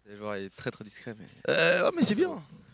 Le joueur est très discret. Oh, mais c'est bien.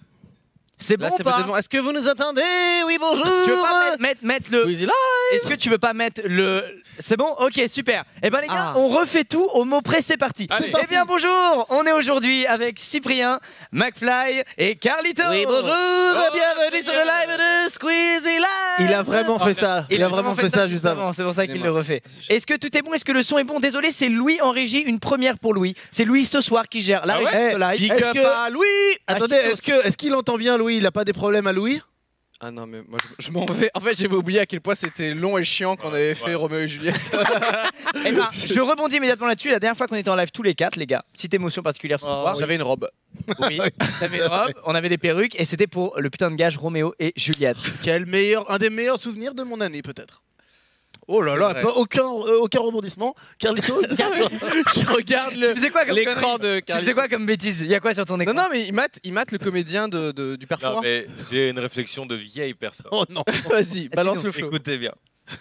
C'est bon ou pas? Est-ce que vous nous entendez? Oui, bonjour. Tu veux pas mettre le... Squeezie Live. Est-ce que tu veux pas mettre le... C'est bon? Ok, super. Eh ben les gars, on refait tout au mot près, c'est parti. Allez. Eh bien bonjour, on est aujourd'hui avec Cyprien, McFly et Carlito. Oui, bonjour. Bienvenue sur le live de Squeezie Live. Il a vraiment fait ça. Il a vraiment fait ça juste avant. C'est pour ça qu'il le refait. Est-ce que tout est bon? Est-ce que le son est bon? Désolé, c'est Louis en régie, une première pour Louis. C'est Louis ce soir qui gère la régie de live. Big up à Louis. Attendez, est-ce qu'il entend bien Louis? Il a pas des problèmes à Louis? Ah non, mais moi je m'en vais. En fait, j'avais oublié à quel point c'était long et chiant qu'on avait fait Roméo et Juliette. Eh ben, je rebondis immédiatement là-dessus. La dernière fois qu'on était en live tous les quatre, les gars, petite émotion particulière ce soir. J'avais une robe. Oui, t'avais une robe, on avait des perruques et c'était pour le putain de gage Roméo et Juliette. Un des meilleurs souvenirs de mon année, peut-être. Oh là là, pas aucun rebondissement. Carlito, Je regarde l'écran de Tu Carlito. faisais quoi comme bêtise? Il y a quoi sur ton écran? Non, mais il mate le comédien du père Non, Fouras. mais j'ai une réflexion de vieille personne. Oh non. Vas-y, balance le flow. Écoutez bien.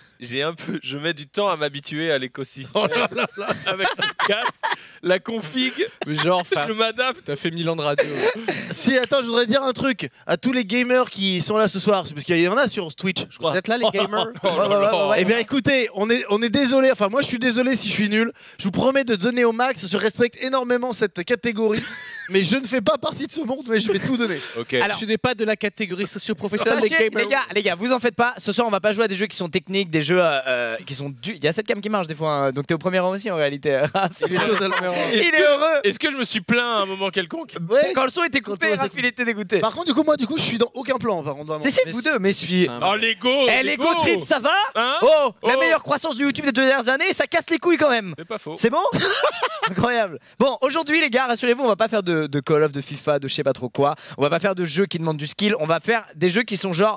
Je mets du temps à m'habituer à l'écosystème avec le casque, la config. Mais genre, Je m'adapte. t'as fait 1000 ans de radio. Si, attends, je voudrais dire un truc à tous les gamers qui sont là ce soir, parce qu'il y en a sur Twitch, je crois. Vous êtes là, les gamers? Eh bien écoutez, on est désolé, enfin moi je suis désolé si je suis nul, je vous promets de donner au max, je respecte énormément cette catégorie, mais je ne fais pas partie de ce monde, mais je vais tout donner. Ok. Alors- Je n'ai pas de la catégorie socio-professionnelle des Sachez, gamers. les gars, vous en faites pas. Ce soir, on va pas jouer à des jeux qui sont techniques, des jeux qui sont durs. Il y a cette cam qui marche des fois, hein. Donc t'es au premier rang aussi en réalité. Tu es totalement- Il est heureux. Est-ce que je me suis plaint à un moment quelconque? Ouais. Quand le son était coupé, Quand toi, Raph, il était dégoûté. Par contre, moi, je suis dans aucun plan, par contre, vraiment. C'est Mais vous deux, mais suis. Oh, l'ego! Eh, l'ego trip, ça va? Hein? Oh, la Oh. meilleure croissance du YouTube des 2 dernières années, ça casse les couilles quand même. C'est pas faux. C'est bon? Incroyable. Bon, aujourd'hui les gars, rassurez-vous, on va pas faire de Call of, de FIFA, de je sais pas trop quoi. On va pas faire de jeux qui demandent du skill. On va faire des jeux qui sont genre...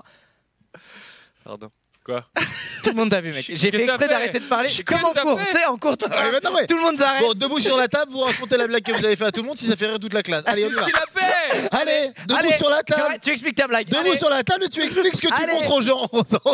Pardon. Quoi? Tout le monde t'a vu, mec. J'ai Qu'est-ce fait que exprès t'as d'arrêter de parler. Qu'est-ce Comme en que t'as cours, fait tu sais, en cours. Tout Ah, mais attends, ouais. le monde s'arrête. Bon, debout sur la table, vous racontez la blague que vous avez fait à tout le monde si ça fait rire toute la classe. Allez, on y va. Qu'est-ce qu'il a fait? Allez, debout Allez, sur la table. tu expliques ta blague. Debout Allez. sur la table et tu expliques ce que tu Allez. montres aux gens.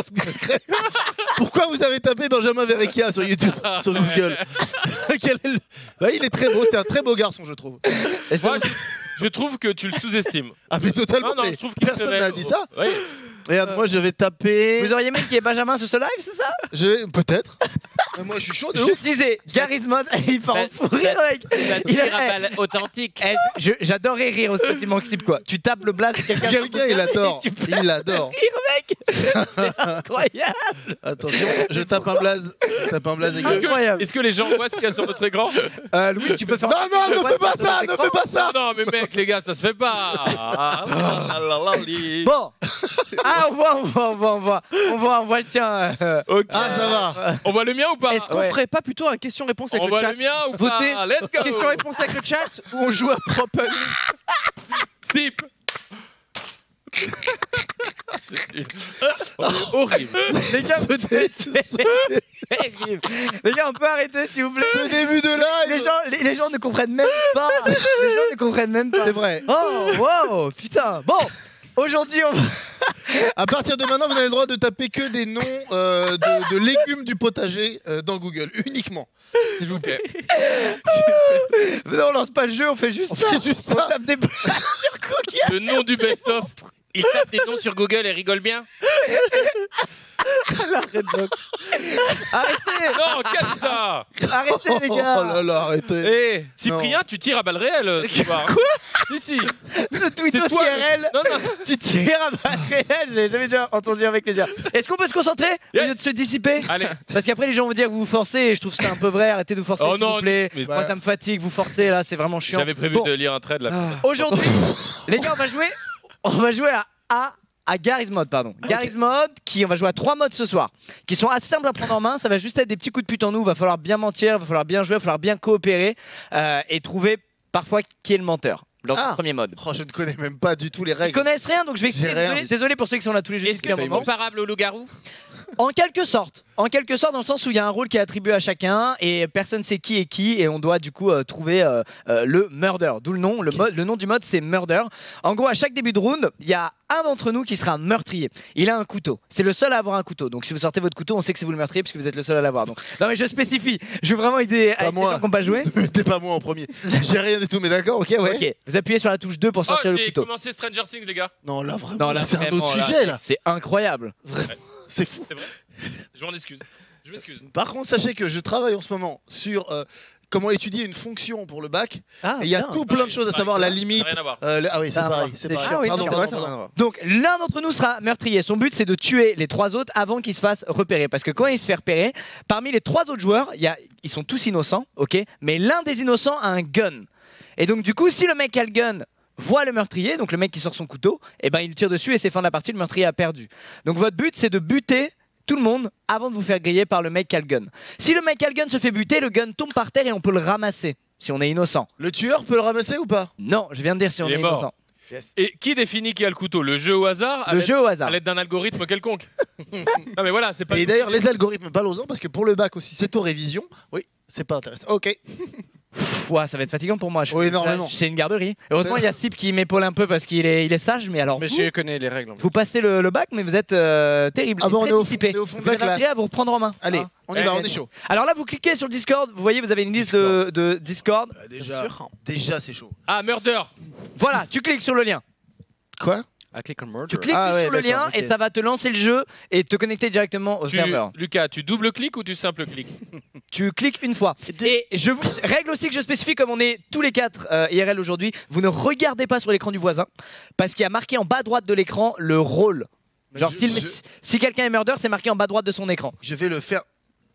Pourquoi vous avez tapé Benjamin Verrecchia sur YouTube, sur Google? Quel est le- Ouais, il est très beau, c'est un très beau garçon, je trouve. Et c'est Moi, bon. je trouve que tu le sous-estimes. Ah, mais totalement. Non, non, mais je trouve qu'il personne ferait- n'a dit ça. Oui. Regarde, moi je vais taper. Vous auriez aimé qu'il y ait Benjamin sur ce live, c'est ça? Peut-être. Mais moi je suis chaud de Je ouf. disais, Garry's Mod, il part en fou rire, mec. authentique. J'adorais rire au spécimen Xip, quoi. Tu tapes le blaze de quelqu'un. Quelqu'un il adore. Tu peux Il adore. rire, mec. C'est incroyable. Attention, je tape un blaze. Je tape un blaze égal. Incroyable. Est-ce que les gens voient ce qu'il y a sur notre écran? Louis, tu peux faire. Non, non, ne fais pas ça, ne fais pas ça. Non, mais mec, les gars, ça se fait pas. Bon. Ah, on voit le tien. Ok. Ah, ça va. On voit le mien ou pas? Est-ce qu'on Ouais. ferait pas plutôt un question-réponse avec On le voit chat? le mien ou Votez. pas? Let's go. Question-réponse avec le chat ou on joue à Prop Hunt? Sip. On est horrible. Les gars, Ce terrible. Les gars, on peut arrêter, s'il vous plaît. début de live. Les gens ne comprennent même pas. Les gens ne comprennent même pas. C'est vrai. Oh, wow, putain. Bon, aujourd'hui, on va. À partir de maintenant, vous avez le droit de taper que des noms de légumes du potager dans Google, uniquement. S'il vous plaît. Non, on lance pas le jeu, on fait juste On ça. fait juste On ça. tape des blagues sur Google. Le nom du best-of. Il tape des noms sur Google et rigole bien. Redbox. Arrêtez, Non, calme ça. arrêtez les gars. Oh là là, arrêtez. Eh, Cyprien, tu tires à balles réelles. Quoi? Si, si. Le tweet C'est aussi toi. IRL. Non, non. Tu tires à balles réelles, j'ai jamais déjà entendu avec les gens. Est-ce qu'on peut se concentrer au lieu de se dissiper? Allez. Parce qu'après les gens vont dire que vous vous forcez et je trouve que c'est un peu vrai. Arrêtez de vous forcer Oh s'il non, vous plaît. mais- Moi ça me fatigue, vous forcez là, c'est vraiment chiant. J'avais prévu Bon, de lire un trait de la. aujourd'hui, les gars, on va jouer à Garry's Mod, pardon. Garry's Mod, on va jouer à 3 modes ce soir, qui sont assez simples à prendre en main. Ça va juste être des petits coups de pute en nous. Va falloir bien mentir, va falloir bien jouer, va falloir bien coopérer et trouver parfois qui est le menteur dans le premier mode. Oh, je ne connais même pas du tout les Ils règles. connaissent rien, donc je vais expliquer. J'ai rien. Désolé pour ceux qui sont là tous les jours. Est-ce que c'est comparable au loup-garou? En quelque sorte, dans le sens où il y a un rôle qui est attribué à chacun et personne sait qui est qui et on doit du coup trouver le murder. D'où le nom, le nom du mode c'est murder. En gros, à chaque début de round, il y a un d'entre nous qui sera un meurtrier. Il a un couteau. C'est le seul à avoir un couteau. Donc si vous sortez votre couteau, on sait que c'est vous le meurtrier puisque vous êtes le seul à l'avoir. Donc non mais je spécifie. Je veux vraiment aider avec les gens qui n'ont pas joué. T'es pas moi en premier. J'ai rien du tout, mais d'accord, ok, ouais. Ok, vous appuyez sur la touche 2 pour sortir le j'ai couteau. commencé Stranger Things, les gars. Non, là vraiment, Non, là, c'est un vraiment, autre là, sujet là. C'est incroyable. C'est fou. C'est vrai. Je m'en excuse. Je m'excuse. Par contre, sachez que je travaille en ce moment sur comment étudier une fonction pour le bac. Ah, Et il y a bien. tout plein de choses à savoir, la limite. Rien à voir. Ah oui, c'est Ça pareil. va. C'est C'est pareil. Ah oui, Pardon, non, pardon, ça va, pardon. ça va. Donc l'un d'entre nous sera meurtrier. Son but c'est de tuer les 3 autres avant qu'ils se fassent repérer. Parce que quand il se fait repérer, parmi les 3 autres joueurs, ils sont tous innocents, ok. Mais l'un des innocents a un gun. Et donc du coup, si le mec qui a le gun voit le meurtrier, donc le mec qui sort son couteau, et ben il lui tire dessus et c'est fin de la partie. Le meurtrier a perdu. Donc votre but c'est de buter tout le monde avant de vous faire griller par le mec qui a le gun. Si le mec qui a le gun se fait buter, le gun tombe par terre et on peut le ramasser si on est innocent. Le tueur peut le ramasser ou pas? Non, je viens de dire si on Il est est mort. innocent. Et qui définit qui a le couteau? Le jeu au hasard Le jeu au hasard. à l'aide d'un algorithme quelconque. Non mais voilà, c'est pas. Et d'ailleurs, les algorithmes Balozan, parce que pour le bac aussi, c'est aux révisions. Oui, c'est pas intéressant. Ok. Ouah, ça va être fatigant pour moi. Oui, énormément. C'est une garderie. Heureusement, il y a Sip qui m'épaule un peu parce qu'il est sage, mais alors Mais vous, je connais les règles. En fait. vous passez le bac, mais vous êtes terrible. Ah bon, et on très est au dissipé. on est au fond de Vous la avez classe. intérêt à vous reprendre en main. Allez, Hein. on y va, on est chaud. Alors là, vous cliquez sur le Discord. Vous voyez, vous avez une liste de Discord. Déjà, c'est chaud. Ah, Murder. Voilà, tu cliques sur le lien. Quoi? I click on murder. Tu cliques Ah ouais, sur le lien d'accord, ok. et ça va te lancer le jeu et te connecter directement au serveur. Lucas, tu double-cliques ou tu simple-cliques? Tu cliques une fois. Et je vous règle aussi que je spécifie, comme on est tous les 4 IRL aujourd'hui, vous ne regardez pas sur l'écran du voisin parce qu'il y a marqué en bas à droite de l'écran le rôle. Genre si quelqu'un est murder, c'est marqué en bas à droite de son écran. Je vais le faire.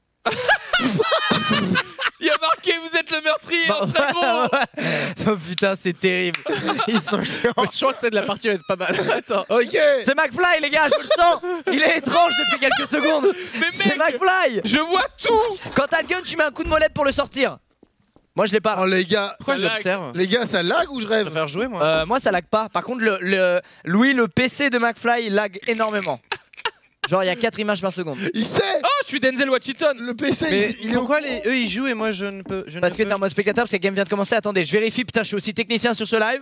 Il y a marqué, vous êtes le meurtrier, Bah, très bon. Oh putain, c'est terrible. Ils sont chiants. Mais je crois que c'est de la partie va être pas mal. Attends. Ok. C'est McFly, les gars, je le sens. Il est étrange depuis quelques secondes. Mais C'est mec, McFly. je vois tout. Quand t'as le gun, tu mets un coup de molette pour le sortir. Moi, je l'ai pas. Oh les gars, Pourquoi Ça lag. j'observe? les gars, ça lag ou je Je rêve? préfère jouer moi. Moi, ça lag pas. Par contre, Louis, le PC de McFly, il lag énormément. Genre, il y a 4 images par seconde. Il sait. Oh, je suis Denzel Washington. Le PC, Mais il est au pourquoi eux ils jouent et moi je ne peux. Parce que t'es en mode spectateur, parce que la game vient de commencer. Attendez, je vérifie. Putain, je suis aussi technicien sur ce live.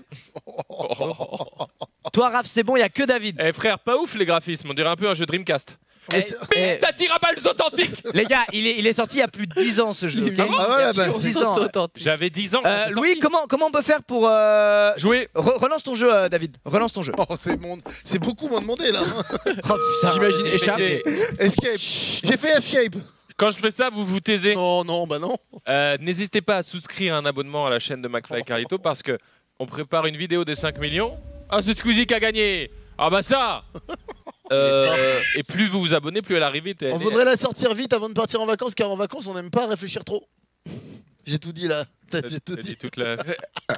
Toi, Raph, c'est bon, il y a que David. Eh frère, pas ouf les graphismes, on dirait un peu un jeu Dreamcast. Mais c'est- Eh, Ça tire à balles authentiques. les gars, il est sorti il y a plus de 10 ans ce jeu. ok Ah voilà, bah. 10 ans. J'avais 10 ans. quand c'est Louis, sorti. comment on peut faire pour Jouer. relance ton jeu, David. Relance ton jeu. Oh, c'est beaucoup moins demandé là. Oh, putain. J'imagine échappe. Escape. J'ai fait escape. Quand je fais ça, vous vous taisez. Non, non, bah non. N'hésitez pas à souscrire un abonnement à la chaîne de McFly et Carlito parce que on prépare une vidéo des 5 millions. Ah, c'est Squeezie qui a gagné. Ah bah ça. Et plus vous vous abonnez, plus elle arrive vite. On voudrait la sortir vite avant de partir en vacances, car en vacances, on n'aime pas réfléchir trop. J'ai tout dit là. Peut-être j'ai tout T'as dit. dit toute la...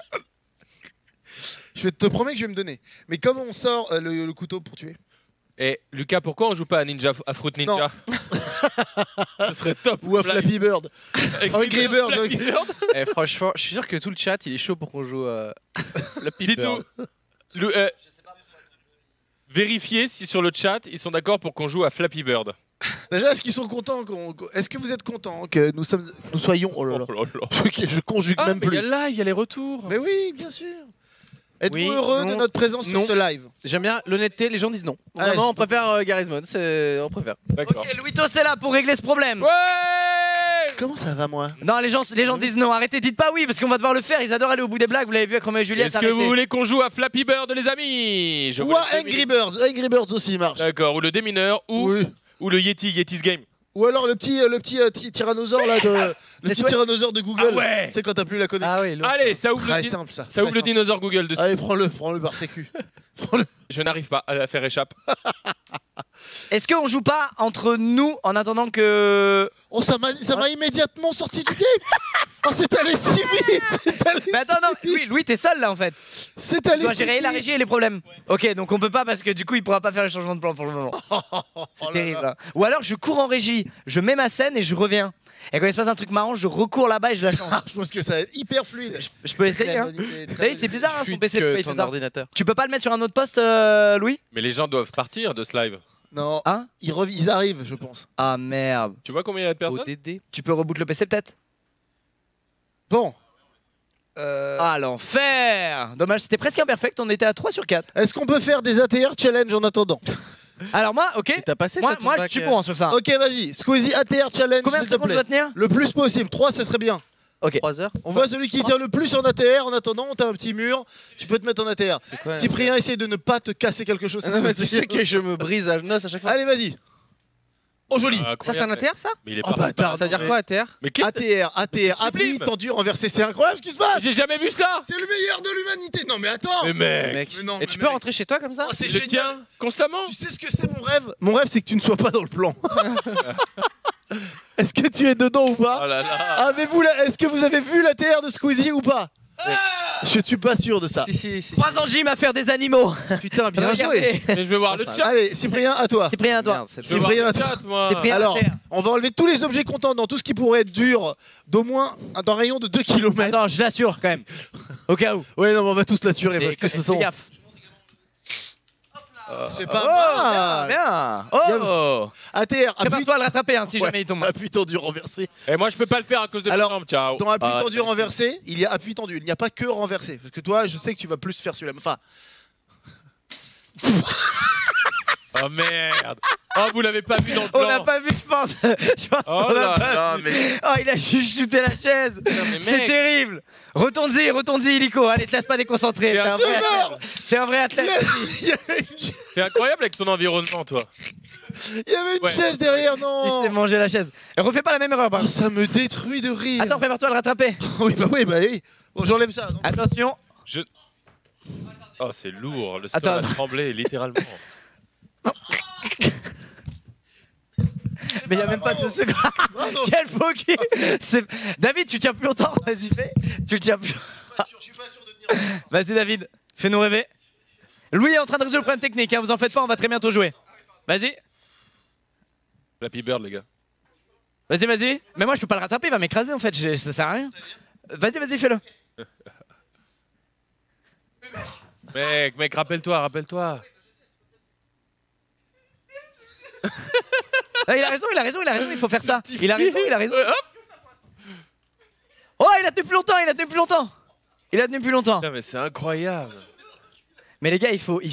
Je te promets que je vais me donner. Mais comment on sort le couteau pour tuer? Et Lucas, pourquoi on joue pas à Fruit Ninja? Ce serait top. Ou à Flappy Bird? Angry Bird, Flappy ok. Bird. Eh, franchement, je suis sûr que tout le chat il est chaud pour qu'on joue à Flappy Dites-nous. Bird. Vérifiez si sur le chat ils sont d'accord pour qu'on joue à Flappy Bird. Déjà, est-ce qu'ils sont contents Est-ce que vous êtes contents que nous soyons... Oh là là. Oh là là. Je conjugue Ah, même mais il y plus. a live, il y a les retours. Mais oui, bien sûr. Êtes-vous Oui, heureux de non, notre présence non. sur ce live? J'aime bien l'honnêteté, les gens disent non. Ah, Vraiment, je- on préfère Garry's Mod, on préfère. D'accord. Ok, Louis c'est là pour régler ce problème. Ouais. Comment ça va, moi? Non, les gens disent non. Arrêtez, dites pas oui parce qu'on va devoir le faire. Ils adorent aller au bout des blagues. Vous l'avez vu avec Romain et Juliette. Est-ce que vous voulez qu'on joue à Flappy Bird, les amis? Je Ou vous à laisse Angry Birds. Angry Birds aussi marche. D'accord, ou le démineur, Oui. ou le Yeti's Game. Ou alors le petit tyrannosaure là, le petit tyrannosaure de Google. Ah ouais. Tu sais quand t'as plus la connexion. Ah oui, Allez, ça ouvre, Très le, simple ça. ça ouvre Très le simple. dinosaure Google dessus. Allez, prends-le par sécu. Prends-le. Je n'arrive pas à la faire échappe. Est-ce qu'on joue pas entre nous en attendant que. Oh, ça m'a immédiatement sorti du game. Oh, c'est allé si vite. C'est allé Mais attends, non, Louis, t'es seul là en fait. C'est Tu allé dois si gérer vite. la régie et les problèmes. Ok, donc on peut pas parce que du coup il pourra pas faire le changement de plan pour le moment. C'est Oh là terrible. là. Hein. Ou alors je cours en régie, je mets ma scène et je reviens. Et quand il se passe un truc marrant, je recours là-bas et je la change. Ah, je pense que ça va être hyper fluide. Je peux essayer. Très Hein. bonne idée, très Vous savez, bonne c'est idée. bizarre hein, son Fuite PC. que pourquoi il fait ton ça ordinateur. Tu peux pas le mettre sur un autre poste, Louis? Mais les gens doivent partir de ce live. Non, Hein? ils arrivent, je pense. Ah merde. Tu vois combien il y a de personnes? ODD. Tu peux reboot le PC peut-être? Bon. Ah l'enfer. Dommage, c'était presque imperfect, on était à 3 sur 4. Est-ce qu'on peut faire des ATR challenge en attendant? Alors moi, ok. Et t'as passé Moi, toi, ton moi bac, je suis bon sur ça. Ok, vas-y. Squeezie ATR challenge, Combien de s'il te secondes je plaît. dois tenir? Le plus possible. 3, ça serait bien. Ok. 3 heures. On voit celui qui tire le plus en ATR. En attendant, t'as un petit mur. Tu peux te mettre en ATR. C'est quoi Cyprien, essaye de ne pas te casser quelque chose. Ah non, mais tu sais que je me brise à l'os à chaque fois. Allez, vas-y. Oh, joli. Ça, c'est un ATR ça? Mais il est Oh, bâtard. Ça veut dire mais- quoi ATR? Mais qu'est-ce que ATR, ATR, appui, sublime. tendu, renversé. C'est incroyable ce qui se passe. j'ai jamais vu ça? C'est le meilleur de l'humanité. Non, mais attends. Mais mec, Mec. Mais non, Et mais tu peux mec. rentrer chez toi comme ça? Oh, c'est je génial. tiens constamment. Tu sais ce que c'est mon rêve? Mon rêve, c'est que tu ne sois pas dans le plan. Est-ce que tu es dedans ou pas? Oh là là. Est-ce que vous avez vu l'ATR de Squeezie ou pas? Je suis pas sûr de ça. Si. 3 ans de gym à faire des animaux. Putain, bien joué. Regardez. Mais je vais voir le ça- chat. Allez, Cyprien, à toi. Cyprien, à toi. Merde, c'est Je veux voir Cyprien, le attends. chat, moi. Cyprien. Alors, ATR. on va enlever tous les objets contents dans tout ce qui pourrait être dur d'au moins d'un rayon de 2 km. Attends, je l'assure quand même. Au cas où. Ouais, non, mais on va tous l'assurer Et parce que fais ce sont. gaffe. C'est Oh, pas mal. bien. Oh. ATR, appui, Prépare-toi à le rattraper hein, si Ouais. jamais il tombe. appui tendu renversé. Et moi, je peux pas le faire à cause de Alors, mes jambes. Ciao. Dans appui Ah, tendu renversé, il y a appui tendu. Il n'y a pas que renversé. Parce que toi, je sais que tu vas plus faire celui-là. Enfin, Oh merde. Oh, vous l'avez pas vu dans le On n'a plan. pas vu, je pense. Je pense Oh qu'on a là pas là, vu. mais. Oh, il a juste shooté la chaise. mais C'est mec. terrible. Retourne-y, Illico. Allez, te laisse pas déconcentrer. Mais T'es un vrai meurs. athlète. C'est un vrai athlète. il y avait une, T'es incroyable avec ton environnement, toi. il y avait une Ouais. chaise derrière, Il non. s'est mangé la chaise. Et refais pas la même erreur, par Oh, contre. ça me détruit de rire. Attends, prépare-toi à le rattraper. Oui, bah oui. Bon, j'enlève ça. non. Attention. Je. Oh, c'est lourd. Le sol Attends. a tremblé, littéralement. Mais il n'y a même pas 2 secondes. Bravo. Quel faux qui C'est- David, tu tiens plus longtemps. Vas-y, fais. Tu le tiens plus. Je suis pas sûr de tenir. Vas-y, David. Fais-nous rêver. Louis est en train de résoudre le problème technique. Hein. Vous en faites pas, on va très bientôt jouer. Vas-y. Flappy Bird, les gars. Vas-y. Mais moi, je peux pas le rattraper. Il va m'écraser en fait. Ça sert à rien. Vas-y, fais-le. Mec, rappelle-toi. Ah, il a raison. Il faut faire ça. Il a raison. Oh, il a tenu plus longtemps. Putain, mais c'est incroyable. Mais les gars, il faut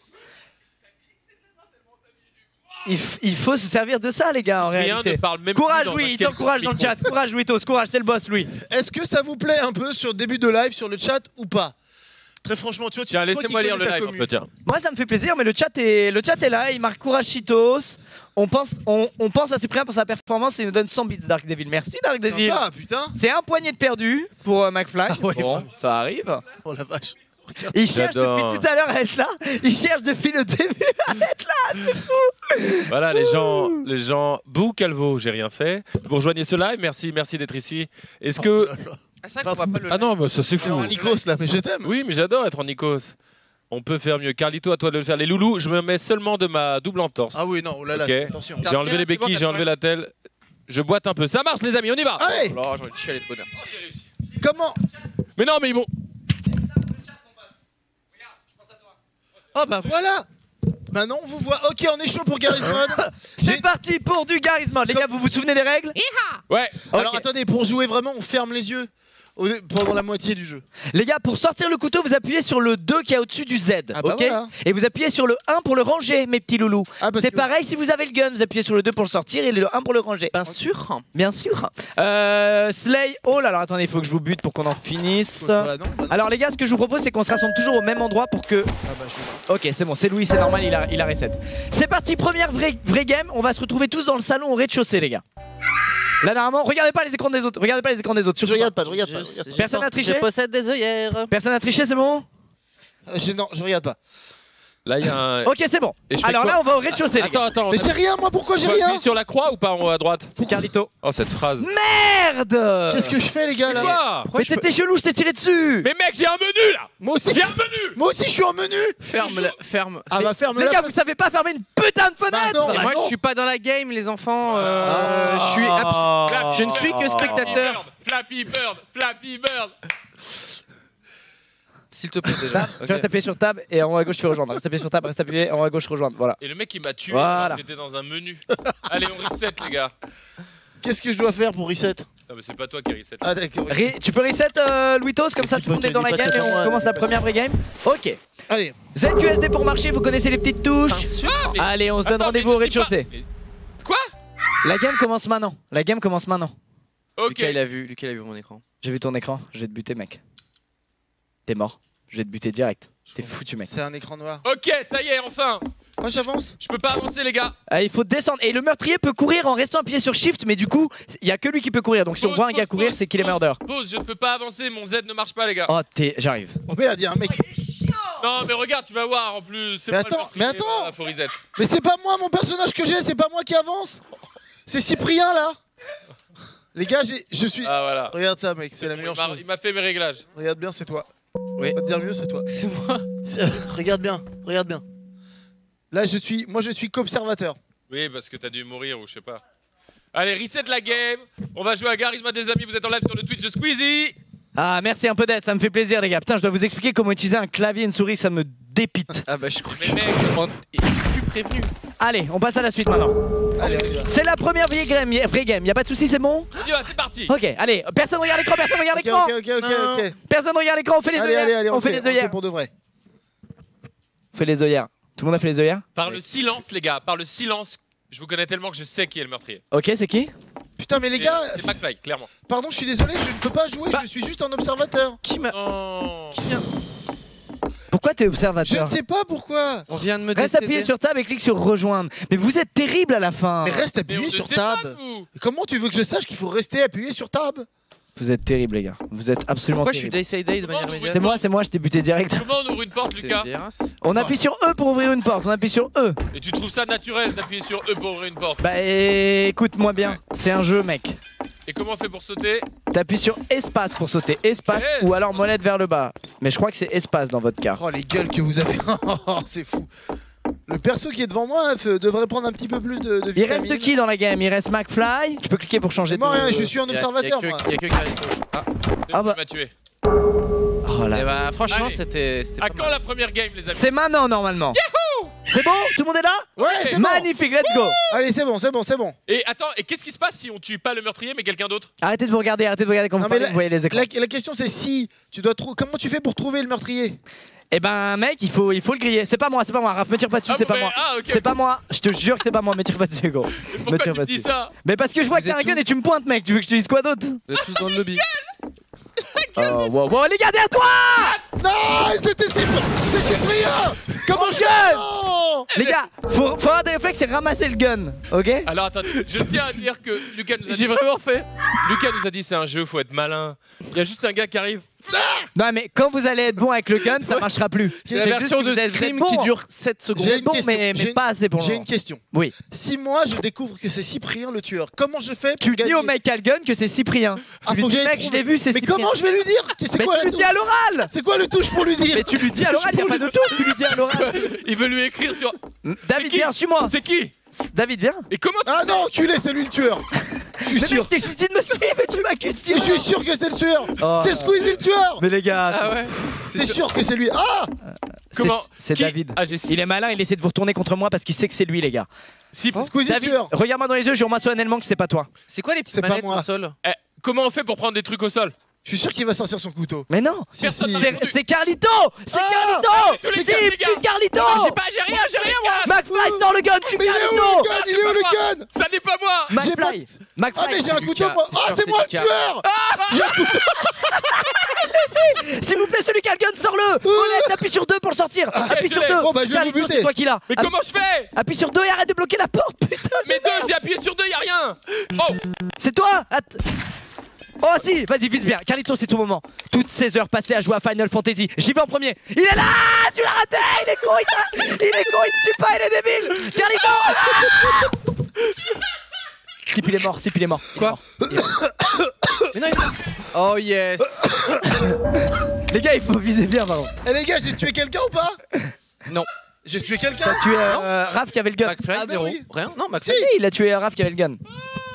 se servir de ça, les gars, en Rien réalité. ne parle même plus Courage, dans Louis, un il t'encourage dans le chat. Courage, Louis, courage, t'es le boss, Louis. Est-ce que ça vous plaît un peu sur le début de live, sur le chat ou pas? Très franchement, tu vois, Tiens, toi qui laissez-moi lire connais le ta live un commu. peu, tiens. Moi, ça me fait plaisir, mais le chat est là. Il marque courage, Cheetos. On pense à Cyprien pour sa performance et il nous donne 100 bits, Dark Devil. Merci, Dark Devil. Sympa, putain. C'est un poignet de perdu pour McFly. Ah ouais, Bon, ça arrive. Oh la vache. Regarde. Il cherche J'adore. depuis tout à l'heure à être là. Il cherche depuis le début à être là. Voilà, les gens. Bouh, Calvo, j'ai rien fait. Vous rejoignez ce live, merci d'être ici. Est-ce que. Ah, c'est vrai qu'on voit pas le. Ah non, mais ça c'est fou. Alors, Nikos là, mais je t'aime. Oui, mais j'adore être en Nikos. On peut faire mieux. Carlito, à toi de le faire. Les loulous, je me mets seulement de ma double entorse. Ah oui, non, oh là là, Ok. attention. J'ai enlevé les béquilles, j'ai enlevé la telle. Je boite un peu. Ça marche, les amis, on y va. Allez, Oh là, j'ai envie de chialer de bonheur. comment? Mais non, mais ils vont. Oh bah voilà. Maintenant on vous voit. Ok, on est chaud pour Garry's Mod. C'est parti pour du Garry's Mod. Les gars, vous vous souvenez des règles? Ouais. Alors Ok. attendez, pour jouer vraiment, on ferme les yeux pendant la moitié du jeu. Les gars, pour sortir le couteau, vous appuyez sur le 2 qui est au-dessus du Z. Ah bah ok voilà. Et vous appuyez sur le 1 pour le ranger, mes petits loulous. Ah parce C'est que- pareil si vous avez le gun, vous appuyez sur le 2 pour le sortir et le 1 pour le ranger. Bien sûr. Bien sûr. Slay. Oh là là, attendez, il faut que je vous bute pour qu'on en finisse. Bah non, bah non. Alors les gars, ce que je vous propose, c'est qu'on se rassemble toujours au même endroit pour que... Ah bah, je- Ok, c'est bon, c'est Louis, c'est normal, il a reset. C'est parti, première vraie game. On va se retrouver tous dans le salon au rez-de-chaussée, les gars. Là, normalement, regardez pas les écrans des autres. Je regarde pas, je regarde pas. Personne n'a triché. Je possède des œillères. Personne n'a triché, c'est bon? Non, je regarde pas. Là, il y a un. Ok, c'est bon. Et je fais Alors quoi là, on va au rez-de-chaussée, les gars. Attends. Mais j'ai rien, moi, pourquoi j'ai On rien? appuie sur la croix ou pas en haut à droite? C'est Carlito. Oh, cette phrase. Merde! Qu'est-ce que je fais, les gars, là? Quoi? Mais t'étais chelou, je t'ai tiré dessus! Mais mec, j'ai un menu là. Moi aussi, J'ai un menu. moi aussi, je suis en menu. Ferme. Ah bah ferme Les la gars, vous savez pas fermer une putain de fenêtre! Bah non. Et moi, je suis pas dans la game, les enfants. Je suis Ah. je ne suis que spectateur. Flappy Bird. S'il te plaît déjà. Tu restes appuyé sur tab et en haut à gauche tu fais rejoindre. Reste appuyé sur tab, reste appuyé, en haut à gauche rejoindre. Voilà. Et le mec il m'a tué. Voilà. J'étais dans un menu. Allez, on reset les gars. Qu'est-ce que je dois faire pour reset? Non mais c'est pas toi qui reset. Ah d'accord. Tu peux reset Louitos comme ça tout le monde est dans la game et on commence la première vraie game. Ok. Allez. ZQSD pour marcher, vous connaissez les petites touches. Ah, mais- Allez, on se donne Attends, rendez-vous au mais dis pas- rez-de-chaussée. mais- Quoi? La game commence maintenant. La game commence maintenant. Ok. Lucas il a vu mon écran. J'ai vu ton écran, je vais te buter mec. T'es mort. Je vais te buter direct. T'es foutu mec. C'est un écran noir. Ok, ça y est, enfin. Moi j'avance. Je peux pas avancer les gars. Il faut descendre. Et le meurtrier peut courir en restant appuyé sur Shift, mais du coup, il y a que lui qui peut courir. Donc si on Pause, voit un gars pause, courir, pause, c'est qu'il est pause, murder. Pause, je ne peux pas avancer, mon Z ne marche pas les gars. Oh, j'arrive. Oh merde, il y a un mec. Non mais regarde, tu vas voir en plus. C'est Mais moi le attends, meurtrier, mais attends. voilà, faut reset. Mais c'est pas moi mon personnage que j'ai, c'est pas moi qui avance. C'est Cyprien là. Les gars, je suis. Ah voilà. Regarde ça mec, c'est la meilleure chose. Il m'a fait mes réglages. Regarde bien, c'est toi. Oui. On va te dire mieux, c'est toi. C'est moi. Regarde bien, regarde bien. Là, je suis qu'observateur. Oui, parce que t'as dû mourir ou je sais pas. Allez, reset la game. On va jouer à Charisma des amis. Vous êtes en live sur le Twitch de Squeezie. Ah, merci un peu d'aide, ça me fait plaisir les gars. Putain, je dois vous expliquer comment utiliser un clavier et une souris, ça me dépite. Ah bah je crois Mais que mec, il est plus prévenu. Allez, on passe à la suite maintenant. Allez, on y va. C'est la première vraie game, y a pas de soucis, c'est bon? on y va, c'est parti. Ok, allez, personne regarde l'écran, personne regarde Ok, l'écran. ok. Personne regarde l'écran, on fait les Allez, œillères. allez, on fait les on œillères. fait pour de vrai. On fait les œillères. Tout le monde a fait les œillères? Par le silence, les gars, par le silence. Je vous connais tellement que je sais qui est le meurtrier. Ok, c'est qui? Putain, mais les gars, C'est McFly, clairement. pardon, je suis désolé, je ne peux pas jouer, je suis juste un observateur. Qui m'a. Oh. Qui vient Pourquoi t'es Je ne observateur? sais pas pourquoi. On vient de me Reste décéder. appuyé sur tab et clique sur rejoindre. Mais vous êtes terrible à la fin. Mais reste Mais on appuyé ne sur sait tab. pas, vous. Comment tu veux que je sache qu'il faut rester appuyé sur tab? Vous êtes terrible les gars. Vous êtes absolument Pourquoi je suis terrible. day day de Comment manière vous immédiate C'est moi, je t'ai buté direct. Comment on ouvre une porte, C'est Lucas? une dérace. On appuie sur E pour ouvrir une porte, on appuie sur E. Et tu trouves ça naturel d'appuyer sur E pour ouvrir une porte? Bah écoute-moi bien, c'est un jeu mec. Et comment on fait pour sauter? T'appuies sur espace pour sauter, espace Ouais. ou alors molette vers le bas. Mais je crois que c'est espace dans votre cas. Oh les gueules que vous avez. C'est fou. Le perso qui est devant moi devrait prendre un petit peu plus de Il vitamines. reste qui dans la game? Il reste McFly. Tu peux cliquer pour changer de... Moi rien, je suis un Il y a observateur que- moi. il y a que Carito. Ah. Ah bah. Il m'a tué. Oh là. Et bah franchement Allez. c'était À pas quand mal. la première game, les amis? C'est maintenant normalement. C'est bon? Tout le monde est là? Ouais, c'est bon. Magnifique, let's go. Allez, c'est bon. Et attends, et qu'est-ce qui se passe si on tue pas le meurtrier mais quelqu'un d'autre? Arrêtez de vous regarder quand vous Non, mais parlez, là- vous voyez les écrans. La question c'est si tu dois trouver. Comment tu fais pour trouver le meurtrier? Eh ben mec, il faut le griller. C'est pas moi, Raph, me tire pas dessus, Ah, c'est bon, pas mais- moi. ah, ok. C'est pas moi, je te jure que c'est pas moi, me tire pas dessus gros. Mais Me pourquoi tire tu pas me dis dessus. ça? Mais parce que je vois que Vous t'as un êtes gun où et tu me pointes mec, tu veux que je te dise quoi d'autre? Vous êtes tous dans le lobby. Oh wow, les gars, derrière toi! Non, c'était Cyprien. Comment je gun gagne? Les gars, faut avoir des réflexes et ramasser le gun, ok? Alors attendez, je tiens à dire que Lucas nous a J'ai dit, vraiment fait. c'est un jeu, faut être malin. Il y a juste un gars qui arrive. Non mais quand vous allez être bon avec le gun, ça Ouais, marchera plus. C'est la juste version que de vous êtes Scream bon. qui dure 7 secondes. J'ai Vous êtes une bon, question, mais j'ai- pas assez pour le J'ai moment. une question. Oui. Si moi je découvre que c'est Cyprien le tueur, comment je fais pour Tu dis gagner? au mec qui a le gun que c'est Cyprien. Ah, Tu lui faut que dis j'aille mec, je trouver. l'ai vu, c'est Mais Cyprien. comment je vais lui dire? C'est Mais quoi tu la lui dis à l'oral! C'est quoi le touche pour lui dire? Mais tu lui dis à l'oral, y a pas de touche, tu lui dis à l'oral. Il veut lui écrire sur. David, qui viens, suis-moi. C'est qui? David, viens. Et comment tu... Ah non, enculé, c'est lui le tueur. Je suis Mais sûr. mec, t'es juste dit de me suivre et tu m'accuses. Je suis sûr que c'est le tueur. Oh. C'est Squeezie le tueur. Mais les gars, Ah ouais. C'est sûr que c'est lui. Ah, Comment c'est Qui David. Ah, j'ai Il est malin, il essaie de vous retourner contre moi parce qu'il sait que c'est lui, les gars. Si. Squeezie le David, tueur. regarde-moi dans les yeux, jure-moi solennellement que c'est pas toi. C'est quoi les petites C'est pas manettes moi. au sol? Eh, comment on fait pour prendre des trucs au sol? Je suis sûr qu'il va sortir son couteau. Mais non, Si, Personne si. n'a- c'est Carlito. C'est Ah, Carlito. tous les Si, gars, les gars. tue Carlito. J'ai rien moi. McFly, sors le gun, tue Mais il est où Carlito. le gun? Il est où le gun? Ça n'est pas moi. J'ai McFly, Ah mais McFly, j'ai un c'est couteau Lucas. moi. C'est Ah sûr, c'est c'est moi le Lucas. tueur. s'il vous plaît, celui qui a le gun, sors-le. Molette, appuie sur 2 pour le sortir. Appuie je sur l'ai. 2. Bon, bah, je vais Carlito, vous buter. c'est toi qui l'as. Mais comment je fais? Appuie sur 2 et arrête de bloquer la porte, putain. Mais deux, j'ai appuyé sur deux, y a rien. Oh. C'est toi. Oh si, vas-y, vise bien. Carlito, c'est ton moment. Toutes ces heures passées à jouer à Final Fantasy. J'y vais en premier. Il est là. Tu l'as raté. Il est con, il est con, il te tue pas, il est débile. Carlito. Sip, il est mort, Sip, il est mort. Quoi? Mais non, Oh yes. Les gars, il faut viser bien, pardon. Eh les gars, j'ai tué quelqu'un ou pas? Non. J'ai tué quelqu'un. T'as tué Raph qui avait le gun. McFly Ah, bah 0. oui. Rien? Non, Si, McFly. il a tué Raph qui avait le gun.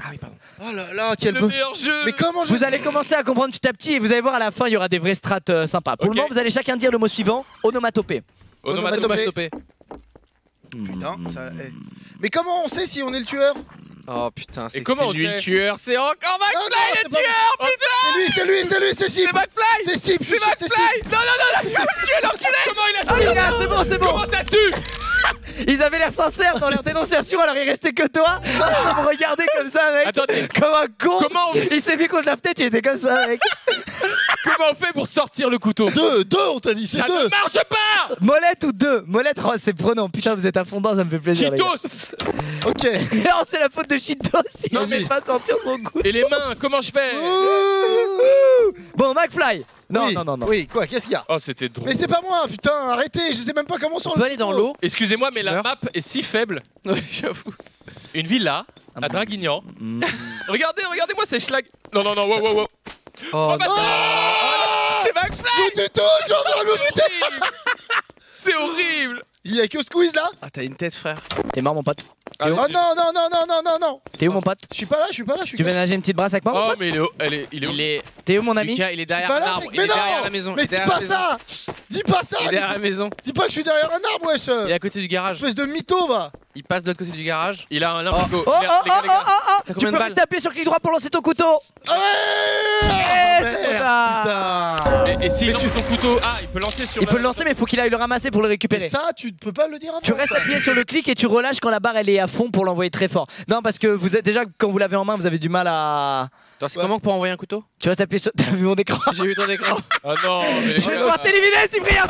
Ah oui, pardon. Oh là là, quel Le beau. meilleur jeu. Mais comment je. Vous allez commencer à comprendre petit à petit et vous allez voir à la fin, il y aura des vraies strats sympas. Pour Ok. le moment, vous allez chacun dire le mot suivant onomatopée. Onomatopée. Putain, ça. Mais comment on sait si on est le tueur? Oh putain, c'est comment on lui fait le tueur. C'est encore Non, McFly c'est le pas tueur. moi. C'est lui, c'est Sip. C'est McFly. C'est Sip, je suis sûr, c'est Sip. McFly. Non, il va me tuer l'enculé. Comment il a Ah su les gars, c'est bon, c'est bon. Comment t'as su? Ils avaient l'air sincères dans leur dénonciation, alors il restait que toi. Ils me regardaient comme ça, mec. Attendez. Comme un con. Comment on, Il s'est mis contre la fenêtre, il était comme ça, mec. comment on fait pour sortir le couteau? Deux, on t'a dit, c'est Ça deux. ne marche pas. Molette ou deux? Molette, oh, c'est prenant. Putain, vous êtes à fond dedans, ça me fait plaisir. les gars. Cheetos. Ok. Non, c'est la faute de Cheetos. Il Non, ne mais- pas sortir son goût. Et les mains, comment je fais? Bon, McFly. Non, Oui, non, non, non. Oui, quoi, qu'est-ce qu'il y a? Oh, c'était drôle. Mais c'est pas moi, putain, arrêtez, je sais même pas comment on sort On peut aller dans l'eau. Excusez-moi, mais la Meurs. map est si faible. Oui, j'avoue. Une villa à Draguignan. Mm. Regardez-moi ces schlag. Non, non, non, wow, wow, wow. Oh, bah, c'est McFly. Pas du tout, j'en ai le buter. C'est horrible. Il y a que Squeeze là? Ah, t'as une tête, frère. T'es mort, mon pote. Ah, Oh non. T'es où, mon pote? Je suis pas là, je suis Tu veux nager une petite brasse avec moi? mon Oh, pote mais il est où? Il est où? Il est. T'es où, mon ami? Lucas, il est derrière Pas là, l'arbre. mec, Il est mais derrière non. la maison. Mais Il est dis derrière pas la maison. ça. Dis pas ça. Il est derrière la maison. Dis pas que je suis derrière un arbre, wesh. Il est à côté du garage. Espèce de mytho, va. Il passe de l'autre côté du garage. Il a un limpico. Oh, oh, oh, oh, oh, oh. T'as Tu combien de peux balles juste appuyer sur clic droit pour lancer ton couteau. Ah ouais. Putain. Putain. Et s'il lance son couteau, ah, il peut lancer sur Il peut le lancer, mais il faut qu'il aille le ramasser pour le récupérer. Et ça, tu ne peux pas le dire avant. Tu restes appuyé sur le clic et tu relâches quand la barre elle est à fond pour l'envoyer très fort. Non, parce que vous êtes déjà quand vous l'avez en main, vous avez du mal à. Attends, c'est Ouais. comment pour envoyer un couteau? Tu restes appuyé sur. T'as vu mon écran? J'ai vu ton écran. Ah non, mais les Je vais gars, devoir t'éliminer, Cyprien.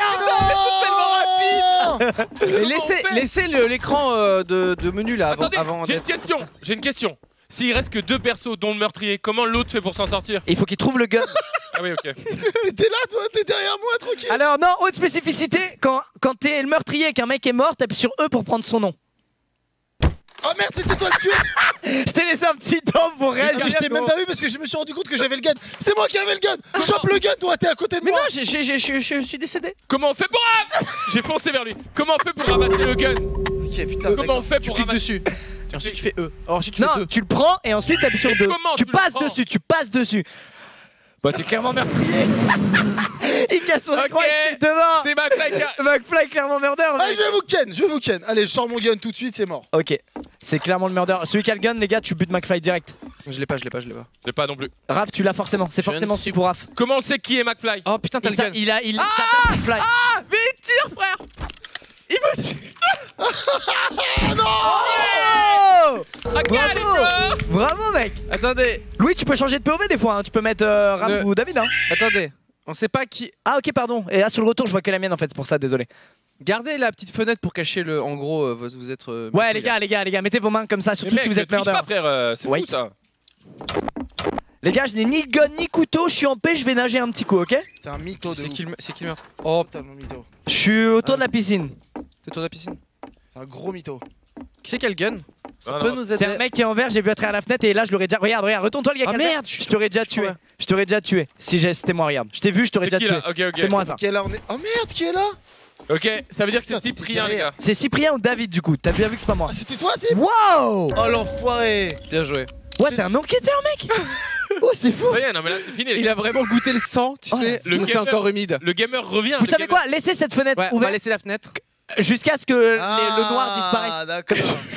Mais laissez l'écran de menu là avant, Attendez, avant j'ai une d'être- question. J'ai une question. S'il reste que deux persos, dont le meurtrier, comment l'autre fait pour s'en sortir? Il faut qu'il trouve le gun. Ah oui, ok. Mais t'es là, toi, t'es derrière moi, tranquille. Alors, non, haute spécificité, quand t'es le meurtrier et qu'un mec est mort, t'appuies sur E pour prendre son nom. Oh merde, c'était toi le tueur. Je t'ai laissé un petit temps pour réagir. Je t'ai même pas vu parce que je me suis rendu compte que j'avais le gun. C'est moi qui avais le gun. Chope le gun, toi, t'es à côté de Mais moi. non, je suis décédé. Comment on fait pour... J'ai foncé vers lui. Comment on fait pour ramasser le gun? Ok, putain. Comment on fait Tu pour cliques ramasser... dessus. Et ensuite tu fais E. Ensuite tu fais Non, 2. tu le prends et ensuite t'appuies sur Mais 2. comment Tu tu le passes prends dessus, tu passes dessus. Bah, t'es clairement meurtrier. Il casse son écran, Ok. il fait devant. C'est McFly. McFly est clairement murder. Ah, mec. je vais vous ken. Allez, je sors mon gun tout de suite, c'est mort. Ok, c'est clairement le murder. Celui qui a le gun, les gars, tu butes McFly direct. Je l'ai pas. J'ai pas non plus. Raph, tu l'as forcément. C'est Je forcément ne suis celui pour Raph. Comment on sait qui est McFly? Oh putain, t'as le gun. Il s'appelle McFly. Ah, vite, tire, frère. Il me tue. Oh I got it, Bravo. bro. Bravo, mec. Attendez, Louis, tu peux changer de POV des fois. Hein. Tu peux mettre Raph Ne- ou David. Hein. attendez. On sait pas qui. Ah, ok, pardon. Et là, sur le retour, je vois que la mienne en fait. C'est pour ça, désolé. Gardez la petite fenêtre pour cacher le. En gros, vous êtes. Ouais, les gars, mettez vos mains comme ça, Mais surtout mec, si vous êtes triche murder. pas, frère. C'est Wait. fou, ça. Les gars, je n'ai ni gun ni couteau. Je suis en paix. Je vais nager un petit coup, ok? C'est un mytho de C'est ouf. qui le c'est qui le meurt? Oh, Totalement mytho. Je suis autour de la piscine. c'est toi de la piscine. C'est un gros mytho. Qui c'est qui a le gun? Ça Non, peut non. nous C'est aider. un mec qui est en vert. J'ai vu à travers la fenêtre et là, je l'aurais déjà. Regarde, retourne-toi, le gars. Ah qui a le vert. merde, Je t'aurais déjà tué. crois. Je t'aurais déjà tué. Si c'était moi, regarde. Je t'ai vu, je t'aurais C'est déjà qui tué. là? Ok, ok. C'est moi ça. Qui est là, on est. Oh merde, qui est là? Ok, ça veut dire que Putain, c'est c'était Cyprien, les derrière. gars. C'est Cyprien ou David du coup. T'as bien vu que c'est pas moi. Ah, c'était toi, c'est. Waouh! Oh l'enfoiré. Bien joué. Ouais, t'es un enquêteur, mec. Oh, c'est fou. Ça y est, non, mais là, c'est fini. les Il gars. a vraiment goûté le sang, tu sais. le C'est gamer- encore humide. Le gamer revient. Vous le savez gamer. quoi? Laissez cette fenêtre Ouais, on va ouverte laisser la fenêtre. jusqu'à ce que le noir disparaisse. Ah, d'accord.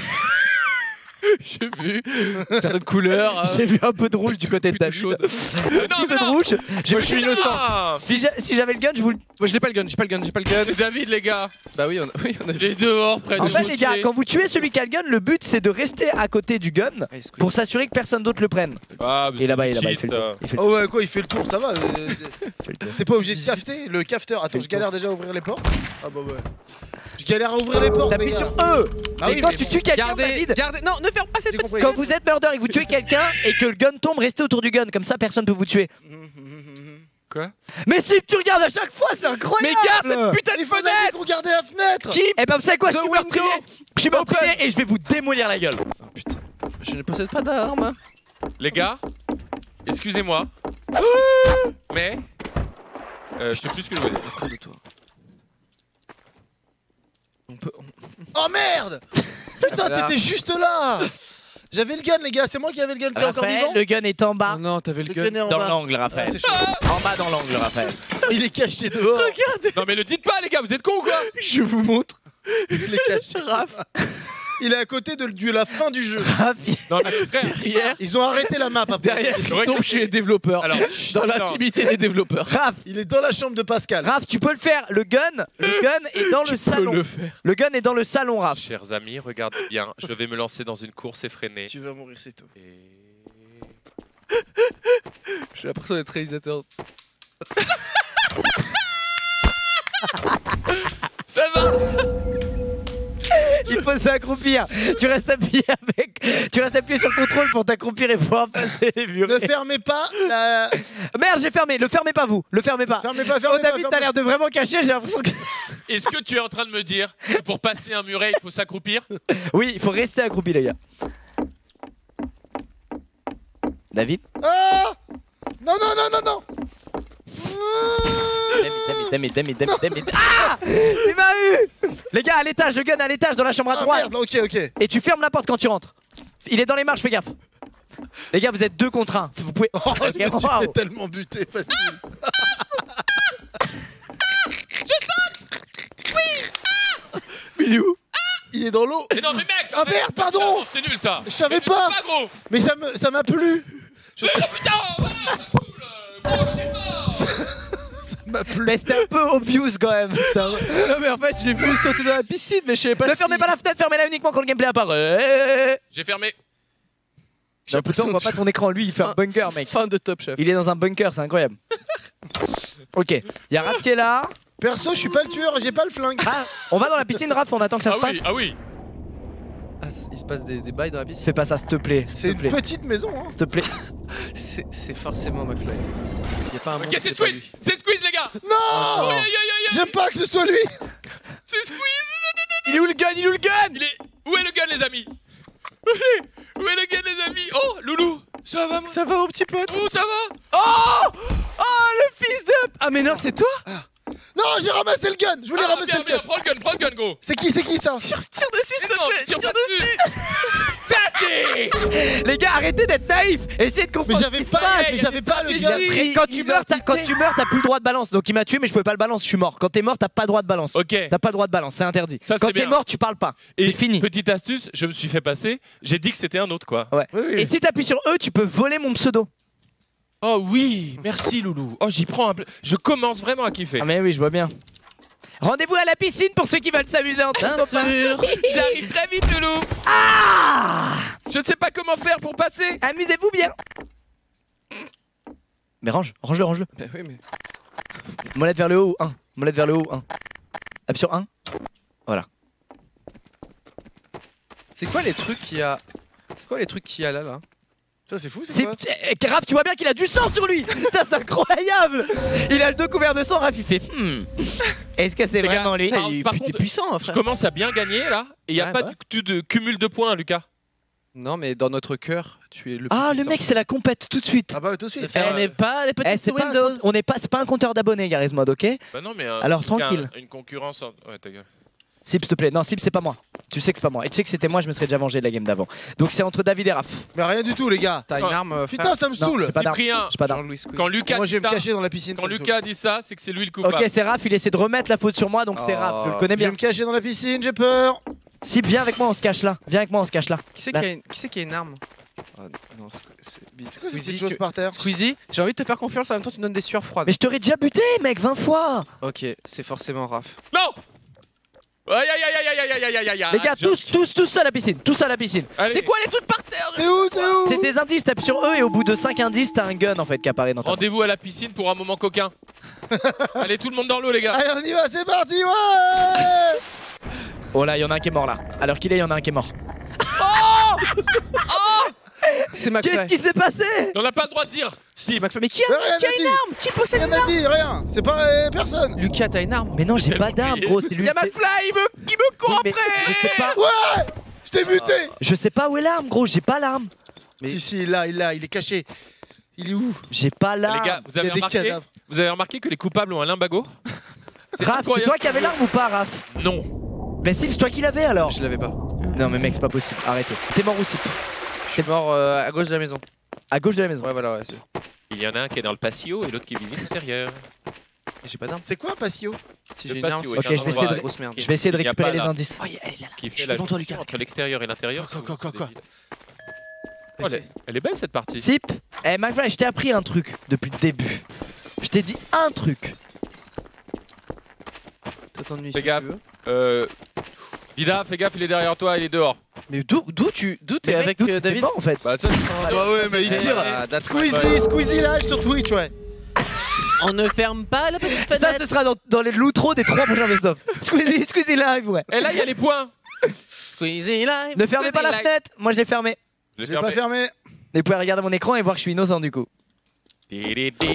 J'ai vu certaines couleurs. J'ai vu un peu de rouge du côté de plutôt David. chaude. Un Mais non, petit mais peu de non. rouge. Moi, je suis innocent. Ah, Si j'avais le gun, je vous le. Moi, je l'ai pas le gun, j'ai pas le gun. c'est David, les gars. Bah oui, on a vu. Il est dehors, près de En fait, nous, les gars, c'est- quand vous tuez celui qui a le gun, le but c'est de rester à côté du gun pour s'assurer que personne d'autre le prenne. Ah, mais Et là-bas, il cheat, fait le tour. Il fait le Oh ouais, quoi, il fait le tour, ça va. tour, il fait le tour. T'es pas obligé de cafeter le cafeteur. Attends, le je galère déjà à ouvrir les portes. Ah bah ouais. Je galère à ouvrir les portes. T'appuies les sur gars. E. Ah Et oui, quand mais tu bon. tues quelqu'un, Gardez, David, gardez. Non, ne ferme pas cette petite. quand vous êtes murder et que vous tuez quelqu'un et que le gun tombe, restez autour du gun. Comme ça, personne peut vous tuer. Quoi? Mais si tu regardes à chaque fois, c'est incroyable. Mais garde cette putain de Il faut fenêtre. regarder la fenêtre. Qui Eh ben vous savez quoi, je The suis meurtrier. window. Je suis meurtrier et je vais vous démolir la gueule. Oh putain. Je ne possède pas d'armes. Les gars, excusez-moi. Mais. Je sais plus ce que je voulais dire. Près de toi. On peut. Oh merde. Putain, Voilà. t'étais juste là. J'avais le gun, les gars, c'est moi qui avais le gun qui est encore Raphaël, vivant. le gun est en bas. Oh non, t'avais le Le gun. gun est en Dans bas. l'angle, Ah, Raphaël. c'est chaud. En bas dans l'angle, Raphaël. Il est caché dehors. Non mais le dites pas les gars, vous êtes cons ou quoi? Je vous montre. Il est caché. Il est à côté de la fin du jeu. Raph, Non mais frère, Derrière, Ils ont arrêté la map après. derrière, il Ouais, tombe chez les développeurs. Alors, dans non. l'intimité des développeurs. Raph, Il est dans la chambre de Pascal. Raph, tu peux le faire. Le gun est dans le Tu peux salon. le faire. Le gun est dans le salon, Raph. Chers amis, regardez bien, je vais me lancer dans une course effrénée. Tu vas mourir, c'est tout. Et... J'ai l'impression d'être réalisateur. Ça va? Il faut s'accroupir. Tu restes appuyé sur le contrôle pour t'accroupir et pouvoir passer les murs. Ne fermez pas la. Merde, j'ai fermé. Le fermez pas, vous. Le fermez pas. Fermez pas, Oh, fermez pas. David, t'as l'air de vraiment cacher. J'ai l'impression que. Est-ce que tu es en train de me dire que pour passer un muret, il faut s'accroupir? Oui, il faut rester accroupi, les gars. David. Ah non, non, non, non, non. Damn it. Ah, il m'a eu. Les gars, à l'étage, le gun à l'étage dans la chambre à Ah, droite. merde, ok. Et tu fermes la porte quand tu rentres. Il est dans les marches, fais gaffe. Les gars, vous êtes 2 contre 1. Vous pouvez. Oh, je me suis Waouh. fait tellement buter, facile. Mais il est où? Il est dans l'eau. Mais non mais mec! Ah, mec, merde, pardon. non, c'est nul ça! Je savais Mais pas. dis gros! Mais ça m'a plu. Oh putain! Voilà, ça saoule! Gros, dis pas. Ça m'a plu. Mais c'était un peu obvious quand même. Non mais en fait, je l'ai vu sauter dans la piscine, mais je savais pas Ne si... fermez pas la fenêtre, fermez-la uniquement quand le gameplay apparaît. J'ai fermé. J'ai Non, putain, on voit pas ton écran, lui il fait un bunker, mec. Fin de Top Chef. Il est dans un bunker, c'est incroyable. Ok, il y a Raph qui est là. Perso, je suis pas le tueur, j'ai pas le flingue. Ah, on va dans la piscine, Raph, on attend que ça Ah se passe. oui, ah oui! Ah, il se passe des bails dans la piscine. Fais pas ça, s'il te plaît. C'est S'il te une plaît. petite maison, hein. S'il te plaît. C'est forcément McFly. Y a pas un Ok, monstre, c'est c'est pas Squeeze! lui. C'est Squeeze les gars! Non. Aïe, aïe, aïe, aïe, J'aime pas que ce soit lui. c'est Squeeze! Il est où le gun? Il est où le gun? Il est... Où est le gun les amis? Où est le gun les amis? Oh, Loulou! Ça va mon... Ça va mon petit pote? Oh, ça va? Oh! Oh le fils de... Ah mais non, c'est toi? Non, j'ai ramassé le gun. Je voulais ramasser le bien, gun. prends le gun gros! C'est qui ça? Tire dessus s'il Mais te non, plaît! tire pas dessus! Tati! Les gars, arrêtez d'être naïfs. Essayez de Mais comprendre. j'avais pas le gun. stratégie. Quand tu meurs, t'as plus le droit de balance. Donc il m'a tué, mais je pouvais pas le balance. Je suis mort. Quand t'es mort, t'as pas le droit de balance. Ok. T'as pas le droit de balance, c'est interdit. Ça, c'est Quand t'es bien. mort, tu parles pas. Et C'est fini. petite astuce, je me suis fait passer, j'ai dit que c'était un autre quoi. Ouais. Oui, oui. Et si t'appuies sur E, tu peux voler mon pseudo. Oh oui, merci Loulou. Oh, j'y prends un peu. Je commence vraiment à kiffer. Ah mais oui, je vois bien. Rendez-vous à la piscine pour ceux qui veulent s'amuser entre Bien copains. sûr. J'arrive très vite Loulou. Ah, Je ne sais pas comment faire pour passer. amusez-vous bien. Mais range-le. Bah oui mais... Molette vers le haut, 1. Molette vers le haut, 1. Appuie sur 1. Voilà. C'est quoi les trucs qu'il y a... C'est quoi les trucs qu'il y a là? Ça, c'est fou, c'est C'est quoi? Raph, tu vois bien qu'il a du sang sur lui. Putain, c'est incroyable. Il a le dos couvert de sang, Raph, il fait Est-ce que c'est Les gars, vraiment lui? par- Il est par putain contre, puissant hein, Je frère. commence à bien gagner là. Et il n'y a Ouais, pas bah. du tout de cumul de points, Lucas. Non mais dans notre cœur, tu es le plus Ah, le puissant. mec, c'est la compète tout de suite. Ah bah tout de suite. faire, mais pas les Eh, petites c'est pas Windows. on n'est pas, c'est pas un compteur d'abonnés, Garry's Mod, ok? Bah non, mais. Alors, c'est qu'un- tranquille. Une concurrence. Ouais, ta gueule. Sip, s'il te plaît. Non, Sip, c'est pas moi. Tu sais que c'est pas moi. Et tu sais que c'était moi, je me serais déjà vengé de la game d'avant. Donc c'est entre David et Raph. Mais rien du tout, les gars. T'as une arme Putain, ça me Non, saule. j'ai pas d'arme. Cyprien, J'ai pas d'arme. Jean-Louis Squeeze. quand Lucas Moi, je vais dit me ça, cacher dans la piscine. quand ça me Lucas dit ça, c'est que c'est lui le coupable. Ok, c'est Raph, il essaie de remettre la faute sur moi, donc c'est Oh. Raph. Je le connais saoule. Je vais bien. me cacher dans la piscine, j'ai peur. Sip, viens avec moi, on se cache là. Viens avec moi, on se cache là. Qui c'est Là. qui a une arme? Ah, non, c'est C'est quoi ces Squeezie, petites choses par terre? Squeezie, j'ai envie de te faire confiance, en même temps tu me donnes des sueurs froides. Mais je t'aurais déjà buté, mec, 20 fois. Ok, c'est forcément Raph. Non. Aïe aïe aïe aïe aïe aïe aïe aïe aïe aïe. Les gars, tous à la piscine. Tous à la piscine. Allez. C'est quoi les trucs par terre? C'est où? C'est des indices, t'appuies sur E et au bout de 5 indices, t'as un gun en fait qui apparaît dans ta main. Rendez-vous à la piscine pour un moment coquin. Allez, tout le monde dans l'eau, les gars. Allez, on y va, c'est parti, ouais. Oh là, il y en a un qui est mort là. Alors qu'il est, il y en a un qui est mort. C'est Qu'est-ce McFly. qui s'est passé? On n'a pas le droit de dire. C'est McFly. Mais qui Mais a rien n'a dit. arme? Qui possède Rien une n'a arme? dit, rien. C'est pas personne. Lucas, t'as une arme? Mais non, j'ai tellement pas d'arme, plié. gros, c'est lui. Il y a c'est- McFly, il me court Oui, mais après! je sais pas. Ouais. Je t'ai buté. Je sais pas où est l'arme, gros, j'ai pas l'arme. Si, si, là, il est caché. Il est où? J'ai pas Les l'arme. gars, vous Il y avez a des remarqué cadavres. Vous avez remarqué que les coupables ont un limbago? Raph, c'est incroyable. toi qui avais l'arme ou pas, Raph? Non. Ben Sip, c'est toi qui l'avais alors. Je l'avais pas. Non mais mec, c'est pas possible, arrêtez. T'es mort ou Sip? suis mort à gauche de la maison. À gauche de la maison. Ouais, voilà, ouais. Il y en a un qui est dans le patio et l'autre qui visite l'intérieur. J'ai pas d'arme. C'est quoi un patio? Si Le j'ai une arme, patio c'est est un une endroit grosse, grosse merde. Je vais essayer de Il y a récupérer pas les là. indices. Oh, elle est là. Qui Je fait suis la devant toi, jonction Lucas. entre l'extérieur et l'intérieur. Quoi. Oh, elle est belle cette partie. Sip. Eh, McFly, je t'ai appris un truc depuis le début. Je t'ai dit un truc. T'attends de nuit Fais si gaffe. tu veux. Dida, fais gaffe, il est derrière toi, il est dehors. Mais d'où t'es avec David? en fait. Bah ça, c'est Bah ouais, mais il tire. Squeezie live sur Twitch, ouais. On ne ferme pas la petite fenêtre. Ça, ce sera dans les l'outro des 3 prochains best-of. Squeezie live, ouais. Et là, il y a les points. Squeezie live. Ne fermez pas la fenêtre. Moi, je l'ai fermé. Je J'ai pas fermé. Et vous pouvez regarder mon écran et voir que je suis innocent du coup. Moi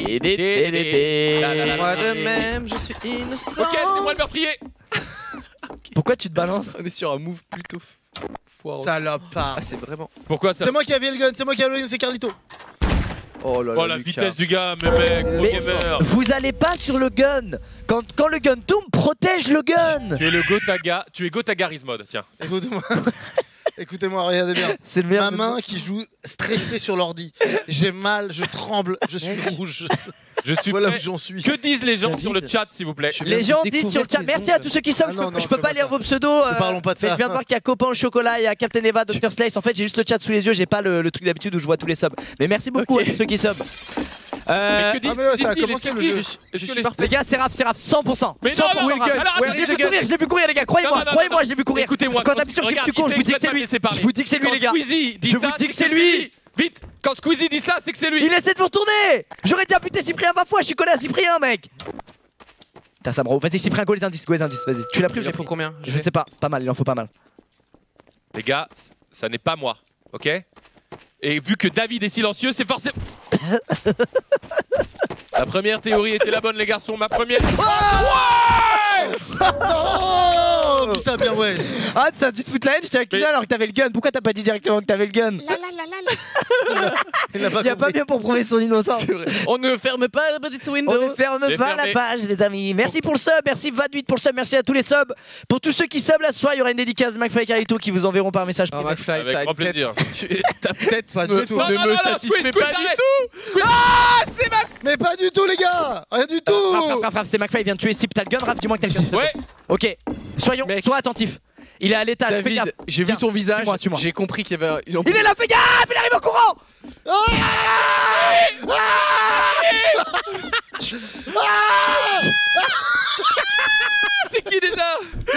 de même, je suis innocent. Ok, c'est moi le meurtrier. Pourquoi tu te balances? On est sur un move plutôt foireux. Salopard. Ah, c'est vraiment. Pourquoi ça? C'est moi qui avais le gun, c'est Carlito. Oh là là. Oh la Lucas. vitesse du gars, mais mec, pro Mais gamer. vous allez pas sur le gun. Quand le gun tombe, protège le gun. Tu es le Gotaga, tu es Gotaga-Rismod, tiens. Écoutez-moi, regardez bien. C'est le meilleur. Ma main qui joue stressée sur l'ordi. J'ai mal, je tremble, je suis rouge. Je suis Voilà où prêt. j'en suis. Que disent les gens David. sur le chat, s'il vous plaît? Les gens disent sur le chat, merci à tous ceux qui sont. Ah non, non, je peux fais pas pas lire ça. vos pseudos. Ne parlons pas de mais ça. je viens de voir qu'il y a Copain au chocolat, il y a Captain Eva, Dr Slice. En fait, j'ai juste le chat sous les yeux, j'ai pas le truc d'habitude où je vois tous les subs. Mais merci beaucoup Ok. à tous ceux qui sub. Mais que disent, mais ouais, ça a disent-ils, commencé les le surprises? jeu. Est-ce que les- Les gars, c'est Raph, 100%. Mais non, 100%. non, Will Gun. alors, Je l'ai vu courir, les gars, croyez-moi, Non, non, croyez-moi, non, je l'ai vu courir. Écoutez-moi, Quand t'appuies sur Shift, tu cours, je vous dis que c'est lui. Je vous dis que c'est lui, les gars. Quand Squeezie dit Je ça, vous dis c'est que c'est lui. Vite, quand Squeezie dit ça, c'est que c'est lui. Il essaie de vous retourner. J'aurais déjà buté Cyprien 20 fois, je suis collé à Cyprien, mec. Putain, ça me rend. Vas-y, Cyprien, go les indices, vas-y. Tu l'as pris ou Il j'ai en faut pris? combien? Je sais pas, pas mal, il en faut pas mal. Les gars, ça n'est pas moi, ok? Et vu que David est silencieux, c'est forcément. La première théorie était la bonne, les garçons. Ma première. Oh putain, bien ouais. Ah, ça, tu te fous de la haine, je t'ai accusé Mais- alors que t'avais le gun. Pourquoi t'as pas dit directement que t'avais le gun? Il a pas Y'a pas compris. mieux pour prouver son innocence. On ne ferme pas la petite On window. ne ferme J'ai pas fermé. la page, les amis. Merci pour le sub, merci Vad8 pour le sub, merci à tous les subs. Pour tous ceux qui sub là ce soir, il y aura une dédicace de McFly et Carlito qui vous enverront par message Oh, privé. McFly, Avec t'as grand peut-être- plaisir. Ta tête Pas ne du tout. ne me satisfait pas du tout. Mais pas du tout, les gars. Rien du tout. Raph, c'est McFly, il vient de tuer Sip. T'as le gun, Raph, dis-moi que t'as le gun. Ouais, Ok, Mec. sois attentif. Il est à l'étal, fais David, gaffe. j'ai vu Viens, ton visage, suis-moi. j'ai compris qu'il y avait. Il est là, fais gaffe, il arrive au courant. c'est qui déjà?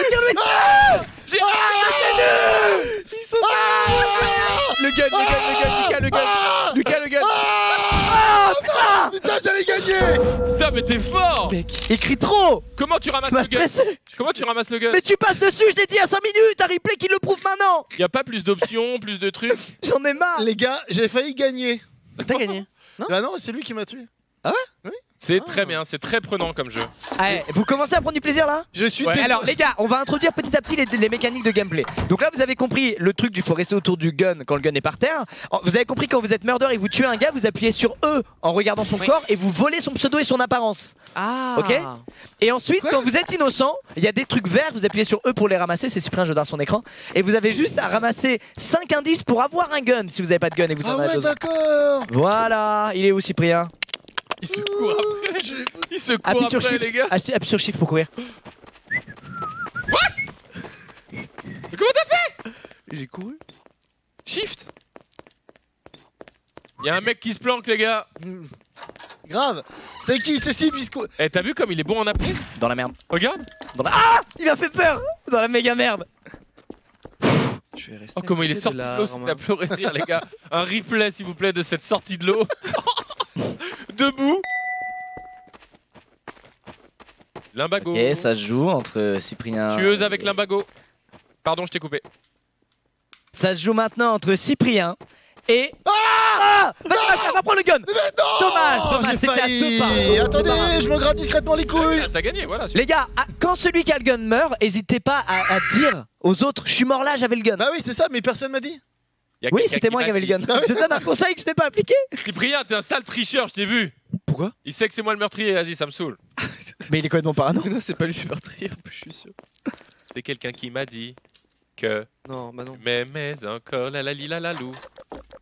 Le gun, Lucas, le gun. Putain, j'allais gagner. Putain, mais t'es fort! Il crie trop. Comment tu ramasses Tu m'as le gun? stressé. Comment tu ramasses le gun? Mais tu passes dessus, je l'ai dit à 5 minutes. T'as replay qui le prouve maintenant. Y a pas plus d'options, plus de trucs? J'en ai marre. Les gars, j'ai failli gagner. T'as gagné. Bah non, c'est lui qui m'a tué. C'est très bien, c'est très prenant comme jeu. Allez, vous commencez à prendre du plaisir là? Je suis Ouais. désolé. Alors les gars, on va introduire petit à petit les mécaniques de gameplay. Donc là vous avez compris le truc du faut rester autour du gun quand le gun est par terre. Vous avez compris quand vous êtes murder et que vous tuez un gars, vous appuyez sur E en regardant son corps et vous volez son pseudo et son apparence. Ah. Ok. Et ensuite quand vous êtes innocent, il y a des trucs verts, vous appuyez sur E pour les ramasser, c'est Cyprien Jodin son écran. Et vous avez juste à ramasser 5 indices pour avoir un gun si vous n'avez pas de gun et que vous Ah en avez ouais, besoin. d'accord. Voilà, il est où Cyprien? Il se court après, il se court Appuie sur après, Shift, les gars. appuie sur Shift pour courir. Mais comment t'as fait? Il est couru. Shift. Y a un mec qui se planque, les gars. Grave. C'est qui? C'est si Bisco. Eh, t'as vu comme il est bon en apnée? Dans la merde. Regarde. Ah, il m'a fait peur. Dans la méga merde. Je vais rester. Oh, comment il est sorti de l'eau, c'était à pleurer de rire, les gars. Un replay, s'il vous plaît, de cette sortie de l'eau. Debout. Limbago. Et ça se joue entre Cyprien. Tueuse avec Limbago. Pardon, je t'ai coupé. Ça se joue maintenant entre Cyprien et. Ah, va prendre le gun. Dommage, J'ai c'était à deux pas. failli. Attendez, je me gratte discrètement les couilles. Ah, t'as gagné, voilà. Les gars, quand celui qui a le gun meurt, n'hésitez pas à dire aux autres, je suis mort là, j'avais le gun. Bah oui, c'est ça, mais personne m'a dit. Y a Oui, quelqu'un c'était qui moi m'a qui avais le dit. gun. Je donne un conseil que je n'ai pas appliqué. Cyprien, t'es un sale tricheur, je t'ai vu. Pourquoi? Il sait que c'est moi le meurtrier, vas-y, ça me saoule. Mais il est complètement parano. Non, c'est pas lui meurtrier, en plus, je suis sûr. C'est quelqu'un qui m'a dit que Non, bah non. m'aimais encore la la li la la lou.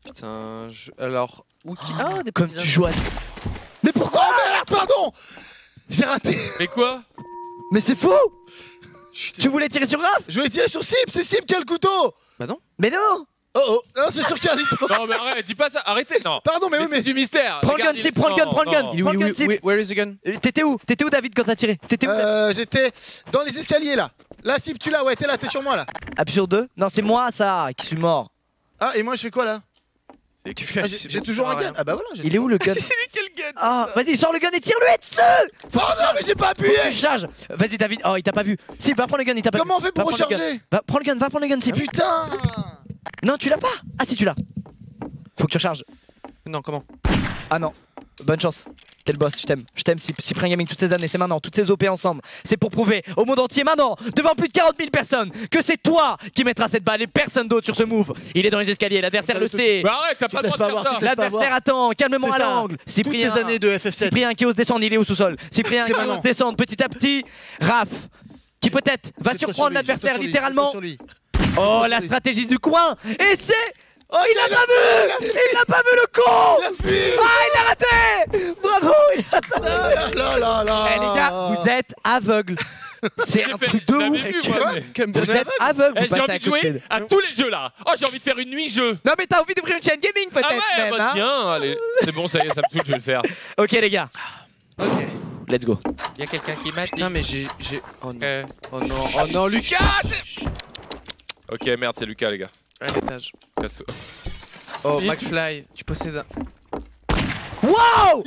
Putain, alors. Wookie. Ah, des Comme petits tu joues à... Mais pourquoi? Merde, pardon. J'ai raté. Mais quoi? Mais c'est faux. Tu voulais tirer sur Raph? Je voulais tirer sur Sip, c'est Sip qui a le couteau. Bah non. Mais non. Oh oh, non, c'est sur Carlito. Non, mais arrête, dis pas ça, arrêtez, non. Pardon, mais oui, C'est mais. du mystère. Prends le gun, Regarde, Sip, prends le gun, non, prends le gun. non. Prends le gun, Sip. Where is the gun? T'étais où? T'étais où, David, quand t'as tiré? T'étais où? J'étais dans les escaliers là. Là, Sip, tu l'as, ouais, t'es là, t'es sur moi là. Appuie sur 2. Non, c'est moi, ça, qui suis mort. Ah, et moi, je fais quoi là? C'est qui Ah, j'ai toujours un gun. Ah bah voilà, j'ai. Il est où le gun? C'est lui qui a le gun. Ah, vas-y, sors le gun et tire-lui dessus. Oh non, mais j'ai pas Faut que appuyé. tu charges. Vas-y, David. Oh, il t'a pas vu. Sip, va prendre le gun, il t'a pas vu. Comment on fait pour Va prendre le gun. recharger? Va prendre le gun, va prendre le gun, Sip. Putain. Non, tu l'as pas. Ah, si, tu l'as. Faut que tu recharges. Non, comment? Ah non. Bonne chance. T'es le boss, je t'aime. Je t'aime, Cyprien Gaming, toutes ces années, c'est maintenant, toutes ces OP ensemble. C'est pour prouver au monde entier maintenant, devant plus de 40 000 personnes, que c'est toi qui mettras cette balle et personne d'autre sur ce move. Il est dans les escaliers, l'adversaire le sait. Mais arrête, t'as pas le laisses droit pas de voir, faire tu ça. te laisses pas L'adversaire voir. attend, calmement C'est à ça. l'angle. Toutes Cyprien, ces années de FF7. Cyprien qui ose descendre, il est au sous-sol. Cyprien C'est qui maintenant. ose descendre petit à petit. Raph, qui peut-être va surprendre l'adversaire littéralement. Oh, la stratégie du coin. Et c'est... Oh, Il a pas vu. Il n'a pas vu le con. Il a fui. Ah, il a raté. Bravo. Il a pas vu. Ah là là là. Eh les gars, vous êtes aveugles. C'est un truc de J'avais ouf. vu, moi, mais- Vous êtes aveugles. Eh, vous j'ai passez envie à de jouer côté. à tous les jeux là. Oh, j'ai envie de faire une nuit jeu. Non mais t'as envie d'ouvrir une chaîne gaming peut-être Ah ouais, même, bah hein. tiens, allez. C'est bon, ça y est, ça me saoule, je vais le faire. Ok les gars, Ok. let's go. Il y a quelqu'un qui m'a dit. Putain, mais j'ai. Oh non. Euh, Oh non, oh non, Lucas! Ok, merde, c'est Lucas, les gars. À l'étage. Casse- Oh, McFly, tu possèdes un. Wow.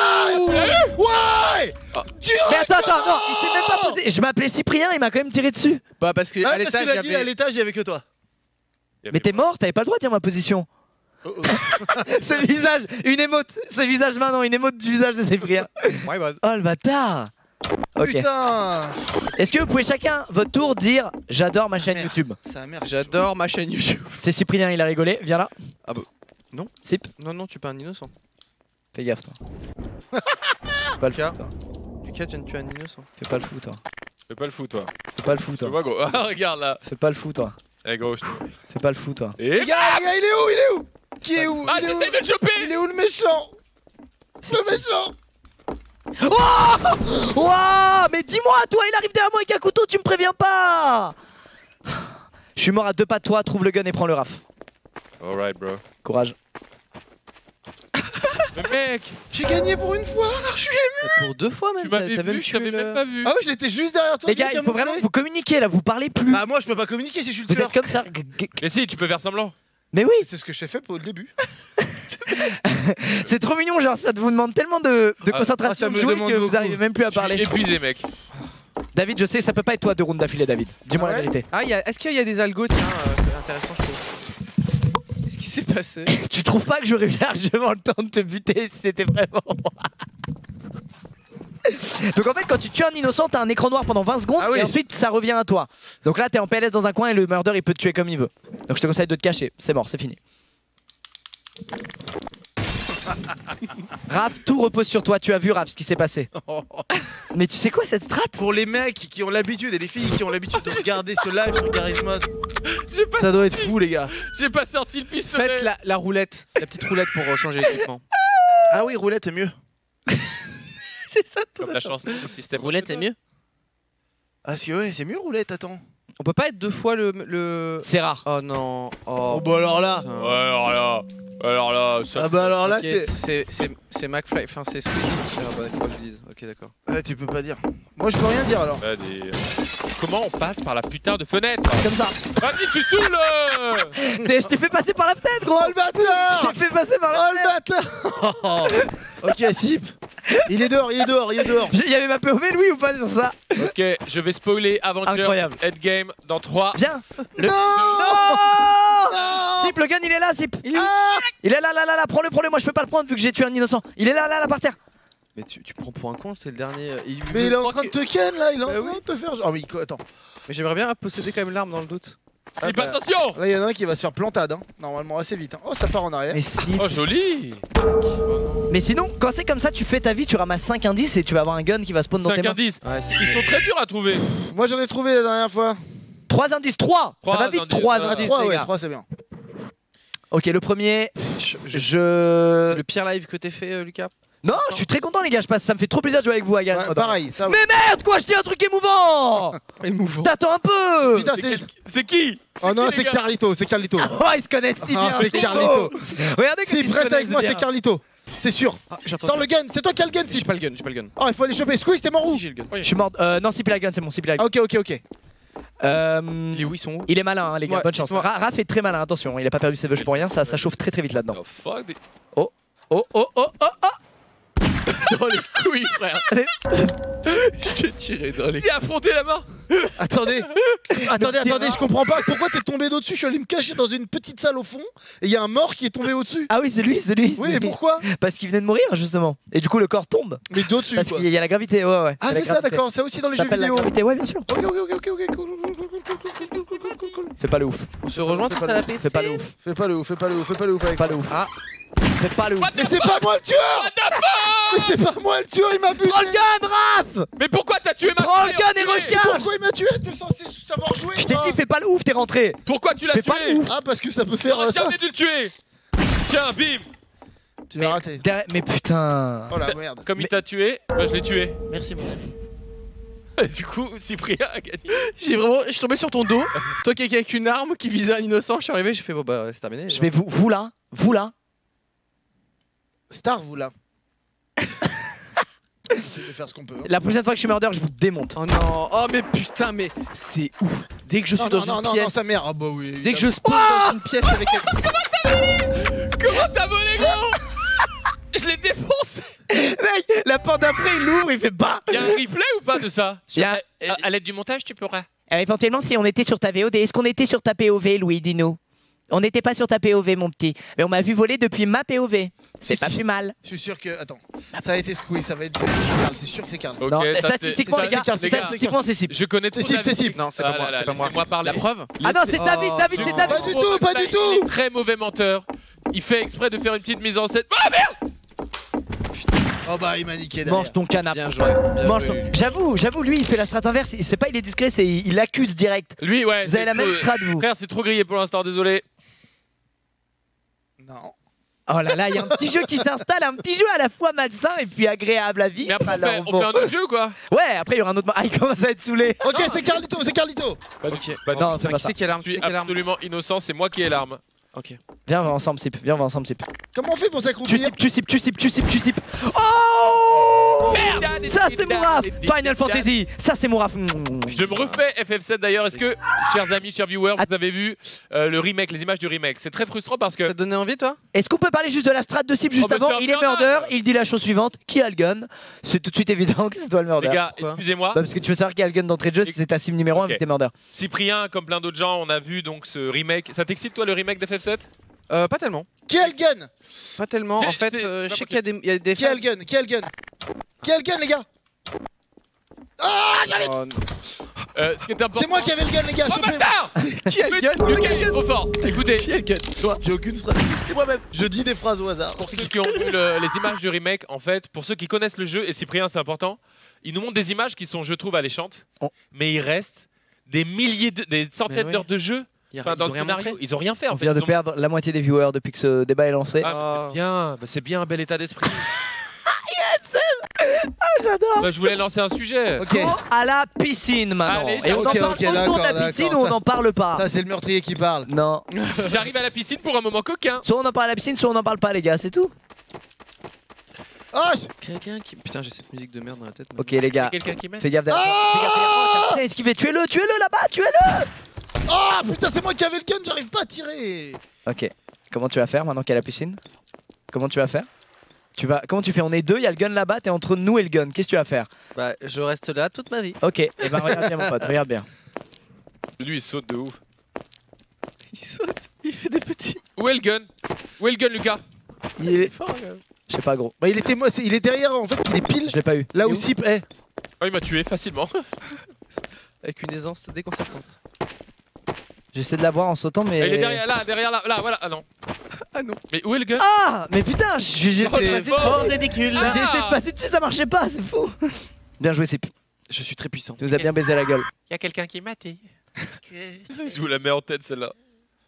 Ouais. Mais attends, non, il s'est même pas posé. Je m'appelais Cyprien, il m'a quand même tiré dessus. Bah, parce que Ah, à parce l'étage, qu'il a il dit y à avait. l'étage, il y avait que toi. Il y avait- Mais t'es mort, t'avais pas le droit de dire ma position. Oh, oh. Ce visage, une émote, ce visage maintenant, une émote du visage de Cyprien. Ouais, bah. Oh le bâtard. Ok. Putain. Est-ce que vous pouvez chacun, votre tour, dire j'adore ma chaîne Merde. YouTube? Ça merde. J'adore ma chaîne YouTube. C'est Cyprien, il a rigolé, viens là. Ah bah. Non. Cyp, Non, non, tu es pas un innocent. fais gaffe toi. Fais pas le fou toi. Lucas, tu es un innocent. Fais pas le fou toi. Fais pas le fou, toi. Fais pas le fou Tu toi. vois, gros. Ah, regarde là. Fais pas le fou toi. Eh, gros, je te. Fais pas le fou toi. Et. Les gars, il est où? Il est où? Qui est où? Ah, Il est où? j'essaie de le choper. Il est où le méchant? Le méchant. Wouah. Mais dis-moi, toi il arrive derrière moi avec un couteau, tu me préviens pas. Je suis mort à 2 pas de toi, trouve le gun et prends le raf. Alright, bro. Courage. Mais mec, J'ai gagné pour une fois. Je suis ému. Pour 2 fois même. tu m'avais t'as vu, je t'avais tué même le- pas vu. Ah ouais, j'étais juste derrière toi. Les gars, il faut vraiment que vous communiquiez là, vous parlez plus. Bah moi, je peux pas communiquer si je suis le Vous tueur. êtes comme ça. Mais si, tu peux faire semblant. Mais oui, C'est ce que j'ai fait pour le début. c'est trop mignon, genre ça vous demande tellement de Ah, concentration ça me de jouer demande que vous beaucoup. arrivez même plus à Je suis parler. épuisé, mec. David, je sais, ça peut pas être toi 2 rounds d'affilée, David. Dis-moi Ah la ouais vérité. Ah, est-ce qu'il y a des algos? Tiens, c'est intéressant, je trouve. Qu'est-ce qui s'est passé? Tu trouves pas que j'aurais eu largement le temps de te buter si c'était vraiment moi? Donc en fait, quand tu tues un innocent, t'as un écran noir pendant 20 secondes Ah oui. et ensuite ça revient à toi. Donc là, t'es en PLS dans un coin et le murder il peut te tuer comme il veut. Donc je te conseille de te cacher. C'est mort, c'est fini. Raph, tout repose sur toi. Tu as vu, Raph, ce qui s'est passé. Mais tu sais quoi cette strat? Pour les mecs qui ont l'habitude et les filles qui ont l'habitude de regarder ce live sur Charismod, J'ai pas, ça doit être fou, les gars. j'ai pas sorti le pistolet. Faites la roulette, la petite roulette pour changer l'équipement. Ah oui, roulette est mieux. C'est ça tout. Comme la chance au système. Roulette, c'est mieux. Ah si ouais, c'est mieux roulette, attends. On peut pas être 2 fois le. C'est rare. Oh non. Oh bah alors là. putain. Ouais, alors là, ça. Ah bah alors là, Ok, c'est McFly, enfin c'est Squeezie. Ah bah faut pas que je dise. Ok, d'accord. Ouais, tu peux pas dire. Moi je peux rien dire alors. Ouais, Comment on passe par la putain de fenêtre? Comme ça. Vas-y, tu saoules. Je t'ai fait passer par la fenêtre, gros. Oh le bâtard. Je t'ai fait passer par la Oh fenêtre. le bâtard. Ok, Sip. Il est dehors, il est dehors, il est dehors. Il y avait ma POV, Louis, ou pas sur ça? Ok, je vais spoiler Avenger Incroyable. Endgame dans 3. Viens. Non. Non. Sip, le gun, il est là, Sip. Il est où? Il est là, prends-le, moi je peux pas le prendre vu que j'ai tué un innocent. Il est là, par terre. Mais tu prends pour un con, c'est le dernier. Mais il est en train de te ken là, il est en Bah train de te faire. Oh mais attends. Mais j'aimerais bien posséder quand même l'arme dans le doute. Slip, Ah bah. attention. Là il y en a un qui va se faire plantade, hein. Normalement assez vite. Hein. Oh ça part en arrière. Mais Sip. Oh, joli. Mais sinon, quand c'est comme ça, tu fais ta vie, tu ramasses 5 indices et tu vas avoir un gun qui va spawn dans tes 5 mains. indices. Ouais, Ils sont très durs à trouver. Moi j'en ai trouvé la dernière fois. 3 indices, 3. Ça Trois va vite, indices, 3 voilà. indices, 3 les ouais, gars. 3 c'est bien. Ok, le premier, C'est je... le pire live que t'aies fait, Lucas. Non, je suis très content les gars, ça me fait trop plaisir de jouer avec vous, Agan. Ouais, pareil, ça. Mais merde, quoi, je dis un truc émouvant. Émouvant. T'attends un peu. Putain, c'est. C'est qui? Oh non, qui, les c'est gars Carlito, c'est Carlito. Oh, ils se connaissent si bien. Ah, c'est Carlito. Regardez comme S'il ils se reste avec connaissent moi, bien. c'est Carlito. C'est sûr. Ah, j'entends. Sors le gun, c'est toi qui as le gun, J'ai Sip. pas le gun, j'ai pas le gun. Oh, il faut aller choper. Squeeze, t'es mort où? Si, j'ai le gun. Je suis mort. Non, c'est Pilagan, c'est mon Pilagan. Ah, ok. Les où ils sont où? Il est malin, hein, les gars, Ouais, bonne chance. dites-moi. Raph est très malin, attention, il a pas perdu ses vœux pour rien, ça chauffe très vite là-dedans. Oh fuck. Oh, oh, oh, oh, oh. Dans les couilles, frère. Je t'ai tiré dans les couilles. J'ai affronté la mort. Attendez, je comprends pas. Pourquoi t'es tombé d'au-dessus? Je suis allé me cacher dans une petite salle au fond et il y a un mort qui est tombé au-dessus. Ah oui, c'est lui. Oui, mais pourquoi? Parce qu'il venait de mourir, justement. Et du coup, le corps tombe. Mais d'au-dessus, Parce quoi. qu'il y a la gravité, ouais. Ah, Il y a la c'est ça, gravité. d'accord. C'est aussi dans les Ça jeux s'appelle la vidéo. gravité, ouais, bien sûr. Ok. Fais pas le ouf. On se rejoint tous à la paix. Fais pas le ouf. Fais pas le ouf avec Pas le ouf. Ah, Fais pas le ouf. Mais c'est pas moi le tueur! Mais c'est pas moi le tueur, il m'a buté! Prends le gun, Raph. Mais pourquoi t'as tué ma Prends le frère, gun et enculé? recharge. Pourquoi il m'a tué? T'es censé savoir jouer! Je t'ai toi. dit, fais pas le ouf, t'es rentré. Pourquoi tu l'as Fais tué? pas le ouf. Ah, parce que ça peut faire T'aurais ça. jamais dû le tuer. Tiens, bim. Tu l'as raté. Mais putain. Oh la merde. Comme il t'a tué, bah, je l'ai tué. Merci, mon ami. Et du coup, Cyprien a gagné. je suis tombé sur ton dos. Toi qui avec une arme qui visait un innocent, je suis arrivé, j'ai fait bon bah c'est terminé. Je vais vous là. Star, vous là. On essaie de faire ce qu'on peut. La prochaine fois que je suis murder, je vous démonte. Oh non, oh mais putain, mais c'est ouf. Dès que je suis dans une pièce, sa mère. Ah bah oui. dès que je spawn dans une pièce avec Comment t'as volé, gros? Je l'ai défoncé. Mec, la porte d'après, il l'ouvre, il fait bah. Y'a un replay ou pas de ça? Y a- À l'aide du montage, tu pourras. Éventuellement, si on était sur ta VOD, est-ce qu'on était sur ta POV, Louis, dis-nous? On n'était pas sur ta POV, mon petit. Mais on m'a vu voler depuis ma POV. C'est pas plus mal. Je suis sûr que. Attends. Ça a été squeeze, ça va être. Carl, c'est sûr que c'est Carl. Ok, Non, ça, statistiquement, c'est- les gars, c'est- c'est- statistiquement, c'est cible. Je connais trop C'est David. cible. Non, c'est Ah pas moi, là là, c'est pas moi. laissez-moi parler. La preuve? Ah non, c'est David, Oh, David, non. c'est Pas David. du tout, pas du Il tout. est très mauvais menteur. Il fait exprès de faire une petite mise en scène. Ah merde! Oh bah, il m'a niqué derrière. Mange ton canapé. Bien joué. Bien Mange joué. ton... J'avoue, lui, il fait la strat inverse. C'est pas il est discret, c'est il accuse direct. Lui, ouais. Vous avez la même strat, vous. Frère, c'est trop grillé pour l'instant, désolé. Non. Oh là là, il y a un petit jeu qui s'installe, un petit jeu à la fois malsain et puis agréable à vivre. Mais après, Alors, on bon. fait un autre jeu, quoi. Ouais, après il y aura un autre. Ah, il commence à être saoulé. Ok, c'est Carlito, c'est Carlito. Ok. Bah, non, Putain, c'est pas qui ça. c'est qui a l'arme? Je Qui suis c'est qui a l'arme? absolument innocent, c'est moi qui ai l'arme. Ok. Viens, on va ensemble, Sip. Viens, on va ensemble, Sip. Comment on fait pour s'accroupir? Tu sip. Oh Merde. Ça, c'est mon raf. Final Fantasy. Ça, c'est mon raf. Je me refais FF7 d'ailleurs. Est-ce que, chers amis, chers viewers, vous avez vu le remake, les images du remake? C'est très frustrant parce Ça que. te donnait envie, toi? Est-ce qu'on peut parler juste de la strat de Sip juste Oh, bah, avant? c'est Il est infernal. murder, il dit la chose suivante. Qui a le gun? C'est tout de suite évident que c'est toi le murder. Les gars, Pourquoi excusez-moi. Bah, parce que tu veux savoir qui a le gun d'entrée de jeu, c'est ta sim numéro 1 Ok. avec tes murder. Cyprien, comme plein d'autres gens, on a vu donc ce remake. Ça t'excite, toi, le remake d'FF7? Pas tellement. Qui a le gun? Pas tellement. En fait, je sais qu'il y a des Qui a phases. le gun? Qui a le gun? Qui a le gun, les gars? Oh, non. Ce qui est important. C'est moi qui avais le gun, les gars. Oh chopez-moi. bâtard! Qui a le gun? Lucas, il est trop fort. Écoutez, Qui a le gun? Toi. J'ai aucune stratégie. C'est moi-même. Je dis des phrases au hasard. pour ceux qui ont vu les images du remake, en fait, pour ceux qui connaissent le jeu, et Cyprien, c'est important, il nous montre des images qui sont, je trouve, alléchantes, Oh. mais il reste des milliers, des centaines Mais oui. d'heures de jeu. Il y a Enfin, dans ils le ont rien scénario, montré. ils ont rien fait. En On fait. vient de Ils ont- perdre la moitié des viewers depuis que ce débat est lancé. Ah, c'est bien, bah, c'est bien un bel état d'esprit. J'adore. Bah, je voulais lancer un sujet. Ok. À la piscine maintenant. Allez, Et on en ok, parle ok, sur le tour de la d'accord, piscine ou d'accord, on n'en parle pas. Ça, c'est le meurtrier qui parle. Non. J'arrive à la piscine pour un moment coquin. Soit on en parle à la piscine, soit on n'en parle pas, les gars, c'est tout. Ah! Quelqu'un qui. Putain, j'ai cette musique de merde dans la tête. Ok, les gars, Quelqu'un qui m'aide. fais gaffe derrière. Ah Fais gaffe derrière. Oh, esquivez, tuez-le là-bas, tuez-le. Ah putain, c'est moi qui avais le gun, j'arrive pas à tirer. Ok, comment tu vas faire maintenant qu'il y a la piscine? Comment tu vas faire? Comment tu fais? On est deux, il y a le gun là-bas, t'es entre nous et le gun. Qu'est-ce que tu vas faire? Bah, je reste là toute ma vie. Ok, et ben regarde bien mon pote, regarde bien. Lui, il saute de ouf. Il saute, il fait des petits. Où est le gun? Où est le gun, Lucas? Il est fort, je sais pas gros, Bah, il est derrière en fait, il est pile je l'ai pas eu. là où Sip est. Oh, il m'a tué facilement. Avec une aisance déconcertante. J'essaie de l'avoir en sautant mais... Il est derrière là, voilà. Ah non. Ah non. Mais où est le gun? Ah mais putain, j'essaie Oh, de le passer vol. fort. ridicule. Ah. J'ai essayé de passer dessus, ça marchait pas, c'est fou. Bien joué Sip, Je suis très puissant. tu nous as bien baisé la gueule. Il y a quelqu'un qui m'a dit. Je vous la mets en tête celle-là.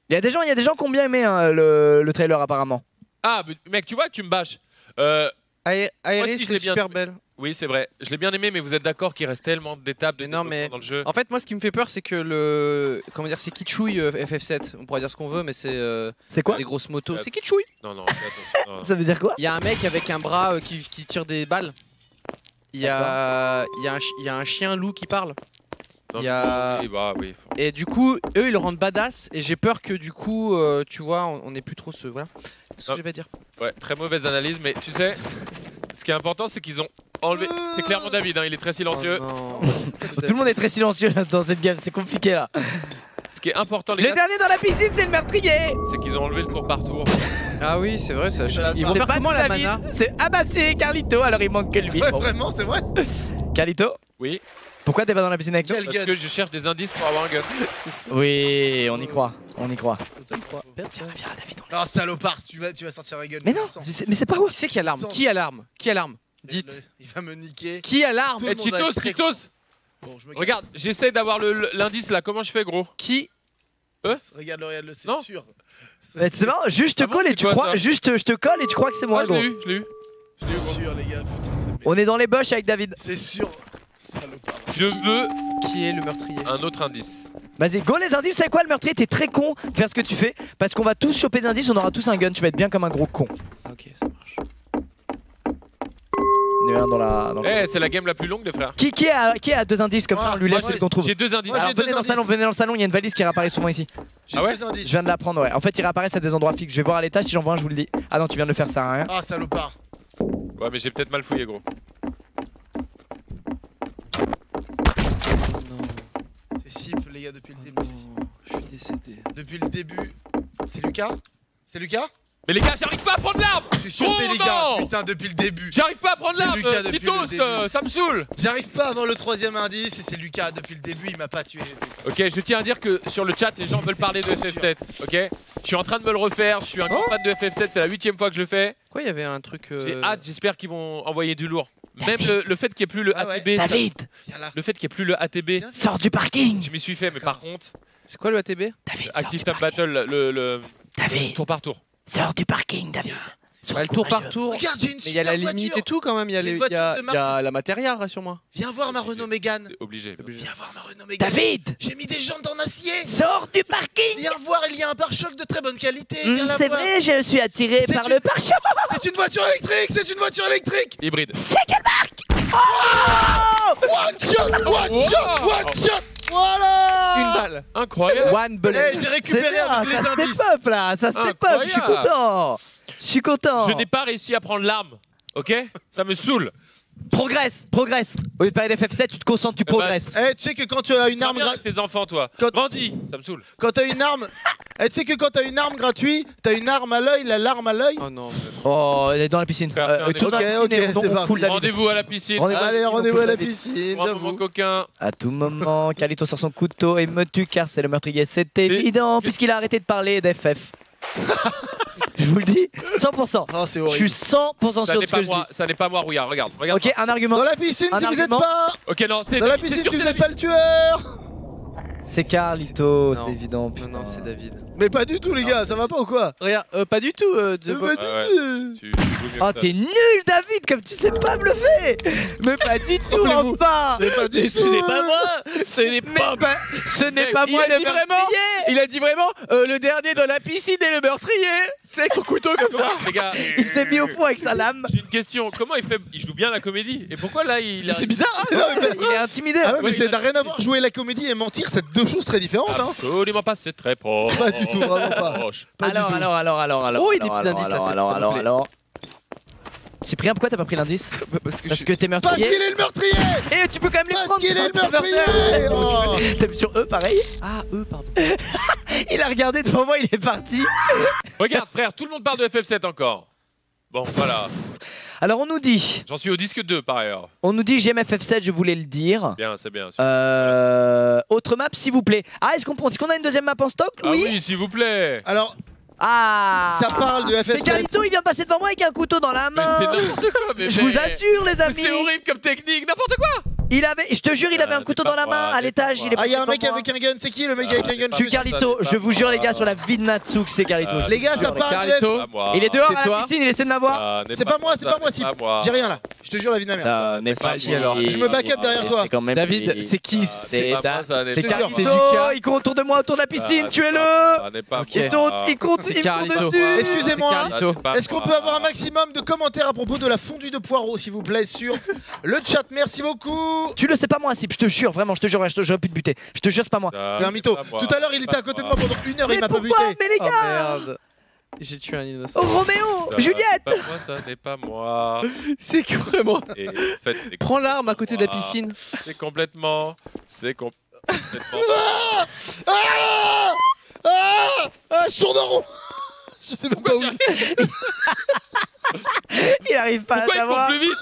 Il y a des gens qui ont bien aimé hein, le trailer apparemment. Ah, mais, mec, tu vois, tu me bâches. Aérie, si, je c'est l'ai bien- super belle. Oui, c'est vrai. Je l'ai bien aimé, mais vous êtes d'accord qu'il reste tellement d'étapes de Mais non, développement mais- dans le jeu. En fait, moi, ce qui me fait peur, c'est que c'est kitschouille FF7. On pourrait dire ce qu'on veut, mais c'est C'est quoi? les grosses motos. Ouais. C'est kitschouille. Non, fais attention. Non. Ça veut dire quoi? Il y a un mec avec un bras qui tire des balles. Il y a un chien loup qui parle. Non, Il y a- oui, bah, oui. Et du coup, eux, ils le rendent badass. Et j'ai peur que du coup, tu vois, on ait plus trop ce. Voilà. C'est ce que Non. je vais dire. Ouais, très mauvaise analyse, mais tu sais, ce qui est important, c'est qu'ils ont enlevé. C'est clairement David, hein, il est très silencieux. Oh non. Tout le monde est très silencieux là, dans cette game, c'est compliqué là. Ce qui est important, les Le gars, dernier dans la piscine, c'est le meurtrier. c'est qu'ils ont enlevé le tour par tour. Ah oui, c'est vrai, ça. Ils vont C'est faire pas comment la David, mana? Ah bah c'est Carlito, alors il manque que lui. Ouais, Bon. vraiment, c'est vrai. Carlito, Oui, pourquoi t'es pas dans la piscine avec nous? Quel parce gun. que je cherche des indices pour avoir un gun. Oui, on y croit, on y croit. Viens, Oh salopard, tu vas sortir la gueule. Mais non, mais c'est pas moi. Qui c'est qui a l'arme? Sans- Qui a l'arme? Qui a l'arme? Dites. Il va me niquer. Qui a l'arme? Tout le Eh, monde va Cheetos, être très- Cheetos, Bon, je me regarde, j'essaie d'avoir l'indice là, comment je fais, gros? Qui? Regarde-le, c'est Non. sûr. C'est marrant, juste je te Ah bon, colle et c'est tu quoi, crois, ça juste je te colle et tu crois que c'est moi Ah, je gros. l'ai eu, je l'ai eu. C'est sûr, les gars, putain, ça me- On est dans les bush avec David. C'est sûr. Salopard. Je veux Qui est le meurtrier? un autre indice. Vas-y, go les indices, c'est quoi le meurtrier? T'es très con de faire ce que tu fais parce qu'on va tous choper des indices, on aura tous un gun, tu vas être bien comme un gros con. Ah, ok, ça marche. Il y en a un dans le- Eh, c'est la game la plus longue, les frères. Qui a deux indices comme ça, on lui moi, laisse celui qu'on trouve. J'ai deux indices. Moi, Alors j'ai deux venez dans le indices. salon, il y a une valise qui réapparaît souvent ici. J'ai Ah ouais deux indices. Je viens de la prendre, ouais. En fait, il réapparaît à des endroits fixes. Je vais voir à l'étage si j'en vois un, je vous le dis. Ah non, tu viens de le faire, ça sert à rien. Ah salopard. Ouais, mais j'ai peut-être mal fouillé, gros. Non, C'est Sip, les gars, depuis le début. c'est Sip. je suis décédé. Depuis le début. C'est Lucas? C'est Lucas? Mais les gars, j'arrive pas à prendre l'arme. Je suis sûr que c'est Oh les gars. non. Putain, depuis le début. J'arrive pas à prendre C'est l'arme. Lucas depuis le Cheetos, début. ça me saoule. J'arrive pas à avoir le troisième indice et c'est Lucas. Depuis le début, il m'a pas tué. Ok, je tiens à dire que sur le chat, les gens veulent parler de FF7. Ok, je suis en train de me le refaire. Je suis un grand fan de FF7. C'est la 8ème fois que je le fais. Quoi, il y avait un truc. J'ai hâte. J'espère qu'ils vont envoyer du lourd. Même le fait qu'il n'y ait plus le Ah ouais. ATB. David, Viens là. Le fait qu'il n'y ait plus le ATB. Viens. sors du parking. Je m'y suis fait, mais par contre, C'est quoi le ATB? David, sors Active du Time parking. Battle, le David, tour par tour. sors du parking, David. Sois Bah, le tour par courageux. tour. Regarde, j'ai une Mais il y a la super limite voiture. et tout quand même. Il y a, J'ai une il y voiture a, de il y a la Materia, rassure-moi. Viens voir ma Renault Mégane. C'est obligé. Viens voir ma Renault Mégane. David, J'ai mis des jantes en acier. sors du parking. Viens voir, il y a un pare-choc de très bonne qualité. Viens la C'est voir. vrai, je suis attiré C'est par une- le pare-choc. C'est une voiture électrique. C'est une voiture électrique. Hybride. C'est quelle marque? Oh, One shot, one wow. shot, one shot. Voilà. Une balle. Incroyable. One Eh, bullet. j'ai c'est récupéré bien, avec ça les step indices. up là, ça step up, je suis Incroyable. content. Je suis content. Je n'ai pas réussi à prendre l'arme. Ok, ça me saoule. Progresse. Au lieu de parler d'FF7, tu te concentres, tu bah, progresses. Eh, tu sais que quand tu as une Ça arme vient gratuite, avec tes enfants, toi. Quand- Grandis, ça me saoule. quand t'as une arme, tu sais que quand t'as une arme gratuite, t'as une arme à l'œil, l'arme à l'œil. Oh non. Oh, elle est dans la piscine. Faire un Tout dans la Ok, piscine et ok, on c'est cool, parti. David. Rendez-vous à la piscine. Rendez-vous Allez, on rendez-vous à la pousse piscine, Pour un moment j'avoue. coquin. À tout moment, Carlito sort son couteau et me tue car c'est le meurtrier. C'est évident puisqu'il a arrêté de parler d'FF. Je vous le dis, 100%. Oh, c'est Je horrible. suis 100% Ça sûr n'est de ce pas que je dis. moi, ça n'est pas moi, regarde, regarde. Ok, un argument. Dans la piscine, Un si vous êtes argument. pas. Ok, non, c'est Dans la c'est piscine, sûr si que vous c'est n'êtes pas le tueur. C'est Carlito, Non. c'est évident. Non, putain. non, c'est David. Mais pas du tout, les gars, ça va pas ou quoi? Regarde, pas du tout. Pas du ouais. tout. Tu joues mieux Oh, que ça. t'es nul, David, comme tu sais pas bluffer. Mais pas du tout, Rappelez-vous. enfin. Mais pas du Ce tout. n'est pas moi. Ce n'est Mais pas. pas- ce n'est Mais pas il moi a le dit vraiment meurtrier. Il a dit vraiment le dernier dans la piscine et le meurtrier. Tu sais, avec son couteau comme ça. Les gars, Il s'est mis au fond avec sa lame. j'ai une question. Comment il fait? Il joue bien la comédie. Et pourquoi là il a. C'est bizarre. Hein. Non, mais Il est intimidé. Ah ouais, mais Ouais, ça il n'a a- rien à voir. Jouer la comédie et mentir, c'est deux choses très différentes. Hein. Absolument pas, c'est très proche. Pas du tout, vraiment pas. Proche. Pas du tout. Alors. Oh, il y a des petits indices, là, ça me plaît. Cyprien, pourquoi t'as pas pris l'indice? Parce que Parce que t'es Parce meurtrier. qu'il est le meurtrier. Et tu peux quand même les Parce prendre. qu'il est le quand t'es meurtrier. Oh. T'aimes sur eux, pareil. Ah, eux, pardon. Il a regardé devant moi, il est parti. Regarde, frère, tout le monde parle de FF7 encore. Bon, voilà. Alors on nous dit J'en suis au disque 2 par ailleurs. j'aime FF7, je voulais le dire. Bien, c'est bien. Autre map, s'il vous plaît. Ah, est-ce qu'on a une deuxième map en stock? Ah oui, s'il vous plaît. Alors, Ah. ça parle de Mais FF7. Carlito, il vient de passer devant moi avec un couteau dans la Mais c'est main. n'importe quoi. Mais Je vous assure, les mais amis. c'est horrible comme technique, n'importe quoi. Il avait, je te jure, il avait un couteau dans la main à l'étage. Il est Ah, il y a un passé mec devant moi. avec un gun, c'est qui le mec avec un gun? Je suis Carlito, je vous jure les gars sur la vie de Natsu que c'est Carlito. Les gars, ça part Carlito. Il est dehors C'est à la toi piscine, il essaie de m'avoir. C'est pas moi, Sip. J'ai rien là. Je te jure la vie de ma mère. Ça n'est pas qui, alors Je me back up derrière toi. David, c'est qui? C'est pas ça. moi, ça n'est C'est pas Carlito, C'est Lucas. il court autour de moi, autour de la piscine, Ah, tuez-le. Ça n'est pas Ok. Il moi. compte, il compte, C'est il me court Carlito. dessus. Excusez-moi. Carlito. Est-ce qu'on peut avoir un maximum de commentaires à propos de la fondue de poireaux, s'il vous plaît, sur le chat? Merci beaucoup. Tu le sais pas moi, Sip, je te jure, vraiment, je te jure, j'aurais pu te buter. Je te jure, c'est pas moi. T'es un mytho. Tout à l'heure, il était à côté de moi pendant 1 heure, il Mais m'a pas buté. pourquoi? Mais les Oh gars. merde. J'ai tué un innocent. Oh, Roméo, Juliette. Ça n'est pas moi. C'est que vraiment. Et en fait, c'est Prends l'arme à côté de la moi. piscine. C'est complètement. Ah ah ah, je tourne en rond. Je sais même pas où. Il arrive pas Pourquoi à il court t'avoir. plus vite?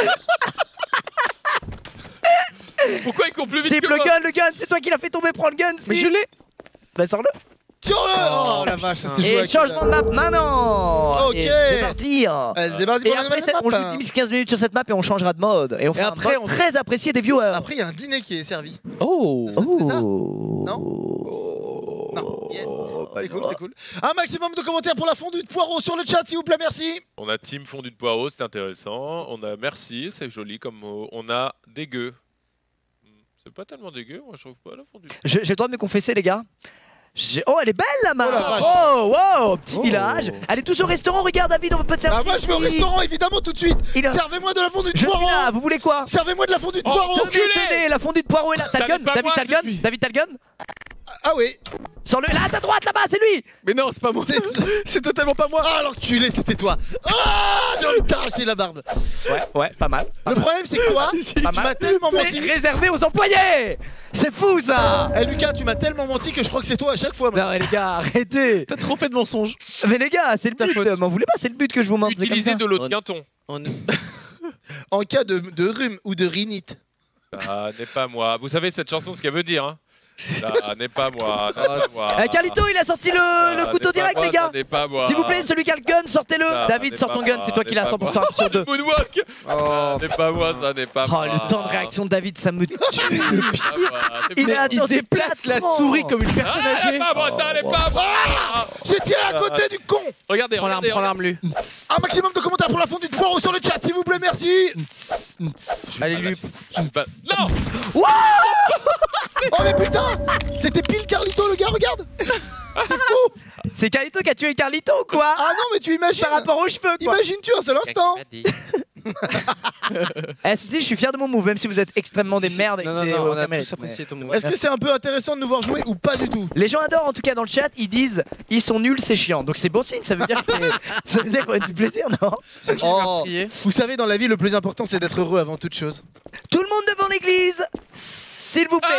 Pourquoi il court plus vite Sip, que le moi? gun, c'est toi qui l'as fait tomber, prends le gun. Mais Sip. je l'ai. Bah sors-le. Tire-le. Oh la vache, ça s'est joué Et avec changement de map maintenant. Ok. Et c'est parti. C'est parti Et pour la après, nouvelle on joue map. 10-15 minutes sur cette map et on changera de mode. Et on fera après, un mode on- très apprécié des viewers. Après, il y a un dîner qui est servi. Oh. Ça, c'est ça Non. Non, yes. C'est cool, c'est cool. Un maximum de commentaires pour la fondue de poireaux sur le chat, s'il vous plaît, merci. On a team fondu de poireaux, c'est intéressant. On a merci, c'est joli comme mot. On a dégueu. C'est pas tellement dégueu, moi je trouve pas la fondue. J'ai le droit de me confesser, les gars. Oh, elle est belle la map. Oh, la vache. Oh, wow, petit village. Allez tous au restaurant, regarde David, on peut te servir. Ah, moi, je vais au ici. restaurant, évidemment, tout de suite. Il a- Servez-moi de la fondue de Je suis là, poireaux. vous voulez quoi? Servez-moi de la fondue de Oh, poireaux. enculé. Tenez, la fondue de poireau est là. T'as le Ça gun? n'est pas David, moi, t'as le je gun? suis. David, t'as le gun? Ah oui. Sors-le là, à ta droite, là-bas, c'est lui. Mais non, c'est pas moi. C'est- C'est totalement pas moi. Ah, l'enculé, c'était toi. Ah, j'ai envie de t'arracher la barbe. Ouais, pas mal. Le problème, c'est quoi? Tu Pas mal. m'as tellement C'est menti. réservé aux employés. C'est fou ça. Eh, Lucas, tu m'as tellement menti que je crois que c'est toi à chaque fois. Non, mais les gars, arrêtez. T'as trop fait de mensonges. Mais les gars, c'est le Ta but. faute. M'en voulez pas, c'est le but que je vous mente. c'est comme Utilisez ça. de l'eau de On- Quinton. On- En cas de rhume ou de rhinite. Ça n'est pas moi. Vous savez cette chanson ce qu'elle veut dire, hein? Ça n'est pas moi. Ça n'est Ah, pas moi. Carlito, il a sorti Ça le n'est couteau pas direct, moi, les gars. Ça n'est pas moi. S'il vous plaît, celui qui a le gun, sortez-le. Ça David, n'est sors pas ton gun, moi, c'est toi qui l'as n'est pas 100% moi. sur deux. Moonwalk. Oh. Ça n'est pas moi, ça n'est pas Oh, moi. le temps de réaction de David, ça me tue. Il Mais est il attends, c'est déplace la placement. souris comme une personne Ah, ça âgée. n'est pas moi, ça n'est pas moi. J'ai tiré à côté du con. Regardez, Prends l'arme, regardez. prends l'arme, lui. Un maximum de commentaires pour la fondue de poireaux sur le chat, s'il vous plaît, merci. Allez, lui. Non. Oh mais putain, c'était pile Carlito le gars, regarde. C'est fou. C'est Carlito qui a tué Carlito, quoi. Ah non mais tu imagines. Par rapport aux cheveux, quoi. Imagine-tu un seul instant. Ceci, je suis fier de mon move, même si vous êtes extrêmement des merdes. et Non, que non, c'est non, on aucun a mérite, tous apprécié ton move. Est-ce que c'est un peu intéressant de nous voir jouer ou pas du tout? Les gens adorent en tout cas dans le chat, ils disent ils sont nuls, c'est chiant. Donc c'est bon signe, ça veut dire que ça veut dire qu'on a du plaisir, non? Oh, Crier. vous savez dans la vie le plus important c'est d'être heureux avant toute chose. Tout le monde devant l'église, s'il vous plaît.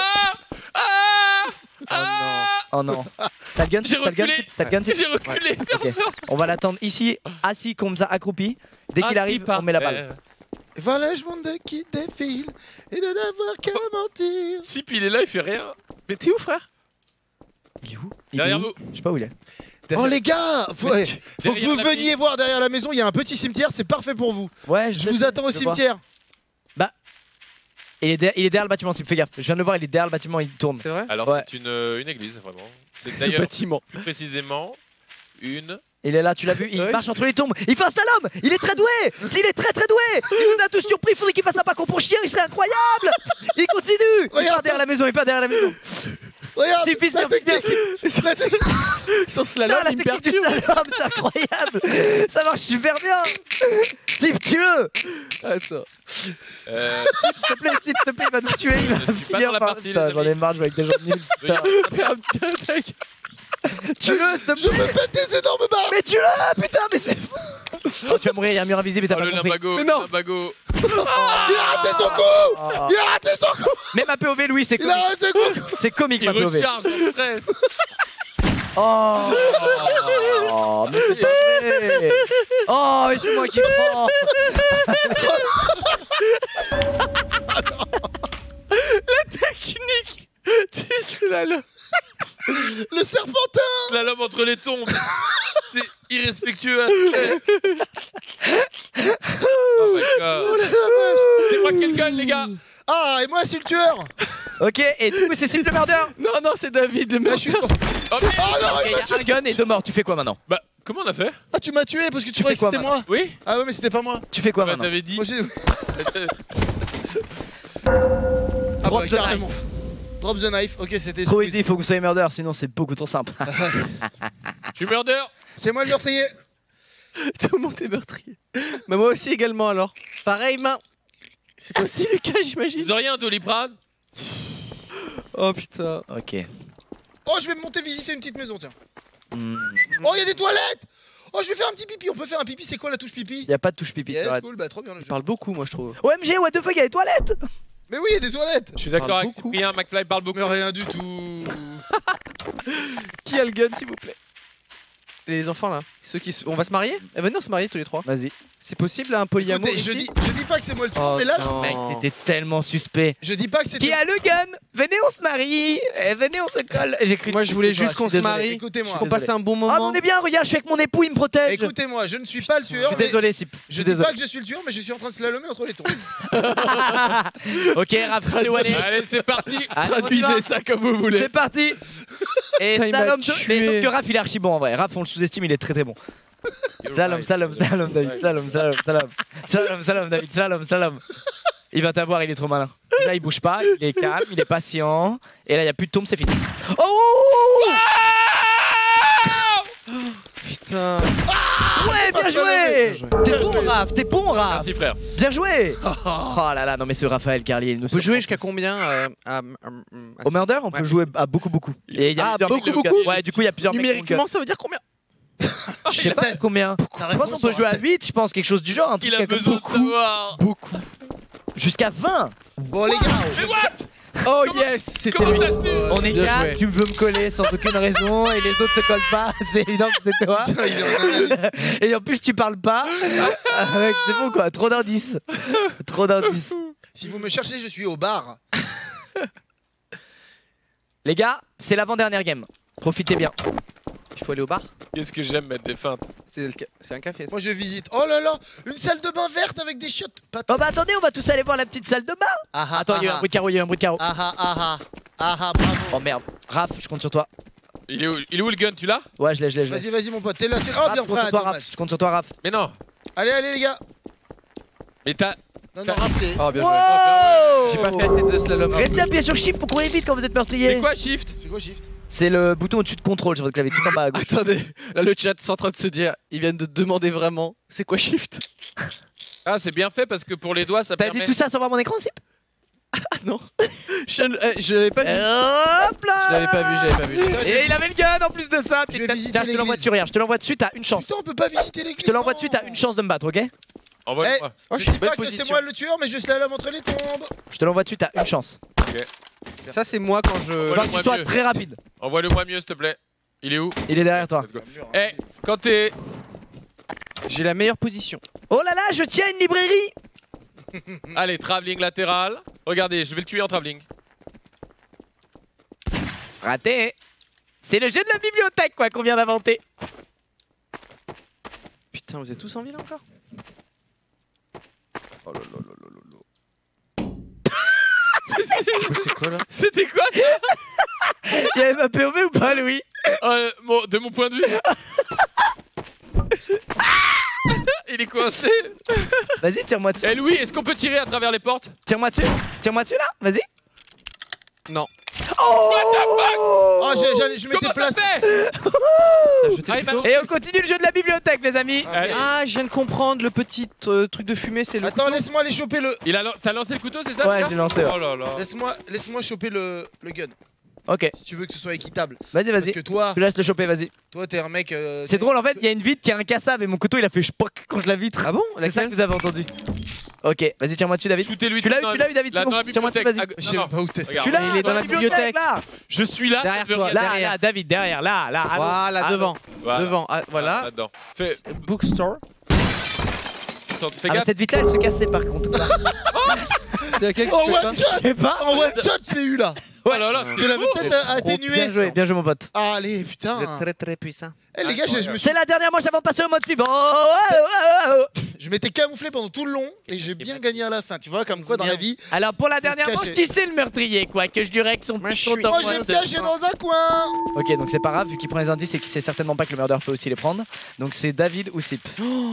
Oh non. T'as le gun, J'ai t'as le gun, reculé. t'as le gun. J'ai reculé. Ok. On va l'attendre ici, assis comme ça, accroupi. Dès qu'il arrive, on met la balle. Voilà je monde qui défile et de n'avoir qu'à mentir. Sip, il est là, il fait rien. Mais t'es où, frère? Il est où? Il est Derrière où vous. Je sais pas où il est. Oh les gars, faut que derrière vous la veniez voir derrière la maison, il y a un petit cimetière, c'est parfait pour vous. Ouais, Je vous attends au je vois. cimetière. Il est derrière le bâtiment, s'il fais gaffe. Je viens de le voir, il est derrière le bâtiment, il tourne. C'est vrai? Alors, Ouais. c'est une église, vraiment. C'est Le d'ailleurs, bâtiment. plus précisément, une. Il est là, tu l'as vu, il Ouais. marche entre les tombes. Il fait un slalom. Il est très doué. S'il est très doué, il nous a tous surpris. Il faudrait qu'il fasse un parcours pour chien, il serait incroyable. Il continue. Il Regarde part derrière la maison, il part derrière la maison. Regarde, Si, fils, la bien, fils, technique. La technique. Son Non, slalom, la il me technique du perturbe. slalom, c'est incroyable. Ça marche super bien. Sip, tue-le. Attends. S'il te plaît, il va nous tuer. Il va Je suis pas finir dans la par. partie, Putain, les j'en ai marre de jouer avec des gens nuls. putain. Tue-le, s'il te Je plaît. me pète des énormes barres. Mais tue-le, putain, mais c'est fou. Oh, tu vas mourir, il y a un mur invisible et t'as Oh, pas le compris. limbago. Mais non. Le limbago. Il a raté son coup. Il a raté son coup. Même ma POV, Louis, c'est Il a comique. raté son coup. C'est comique, Il ma POV. recharge en stress. Oh, oh, mais c'est pas vrai. Oh, mais c'est moi qui prends. Technique du slalom. Le serpentin. La lame entre les tombes. C'est irrespectueux. Oh my god. C'est moi qui ai le gun, les gars. Ah, et moi, c'est le tueur. Ok, et du coup, c'est Simple Murder. Non, non, c'est David le Là, je suis... meurtrier. Oh, Ah non, Ok, il il m'a y a tué. un gun et 2 morts. Tu fais quoi maintenant? Bah, comment on a fait? Ah, tu m'as tué parce que tu Tu croyais fais que quoi c'était moi. Oui. Ah ouais, mais c'était pas moi. Tu fais quoi Bah, maintenant? t'avais dit. Moi, j'ai... Ah Drop bah, the carrément. Drop the knife. Ok, c'était... Trop easy, il faut que vous soyez murder, sinon c'est beaucoup trop simple. Je suis murder. C'est moi le meurtrier. Tout le monde est meurtrier. Mais moi aussi également alors. Pareil, main. C'est toi aussi, Lucas, j'imagine. Vous auriez un Doliprane? Oh putain. Ok. Oh, je vais me monter visiter une petite maison, tiens. Hmm. Oh, il y a des toilettes. Oh, je vais faire un petit pipi. On peut faire un pipi. C'est quoi la touche pipi? Y a pas de touche pipi. Yes, arrête. cool. Bah, trop bien le Il jeu. parle beaucoup, moi je trouve. OMG, what the fuck, y'a les toilettes. Mais oui, il y a des toilettes. Je suis d'accord Parle avec beaucoup. Cyprien, McFly parle beaucoup. Mais rien du tout. Qui a le gun, s'il vous plaît? Les enfants là. Ceux qui. On va se marier? Eh, venez, on se marier tous les trois. Vas-y. C'est possible là, un polyamour Écoutez, ici? je dis pas que c'est moi le tueur, Oh, mais là, non. Mec, t'étais tellement suspect. je dis pas que c'est. Qui a le gun? Venez, on se marie. Venez, on se colle. J'ai cru. Moi, je voulais juste qu'on se marie. Écoutez-moi. Pour passer un bon Ah, moment. on est bien, regarde, je suis avec mon époux, il me protège. Écoutez-moi, je ne suis pas le Je tueur. suis mais désolé, Sip. Je Je suis dis désolé. pas que je suis le tueur, mais je suis en train de slalomer entre les tours. Ok, Raph, c'est où aller? Allez, c'est parti. Allez, on y Traduisez va. ça comme vous voulez. C'est parti. Et Putain, il m'a slalom, tué. mais sauf que Raph il est archi bon en vrai. Raph on le sous-estime, il est très très bon. Slalom, slalom, slalom, David, slalom, slalom, slalom. Slalom, slalom, David, slalom, slalom. Il va t'avoir, il est trop malin. Là il bouge pas, il est calme, il est patient. Et là il y a plus de tombe, c'est fini. Oh Putain. ouais, bien joué. T'es bon Raph, t'es bon Raph. Merci frère. Bien joué. Oh là là, non mais ce Raphaël Carlier, il nous On peut surprend jouer jusqu'à tous. combien Au murder, on peut Ouais. jouer à beaucoup. Et il y a Ah, plusieurs mecs beaucoup, qui ont beaucoup. gun. Ouais, du coup il y a plusieurs mecs qui ont Numériquement, gun. ça veut dire combien? Je sais pas combien. Ta Je pense qu'on peut jouer à 8, je pense, quelque chose du genre. Un truc Il a comme besoin de beaucoup. savoir. Beaucoup. Jusqu'à 20. Bon, les gars, Mais what? Oh yes, c'était Comment lui. t'as su? On est Bien 4, joué. tu veux me coller sans aucune raison et les autres se collent pas, c'est évident que c'est toi. Putain, il est en analyse. Et en plus tu parles pas. Mec, c'est bon quoi, trop d'indices. Trop d'indices. Si vous me cherchez, je suis au bar. Les gars, c'est l'avant-dernière game. Profitez bien. Il faut aller au bar. Qu'est-ce que j'aime mettre des feintes. C'est un café. Ça. Moi, je visite. Oh là là, une salle de bain verte avec des chiottes. Pas Oh bah attendez, on va tous aller voir la petite salle de bain. Ah ah, Attends, il y a eu un bruit de carreau, il y a eu un bruit de carreau. Ah ah ah ah. Ah ah, bravo. Oh merde. Raph, je compte sur toi. Il est où le gun? Tu l'as? Ouais, je l'ai. Vas-y, vas-y, mon pote, t'es là. Oh, Raph, bien je compte prêt, sur toi, dommage. Raph. Je compte sur toi, Raph. Mais non. Allez, allez, les gars. Mais t'as. Non, non, rappelez. Oh bien joué. Wow. J'ai pas fait assez de slalom. Restez appuyé sur Shift pour courir vite quand vous êtes meurtrier. C'est quoi shift? C'est quoi shift? C'est le bouton au-dessus de contrôle sur votre clavier, tout en bas à gauche. Attendez, là le chat est en train de se dire, ils viennent de demander vraiment, c'est quoi shift? Ah, c'est bien fait parce que pour les doigts, ça T'as permet. dit tout ça sans voir mon écran, Sip? Ah non, je l'avais pas vu. Hop là. Je l'avais pas vu. Et il avait le gun en plus de ça. Je vais visiter Tiens, je te l'envoie l'église. dessus, regarde, je te l'envoie dessus, t'as une chance. Putain, on peut pas visiter l'église. Je te l'envoie dessus, t'as une chance de me battre, ok? Envoie-le-moi. Oh, Je je suis dis bonne pas que c'est position. moi le tueur, mais je slalom entre les tombes. Je te l'envoie dessus, t'as une chance. Ça c'est moi quand je. Ouais. Faut que moi tu sois mieux. très rapide. Envoie-le-moi mieux, s'il te plaît. Il est où? Il est derrière toi. Let's go. Eh, quand t'es. J'ai la meilleure position. Oh là là, je tiens une librairie. Allez, travelling latéral. Regardez, je vais le tuer en travelling. Raté. C'est le jeu de la bibliothèque quoi qu'on vient d'inventer. Putain, vous êtes tous en ville encore? Oh là là là là là là. C'est quoi là? C'était quoi ça? Il y avait ma POV ou pas, Louis? De mon point de vue. Il est coincé. Vas-y, tire-moi dessus. Eh Louis, est-ce qu'on peut tirer à travers les portes? Tire-moi dessus. Tire-moi dessus là, vas-y. Non. Oh, Oh, je m'étais Comment t'as placé. fait? T'as jeté Ah, le il m'a- couteau? Et on continue le jeu de la bibliothèque, les amis. Allez. Ah, je viens de comprendre, le petit truc de fumée, c'est le. Attends, laisse-moi aller choper le. T'as lancé le couteau, c'est ça? Ouais, Lucas j'ai lancé, ouais. Oh là là. Laisse-moi choper le gun. Ok, Si tu veux que ce soit équitable. vas-y, Parce vas-y. que toi, Je laisse le choper, vas-y. t'es un mec. C'est drôle, en fait, il y a une vitre qui est incassable et mon couteau il a fait spoc contre la vitre. Ah bon? C'est ça que vous avez entendu. Ok, vas-y, tire-moi dessus, David. Shootez-lui. Tu l'as eu, David, c'est Là, bon. dans la Tire-moi dessus, bibliothèque. vas-y. Je sais Non, même pas où t'es. regarde. Tu l'as Il est dans la bibliothèque. là. Je suis là. Derrière ça veut toi, rien là. dire. Là, là, David, derrière, là, là. Voilà, Ah, devant. Voilà. Devant, ah, voilà. Là-dedans. Fais Bookstore. Ah, mais gaffe. cette vitre-là, elle se cassait par contre. C'est laquelle que Oh, tu fais pas one shot. Je sais pas. En one shot, je l'ai eu là. Oh là là. Je l'avais peut-être atténué. Bien joué, mon pote. Allez, Vous putain. êtes très très puissant. Eh les gars, je me suis. C'est la dernière manche avant de passer au mode suivant. Oh, oh, oh, oh. Je Je m'étais camouflé pendant tout le long et j'ai bien gagné à la fin. Tu vois, comme quoi dans la vie. Alors pour la dernière se manche, cacher. qui c'est le meurtrier quoi? Que je lui règle son Moi, je son suis- temps Moi, je vais moins me de- cacher dans un coin. Ok, donc c'est pas grave, vu qu'il prend les indices et qu'il sait certainement pas que le murder peut aussi les prendre. Donc c'est David ou Sip.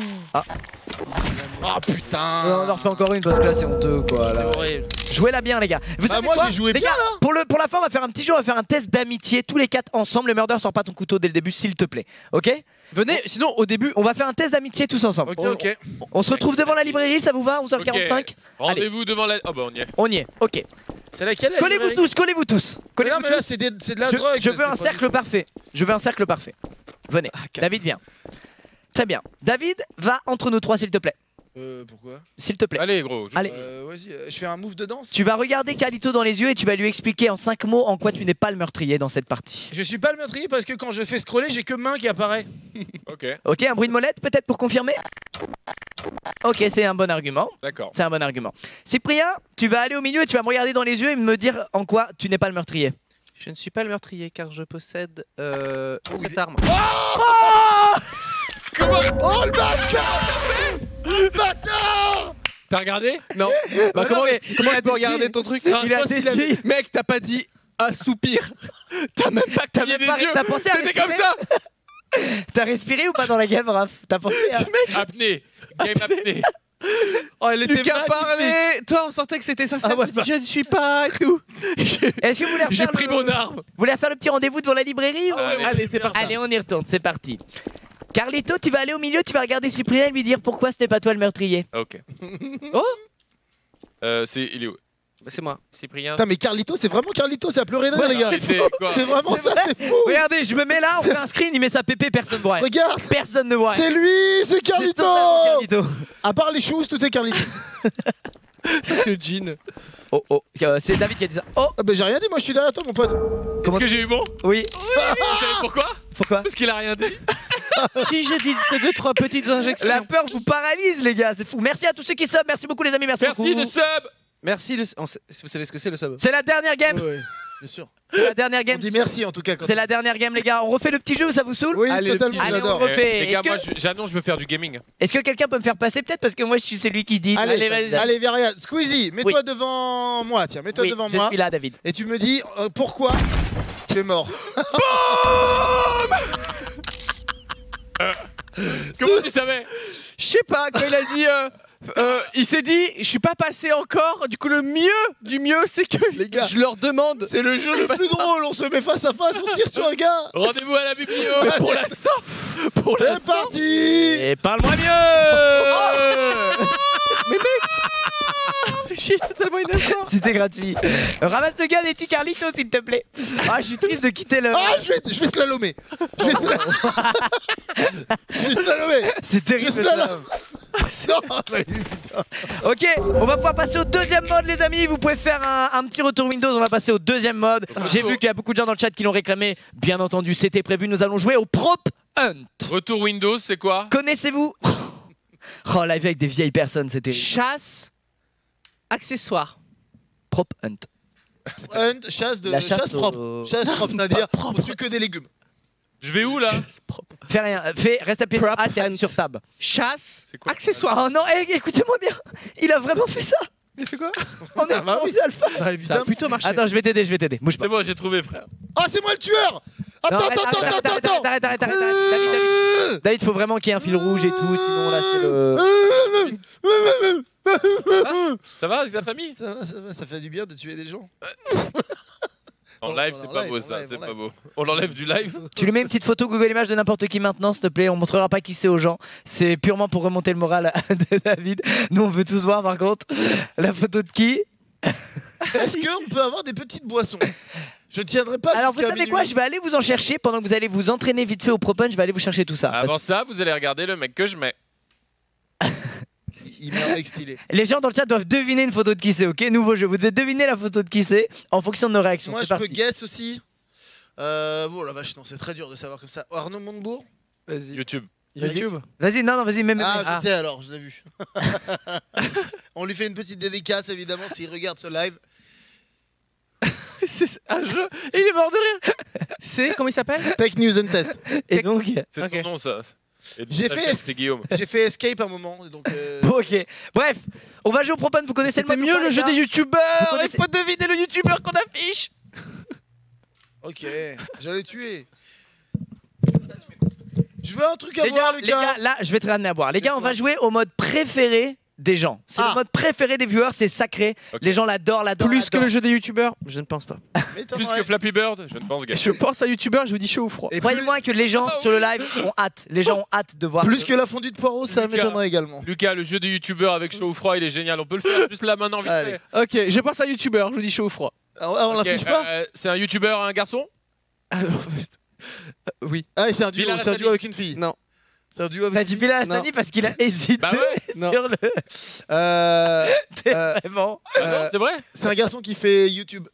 Ah putain. On en refait encore une parce que là c'est honteux quoi. C'est Là. horrible. Jouez-la bien les gars. Vous Bah savez moi quoi, j'ai joué les bien gars, là. pour la fin on va faire un petit jeu, on va faire un test d'amitié tous les 4 ensemble. Le murder sort pas ton couteau dès le début s'il te plaît. Ok? Venez, sinon au début, On va faire un test d'amitié tous ensemble. Ok, ok. On se retrouve devant la librairie, ça vous va? 11h45. Ok. Rendez-vous devant la. Oh bah on y est. On y est, ok. C'est laquelle la Collez-vous librairie tous, collez-vous tous. Mais Collez-vous non, mais là tous. c'est de la Je, drogue. je veux c'est un pas cercle du- parfait. Je veux un cercle parfait. Venez, David viens. Très bien. David, va entre nous trois s'il te plaît. Pourquoi S'il te plaît. Allez gros. Allez. Vas-y, je fais un move de danse. Tu vas regarder Carlito dans les yeux et tu vas lui expliquer en 5 mots en quoi tu n'es pas le meurtrier dans cette partie. Je suis pas le meurtrier parce que quand je fais scroller, j'ai que main qui apparaît. Ok. Ok, un bruit de molette peut-être pour confirmer? Ok, c'est un bon argument. D'accord. C'est un bon argument. Cyprien, tu vas aller au milieu et tu vas me regarder dans les yeux et me dire en quoi tu n'es pas le meurtrier. je ne suis pas le meurtrier car je possède cette arme. Comment Oh le bâtard. Le bâtard. T'as regardé? Non. Bah non, comment mais comment il a je peux regarder déduit. ton truc? Il je a pense qu'il déduit. Mec, t'as pas dit un soupir. T'as même pas T'as cligné même des pas- yeux. t'as pensé à T'étais comme respirer ça. T'as respiré ou pas dans la game, Raph? T'as pensé à... Apnée. Game apnée. Oh, elle était Lucas magnifique. parlait. Toi, on sentait que c'était ça. Ah ouais, Je ne suis pas et tout. Est-ce que vous voulez J'ai refaire pris le... mon arme. Vous voulez refaire le petit rendez-vous devant la librairie ou... Allez, c'est parti. Allez, on y retourne, c'est parti. Carlito, tu vas aller au milieu, tu vas regarder Cyprien et lui dire pourquoi c'était pas toi le meurtrier. Ok. Oh. Il est où? Bah, c'est moi. Cyprien. Putain, mais Carlito, c'est vraiment Carlito, c'est à pleurer de rire, les gars. Arrêtez, quoi. C'est vraiment C'est ça, vrai. c'est fou. Regardez, je me mets là, on fait un screen, il met sa pépé, personne ne voit. Regarde, Personne ne voit. c'est lui, c'est C'est Carlito. totalement Carlito. À part les choses, tout est Carlito. C'est que Jean. Oh, oh, c'est David qui a dit ça. Oh, Ah bah j'ai rien dit, moi je suis derrière toi, mon pote. Est-ce que j'ai eu bon? oui. Vous savez pourquoi? Pourquoi? Parce qu'il a rien dit. Si j'ai dit 2-3 petites injections. La peur vous paralyse, les gars, c'est fou. Merci à tous ceux qui sub, merci beaucoup, les amis, merci Merci beaucoup. de sub. Merci. Vous savez ce que c'est le sub? C'est la dernière game. Ouais, bien sûr. C'est la dernière On game. dit merci en tout cas. Quand C'est la dernière game, les gars. On refait le petit jeu ou ça vous saoule? Oui, Allez, le totalement, petit- Allez, j'adore. on refait. Les gars, Est-ce moi que- j'annonce, je veux faire du gaming. Est-ce que quelqu'un peut me faire passer peut-être parce que moi je suis celui qui dit. Allez, vas-y. allez, viens, regarde. Squeezie, mets-toi devant moi, tiens, mets-toi Oui, devant je moi. suis là, David. Et tu me dis pourquoi tu es mort. Comment tu savais? Je sais pas, quand il a dit. Il s'est dit, je suis pas passé encore. Du coup, le mieux du mieux, c'est que Les gars, je leur demande. c'est le jeu le plus drôle, on se met face à face, on tire sur un gars. Rendez-vous à la biblio. Mais pour l'instant, pour C'est l'instant. parti. Et parle-moi mieux. Je suis totalement innocent. C'était gratuit. Ramasse le gun et tu Carlito, s'il te plaît. Ah, je suis triste de quitter le. Ah, je vais slalomer. Je vais slalomer. C'est Je terrible. slalome. Non, mais Ok, on va pouvoir passer au deuxième mode, les amis. Vous pouvez faire un petit retour Windows. On va passer au deuxième mode. J'ai vu qu'il y a beaucoup de gens dans le chat qui l'ont réclamé. Bien entendu, c'était prévu. Nous allons jouer au Prop Hunt. Retour Windows, c'est quoi? Connaissez-vous? Oh, live avec des vieilles personnes, c'était Chasse, accessoire. Prop Hunt. Hunt, chasse La chasse chasse propre. au- Chasse propre, c'est-à-dire on tue que des légumes. Je vais où là? Fais rien, reste appuyé sur Prop Alt et appuie Hunt. sur Tab. Chasse, C'est quoi? accessoire. Oh non, écoutez-moi bien. Il a vraiment fait ça. Il fait quoi? On est Ah bah oui. en alpha. Bah Ça a évidemment. plutôt marché. Attends, je vais t'aider. Bouge pas. C'est bon, j'ai trouvé, frère. Ah, c'est moi le tueur. Non, Attends, arrête, attends, arrête, attends, arrête, attends. arrête, arrête, arrête, David, David, faut vraiment qu'il y ait un fil rouge et tout, sinon là c'est le... Ça va avec ta famille? Ça va, ça fait du bien de tuer des gens. En En- live, en c'est pas live, beau en ça, live, c'est en pas live. beau. On l'enlève du live? Tu lui mets une petite photo Google Images de n'importe qui maintenant, s'il te plaît, on montrera pas qui c'est aux gens. C'est purement pour remonter le moral de David. Nous on veut tous voir par contre la photo de qui. Est-ce qu'on peut avoir des petites boissons? Je tiendrai pas Alors vous jusqu'à savez minuit. quoi, je vais aller vous en chercher pendant que vous allez vous entraîner vite fait au Propen, je vais aller vous chercher tout ça. Avant ça, vous allez regarder le mec que je mets. Il met un mec stylé. Les gens dans le chat doivent deviner une photo de qui c'est, ok? Nouveau jeu, vous devez deviner la photo de qui c'est en fonction de nos réactions. Moi, C'est je peux parti. guess aussi. Bon, la vache, non, c'est très dur de savoir comme ça. Arnaud Montebourg? Vas-y. YouTube. YouTube. Vas-y, non, vas-y, même. Ah, je sais alors, je l'ai vu. On lui fait une petite dédicace, évidemment, s'il regarde ce live. C'est un jeu. Et il est mort de rire. C'est comment il s'appelle? Tech News and Test. Et donc, C'est Ok. ton nom ça. Et J'ai fait c'est Guillaume. J'ai fait Escape un moment, donc. Bon, ok. Bref, on va jouer au propane. Vous connaissez le C'était mode mieux ou pas, le les jeu gars des youtubeurs. Vous Il connaissez- faut deviner le youtubeur qu'on affiche. Ok, j'allais tuer. Je veux un truc à Les voir, gars, Lucas. là, je vais te ramener à boire. Les gars, on va jouer au mode préféré des gens. C'est Ah. le mode préféré des viewers, c'est sacré. Ok. Les gens l'adorent, Plus que le jeu des youtubeurs, je ne pense pas. Mais t'en Plus aurais- que Flappy Bird, je ne pense gars. Je pense à youtubeur, je vous dis chaud ou froid. Et Croyez-moi que les gens sur le live ont hâte. Les gens ont hâte de voir. plus que la fondue de poireau, ça Lucas. m'étonnerait également. Lucas, le jeu du youtubeur avec chaud ou froid, il est génial. On peut le faire juste là maintenant vite Allez. fait. Ok, je pense à youtubeur, je vous dis chaud ou froid. Ah, on Ok, l'affiche pas c'est un youtubeur, un garçon Alors, en fait, oui. Ah, c'est un duo, Bilal c'est un Hassani. duo avec une fille. Non. C'est un duo T'as avec dit une fille. Bilal Hassani parce qu'il a hésité Bah ouais. Non. sur le. Euh, Vraiment. Non, c'est vrai c'est un garçon qui fait YouTube.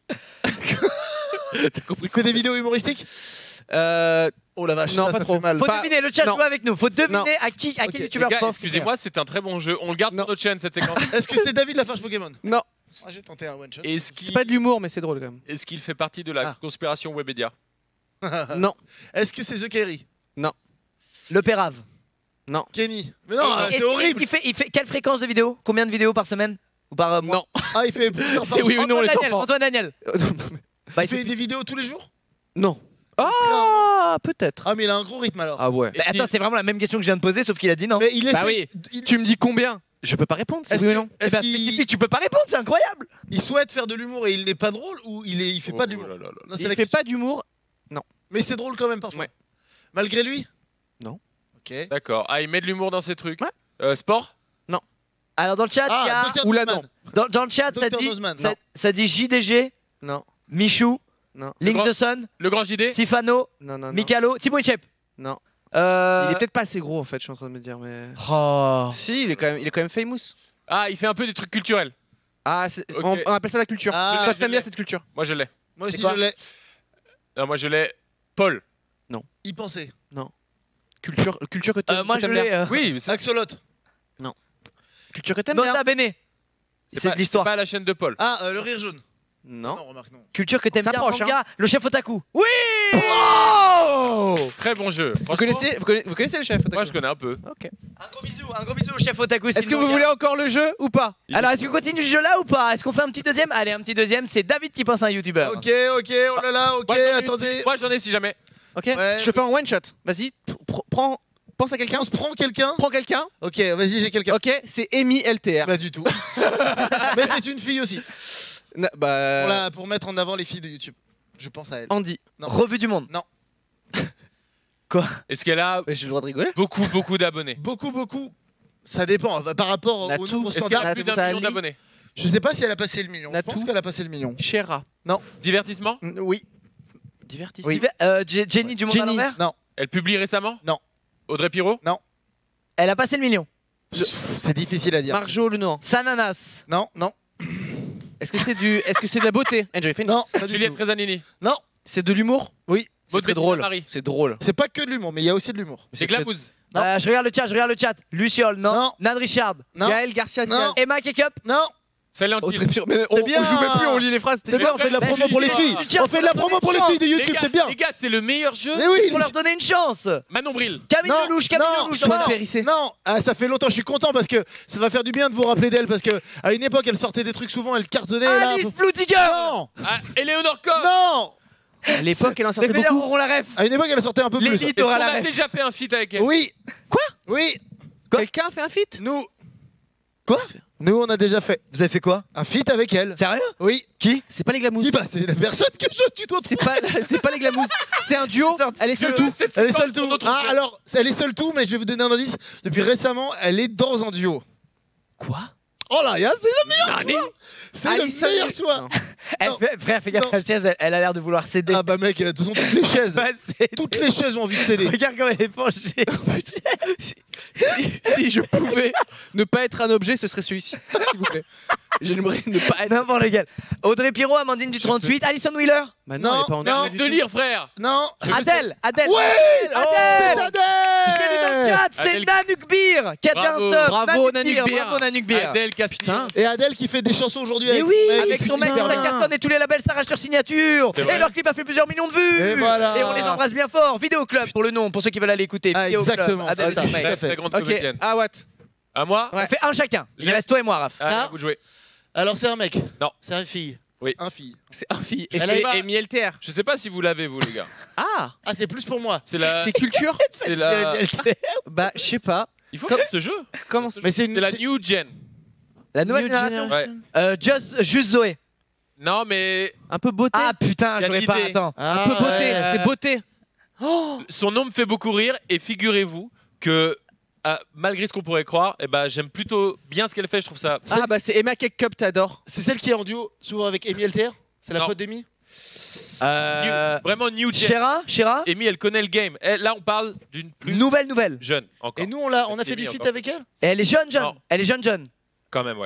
Il fait des vidéos humoristiques. Oh la vache, Non, ça, pas ça trop. fait mal. Faut Pas- deviner, le chat non. joue avec nous. Faut deviner Non. à quel Ok. Les youtubeur gars, pense. excusez-moi, c'est un très bon jeu. On le garde Non. pour notre chaîne cette séquence. Est-ce que c'est David Lafarge Pokémon? Non, Ah, j'ai tenté un one shot. Est-ce c'est qu'il pas de l'humour, mais c'est drôle quand même. est-ce qu'il fait partie de la Ah. conspiration Webedia Non, Est-ce que c'est The Kerry? Le Pérave. Kenny? Mais non, Est-ce c'est qu'il- horrible. il fait quelle fréquence de vidéos? Combien de vidéos par semaine? Ou par mois? non. Ah, il fait plusieurs par C'est jour. oui ou non Antoine les Daniel, enfants. Antoine Daniel. Bah, Il fait des vidéos tous les jours? Non. Ah, peut-être. Ah, mais il a un gros rythme alors. Ah ouais. Mais attends, c'est vraiment la même question que je viens de poser, sauf qu'il a dit non. Mais il est Bah oui. Tu me dis combien? Je peux pas répondre, c'est Est-ce oui ou que- non. Eh est-ce ben, qu'il spécifique, tu peux pas répondre, c'est incroyable. il souhaite faire de l'humour et il n'est pas drôle ou il fait pas d'humour? Oh là là là. Non, c'est Il la fait question. pas d'humour. Mais c'est drôle quand même parfois. Ouais. Malgré lui? Non. Ok. D'accord. Ah, il met de l'humour dans ses trucs. Ouais. Sport Alors dans le chat, il y Ah, a Dr. Oula, Nozman. dans le chat, ça Dr. dit, Nozman, ça, non. ça dit JDG, Non, Michou, non, Link grand- the Sun, Le grand JD Sifano, non, non. Mikalo, Thibaut Inchep. Non. Il Euh... est peut-être pas assez gros en fait, je suis en train de me dire, mais. Oh. Si, il est quand même famous. Ah, il fait un peu des trucs culturels. Ah, Ok. on appelle ça la culture. Ah, Toi, je t'aimes bien l'ai. cette culture. Moi, je l'ai. Moi aussi C'est quoi je l'ai. Non, moi, je l'ai. Paul. Y penser. Culture que t'aimes Moi que je t'aimes l'ai. bien. Oui, mais c'est Axolot. Culture que t'aimes bien. Nota Bene. C'est pas- de l'histoire. pas la chaîne de Paul. Ah, le rire jaune. Non. Non, remarque, non. Culture que t'aimes On bien, s'approche, manga, le chef otaku. Oui. Très bon jeu. Vous Franchement, connaissez le chef. Moi, je connais un peu. Ok. Un gros bisou au chef otaku. Est-ce que vous voulez encore le jeu ou pas? Alors, est-ce qu'on continue ce jeu-là ou pas? Est-ce qu'on fait un petit deuxième? Allez, un petit deuxième. C'est David qui pense à un youtubeur. Ok, ok, oh là là, ok, Moi, j'en ai une attendez. si- Moi, j'en ai si jamais. Ok. Ouais. Je te fais un one shot. Vas-y, pense à quelqu'un. On se prend quelqu'un? Prends quelqu'un. Ok, vas-y, j'ai quelqu'un. Ok, c'est Amy LTR. Pas du tout. Mais c'est une fille aussi. Bah. Pour mettre en avant les filles de YouTube. Je pense à elle. Andy. Non. Revue du monde. Est-ce qu'elle a J'ai le droit de rigoler. beaucoup d'abonnés Beaucoup. Ça dépend. Par rapport au Natou. nombre Est-ce qu'elle a standard. plus d'un Nathalie. million d'abonnés Je sais pas si elle a passé le million. Je Natou. pense qu'elle a passé le million. Shera. Divertissement Oui. Divertissement. Oui. Jenny du monde à Jenny. l'envers. Non. Elle publie récemment Non. Audrey Pirot Elle a passé le million. C'est difficile à dire. Marjo Lenoir. Sananas. Non. Est-ce que c'est de la beauté? Enjoy Phoenix. Non. Pas du Juliette tout. Tresanini Non. C'est de l'humour? Oui. C'est très Maud drôle. Marie. C'est drôle. C'est pas que de l'humour, mais il y a aussi de l'humour. C'est Glabouze. Non. Je regarde le chat. Luciole, non. Non. Nan Richard. Non. Gaël Garcia Non. Diaz. Emma Kekup. Non. Silent Oh, Hill. très pire. Mais on bien. joue même plus, on lit les phrases. C'est bien, on fait de la Mais promo pour les je- filles. je- On fait de la promo pour les filles de Les YouTube, gars, c'est bien. Les gars, c'est le meilleur jeu. Mais oui. Pour leur donner une chance. Manon Bril. Camille Non, Lelouch. non, Swan non, Périssé. Non, ah, ça fait longtemps, je suis content parce que ça va faire du bien de vous rappeler d'elle parce que à une époque elle sortait des trucs souvent, elle cartonnait là. Alice Blue Tiger. Non, Ah, Eleonore Cobb. non. À l'époque, elle en Les sortait meilleurs beaucoup. auront la ref. À une époque elle sortait un peu plus. L'élite Est-ce aura qu'on la a ref. déjà fait un feat avec elle Oui. Quoi? Oui. Quelqu'un a fait un feat? Nous, Quoi? nous on a déjà fait Vous avez fait quoi? un feat avec elle. Sérieux? Oui. Qui? C'est pas les glamouz. Qui bah c'est la personne que tu dois C'est pas les glamouz. C'est un duo. Elle est seule Que tout. cette Elle est séquence seule pour tout. notre Ah jeu. alors, elle est seule tout, mais je vais vous donner un indice. Depuis récemment, elle est dans un duo. Quoi? Oh là, c'est le meilleur choix. C'est le Alison- meilleur choix. Non. Frère, fais gaffe, Non. la chaise, elle a l'air de vouloir céder. Ah bah mec, de toute façon toutes les chaises, Bah, c'est- toutes les chaises ont envie de céder. Regarde comme elle est penchée. Si je pouvais ne pas être un objet, ce serait celui-ci. S'il vous plaît. J'aimerais ne pas être. N'importe lequel. Audrey Pirot, Amandine du 38, Alison Wheeler. Bah non, elle est pas en Non. Arrête de lire, frère. Non. Adèle. Ouais, Adèle. Je l'ai vu dans le chat, c'est Adèle. Nanukbir qui a déjà un Bravo. sub. Bravo, Nanukbir. Bravo Nanukbir. Adèle Castillo. Et Adèle qui fait des chansons aujourd'hui Mais avec oui, son mec. Avec son mec, Putain. ça cartonne et tous les labels s'arrachent sur signature. C'est Et vrai. leur clip a fait plusieurs millions de vues. Et voilà. Et on les embrasse bien fort. Vidéo Club pour le nom, pour ceux qui veulent aller écouter. Ah, Vidéo Club, exactement, Adèle c'est ça. et son mec. Tout à Très, fait. très grande Ok, comédienne. ah what? À moi. Ouais. On fait un chacun. Il reste toi et moi, Raph. Allez, Ah. à vous de jouer. Alors c'est un mec. Non. C'est une fille. Oui. Un fille. C'est un fille. Et Elle c'est a- Amy LTR. Je sais pas si vous l'avez, vous, les gars. Ah, Ah, c'est plus pour moi. C'est la. c'est culture. C'est la. Bah, je sais pas. Il faut Comme- faire ce jeu. Comment Mais c'est une. C'est la new gen. La nouvelle New génération. Generation. Ouais. Juste Zoé. Non, mais Un peu beauté. Ah putain, Y a j'aurais pas. l'idée. Attends. Ah, un peu beauté. ouais. C'est beauté. son nom me fait beaucoup rire et figurez-vous que malgré ce qu'on pourrait croire, eh ben, j'aime plutôt bien ce qu'elle fait. Je trouve ça. Ah bah c'est Emma Cake Cup, t'adores. C'est celle qui est en duo souvent avec Amy LTR. C'est la Non. pote d'Amy. Vraiment new gen. Shera. Amy, elle connaît le game. Là, on parle d'une plus Nouvelle. jeune encore. Et nous, on a fait Amy des feats encore. avec elle. Et elle est jeune. Non. Elle est jeune. Quand même, ouais.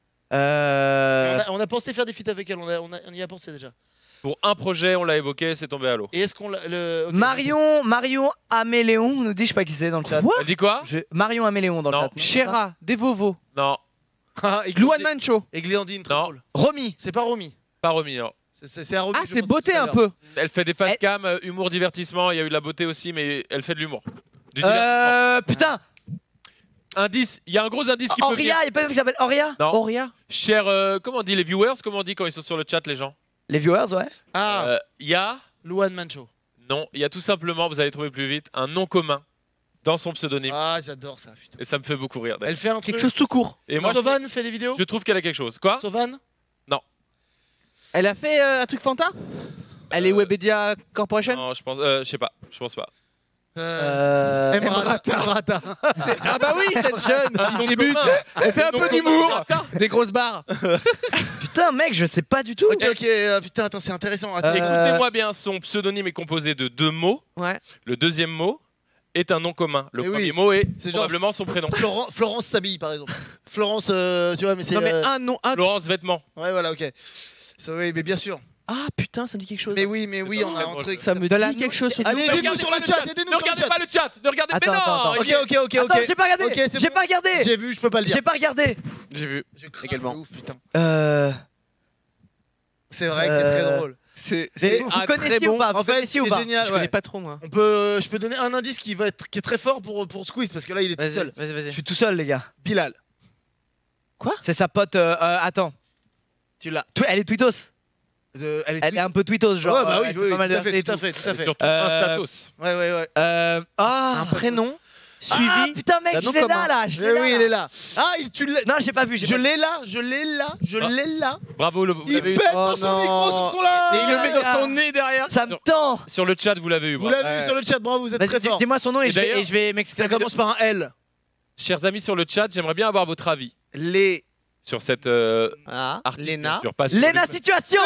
On a pensé faire des feats avec elle. On y a pensé déjà. Pour un projet, on l'a évoqué, c'est tombé à l'eau. Et est-ce qu'on l'a. Ok. Marion Améléon nous dit, je sais pas qui c'est dans le chat. Elle dit quoi? Marion Améléon dans le Non. chat. Shera, Devovo. Non, Ah, et Luan Gléandine- Mancho. Et Gléandine, très Non. drôle. Romy. C'est pas Romy. pas remis. Non. C'est à Romy. Ah, je c'est pense, beauté tout à un l'heure. peu. Elle fait des fast Elle- cam, humour, divertissement. Il y a eu de la beauté aussi, mais elle fait de l'humour. Du divertissement. Putain. Indice, il y a un gros indice qui peut venir. Auria, il y a pas une qui s'appelle Auria. Non. Auria. Cher, comment on dit les viewers? Comment on dit quand ils sont sur le chat, les gens? Les viewers, ouais. Ah, Il y a, Luan Mancho. non, il y a tout simplement, vous allez trouver plus vite, un nom commun dans son pseudonyme. Ah, j'adore ça. Putain. Et ça me fait beaucoup rire. d'ailleurs. Elle fait un truc. Quelque chose tout court. Et moi, Sovan fait des vidéos. je trouve qu'elle a quelque chose. Quoi? Sovan. Elle a fait un truc Fanta. Elle est Webedia Corporation. Non, je sais pas. Je pense pas. Emrata. Emrata. Ah bah oui, cette jeune Un qui nom débute. commun. Elle fait un nom peu commun. d'humour. Attends. Des grosses barres. Putain, mec, je sais pas du tout. Ok, ok. Putain, attends, c'est intéressant. Attends. Écoutez-moi bien, son pseudonyme est composé de 2 mots. Ouais. Le deuxième mot est un nom commun. Le Eh premier oui. mot est C'est genre- probablement son prénom. Florence s'habille, par exemple. Florence, tu vois, mais c'est. Non mais un nom, un. Laurence Vêtements. Ouais, voilà, ok. Oui, mais bien sûr. Ah putain, ça me dit quelque chose. Mais oui, on a très un drôle. truc. Ça me De la dit quelque chose. ce Allez, nom. aidez-nous sur le chat, aidez-nous Ne sur le regardez chat. pas le chat. Ne regardez Attends, mais non. attends, attends. Ok, ok. Attends, j'ai pas regardé. Ok, c'est J'ai bon. pas regardé. J'ai vu, je peux pas le dire. J'ai pas regardé. J'ai vu. Je crache également. de ouf, putain. C'est C'est vrai que c'est très drôle. C'est vous un connaissiez très ou bon. pas? Vous En fait, connaissiez ou c'est pas? génial. Je ouais. connais pas trop moi. Je peux donner un indice qui est très fort pour Squeeze parce que là il est tout Vas-y, seul. vas-y, Je vas-y. suis tout seul, les gars. Bilal, C'est sa pote. Attends. tu l'as. Elle est tweetos. Elle Elle est un peu tweetos, genre. Ouais, bah oui, elle fait oui, pas mal tout de à fait, reflets et tout à tout. fait, tout à C'est fait. surtout Euh, un status. Ouais. Ah. Un prénom Ah, suivi. putain, mec, d'un je nom l'ai là, commun. là. Eh oui, il est là. Ah, tu l'as. Non, j'ai pas vu. Je l'ai là, je l'ai là. Bravo, vous Il l'avez eu. pète Oh dans son non. micro sur son là. Et il le met dans son nez derrière. Ça me tend. Sur le chat, vous l'avez eu. Vous bravo. l'avez vu sur le chat, bravo, vous êtes très Vas-y, fort. dis-moi son nom Et et je vais- d'ailleurs, et je vais m'expliquer. Ça commence par un L. Chers amis sur le chat, j'aimerais bien avoir votre avis Les. sur cette Ah, artiste. Léna. bien sûr, pas sur Léna le- Situation.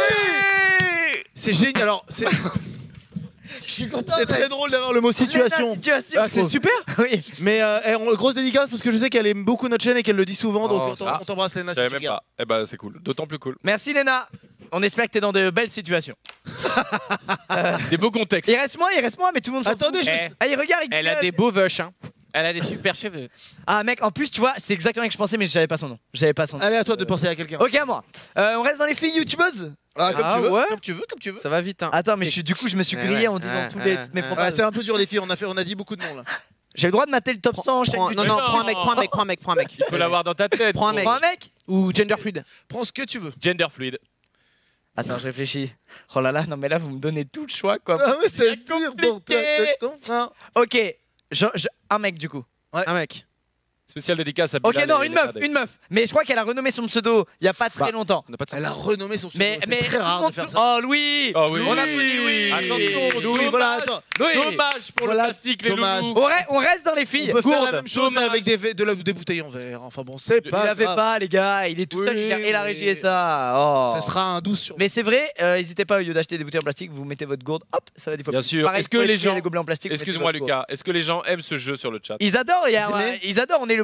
C'est génial. Alors, c'est. Je suis content. C'est très drôle d'avoir le mot situation. Léna Situation. Ah, c'est super. Oui. Mais grosse dédicace parce que je sais qu'elle aime beaucoup notre chaîne et qu'elle le dit souvent. Donc Oh, on t'embrasse, Léna. Je Si savais tu même regardes. pas. Eh ben, c'est cool. D'autant plus cool. Merci Léna. On espère que t'es dans de belles situations. Des beaux contextes. Il reste moi, mais tout le monde s'en Attendez, fout. je. Ah, il regarde, il Elle a gueule. des beaux vush, hein. Elle a des super cheveux. Ah mec, en plus tu vois, c'est exactement ce que je pensais mais j'avais pas son nom. J'avais pas son nom. Allez, à toi de penser à quelqu'un. Ok, à moi. On reste dans les filles youtubeuses. Ah, comme Ah, tu veux, ouais. comme tu veux, comme tu veux. Ça va vite, hein. Attends, mais du coup, je me suis Ouais, grillé en ouais, disant ouais, toutes mes ouais. propos. Ouais, c'est un peu dur les filles, on a dit beaucoup de noms là. J'ai le droit de mater le top 100 chaîne Non, YouTube. non, Non. prends un mec, prends un mec, prends un mec, prends un mec. Il faut l'avoir dans ta tête. Prends un mec. Prends un mec. Ou gender fluid. Prends ce que tu veux. Gender fluid. Attends, je réfléchis. Oh là là, non mais là vous me donnez tout le choix quoi. Ah ouais, c'est dur pour toi. compliqué. je comprends. Ok, un mec du coup. Un mec. Spécial dédicace à Ok, Bilal non, et une Léna meuf, Day. une meuf. Mais je crois qu'elle a renommé son pseudo il y a pas très Bah. longtemps. On n'a pas de Elle a renommé son pseudo. Mais C'est très rare de faire ça. Oh Louis. Oh oui. On applaudit oui. Attention, Louis, voilà, attends. Louis. Dommage pour Voilà, le plastique, les dommage. loulous. On reste dans les filles. On peut faire la Gourde, même chose mais dommage. avec des bouteilles en verre. Enfin bon, c'est Il pas l'avait grave. pas les gars, il est tout seul, Oui, il gère et la oui. régie et ça. Oh. Ça sera un 12 sur. Mais c'est vrai, n'hésitez pas au lieu d'acheter des bouteilles en plastique, vous mettez votre gourde, hop, ça va des fois Bien plus. sûr. Pareil, Est-ce que pour les écrire gens- les gobelets en plastique. vous Excuse-moi, mettez votre Lucas. Est-ce que les gens aiment ce jeu sur le chat? gourde. Ils adorent, Vous aimez ils adorent. On est le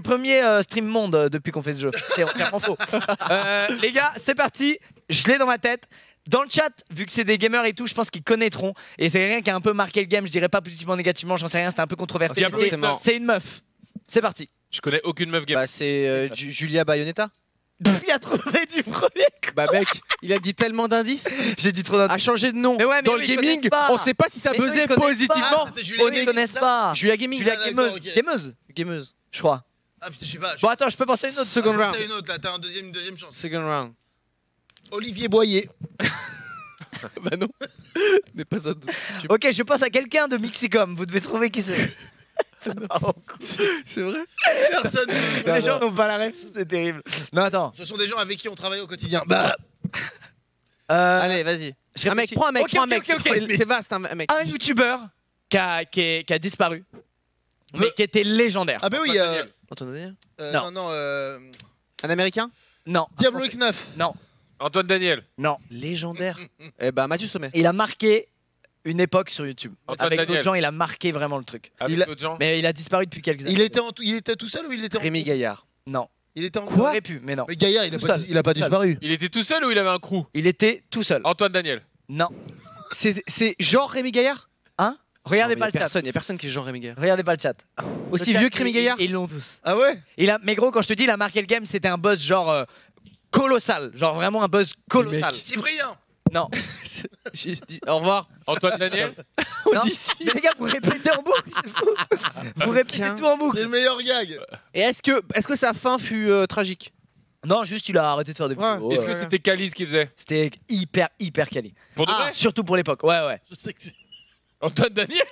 premier stream monde depuis qu'on fait ce jeu. C'est entièrement faux. Les gars, c'est parti. Je l'ai dans ma tête. Dans le chat, vu que c'est des gamers et tout, je pense qu'ils connaîtront. Et c'est quelqu'un qui a un peu marqué le game. Je dirais pas positivement, négativement, j'en sais rien. C'était un peu controversé. Diablo, C'est une meuf. C'est parti. Je connais aucune meuf game. Bah, c'est Julia Bayonetta. Il a trouvé du premier. Bah, mec, il a dit tellement d'indices. J'ai dit trop d'indices. A changé de nom. Mais ouais, mais dans eux, le ils gaming, connaissent pas. on sait pas si ça Mais eux, buzzait ils connaissent positivement. Ah, c'était Julia Eux, ils connaissent pas. Julia Gaming. Julia Ah, Gameuse. d'accord, ok. Gameuse, Gameuse. je crois. Ah putain, je sais pas. Bon, attends, je peux penser à une autre. Second round. T'as une autre là, t'as une deuxième chance. Second round. Olivier Boyer. Bah non. N'est pas ça. Ok, je pense à quelqu'un de Mixicom. Vous devez trouver qui c'est. C'est vrai. Personne. Les gens n'ont pas la ref, c'est terrible. Non, attends. Ce sont des gens avec qui on travaille au quotidien. Bah, Allez, vas-y. je Un mec, réfléchis. prends un mec, Ok, prends un ok, mec. ok, ok. C'est vaste, un mec. Un youtubeur qui a disparu, mais qui était légendaire. ah bah oui. Antoine Daniel. Non, non. Un américain. Non. Diablo Français. X9. Non, Antoine Daniel. non. Légendaire. Eh bah, Mathieu Sommet. Il a marqué une époque sur YouTube. Antoine Avec d'autres Daniel. gens, il a marqué vraiment le truc. Avec Il a- d'autres gens. Mais il a disparu depuis quelques années. Il était tout seul ou il était en Rémi Gaillard. Non. Il était en Il aurait pu, mais non. Mais Gaillard, Tout seul. il a pas Tout seul. disparu. Il était tout seul ou il avait un crew? Il était tout seul. Antoine Daniel. Non. C'est genre Rémi Gaillard. Regardez Non, pas mais le chat. y a personne qui est genre Rémi Gaillard. Regardez pas le chat. Aussi Le chat, vieux que Rémi Gaillard. Ils l'ont tous. Ah ouais. Mais gros, quand je te dis, il a marqué le game, c'était un buzz genre colossal. Genre vraiment un buzz colossal. Cyprien. Non. J'ai dit au revoir. Antoine Daniel. Non. Mais les gars, vous répétez en boucle, c'est fou. Vous répétez Quelqu'un. tout en C'est boucle. le meilleur gag. Et est-ce que sa fin fut tragique? Non, juste il a arrêté de faire des Ouais. vidéos. Est-ce que c'était Calice qui faisait? C'était hyper quali. Pour de Ah. vrai? Surtout pour l'époque. Ouais. Je sais que c'est- Antoine Daniel.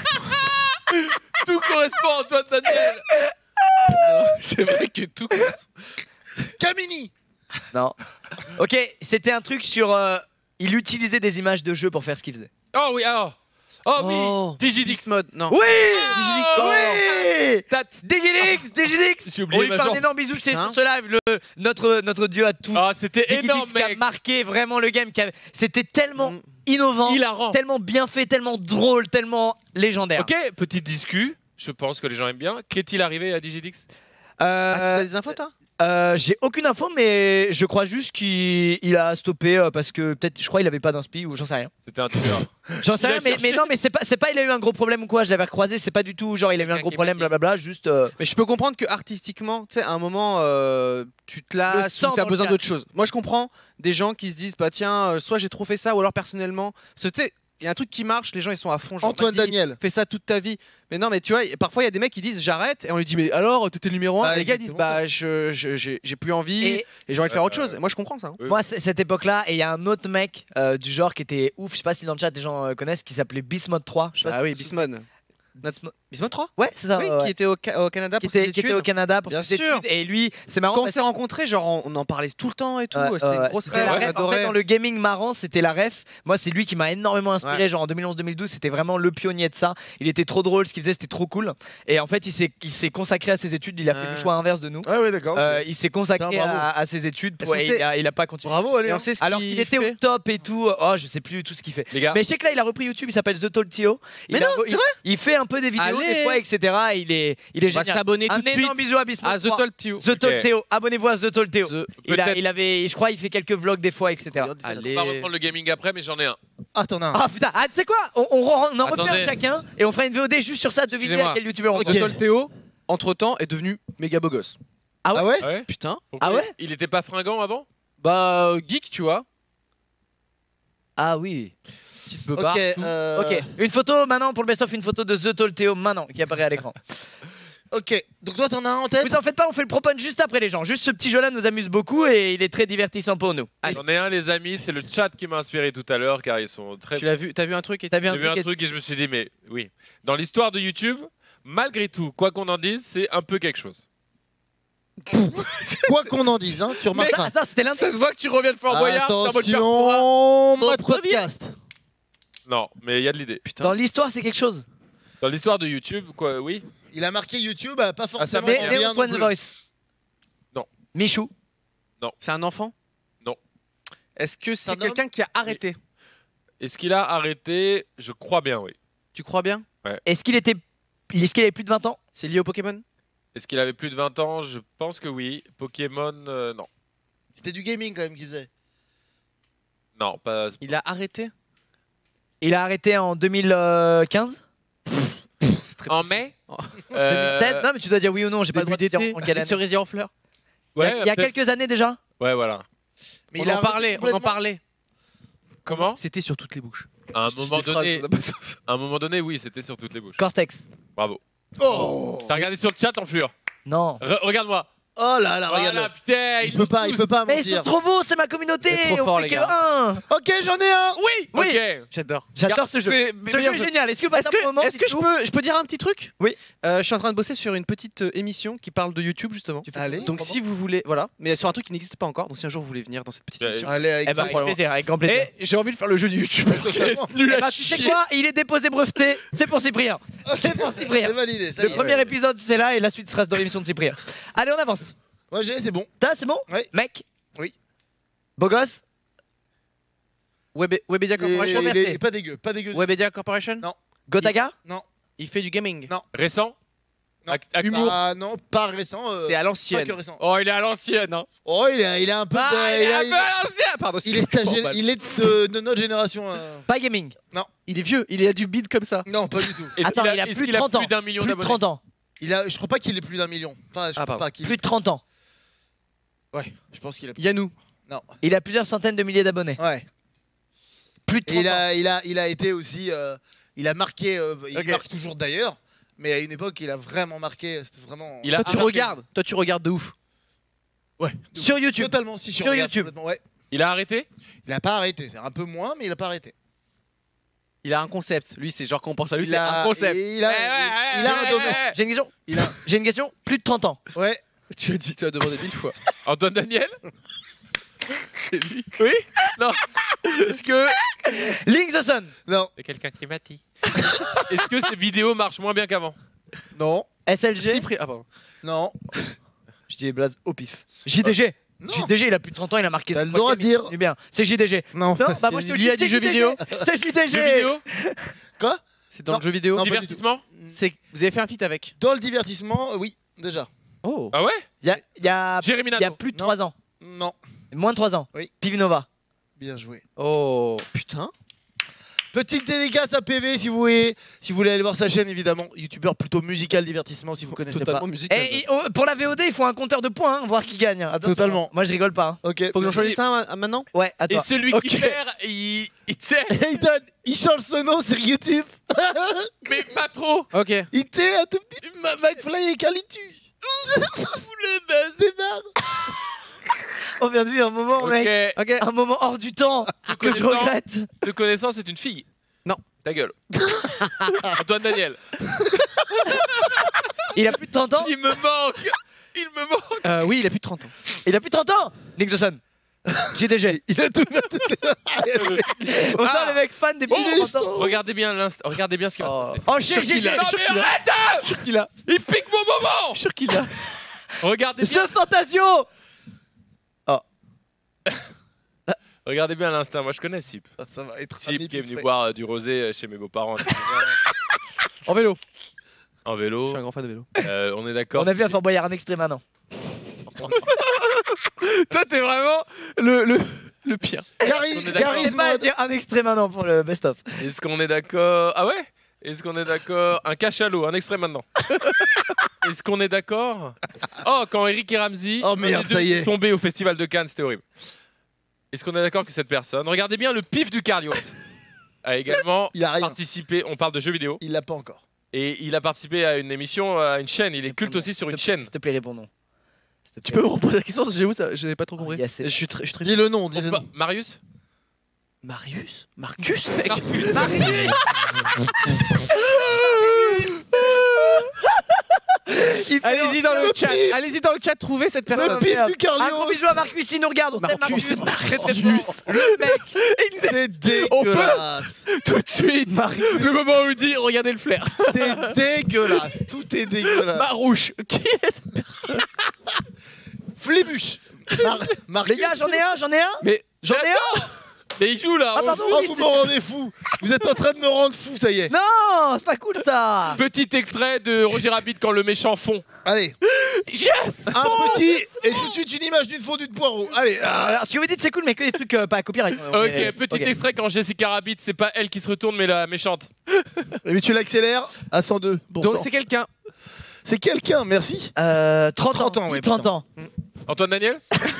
Tout correspond à Antoine Daniel. C'est vrai que tout. Camini. Non. Ok, c'était un truc sur. Il utilisait des images de jeux pour faire ce qu'il faisait. Oh oui, alors. Oh oui. Oh. Digidix. Mode. Non. Oui Oh. Oui Tats. Digidix J'ai oublié On lui ma fait un jambe. énorme bisou, c'est Putain. sur ce live, notre dieu à tous. Ah, c'était Digidix énorme, qui a mec. marqué vraiment le game. C'était tellement innovant, Hilarant. tellement bien fait, tellement drôle, tellement légendaire. Ok, petite discu. Je pense que les gens aiment bien. Qu'est-il arrivé à Digidix? Ah, tu as des infos toi? J'ai aucune info, mais je crois juste qu'il a stoppé parce que peut-être, je crois, il avait pas d'inspi ou j'en sais rien. C'était un tueur. J'en sais Il a rien, mais cherché. non, mais c'est pas, il a eu un gros problème ou quoi. Je l'avais recroisé, c'est pas du tout genre il a eu un gros problème, blablabla. Juste. Mais je peux comprendre que artistiquement, tu sais, à un moment, tu te Le lasses sang ou t'as dans le besoin chat. d'autre chose. Moi, je comprends des gens qui se disent, bah tiens, soit j'ai trop fait ça, ou alors personnellement, parce que tu sais, il y a un truc qui marche, les gens ils sont à fond. Genre, Antoine vas-y, Daniel. fais ça toute ta vie. Mais non, mais tu vois, parfois il y a des mecs qui disent j'arrête, et on lui dit, mais alors, t'étais numéro 1. Ah, Et les gars disent, exactement. bah j'ai plus envie, Et- et j'ai envie de faire autre chose. Et moi, je comprends ça. hein. Moi, cette époque-là, et il y a un autre mec du genre qui était ouf, je sais pas si dans le chat des gens connaissent, qui s'appelait Bismode 3. Je sais pas Ah si oui, vous vous Bismode. Bismode 3 Ouais, c'est ça. Oui, ouais. qui était au Canada Qui pour ses était études. au Canada pour Bien ses sûr. études. Et lui, c'est marrant. Quand on parce s'est rencontrés, genre on en parlait tout le temps et tout. Ouais, C'était une ouais. grosse C'était rêve, la on ref. En fait, adorait. dans le gaming marrant, c'était la ref. Moi, c'est lui qui m'a énormément inspiré. Ouais. Genre en 2011-2012, c'était vraiment le pionnier de ça. Il était trop drôle, ce qu'il faisait, c'était trop cool. Et en fait, il s'est consacré à ses études. Il a fait Ouais. le choix inverse de nous. Ah ouais, d'accord. Il s'est consacré Putain, bravo. à ses études. Est-ce qu'on Et sait- il a pas continué. Bravo, allez. Et hein. on sait ce Alors qu'il qu'il était fait. au top et tout. Oh, je sais plus tout ce qu'il fait. Les gars. Mais je sais que là, il a repris YouTube. Il s'appelle The Tall Theo. Mais non, c'est vrai. Il fait un peu des vidéos Allez. des fois, etc. Il est On va génial. s'abonner tout Un de suite énorme bisou à Bismode à The 3. Tall Theo. The Tall Ok. Theo. Abonnez-vous à The Tall Theo. The- Il avait, je crois, il fait quelques vlogs des fois, etc. Allez. On va reprendre le gaming après, mais j'en ai un. Ah, t'en as un. Ah putain, tu sais quoi on en refait Attendez. un chacun et on fera une VOD juste sur ça, de vidéos Excusez-moi. à quel youtubeur on Ok. The Tall Theo, entre temps, est devenu méga beau gosse. Ah ouais Ah ouais. Ah ouais. Putain. Pourquoi Ah ouais Il était pas fringant avant? Bah, geek, tu vois. Ah oui. Petite beubare. Ok. tout. Ok, une photo maintenant pour le best-of, une photo de The Tall Theo maintenant qui apparaît à l'écran. Ok. Donc toi, t'en as un en tête. Vous en faites pas, on fait le propon juste après les gens. Juste ce petit jeu-là nous amuse beaucoup et il est très divertissant pour nous. J'en ai un, les amis. C'est le chat qui m'a inspiré tout à l'heure, car ils sont très. Tu l'as vu, t'as vu un truc et T'as vu J'ai vu un truc et je me suis dit, mais oui. Dans l'histoire de YouTube, malgré tout, quoi qu'on en dise, c'est un peu quelque chose. Quoi qu'on en dise, hein, tu remarqueras. Attends, c'était l'un. Ça se voit que tu reviens de Fort Boyard. t'es en mode Père Fouras. Attention, mode Notre premier. podcast. Non, mais il y a de l'idée. Dans l'histoire, c'est quelque chose. Dans l'histoire de YouTube, quoi, oui. Il a marqué YouTube, pas forcément mais- Mais bien Léon non Swan The plus. Voice. Non. Michou. C'est un enfant? Non. Est-ce que C'est un c'est quelqu'un qui a arrêté? Est-ce qu'il a arrêté? Je crois bien, oui. Tu crois bien? Est-ce qu'il avait plus de 20 ans? C'est lié au Pokémon? Est-ce qu'il avait plus de 20 ans? Je pense que oui. Pokémon, non. C'était du gaming quand même qu'il faisait. Non, pas. Il a arrêté. Il a arrêté en 2015 C'est très En précis. mai 2016 Non, mais tu dois dire oui ou non, j'ai pas le droit Début de dire d'été. en quelle Les année. cerisiers en fleurs. Il y a peut-être. quelques années déjà. Ouais, voilà. Mais On il a en arrêté parlait. On en complètement. parlait. Comment? C'était sur toutes les bouches. À un Je dis moment des donné. phrases, ça n'a pas de sens. À un moment donné, oui, c'était sur toutes les bouches. Cortex. Bravo. Oh, T'as regardé sur le chat en fleur. Non. Regarde-moi. oh là là, regarde. Voilà, putain. Il peut pas Mais ils sont mentir. trop beaux, c'est ma communauté. C'est trop on fort, fait les que gars. un. Ok, j'en ai un. Oui. Oui. Ok. J'adore. J'adore ce jeu. C'est Ce jeu est génial. Est-ce que Est-ce que, moment, est-ce que je peux dire un petit truc? Oui. Je suis en train de bosser sur une petite émission qui parle de YouTube justement. Allez. Donc si vous voulez, voilà, mais sur un truc qui n'existe pas encore. Donc si un jour vous voulez venir dans cette petite Ouais. émission, Allez, avec Eh ben, ça. avec problème. plaisir, avec grand plaisir. et j'ai envie de faire le jeu du YouTube. Totalement. Nul Eh à ben, tu sais chier. quoi? Il est déposé breveté. C'est pour Cyprien. C'est pour Cyprien. C'est validé, ça Le y est. premier épisode, c'est là, et la suite sera dans l'émission de Cyprien. Allez, on avance. Ouais, c'est bon. T'as, c'est bon? Ouais. Mec? Oui. Beau gosse? Webedia Corporation. Il est pas dégueu, pas dégueu. Webedia Corporation. Non. Gotaga? Il fait du gaming. Non. Récent? Non. Humour. Ah non, pas récent. C'est à Pas l'ancienne. que récent. Oh, il est à l'ancienne, hein. Oh, il est un peu. Ah, il est un peu à l'ancienne. Pardon. Il est de notre génération. Pas gaming. Il est vieux. Il a du bid comme ça. Non, pas du tout. Est-ce Attends, qu'il il a est-ce plus de qu'il 30 ans. plus d'un million Plus de d'abonnés? 30 ans. Je crois pas qu'il ait plus d'1 million. Enfin, je crois pardon. pas qu'il. Plus de 30 ans. Ouais, je pense qu'il a. Yanou. Il a plusieurs centaines de milliers d'abonnés. Ouais. Plus de 30 Et ans. il a été aussi. Il a marqué. Il Ok. marque toujours d'ailleurs. Mais à une époque, il a vraiment marqué. C'était vraiment. Il a Toi tu marqué. regardes. Toi tu regardes de ouf. Ouais. Sur YouTube. Totalement, si je Sur regarde YouTube. complètement, ouais. Il a arrêté? Il a pas arrêté. C'est un peu moins, mais il a pas arrêté. Il a un concept. Lui c'est genre quand on pense à lui Il c'est a- un concept. Il a, il a un domaine. J'ai une question. Il a. J'ai une question. Plus de 30 ans. Ouais. Tu as demandé 1000 fois. Antoine Daniel? C'est lui. Oui? Non. Est-ce que. Link the Sun. Non. C'est quelqu'un qui m'a dit. Est-ce que ces vidéos marchent moins bien qu'avant? Non. SLG. Ah pardon. Non. Je dis les blazes au pif. JDG. Non. JDG, il a plus de 30 ans, il a marqué. T'as son le droit de podcast, dire. il est bien. C'est JDG. Non. Non, bah moi je te le Lui dis. a dit c'est jeux JDG. vidéo. C'est JDG. Jeux vidéo? Quoi? C'est dans Non. le jeu vidéo. Non, pas du Divertissement? C'est vous avez fait un feat avec. Dans le divertissement, oui, déjà. Oh. Ah ouais? Il y a Jérémy il y a Nadeau. plus de Non. 3 ans. Non. Moins de 3 ans. Oui. Pivinova. Bien joué. Oh. Putain. Petite dédicace à PV si vous voulez aller voir sa chaîne évidemment. Youtubeur plutôt musical divertissement si vous connaissez Totalement pas. musical. Et pour la VOD, il faut un compteur de points, hein, voir qui gagne. Attention. Totalement. Moi je rigole pas. hein. Ok. Faut que j'en choisisse un maintenant. Ouais, à Et toi. celui Ok. qui perd, il tient, Il change son nom sur YouTube. mais pas trop. Ok. Il était un tout petit McFly et Carlitu. C'est marre. On vient de vivre un moment, Ok. mec. Ok. Un moment hors du temps que je connaissant. regrette. De connaissance, c'est une fille. Non. Ta gueule. Antoine Daniel. Il a plus de 30 ans. Il me manque. Il me manque. Oui il a plus de 30 ans. Il a plus de 30 ans. Nick the Sun. JDG. Il a tout. On sent le mec fan des plus de 30 ans. Regardez bien l'instant. Regardez bien ce qui va se passer. Oh, Sûr GG. qu'il a. Non, sûr mais qu'il a. arrête. Sûr qu'il a. Il pique mon moment. Sûr qu'il a. Regardez bien. The Fantasio. Regardez bien l'instant. Moi, je connais Sip. Ça va être un Sip qui est venu épiphet. boire du rosé chez mes beaux-parents En vélo. en Je vélo. suis un grand fan de vélo. On est d'accord. On a vu à Fort Boyard un extrait maintenant. Toi t'es vraiment le pire. On est d'accord. Gary C'est pas à Smod. dire un extrait maintenant pour le best-of. Est-ce qu'on est d'accord? Ah ouais? Est-ce qu'on est d'accord? Un cachalot, un extrait maintenant. Est-ce qu'on est d'accord? Oh, quand Eric et Ramsey Oh merde, les deux ça y est. sont tombés au festival de Cannes, c'était horrible. Est-ce qu'on est d'accord que cette personne, regardez bien le pif du Carlios, a également Il a rien. participé, on parle de jeux vidéo, Il l'a pas encore. et il a participé à une émission, à une chaîne, il est culte aussi sur une chaîne. S'il te plaît, réponds non. S'il te Tu plaît. peux me reposer la question? J'avoue ça, je n'ai pas trop compris. Ah, yes, c'est- Je suis très Dis le nom, dis le nom. Marius? Marius? Marcus mec. Marcus. Allez-y dans le chat. Allez-y dans le chat, trouvez cette Le personne. pif du Un gros Carlios. bisou à Marcus, il nous regarde. On t'aime, Marcus, Marcus. Marcus. Très, très fort. Le mec. C'est dégueulasse. Tout de suite. Le moment où il dit regardez le flair. C'est dégueulasse. Tout est dégueulasse. Marouche. Qui est cette personne? Flibuche. Marius. Les gars, j'en ai un. Mais J'en ai un. Mais il joue là. Ah pardon, Oh, oui, vous c'est- me rendez fou. Vous êtes en train de me rendre fou, ça y est. Non, c'est pas cool ça. Petit extrait de Roger Rabbit quand le méchant fond. Allez. Un petit et tout de suite une image d'une fondue de poireau. Allez. Alors, ce que vous dites, c'est cool, mais que des trucs pas copyright. Ok, petit extrait quand Jessica Rabbit, c'est pas elle qui se retourne, mais la méchante. Mais tu l'accélères à 102. Donc c'est quelqu'un. C'est quelqu'un, merci. 30 30 ans, ouais, 30 ans. Antoine Daniel.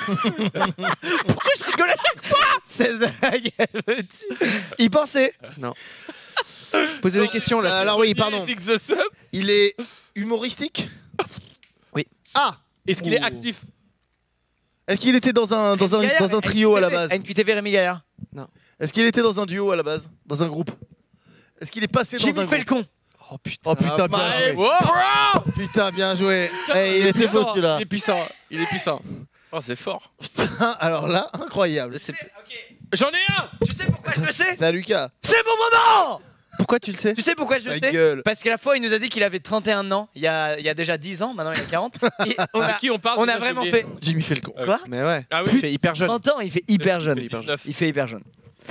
Pourquoi je rigole à chaque fois? C'est dingue, je me tue. Il pensait. Posez des questions là. Alors oui, pardon. Nick the Sub. Il est humoristique. Oui. Ah. Est-ce qu'il est actif? Est-ce qu'il était dans un trio à la base? NQTV Rémi Gaillard. Est-ce qu'il était dans un duo à la base? Dans un groupe? Est-ce qu'il est passé dans Jimmy un fait le groupe? con. Oh putain. Oh putain, bien joué. Wow. Putain, bien joué. Eh, il était beau celui-là. Il est puissant. Il est puissant. Oh, c'est fort. Putain, alors là, incroyable. J'en ai un. Tu sais pourquoi je le sais? C'est à Lucas. C'est mon moment. Pourquoi tu le sais? Tu sais pourquoi je le Ta sais? gueule. Parce qu'à la fois, il nous a dit qu'il avait 31 ans, il y a déjà 10 ans, maintenant il a 40. Et on À a, qui on parle on déjà, a j'ai vraiment oublié. fait. Jimmy fait le con. Quoi? Mais ouais. Ah Il oui. fait hyper jeune. 30 ans, il fait hyper jeune. Il fait hyper jeune. Il fait hyper jeune.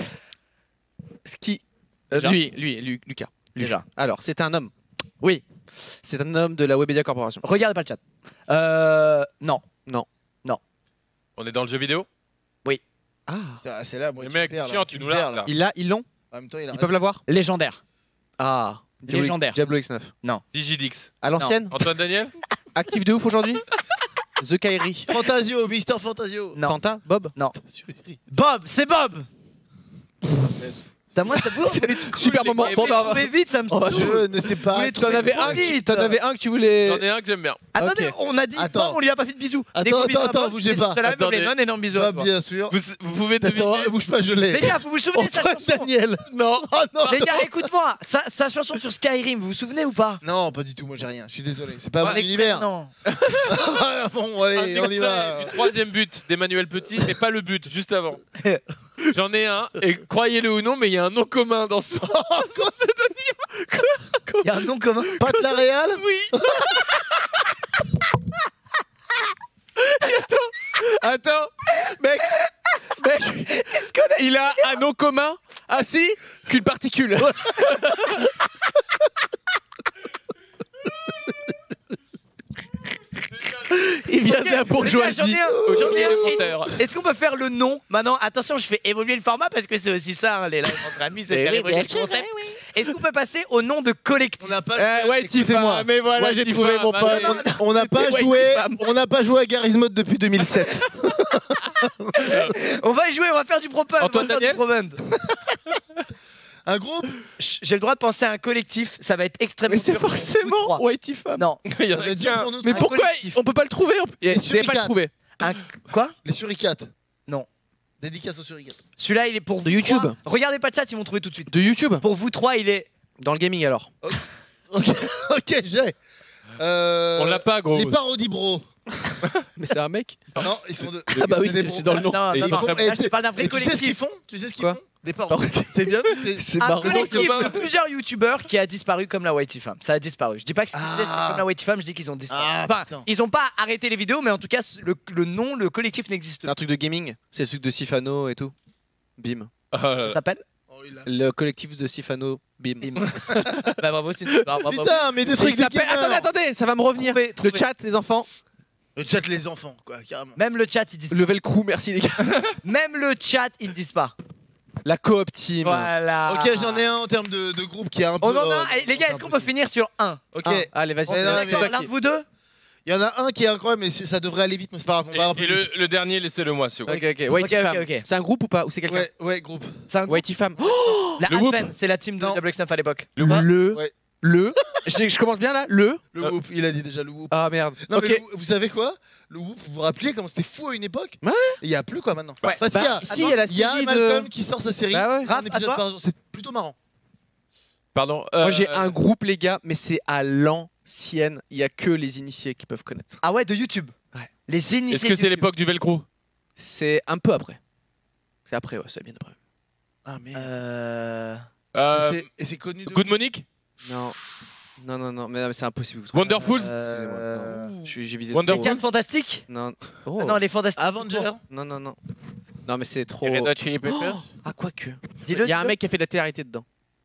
Ce qui. Déjà. Lui, Lucas. Lui. Déjà. Alors, c'est un homme. Oui. C'est un homme de la Webedia Corporation. Regardez pas le chat. Non. On est dans le jeu vidéo. Ah. Ah, c'est là, moi, Le tu mec, me perds, chiant, là. tu me nous perds, l'as, là. Ils l'ont. En même temps, il a Ils peuvent l'avoir. Légendaire. Ah. Légendaire. Diablo X9. Digidix. À l'ancienne. Antoine Daniel. Actif de ouf aujourd'hui. The Kairi. Fantasio, Mister Fantasio. Non. Quentin. Bob. Bob, c'est Bob. Ça, moi, ça vous Super moment. Bon, bah, trouvez vite, ça me on va saoule. Je ne sais pas. Vous les T'en avais trop un. vite. T'en avais un que tu voulais. J'en ai un que j'aime bien. Attendez, Ok. on a dit Attends. Bob, on lui a pas fait de bisous. Attends, Des gros bisous à attends, Bob, bougez c'est pas. cela, Bob Attendez. Lennon, énorme bisous à Bob, toi. bien sûr. Vous pouvez Attention, deviner. bouge pas, je l'ai. Les gars, vous vous souvenez de sa Antoine chanson? Daniel. Non. Oh non. Les gars, écoute-moi, sa chanson sur Skyrim, vous vous souvenez ou pas? Non, pas du tout, moi j'ai rien. Je suis désolé. C'est pas mon Extrait, univers. Non. Bon, Un allez, on y va. extrait du troisième but d'Emmanuel Petit, mais pas le but, juste avant. J'en ai un, et croyez-le ou non, mais il y a un nom commun dans son. Il y a un nom commun. Pat la Réal. Oui. Attends. Mec. Il a un nom commun. Ah si. Qu'une particule. Il vient de la bourgeoisie. Les gars, j'en ai un. le compteur. Est-ce qu'on peut faire le nom? Maintenant, attention, je fais évoluer le format parce que c'est aussi ça, hein, les lives entre amis, c'est faire évoluer le concept. Est-ce qu'on peut passer au nom de collectif? On n'a pas. Ouais, Écoutez-moi. Mais voilà, Ouais, j'ai Tifa, trouvé mon allez. pote. On n'a pas Ouais, joué. femme. On n'a pas joué à Garry's Mod depuis 2007. On va y jouer, on va faire du propane. Antoine on va faire du propane. Un groupe. J'ai le droit de penser à un collectif, ça va être extrêmement Mais c'est dur. forcément Whitey Femme. Non. Il y en Ça a va être dur qu'un. pour nous. Mais Un pourquoi collectif. on peut pas le trouver? Vous n'avez pas le suricates. trouver. Un quoi? Les suricates. Non. Dédicace aux suricates. Celui-là, il est pour vous De YouTube. trois. Regardez pas de chat, ils vont trouver tout de suite. De YouTube. Pour vous trois, il est. Dans le gaming alors. Ok, j'ai. On l'a pas, gros. Les parodies bro. Mais c'est un mec. Non, ils sont deux. Ah bah oui, des bros. c'est dans le nom. Non, Et non, ils non. font- Là, je te parle d'un vrai Et tu sais ce qu'ils collectif. font? Tu sais ce qu'ils Quoi font? Des parodies. C'est bien. C'est Un marrant. collectif commun. de plusieurs youtubeurs qui a disparu comme la Whitey Femme. Ça a disparu. Je dis pas que c'est Ah. comme la Whitey Femme, je dis qu'ils ont disparu. Ah, Enfin, putain. ils ont pas arrêté les vidéos, mais en tout cas, le nom, le collectif n'existe C'est pas. un truc de gaming. C'est le truc de Sifano et tout. Bim. Ça s'appelle Oh, il a- Le collectif de Sifano. Bim. Bim. Bah bravo, c'est une bravo. Putain, mais des Il trucs de s'appelle. gamers. Attendez, ça va me revenir. Trouvez, Le trouvez. chat, les enfants. Le chat les enfants, quoi, carrément. Même le chat, ils disent. Level crew, merci les gars. Même le chat, ils ne disent pas. La coop team. Voilà. Ok, j'en ai un en termes de groupe qui est un peu. On en a. Eh, les gars, est-ce qu'on peut finir sur un? Ok, Ah, allez, vas-y. On est c'est d'accord, toi L'un qui- de vous deux? il y en a un qui est incroyable, mais ça devrait aller vite, mais c'est pas grave. On va un peu Et vite. le dernier, laissez-le moi, s'il vous plaît. Ok, Whitey Ok, Femme. ok. C'est un groupe ou pas? Ou c'est quelqu'un? Ouais, groupe. C'est un groupe. Whitey Femme. La Le Whoop. Advent, c'est la team de Non. WX9 à l'époque. Le. Ouais. Le. Je commence bien là? Le. Le whoop, il a dit déjà le whoop. Ah merde. Non, Ok. mais vous savez quoi? Le whoop, vous vous rappelez comment c'était fou à une époque? Ouais. Il y a plus quoi maintenant. Ouais. Parce qu'il y a, Bah, si, il y a la il y a série Malcolm de. qui sort sa série. Bah ouais. Un Raph, à épisode toi par jour. C'est plutôt marrant. Pardon. Moi j'ai un groupe les gars, mais c'est à l'ancienne. Il y a que les initiés qui peuvent connaître. Ah ouais, de YouTube. Ouais. Les initiés. Est-ce que c'est YouTube. l'époque du Velcro? C'est un peu après. C'est après, ouais, c'est bien après. Ah merde. Et c'est connu de. Good Monique? Non. Non, mais c'est impossible. Wonderfuls? Excusez-moi. Non. J'ai visé. Wonder Les trop. 4 fantastiques? Non. Oh. Ah non, les fantastiques. Avenger. Non. Non, mais c'est trop. Red Hot Chili Peppers. Ah, quoique. Dis-le. Il y a un mec qui a fait de la télé-réalité dedans.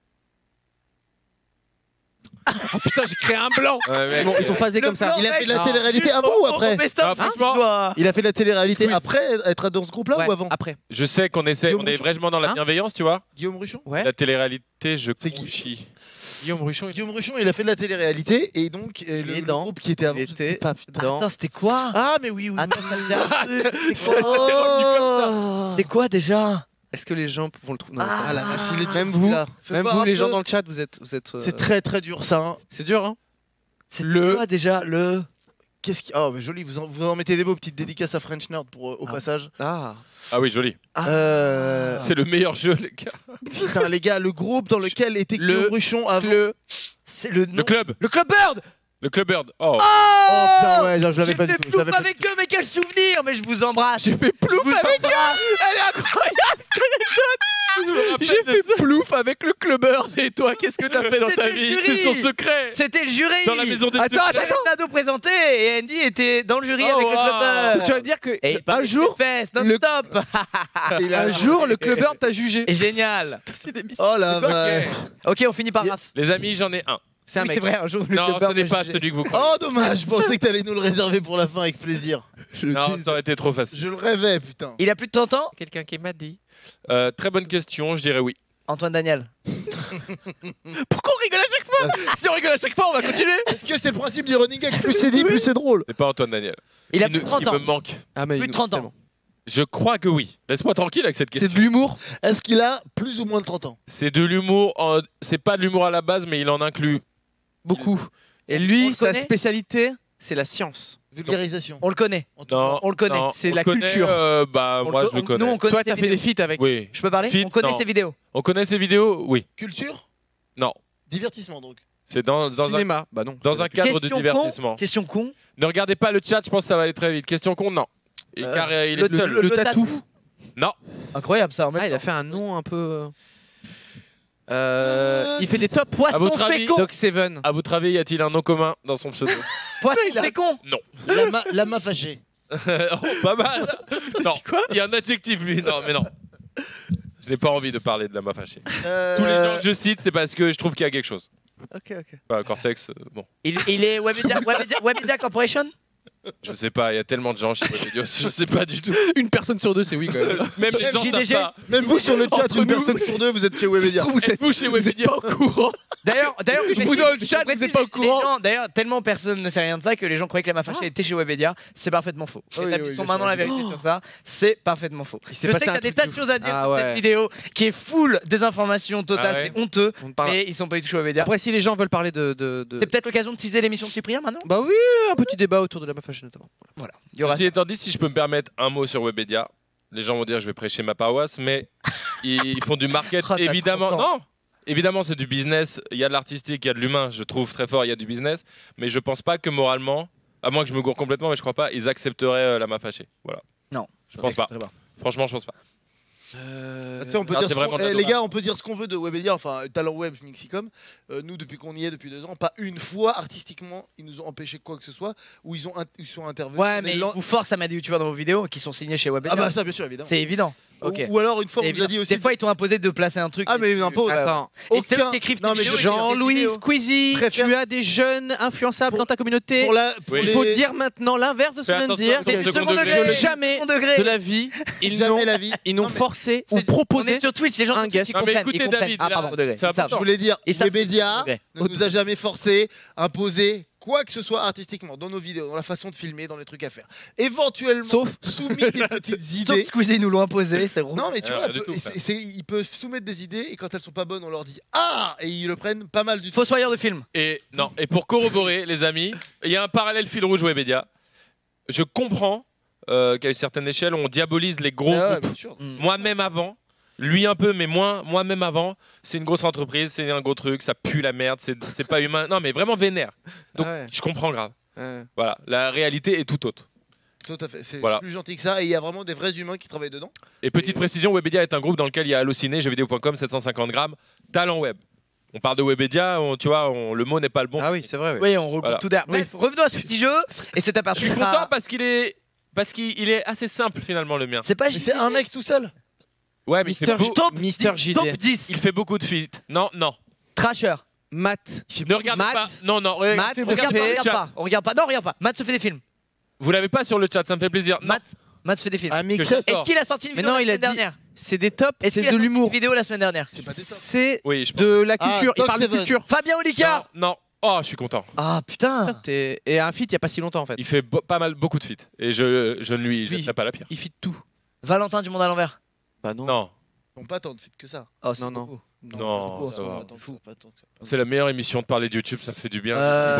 Oh putain, j'ai créé un blanc. Ouais, mec, Ils sont phasés Le comme ça. blanc, Il a fait de la Non. télé-réalité avant ou après? Ah, franchement, Il a fait de la télé-réalité après être dans ce groupe-là Ouais, ou avant? après. je sais qu'on essaie, Guillaume on est Ruchon. vraiment dans la Hein bienveillance, tu vois. Guillaume Ruchon? Ouais. La télé-réalité, je C'est qui conchis. Guillaume Ruchon, Guillaume Ruchon, il a fait de la télé-réalité et donc le dans- groupe qui était avant. il je était sais pas, putain. dans- Attends, c'était quoi? Ah, mais oui, oui. Attends, ça me dit un truc. Ça, c'était revenu comme ça. Oh. C'était quoi déjà? Est-ce que les gens vont le trouver? Non, Ah, c'est- la vache, il est dur, Même vous, celui-là. Fais même voir vous, un les peu. gens dans le chat, vous êtes. C'est très très dur ça. Hein. C'est dur, hein. C'était Le- quoi déjà? Le. Qu'est-ce qui. Oh, mais joli, vous en mettez des beaux, petites dédicaces à French Nerd pour, au Ah. passage. Ah. Ah oui, joli. C'est C'est le meilleur jeu, les gars. Putain, les gars, le groupe dans lequel était Le- Guillaume Ruchon avant. C'est le nom. Le club. Le Club Bird. Le Club Bird. Oh. Oh putain, ouais, je l'avais J'ai pas fait du tout. je l'avais plouf pas du avec tout. eux, mais quel souvenir! Mais je vous embrasse! J'ai fait plouf Je vous avec embrasse. Elle est incroyable cette anecdote. J'ai fait plouf avec le clubbeur. Et toi, qu'est-ce que t'as fait dans ta C'était vie? le C'est son jury. secret. C'était le jury! Dans la maison des Attends, secrets. attends. Nado présenté et Andy était dans le jury Oh, avec le wow. Club Bird. Tu vas me dire que Et un jour, non-stop! un jour, le clubbeur t'a jugé. Génial! C'est des Oh la Ok. vache. Ok, on finit par Raph. Les amis, j'en ai un. C'est un Oui, mec. c'est vrai, un jour, le Non, Club ce Bird n'est m'a pas jugé. celui que vous croyez. Oh dommage, je pensais que t'allais nous le réserver pour la fin avec plaisir. Non, ça aurait été trop facile. Je le rêvais, putain. Il a plus de 30 ans? Quelqu'un qui m'a dit. Très bonne question, je dirais oui. Antoine Daniel. Pourquoi on rigole à chaque fois? Si on rigole à chaque fois, on va continuer. Est-ce que c'est le principe du running gag? Plus c'est dit, plus c'est drôle. C'est pas Antoine Daniel. Il a Qui plus de ne- 30 qui ans. me manque. Ah, mais Plus de 30 ans. Je crois que oui. Laisse-moi tranquille avec cette C'est question. de l'humour. Est-ce qu'il a plus ou moins de 30 ans? C'est de l'humour. C'est pas de l'humour à la base, mais il en inclut. Beaucoup. Et On lui, le sa connaît spécialité, c'est la science. Vulgarisation. On le connaît. En tout Non, cas. On le connaît. non, C'est on la le connaît, culture. Bah, On moi, le- je le on- connais. Nous, on connaît Toi, ses t'as fait des vidéos. feats avec. Oui. Je peux parler? Fit, On connaît non. ses vidéos. On connaît ses vidéos? Oui. Culture? Non. Divertissement donc. C'est dans un, Cinéma. Bah non. dans un cadre de Question divertissement. con. Question con. Ne regardez pas le chat, je pense que ça va aller très vite. Question con, non. Et car il le- est seul. Le tatou. Non. Incroyable ça. en même Ah, il a temps. fait un nom un peu. Il fait des tops. À Poisson votre avis, fécond. Doc Seven. À votre avis, y a-t-il un nom commun dans son pseudo? Poisson il a- fécond. Lama fâché. Oh, pas mal. Non. quoi Il y a un adjectif, lui. Non, mais non. Je n'ai pas envie de parler de la ma fâchée. Euh, Tous les gens que je cite, c'est parce que je trouve qu'il y a quelque chose. Ok, ok. Pas Cortex, bon. Il est Webedia Corporation. Je sais pas, il y a tellement de gens chez Webedios, je sais pas du tout. Une personne sur deux, c'est oui quand même. Même les gens savent JDG. pas. Même vous sur le chat, Entre une nous, personne sur deux, vous êtes chez Si se Webedia. trouve, vous êtes Êtes-vous chez Webedia pas au courant. D'ailleurs, Je vous donne le chat, vous êtes pas au courant. D'ailleurs, tellement personne ne sait rien de ça que les gens croyaient que la mafachée était chez Webedia. C'est parfaitement faux. Oui, Établissons oui, bien maintenant sûr. la vérité sur ça. C'est parfaitement faux. Il Je s'est sais passé qu'il y un a des truc tas de de choses à dire Ah sur ouais. cette vidéo qui est full désinformation totale. Ah ouais. C'est honteux. On parle. Mais ils sont pas du tout chez Webedia. Après, si les gens veulent parler de. C'est peut-être l'occasion de teaser l'émission de Cyprien maintenant. Bah oui, un petit débat autour de la meuf fashion notamment. Voilà. Il y aura Ceci étant dit, si je peux me permettre un mot sur Webedia, les gens vont dire je vais prêcher ma paroisse, mais ils font du market, Oh, t'as évidemment. 30 ans. Non, évidemment c'est du business, il y a de l'artistique, il y a de l'humain, je trouve très fort, il y a du business, mais je pense pas que moralement, à moins que je me gourre complètement, mais je crois pas, ils accepteraient la ma fâchée. Voilà. Non. Je pense pas. Franchement, je pense pas. Tu sais, on peut Non, dire c'est ce vraiment qu'on- de la les dommage. gars, on peut dire ce qu'on veut de Webedia, enfin Talent Web, Mixicom. Nous, depuis qu'on y est depuis 2 ans, pas une fois artistiquement, ils nous ont empêché quoi que ce soit, ou ils sont intervenus. Ouais, On mais est ils lent- vous forcent à mettre des youtubeurs dans vos vidéos qui sont signés chez Webedia. Ah bah ça, bien sûr, évidemment. C'est évident. Ok. Ou alors une fois, C'est on nous a dit évident. aussi. Des fois, ils t'ont imposé de placer un truc. Ah, mais et il tu- impose. Attends, Et c'est eux aucun- qui écrivent Non, tes mais vidéos et Jean-Louis tes vidéos. Squeezie, Préfère- tu as des jeunes influençables dans ta communauté. pour la, pour Oui. Il les- faut dire maintenant l'inverse de ce Fais qu'on vient de attention, dire. attention, C'est du second second degré. degré. Jamais Second degré. de la vie, ils jamais n'ont la vie. ils n'ont Non, mais forcé ou On est proposé. sur Twitch, les gens un sur Twitch, guest. ils Non, mais comprennent, écoutez, ils comprennent. David, Ah, là, pardon, degré. c'est Ils savent. important. Je voulais dire, Et ça- Webedia degré. ne nous a jamais forcé, imposé quoi que ce soit artistiquement dans nos vidéos, dans la façon de filmer, dans les trucs à faire. Éventuellement, Sauf soumis des petites Sauf idées. Squeezie, ils nous l'ont imposé, c'est rond. Non mais tu Ah, vois, rien du tout, et ça. ils peuvent soumettre des idées et quand elles sont pas bonnes, on leur dit ah et ils le prennent pas mal du tout. Fossoyeur de film. Et non, et pour corroborer, les amis, il y a un parallèle fil rouge Webedia. Je comprends qu'à une certaine échelle, on diabolise les gros Ah ouais, groupes. bien sûr. Moi-même avant, lui un peu, mais moi-même avant, c'est une grosse entreprise, c'est un gros truc, ça pue la merde, c'est pas humain. Non, mais vraiment vénère. Donc, Ah ouais. je comprends grave. Ouais. Voilà, la réalité est tout autre. Tout à fait. C'est Voilà. plus gentil que ça et il y a vraiment des vrais humains qui travaillent dedans. Et petite précision, Webedia est un groupe dans lequel il y a Allociné, jeuxvideo.com, 750 grammes, talent web. On parle de Webedia, tu vois, le mot n'est pas le bon. Ah oui, c'est vrai. oui. Oui, on regroupe Voilà. tout derrière. Bref, revenons à ce petit jeu. Et c'est à Je partir suis content parce qu'il est parce qu'il est assez simple finalement le mien. C'est pas Mais c'est un mec tout seul. Ouais, mais Mister Mister JD. Top 10. il fait beaucoup de feats. Non, non. Trasher. Matt. Ne regardez Matt. pas. Non, non. Matt, On regarde pas. On regarde pas. Non, regarde pas. Matt se fait des films. Vous l'avez pas sur le chat, ça me fait plaisir. Non. Matt se fait des films. Un mix. Que j'adore. Est-ce qu'il a sorti une Mais vidéo non, la il a semaine dit- dernière? C'est des tops, Est-ce c'est qu'il a de sorti une l'humour. vidéo la semaine dernière? C'est Oui, je pense. de la culture. Il Doc parle de Seven. culture. Fabien Olicard. Non, non. Oh, je suis content. Ah putain. Et un feat il y a pas si longtemps en fait. Il fait pas mal, beaucoup de feats. Et je ne lui Oui. jetterai pas la pierre. Il feat tout. Valentin du monde à l'envers. Bah non. Non, Ils n'ont pas tant de feats que ça. Oh, c'est Non, non. beaucoup. Non, ça va. Pas tant que ça, pas tant que ça. c'est la meilleure émission de parler de YouTube, ça fait du bien.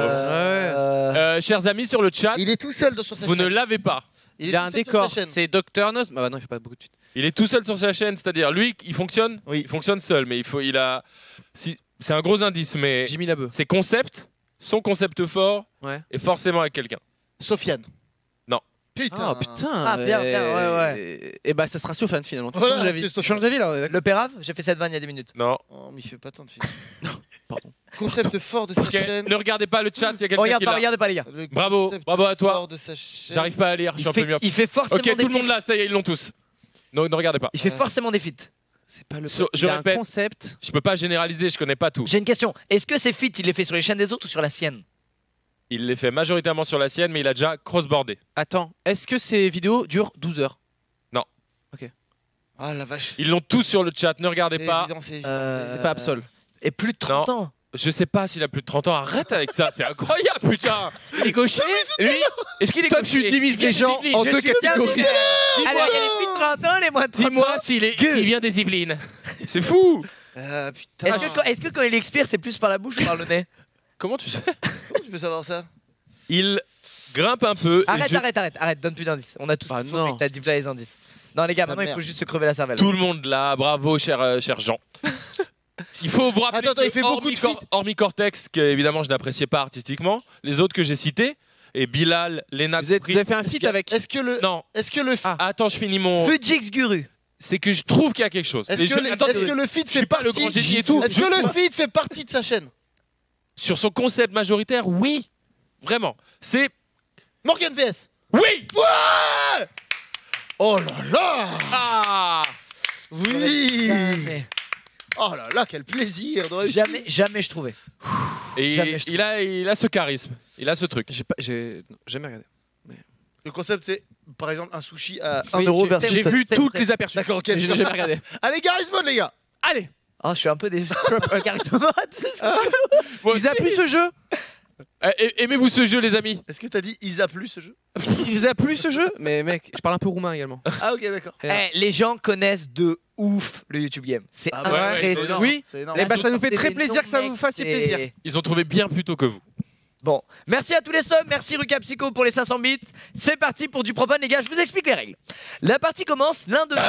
Chers amis sur le chat, Il est tout seul sur sa vous ne chaîne. l'avez pas. Il a un tout seul sur décor. sa chaîne. C'est Dr Nose. Bah non, il fait pas beaucoup de feat. Il est tout seul sur sa chaîne, c'est-à-dire lui, il fonctionne. Oui. Il fonctionne seul, mais c'est un gros indice, mais Jimmy Labeu. ses concepts, son concept fort, Ouais. est forcément avec quelqu'un. Sofiane. Non. Putain. Ah putain. Ah, bien, ouais. Et bah ça sera Sofiane finalement. Tu Voilà, changes d'avis. c'est Tu Sofiane. changes d'avis là. Le Pérave, j'ai fait cette vanne il y a 10 minutes. Non. Oh, mais il fait pas tant de feats. Pardon. Concept fort de sa Ok, chaîne. ne regardez pas le chat, il y a quelqu'un Regarde qui pas, l'a. regardez pas les gars. Le Bravo, concept bravo à toi. fort de sa chaîne. J'arrive pas à lire, je suis un peu mieux. Il fait forcément Ok, des tout le monde feats. là, ça y est, ils l'ont tous. Non, ne regardez pas. Il fait forcément des feats. C'est pas le. Je Il a un répète. concept. Je peux pas généraliser, je connais pas tout. J'ai une question. Est-ce que ces feats, il les fait sur les chaînes des autres ou sur la sienne? Il les fait majoritairement sur la sienne, mais il a déjà crossboardé. Attends. Est-ce que ces vidéos durent 12 heures? Ah la vache. Ils l'ont tous sur le chat, ne regardez C'est pas. évident, c'est évident. Euh, C'est pas Absol. Et plus de 30 ans. Je sais pas s'il a plus de 30 ans, arrête avec ça, c'est incroyable putain. Il est gaucher. Lui, est-ce qu'il est Toi, gaucher tu divises les gens en Je deux suis catégories. terminé. Alors, il y a les plus de 30 ans, les moins de 30 ans. Dis-moi s'il vient des Yvelines. C'est fou. Putain. Est-ce que quand il expire, c'est plus par la bouche ou par le nez? Comment tu sais? Comment tu peux savoir ça? Il grimpe un peu. et Arrête, donne plus d'indices. On a tous Ah faux, non. mec, t'as dit là les indices. Non, les gars, Ta maintenant il mère. faut juste se crever la cervelle. Tout le monde là, bravo cher Jean. Il faut vous rappeler Attends, il fait que beaucoup de feats. hormis Cortex, que évidemment je n'appréciais pas artistiquement, les autres que j'ai cités, et Bilal, Lena Vous avez fait un Capri- feat avec. Est-ce que le. Non, Est-ce que le. Ah. attends, je finis mon. Fujix Guru. C'est que je trouve qu'il y a quelque chose. Est-ce Mais que, je- le- attends, est-ce que le feed je suis fait pas le partie grand génie et tout. Est-ce que le feed fait partie de sa chaîne? Sur son concept majoritaire, oui. Vraiment. C'est. Morgan VS. Oui. Ouais. Oh là là. Ah. Oui. Jamais, Oh là là, quel plaisir de réussir. jamais je trouvais. Et Jamais je il a ce charisme. Il a ce truc. J'ai jamais regardé. Le concept, c'est par exemple un sushi à 1 Oui, euro j'ai- versus. J'ai vu c'est toutes vrai. les aperçus. D'accord, ok. Mais je n'ai jamais regardé. Allez, Garry's Mod, les gars. Allez. Oh, je suis un peu déçu. Moi Ils a plu ce jeu. Aimez-vous ce jeu, les amis? Est-ce que t'as dit ils a plu ce jeu? Il vous a plu ce jeu. Mais mec, je parle un peu roumain également. Ah ok, d'accord. Les gens connaissent de ouf le YouTube Game. C'est Ah ouais, ouais, impressionnant. c'est énorme, Oui. c'est énorme. Eh ben, ça nous fait C'est très des plaisir que ça longs vous fasse mecs, plaisir. c'est- Ils ont trouvé bien plus tôt que vous. Bon, merci à tous les subs, merci Ruka Psycho pour les 500 bits. C'est parti pour du propane, les gars, je vous explique les règles. La partie commence, l'un de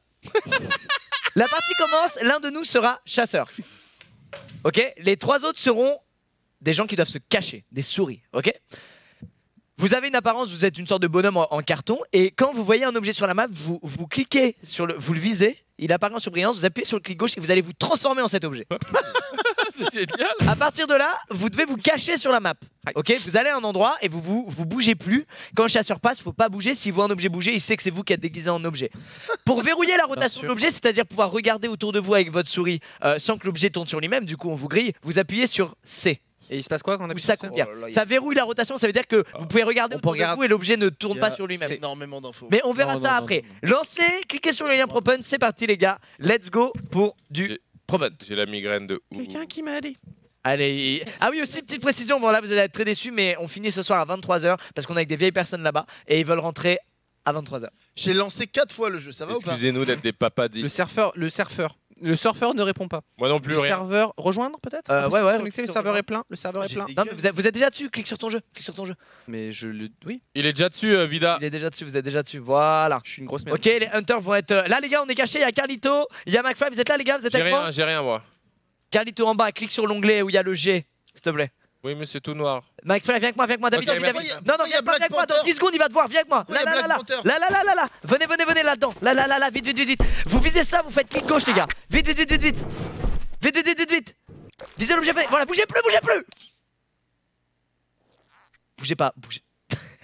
l'un de nous sera chasseur. Ok, les trois autres seront des gens qui doivent se cacher, des souris. Ok. Vous avez une apparence, vous êtes une sorte de bonhomme en carton, et quand vous voyez un objet sur la map, vous cliquez sur vous le visez, il apparaît en surbrillance, vous appuyez sur le clic gauche et vous allez vous transformer en cet objet. C'est génial. À partir de là, vous devez vous cacher sur la map. Ok, vous allez à un endroit et vous bougez plus. Quand le chasseur passe, faut pas bouger. S'il voit un objet bouger, il sait que c'est vous qui êtes déguisé en objet. Pour verrouiller la rotation de sûr. l'objet, c'est-à-dire pouvoir regarder autour de vous avec votre souris sans que l'objet tourne sur lui-même, du coup on vous grille, vous appuyez sur C. Et il se passe quoi quand on Ou appuie ça sur ça convient. Oh là là, Ça verrouille la rotation, ça veut dire que vous pouvez regarder On peut autour de regarder. vous et l'objet ne tourne Il y pas a sur lui-même. énormément d'infos. Mais on verra Non, ça non, après. non, Lancez, cliquez sur le lien Propun, c'est parti les gars. Let's go pour du J'ai- Propun. J'ai la migraine de ouf. Quelqu'un qui m'a dit. Allez. Ah oui, aussi, petite précision. Bon, là, vous allez être très déçus, mais on finit ce soir à 23h parce qu'on est avec des vieilles personnes là-bas et ils veulent rentrer à 23h. J'ai lancé 4 fois le jeu, ça va ou pas? Excusez-nous d'être des papas dits. Le surfeur ne répond pas. Moi non plus, Le rien. serveur rejoindre peut-être. Ouais, Après, ouais, se connecter, le serveur est plein. Le serveur est J'ai plein. des Non, mais gueules. vous êtes déjà dessus. Clique sur ton jeu. Clique sur ton jeu. Mais je le. Oui. Il est déjà dessus, Vida. Il est déjà dessus. Vous êtes déjà dessus. Voilà. Je suis une grosse merde. Ok, les hunters vont être là, les gars. On est cachés. Il y a Carlito, il y a McFly. Vous êtes là, les gars. Vous êtes J'ai avec moi. rien, moi. Carlito en bas. Clique sur l'onglet où il y a le G, s'il te plaît. Oui, mais c'est tout noir. McFly, viens avec moi, David, Ok, David, merci. David. Pourquoi Non, non, il y a viens pas Black avec moi, dans Panther 10 secondes, il va te voir, viens avec moi. Pourquoi il y a Black Panther Là. Venez là-dedans. Là, vite. Vous visez ça, vous faites clic gauche, les gars. Vite. Vite. Visez l'objet. Voilà, bougez plus. Bougez pas.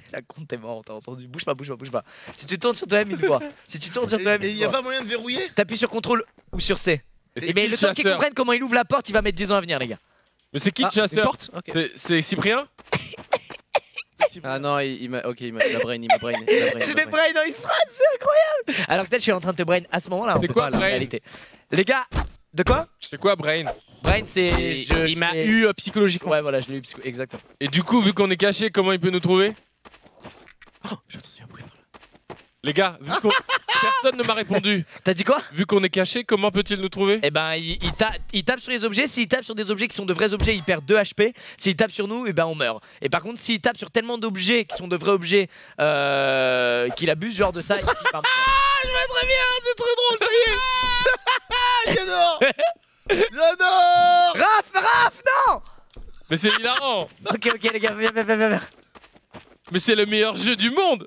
La con, t'es mort, t'as entendu. Bouge pas, bouge pas, bouge pas. Si tu tournes sur toi-même, il te voit. Si tu tournes sur toi-même, Et il il te y a voit. pas moyen de verrouiller? T'appuies sur contrôle ou sur C. Et Et mais le temps qu'ils comprennent comment il ouvre la porte, il va mettre 10 ans à venir, les gars. Mais c'est qui le Une chasseur? porte. Ok. C'est Cyprien? Ah non, il m'a. Ok, il m'a brain, il m'a brain. Je l'ai brain dans une phrase, c'est incroyable. Alors peut-être je suis en train de te brain à ce moment-là. C'est on peut quoi, pas, la brain? réalité. Les gars, de quoi? C'est quoi Brain? Brain, c'est. Il m'a eu psychologiquement. Ouais, voilà, je l'ai eu exactement. Et du coup, vu qu'on est caché, comment il peut nous trouver? J'ai entendu un bruit. Les gars, vu qu'on... personne ne m'a répondu. T'as dit quoi? Vu qu'on est caché, comment peut-il nous trouver? Eh ben, il tape sur les objets. S'il tape sur des objets qui sont de vrais objets, il perd 2 HP. S'il tape sur nous, eh ben on meurt. Et par contre, s'il tape sur tellement d'objets qui sont de vrais objets qu'il abuse, genre de ça, il part mourir. Ah, je vais très bien, c'est très drôle, ça y est. J'adore. J'adore. Raph, non. Mais c'est hilarant. Ok, les gars, viens. Mais c'est le meilleur jeu du monde.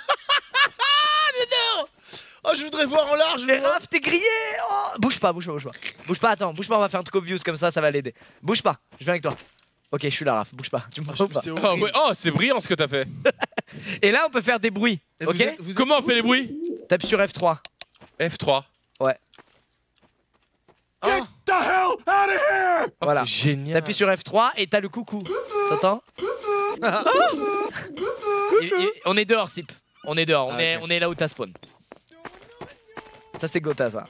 Oh, je voudrais voir en large. Mais Raph, t'es grillé. Oh. Bouge pas. Bouge pas, attends, bouge pas, on va faire un truc obvious comme ça va l'aider. Bouge pas, je viens avec toi. Ok, je suis là, Raph, bouge pas. Tu me vois pas. C'est Oh, horrible. ouais. Oh, c'est brillant ce que t'as fait. Et là, on peut faire des bruits. Et Ok, vous êtes- vous êtes- Comment on fait les bruits? tape sur F3. F3. Ah, Oh, Voilà. c'est génial. T'appuies sur F3 et t'as le coucou. T'entends? On est dehors, Sip. On est dehors, Ah, ok. on est là où t'as spawn. Ça, c'est Gotha, ça.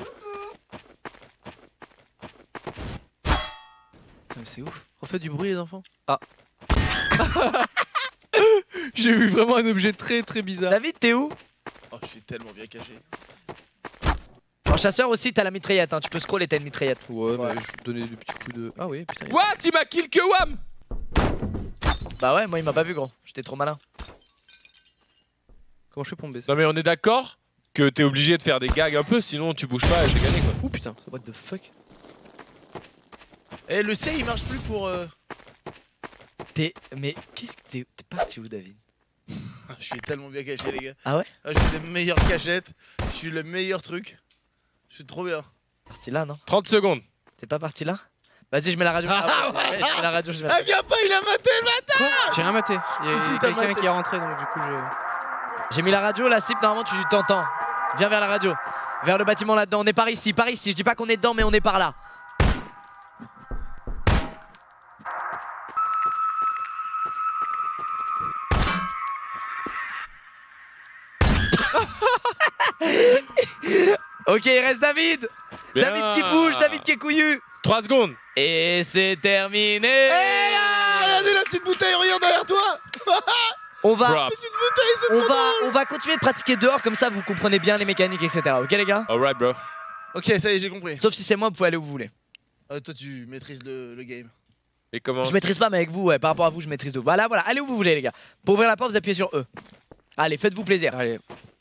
Mais c'est ouf. Refaites du bruit, les enfants. Ah. J'ai vu vraiment un objet très très bizarre. David, t'es où? oh, je suis tellement bien caché. En chasseur aussi, t'as la mitraillette. Hein. Tu peux scroll et t'as une mitraillette. Ouais, Ouais. mais je vous donnais des petits coups de. Ah oui, putain. What? Il m'a kill que Wham? Bah ouais, moi, il m'a pas vu, gros. J'étais trop malin. Comment je fais pour me baisser? Non mais on est d'accord que t'es obligé de faire des gags un peu, sinon tu bouges pas et c'est gagné quoi. Ouh putain. What the fuck? Et le C, il marche plus pour. Mais qu'est-ce que t'es parti où, David? Je suis tellement bien caché, les gars. Ah ouais? Ah, je suis les meilleures cachettes. Je suis le meilleur truc. Je suis trop bien. Parti là, non? 30 secondes. T'es pas parti là? Vas-y, je mets la radio. Ah ouais, je mets la radio, je mets la Ah, radio. viens pas, il a maté, Quoi? J'ai rien maté. Il y a Si, t'as quelqu'un maté. qui est rentré donc du coup je. J'ai mis la radio, la Sip, normalement, tu t'entends. Viens vers la radio. Vers le bâtiment là-dedans. On est par ici, par ici. Je dis pas qu'on est dedans, mais on est par là. Ok, il reste David. Bien. David qui bouge, David qui est couillu. 3 secondes. Et c'est terminé. Eh là, regardez la petite bouteille, regarde derrière toi. On va, Props. Petite bouteille, c'est trop drôle. on va continuer de pratiquer dehors, comme ça vous comprenez bien les mécaniques, etc. Ok les gars? Alright bro. Ok, ça y est, j'ai compris. Sauf si c'est moi, vous pouvez aller où vous voulez. Toi, tu maîtrises le game. Et comment? Je maîtrise pas, mais avec vous, ouais, par rapport à vous, je maîtrise de vous. Voilà, allez où vous voulez les gars. Pour ouvrir la porte, vous appuyez sur E. Allez, faites-vous plaisir. Allez.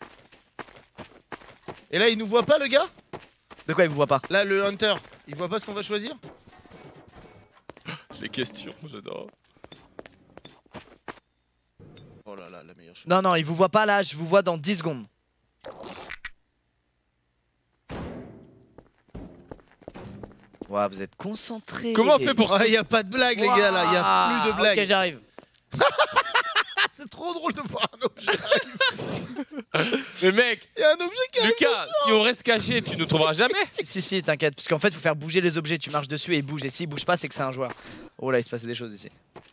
Et là, il nous voit pas, le gars? De quoi il vous voit pas? Là, le hunter, il voit pas ce qu'on va choisir? Les questions, j'adore. Oh là là, la meilleure chose. Non, il vous voit pas là, je vous vois dans 10 secondes. Ouah, vous êtes concentrés. Comment on fait pour... Oh, y a pas de blague, les gars, là, y a plus de blague. Ok, j'arrive. C'est trop drôle de voir un objet. Mais mec, Y a un objet qui arrive. Lucas, si on reste caché, tu nous trouveras jamais. Si, t'inquiète. Parce qu'en fait, faut faire bouger les objets. Tu marches dessus et ils bougent. Et s'ils bougent pas, c'est que c'est un joueur. Oh là, il se passait des choses ici.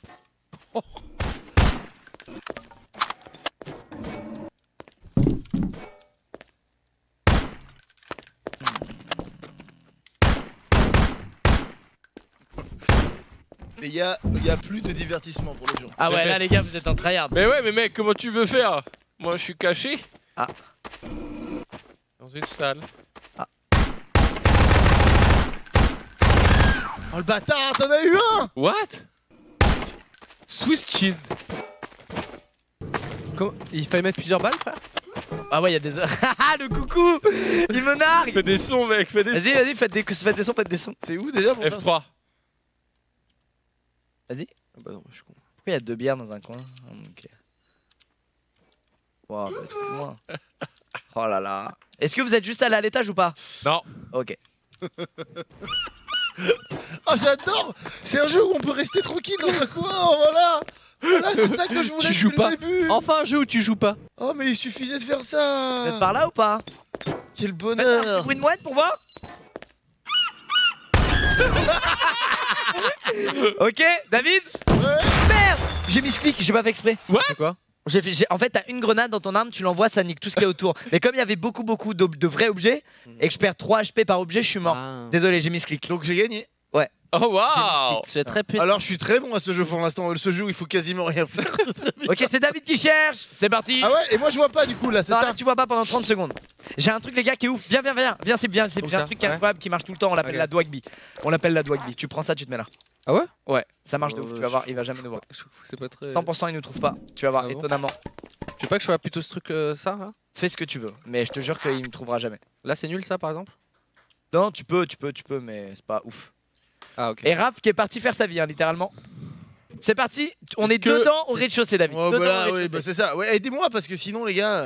Mais y a plus de divertissement pour les gens. Ah ouais, Mais- là, les gars, vous êtes en tryhard. Mais ouais, mais mec, comment tu veux faire? Moi, je suis caché. Ah. Dans une salle. Oh le bâtard, t'en as eu un. What? Swiss cheese. Comment... Il fallait mettre plusieurs balles, frère? Ah ouais, il y a des. Ah, le coucou. Il me nargue. Fais des sons, mec, fais des sons. Vas-y, faites des sons. C'est où déjà pour faire ça? F3. Vas-y. Ah bah non, je suis con. Pourquoi il y a 2 bières dans un coin? Ok. Wow, bah, c'est plus loin. Oh là là. Est-ce que vous êtes juste allé à l'étage ou pas? Non. Ok. Oh j'adore. C'est un jeu où on peut rester tranquille dans un coin, oh, voilà. Voilà, c'est ça que je voulais Tu joues depuis pas. le début. Enfin un jeu où tu joues pas. Oh, mais il suffisait de faire Vous ça. êtes par là ou pas? Quel Faites un petit bonheur. bruit de mouette pour voir. Ok, David. Merde, j'ai mis ce clic, j'ai pas fait exprès. C'est quoi? En fait, t'as une grenade dans ton arme, tu l'envoies, ça nique tout ce qu'il y a autour. Mais comme il y avait beaucoup de vrais objets et que je perds 3 HP par objet, je suis mort. Ah. Désolé, j'ai mis ce clic. Donc j'ai gagné. Oh waouh. Tu es très puissant. Alors je suis très bon à ce jeu pour l'instant. Ce jeu où il faut quasiment rien faire. Ok, c'est David qui cherche. C'est parti. Ah ouais, et moi je vois pas du coup là, c'est Non, ça. là, tu vois pas pendant 30 secondes. J'ai un truc, les gars, qui est ouf. Viens, c'est bien. C'est Où bien un ça? truc qui est Ouais. incroyable qui marche tout le temps. On l'appelle Ok. la Dwagby. On l'appelle la Dwagby. Tu prends ça, tu te mets là. Ah ouais? Ouais, ça marche de ouf. Tu vas voir, il va jamais nous voir. Je trouve que c'est pas très. 100% il nous trouve pas. Tu vas voir, Ah bon étonnamment. Tu veux pas que je sois plutôt ce truc ça là? Fais ce que tu veux, mais je te jure qu'il me trouvera jamais. Là c'est nul ça par exemple? Non, tu peux, mais c'est pas ouf. Ah ok. Et Raph qui est parti faire sa vie, hein, littéralement. C'est parti, on Est-ce est que dedans au rez-de-chaussée, David. Oh Dedans bah au là, rez-de-chaussée. oui, bah c'est ça. Ouais, aidez-moi parce que sinon les gars.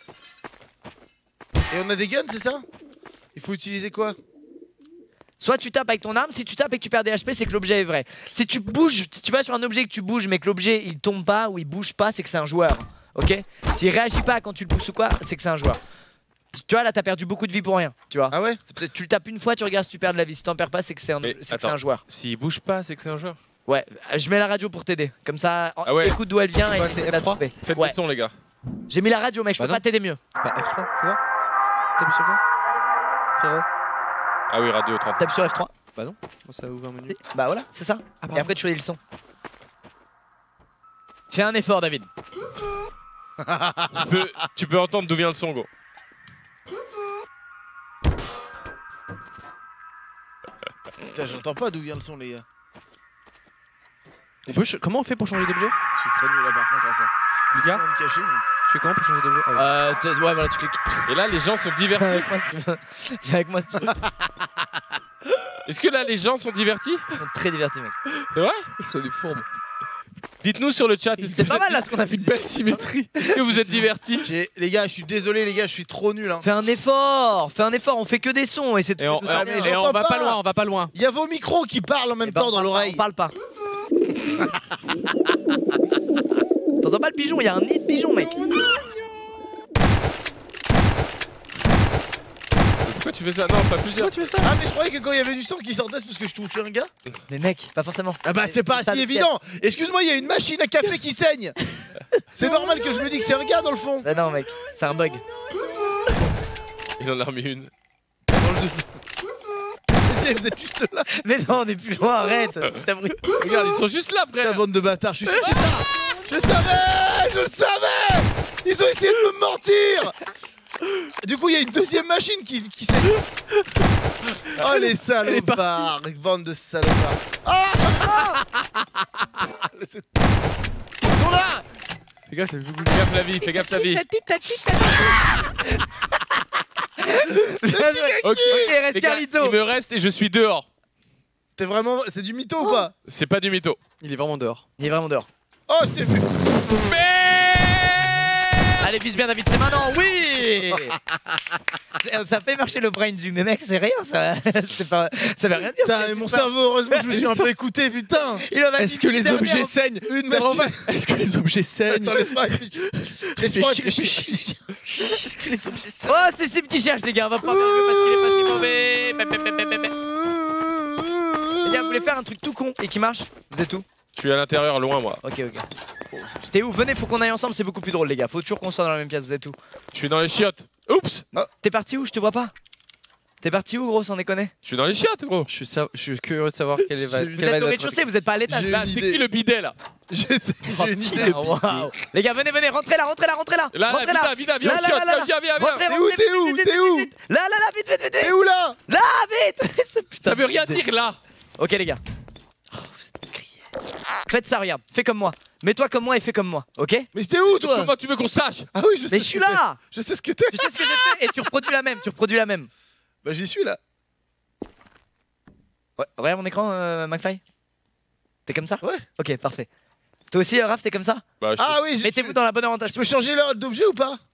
Et on a des guns, c'est ça? Il faut utiliser quoi? Soit tu tapes avec ton arme, si tu tapes et que tu perds des HP, c'est que l'objet est vrai. Si tu bouges, si tu vas sur un objet et que tu bouges mais que l'objet il tombe pas ou il bouge pas, c'est que c'est un joueur. Ok? S'il réagit pas quand tu le pousses ou quoi, c'est que c'est un joueur. Tu vois, là t'as perdu beaucoup de vie pour rien, tu vois. Ah ouais? Tu le tapes une fois, tu regardes si tu perds de la vie. Si t'en perds pas, c'est que c'est Mais c'est attends. un joueur. S'il bouge pas, c'est que c'est un joueur. Ouais, je mets la radio pour t'aider. Comme ça, Ah ouais. écoute d'où elle vient et Ouais, c'est essaie de la F3. trouver. Faites Ouais. des sons, les gars. J'ai mis la radio, mec, je Bah peux non. pas t'aider mieux. Bah F3, tu vois? T'appuies sur quoi? Frérot? Ah oui, radio 30. Tape sur F3. Bah non, moi, ça ouvre un menu. Bah voilà, c'est ça. Ah, Et après tu choisis le son. Fais un effort, David. Tu peux entendre d'où vient le son, go. Putain, j'entends pas d'où vient le son, les gars. Comment on fait pour changer d'objet? Je suis très nul là par contre à ça. Les Je gars, vais me cacher. mais- tu fais comment pour changer d'objet? Ah ouais. Ouais, voilà, tu cliques. Et là, les gens sont divertis. Avec moi si tu veux. Viens avec moi si tu veux. Est-ce que là, les gens sont divertis? Ils sont très divertis, mec. C'est vrai? Ils sont des fourbes. Dites-nous sur le chat. C'est pas mal là ce qu'on a fait. Une belle symétrie. Est-ce que vous êtes divertis? Les gars, je suis désolé, les gars, je suis trop nul. Hein. Fais un effort, on fait que des sons et c'est tout. Et on, tout ça mais bien. Et on j'entends va pas pas. loin, on va pas loin. Il y a vos micros qui parlent en même Eh ben, temps dans l'oreille. On parle pas. T'entends pas le pigeon, il y a un nid de pigeon, mec. Pourquoi tu fais ça? Non, pas plusieurs. Ah, mais je croyais que quand il y avait du sang qui sortait, c'est parce que je touchais un gars. Mais mec, pas forcément. Ah bah c'est pas ça, si le évident. Excuse-moi, il y a une machine à café qui saigne. C'est normal que je me dis que c'est un gars dans le fond. Bah non, mec, c'est un bug. Il en a remis une. Vous êtes juste là, Mais non, on est plus loin, arrête. T'as bruit. Regarde, ils sont juste là, la frère. bande de bâtards. Je suis sûr que c'est ça. Je le savais. Ils ont essayé de me mentir. Du coup, il y a une deuxième machine qui saigne. Oh les salopards, bande de salopards. Ah Ils sont là. Les gars, ça fait beaucoup Fais gaffe la vie, fais gaffe la vie. Ok, reste les gars, Carlito. il me reste et je suis dehors. T'es vraiment... C'est du mytho ou pas? C'est pas du mytho. Il est vraiment dehors. Il est vraiment dehors. Oh, c'est fait. Allez, vise bien, David, c'est maintenant, oui. Ça fait marcher le brain du mais mec, c'est rien, ça. Ça veut rien dire. Putain, mais mon cerveau, heureusement que je me suis un peu écouté, putain. Il en a Est-ce dit que les dernière- objets saignent? Une Frérot, machine. Est-ce que les objets saignent? Attends, laisse-moi réfléchir. Laisse-moi réfléchir. Est-ce que les objets saignent? Oh, c'est Sim qui cherche, les gars, on va pas faire mieux parce qu'il est pas si mauvais. Les gars, vous voulez faire un truc tout con et qui marche? Vous êtes où? Je suis à l'intérieur, loin, moi. Ok. T'es où? Venez, faut qu'on aille ensemble, c'est beaucoup plus drôle, les gars. Faut toujours qu'on soit dans la même pièce, vous êtes où? Je suis dans les chiottes. Oups! T'es parti où? Je te vois pas. T'es parti où, gros, sans déconner? Je suis dans les chiottes, gros. Je suis curieux de savoir quelle est Vous Vous êtes au rez-de-chaussée, vous êtes pas à l'étage. J'ai Là, une c'est idée. qui le bidet, là? J'ai une idée. Ah, waouh. Les gars, venez, rentrez là. Là, Rentrez vite, viens Là, au là, chiotte. là, là. Viens. Rentrez, T'es où, rentrez, t'es où, vite, t'es où? vite. Là, vite. T'es où là? Là, vite. Ça veut rien dire, là. Ok, les gars. Oh, vous êtes criés. Faites ça, regarde. Fais comme moi. Mets-toi comme moi et fais comme moi, ok? Mais t'es où toi? Comment tu veux qu'on sache? Ah oui, je sais. Mais je ce suis que t'es. là. Je sais ce que t'es. Tu sais ce que j'ai fait et tu reproduis la même. Bah j'y suis là. Ouais, regarde mon écran, McFly. T'es comme ça? Ouais. Ok, parfait. Toi aussi, Raph, t'es comme ça? Bah, je Ah oui, Mettez-vous dans la bonne Je orientation. peux changer l'ordre d'objet ou pas?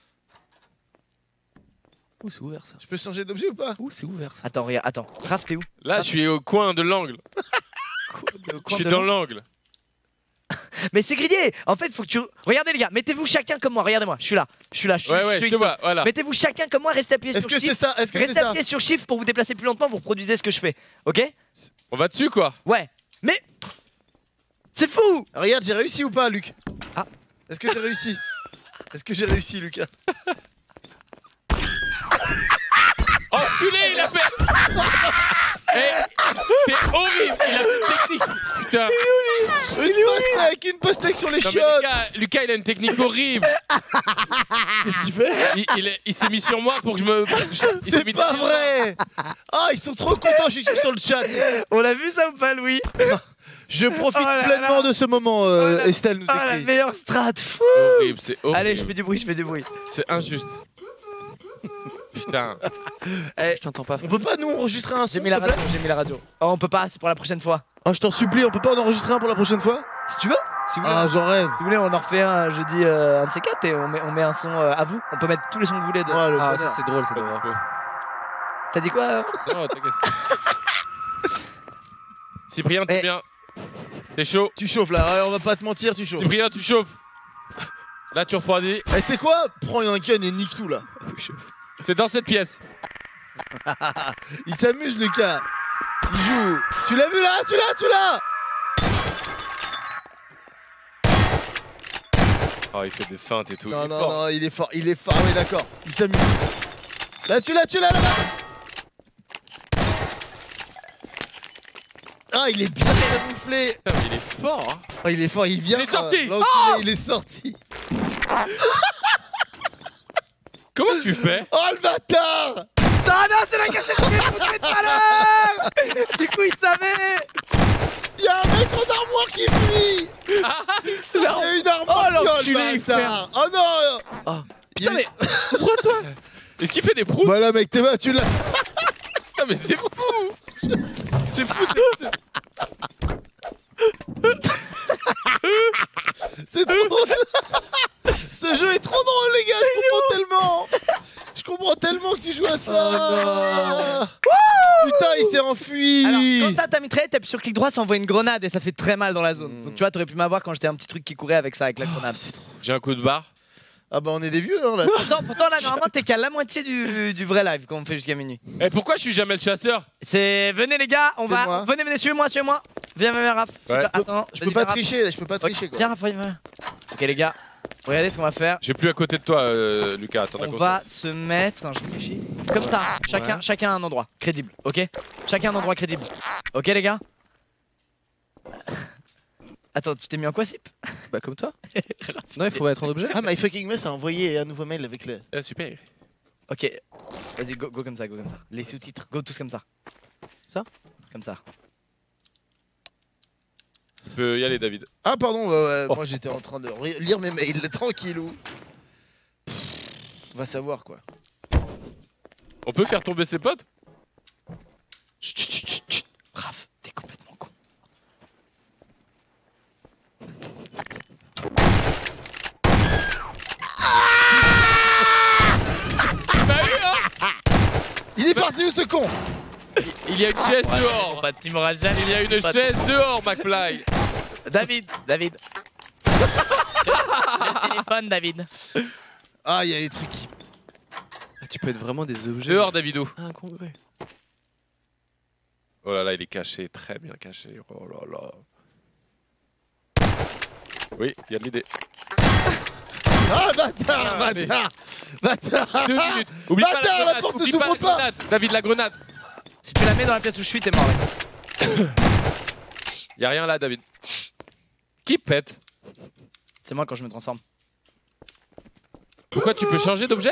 Ouh, c'est ouvert ça. Je peux changer d'objet ou pas? Ouh, c'est ouvert ça. Attends, regarde, attends. Raph, t'es où? Là, je suis au coin de l'angle. Je suis dans l'angle. Mais c'est grillé. En fait, faut que tu. Regardez les gars, mettez-vous chacun comme moi. Regardez-moi, je suis là. Ouais, je te vois, voilà. Mettez-vous chacun comme moi, restez appuyé Est-ce sur que Shift. c'est ça? Est-ce que c'est Restez ça? appuyé sur Shift pour vous déplacer plus lentement, vous reproduisez ce que je fais. Ok? On va dessus quoi. Ouais. Mais. C'est fou! Regarde, j'ai réussi ou pas, Luc? Ah. Est-ce que j'ai réussi? Est-ce que j'ai réussi, Lucas? Oh culé, il a fait. T'es horrible, il a fait une technique. Putain. Une pastèque sur les Non, mais chiottes! Lucas, il a une technique horrible. Qu'est-ce qu'il fait? Il s'est mis sur moi pour que je me. Il s'est mis C'est pas derrière. vrai! Ah, ils sont trop contents, je suis sûr sur le chat. On l'a vu ça ou pas, Louis? Je profite Oh là pleinement là. de ce moment, là. Estelle nous Ah, la écrit. meilleure strat, fou! Horrible, c'est horrible. Allez, je fais du bruit, je fais du bruit. C'est injuste. Putain. Eh, Je t'entends pas. on peut pas nous enregistrer un son? J'ai mis la s'il te radio, j'ai mis la radio. Oh, on peut pas, c'est pour la prochaine fois. plaît. Oh, je t'en supplie, on peut pas en enregistrer un pour la prochaine fois? Si tu veux, si vous voulez. Ah, j'en rêve. Si vous voulez, on en refait un jeudi, un de ces quatre et on met un son à vous. On peut mettre tous les sons que vous voulez. De... Oh, le Ah, bonheur. ça c'est drôle, ça doit voir. T'as dit quoi? Non, t'inquiète. Cyprien, tu Eh. viens. T'es chaud. Tu chauffes là, ouais, on va pas te mentir, tu chauffes. Cyprien, tu chauffes. Là, tu refroidis. Eh, c'est quoi? Prends un gun et nique tout là. C'est dans cette pièce. Il s'amuse, Lucas. Il joue. Tu l'as vu là? Tu l'as? Oh, il fait des feintes et tout. Non, Il est non, fort. non, il est fort. Il est fort. Ah oui, d'accord. Il s'amuse. Là, tu l'as là-bas. Ah, il est bien camouflé. Putain, mais il est fort. Hein. Oh, il est fort, il vient. Il est sorti. L'enculé, il est sorti. Comment tu fais? Oh, le bâtard. Ah non, c'est la cachette que j'ai montrée tout à l'heure. Du coup, il savait. Il y a un mec en armoire qui fuit. Il y a une armoire. Oh, l'enculé, le bâtard. Oh non. Oh. Putain, mais. Ouvre-toi. Est-ce qu'il fait des proutes? Bah là, mec, t'es tu l'as. Non, mais c'est fou. C'est fou, c'est. C'est trop drôle. Ce jeu est trop drôle, les gars. Je comprends tellement que tu joues à ça. Putain, il s'est enfui. Alors, quand t'as ta mitraillette, t'appuies sur clic droit, ça envoie une grenade et ça fait très mal dans la zone. Donc tu vois, t'aurais pu m'avoir quand j'étais un petit truc qui courait avec ça, avec la grenade. J'ai un coup de barre. Ah bah on est des vieux hein, là. Pourtant là, normalement, t'es qu'à la moitié du vrai live quand on fait jusqu'à minuit. Et pourquoi je suis jamais le chasseur? C'est venez les gars, on C'est va. moi. Venez, suivez-moi. Viens, Raph. Ouais. Attends, Je peux pas tricher, là, je peux pas Ok, tricher quoi. Tiens, Raph, viens. Ok les gars, regardez ce qu'on va faire. J'ai plus à côté de toi, Lucas. Attends, On va se mettre. Attends, je réfléchis. Comme ça, chacun un endroit crédible, ok? Chacun un endroit crédible. Ok les gars? Attends, tu t'es mis en quoi, Sip? Bah comme toi. Non, il faut mettre en objet. Ah, My Fucking Mess a envoyé un nouveau mail avec Super. Ok. Vas-y, go comme ça, go comme ça. les sous-titres. Go tous comme ça. Ça? Comme ça. Tu peux y aller, David. Ah pardon, moi j'étais en train de lire mes mails, tranquillou. Va savoir quoi. On peut faire tomber ses potes? Chut. Raph, t'es complètement con. Bah oui, hein. Il est parti où ce con? Il y a une chaise dehors. Bah, tu m'auras jamais. Il y a une chaise dehors, McFly. David. Le téléphone, David. Ah, il y a des trucs qui... Ah, tu peux être vraiment des objets. Dehors, Davido. Incongrus. Oh là là, il est caché, très bien caché. Oh là là. Oui, il y a de l'idée. Ah, bâtard, Allez. bâtard. 2 minutes. Oublie pas Bâtard, la la grenade. porte ne Oublie s'ouvre pas la pas. grenade. David, la grenade. Si tu la mets dans la pièce où je suis, t'es mort. Mec. Y a rien là, David. Qui pète? C'est moi quand je me transforme. Pourquoi tu peux changer d'objet?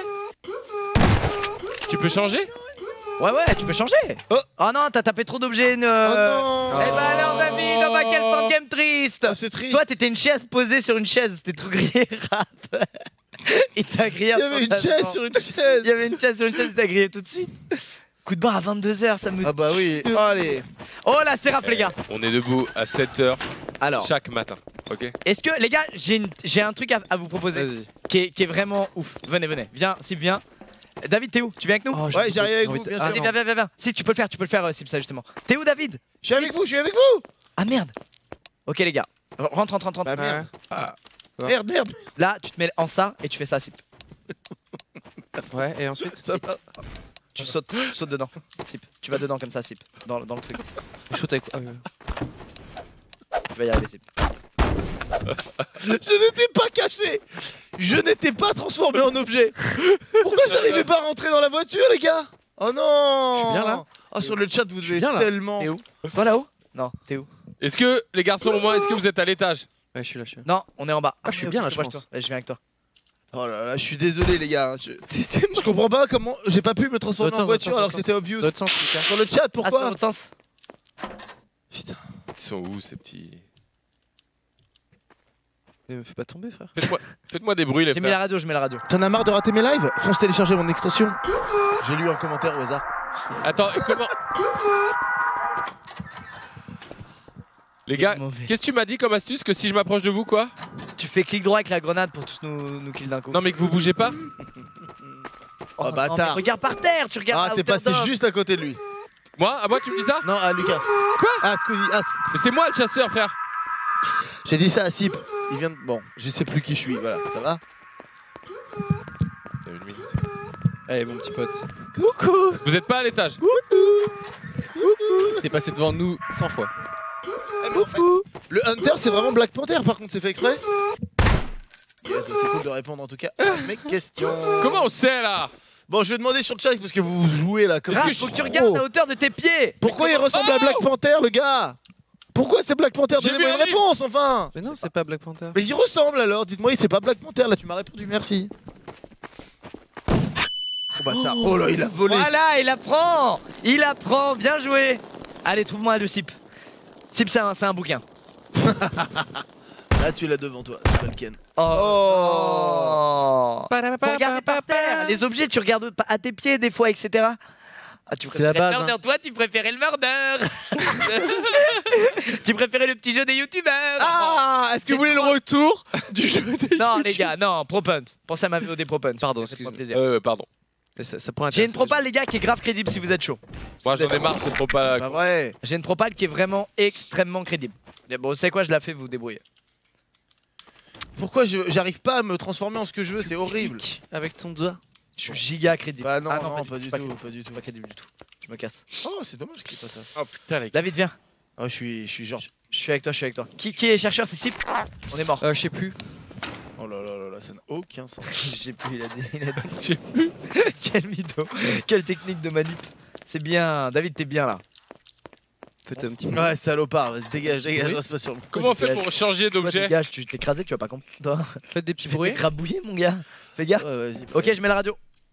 Tu peux changer? Ouais, tu peux changer. Oh non, t'as tapé trop d'objets. Oh non. Eh bah alors, David, oh bah quel fan game triste. Ah, c'est triste. Toi, t'étais une chaise posée sur une chaise, c'était trop grillé, Raph. Il t'a grillé. Il y avait une chaise sur une chaise. Il y avait une chaise sur une chaise, il t'a grillé tout de suite. Coup de barre à 22h, ça me. Ah bah oui, allez. Oh là, c'est Raph, les gars. On est debout à 7h Alors, chaque matin. Ok? est-ce que, les gars, j'ai un truc à vous proposer Vas-y. qui est vraiment ouf. Venez. Viens, Sip, viens. David, t'es où? Tu viens avec nous? Oh, Ouais, j'arrive avec envie vous, de- bien Ah, sûr. non. Viens. Si, tu peux le faire, Sip, ça justement. T'es où, David? Je suis avec vous, Ah merde. Ok, les gars. Rentre. Bah merde. Ouais. Merde. Là, tu te mets en ça et tu fais ça, Sip. Ouais, et ensuite Ça va. Tu sautes dedans, Sip. Tu vas dedans comme ça, Sip. Dans le truc. shoot avec. Tu vas y arriver, Sip. Je n'étais pas caché. Je n'étais pas transformé en objet. Pourquoi j'arrivais pas à rentrer dans la voiture, les gars? Oh non. Je suis bien là. Oh, sur le chat, vous devez bien là. tellement. T'es où? Toi là-haut? Non, t'es où? Est-ce que, les garçons, au moins, est-ce que vous êtes à l'étage? Ouais, je suis là. Non, on est en bas. Ah, je suis bien là, je vois pense. toi. Ouais, je viens avec toi. Oh là là, je suis désolé, les gars. Je comprends pas comment j'ai pas pu me transformer D'autres en sens, voiture d'autres alors que sens. c'était obvious. D'autres sens, Lucas. Sur le chat, Ah, c'est dans pourquoi? l'autre sens. Putain. Ils sont où, ces petits... Mais me fais pas tomber, frère. Faites-moi des bruits, les J'ai mis la frères. radio, je mets la radio. T'en as marre de rater mes lives? Fonce télécharger mon extension. J'ai lu un commentaire au hasard. Attends, et comment... Les gars, Mauvais. qu'est-ce que tu m'as dit comme astuce? Que si je m'approche de vous, quoi? Tu fais clic droit avec la grenade pour tous nous kill d'un coup. Non, mais que vous bougez pas? Oh, non, bâtard. mais regarde par terre, tu regardes. Ah, à t'es hauteur passé d'homme. juste à côté de lui. Moi? À moi, tu me dis ça? Non, à Lucas. Quoi? Ah, Squeezie. Ah, Mais c'est moi le chasseur, frère. j'ai dit ça à Sip. Il vient de... Bon, je sais plus qui je suis. Voilà, ça va? T'as une minute. Allez, mon petit pote. Coucou. Vous êtes pas à l'étage? T'es passé devant nous 100 fois. Eh ben, en fait, le Hunter, c'est vraiment Black Panther, par contre, c'est fait exprès? Yes, c'est cool de répondre en tout cas à mes questions. Comment on sait, là? Bon, je vais demander sur le chat parce que vous jouez là comme Raph, ça. faut que tu regardes à hauteur de tes pieds. Pourquoi il ressemble à Black Panther, le gars? Pourquoi c'est Black Panther? J'ai Donnez-moi vu une un livre. réponse, enfin. Mais non, c'est pas Black Panther. Mais il ressemble alors, dites-moi, c'est pas Black Panther, là tu m'as répondu, merci. Oh bâtard, oh là, il a volé. Voilà, il apprend. Il apprend, bien joué. Allez, trouve-moi un de Sip. Sip, c'est un bouquin. Là, tu l'as devant toi, c'est pas le Ken. Oh. Faut regarder par terre. Les objets, tu regardes à tes pieds des fois, etc. Ah, tu C'est la préférais base, le murder, toi, tu préférais le murder. Tu préférais le petit jeu des youtubeurs. Ah, est-ce que vous voulez le retour du jeu des Non, les gars, non, Propunt. Pensez à ma VOD Propunt. Pardon, Ça fait excuse-moi. plaisir. Pardon. Mais ça pourrait J'ai une intéresser propale, les gars, qui est grave crédible si vous êtes chaud. Moi, j'en ai marre, c'est trop pas... Pas vrai. J'ai une propale qui est vraiment extrêmement crédible. Et bon, c'est quoi, je la fais, vous vous débrouillez. Pourquoi j'arrive pas à me transformer en ce que je veux, c'est horrible. les mecs. Avec ton doigt. Je suis giga crédible. Bah non, Ah non, pas pas du pas tout, crédible. pas du tout. Pas crédible du tout. Je me casse. Oh, c'est dommage qu'il fasse ça. Oh putain, les gars. David, viens. Oh, je suis genre... Je suis avec toi, je suis avec toi. Qui est chercheur, c'est Sip. On est mort. Je sais plus. Oh là là là là, ça n'a aucun sens. Je sais plus, il a dit. Je sais plus. Quel mytho. Quelle technique de manip. C'est bien. David, t'es bien là. Faites un petit peu. Ouais, salopard, vas-y, dégage, Oui. reste pas sur le... Comment on fait pour changer Toi, d'objet? gars, tu t'es écrasé, tu vas pas comprendre. Toi, Faites des petits tu vas bruits. t'écrabouiller, mon gars. Fais gaffe. Ouais, vas-y. Ok, je mets la radio.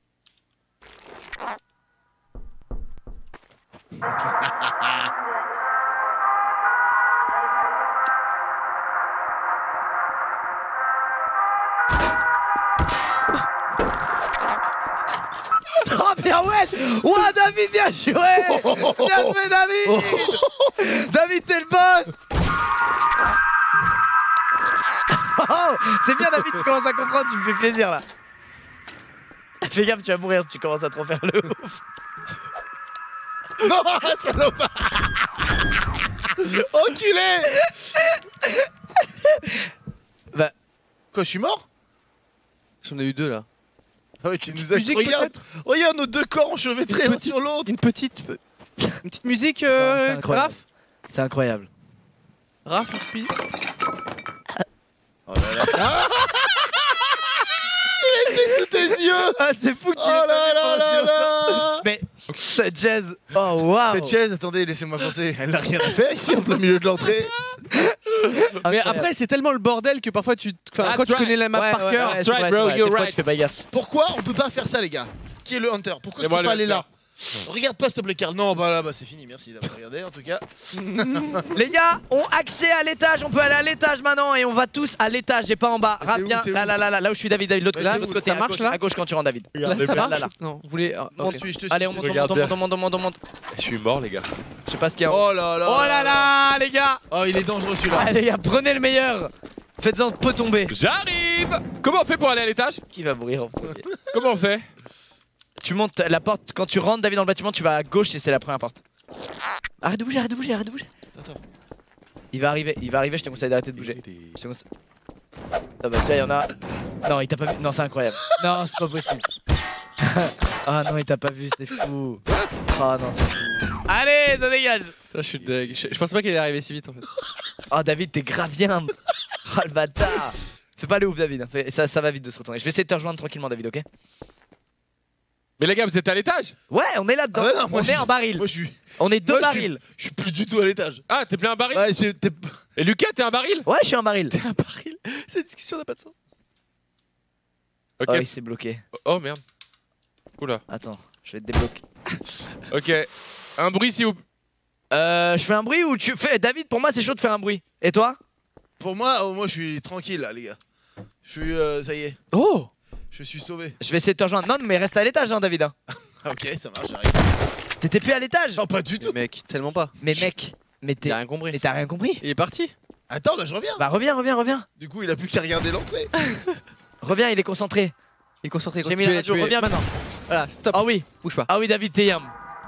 Oh pirouette! Ouah, David, bien joué! Bien joué, David! David, t'es le boss! Oh, c'est bien, David, tu commences à comprendre, tu me fais plaisir là. Fais gaffe, tu vas mourir si tu commences à trop faire le ouf. Non, salopard. Enculé. Bah, Quoi, je suis mort? J'en ai eu deux là. Ah ouais, tu nous as... Musique, Regarde, peut-être regarde nos deux corps enchevêtrés l'un sur l'autre. Une petite musique, c'est incroyable. Raph. C'est incroyable. Raph, un petit- Oh là là. Ah il était sous tes yeux. Ah, c'est fou qu'il Oh là là là là. Mais cette jazz. Oh waouh! Cette chaise, attendez, laissez-moi penser. Elle n'a rien à faire ici en plein milieu de l'entrée. Mais après, c'est tellement le bordel que parfois quand That's tu right. connais la map par cœur. That's right, bro, you're right. Tu fais pas gaffe. Pourquoi on peut pas faire ça, les gars? Qui est le Hunter? Pourquoi C'est je peux moi, pas le aller là? Hunter. Regarde pas s'il te plaît, Karl. Non, bah là, bah c'est fini. Merci d'avoir regardé en tout cas. Les gars, on accès à l'étage. On peut aller à l'étage maintenant et on va tous à l'étage et pas en bas. C'est Rap où, bien. c'est où Là où je suis, David. L'autre Là, côté, ça à marche, gauche, là à gauche quand tu rentres, David. Là, ça là, marche. là. Non, vous voulez. Je te suis. Allez, on monte, on monte. Je suis mort, les gars. Je sais pas ce qu'il y a. en haut. Oh là là. Oh là là, les gars. Oh, il est dangereux celui-là. Allez, les gars, prenez le meilleur. Faites-en peu tomber. J'arrive! Comment on fait pour aller à l'étage? Qui va mourir en premier? Comment on fait? Tu montes la porte, quand tu rentres, David, dans le bâtiment, tu vas à gauche et c'est la première porte. Arrête de bouger. Attends. Il va arriver, je te conseille d'arrêter de bouger. Je te conseille... Ah bah déjà, il y en a... Non, il t'a pas vu. Non, c'est incroyable. Non, c'est pas possible. Ah non, il t'a pas vu, c'est fou. Ah non, c'est fou. Allez, ça dégage. Je suis deg. Je pensais pas qu'il allait arriver si vite en fait. Oh David, t'es grave bien. Oh le bâtard. Fais pas le ouf David, ça va vite de se retourner. Je vais essayer de te rejoindre tranquillement David, ok? Mais les gars, vous êtes à l'étage? Ouais, on est là-dedans. Ah ouais, non, moi, on est en baril. Moi je suis. On est deux Moi, barils. Je suis plus du tout à l'étage. Ah, t'es plein un baril? Ouais, Et Lucas, t'es un baril? Ouais, je suis un baril. T'es un baril. Cette discussion n'a pas de sens. Ok. Oh, il s'est bloqué. Oh merde. Oula. Attends, je vais te débloquer. Ok. Un bruit s'il vous plaît. Je fais un bruit ou tu fais... David, pour moi c'est chaud de faire un bruit. Et toi? Pour moi, moi je suis tranquille là, les gars. Je suis. Ça y est, Oh, je suis sauvé. je vais essayer de te rejoindre. Non, mais reste à l'étage, hein, David. Hein. Ah, ok, ça marche, j'arrive. T'étais plus à l'étage. Non, pas du tout. Mec, tellement pas. Mais mec, mais Il a rien compris. t'as rien compris. Il est parti. Attends, bah je reviens. Bah reviens. Du coup, il a plus qu'à regarder l'entrée. Reviens, il est concentré. Il est concentré. J'ai mis la radio, reviens maintenant. Voilà, stop. Ah oui. Bouge pas. Ah oui, David, t'es yam.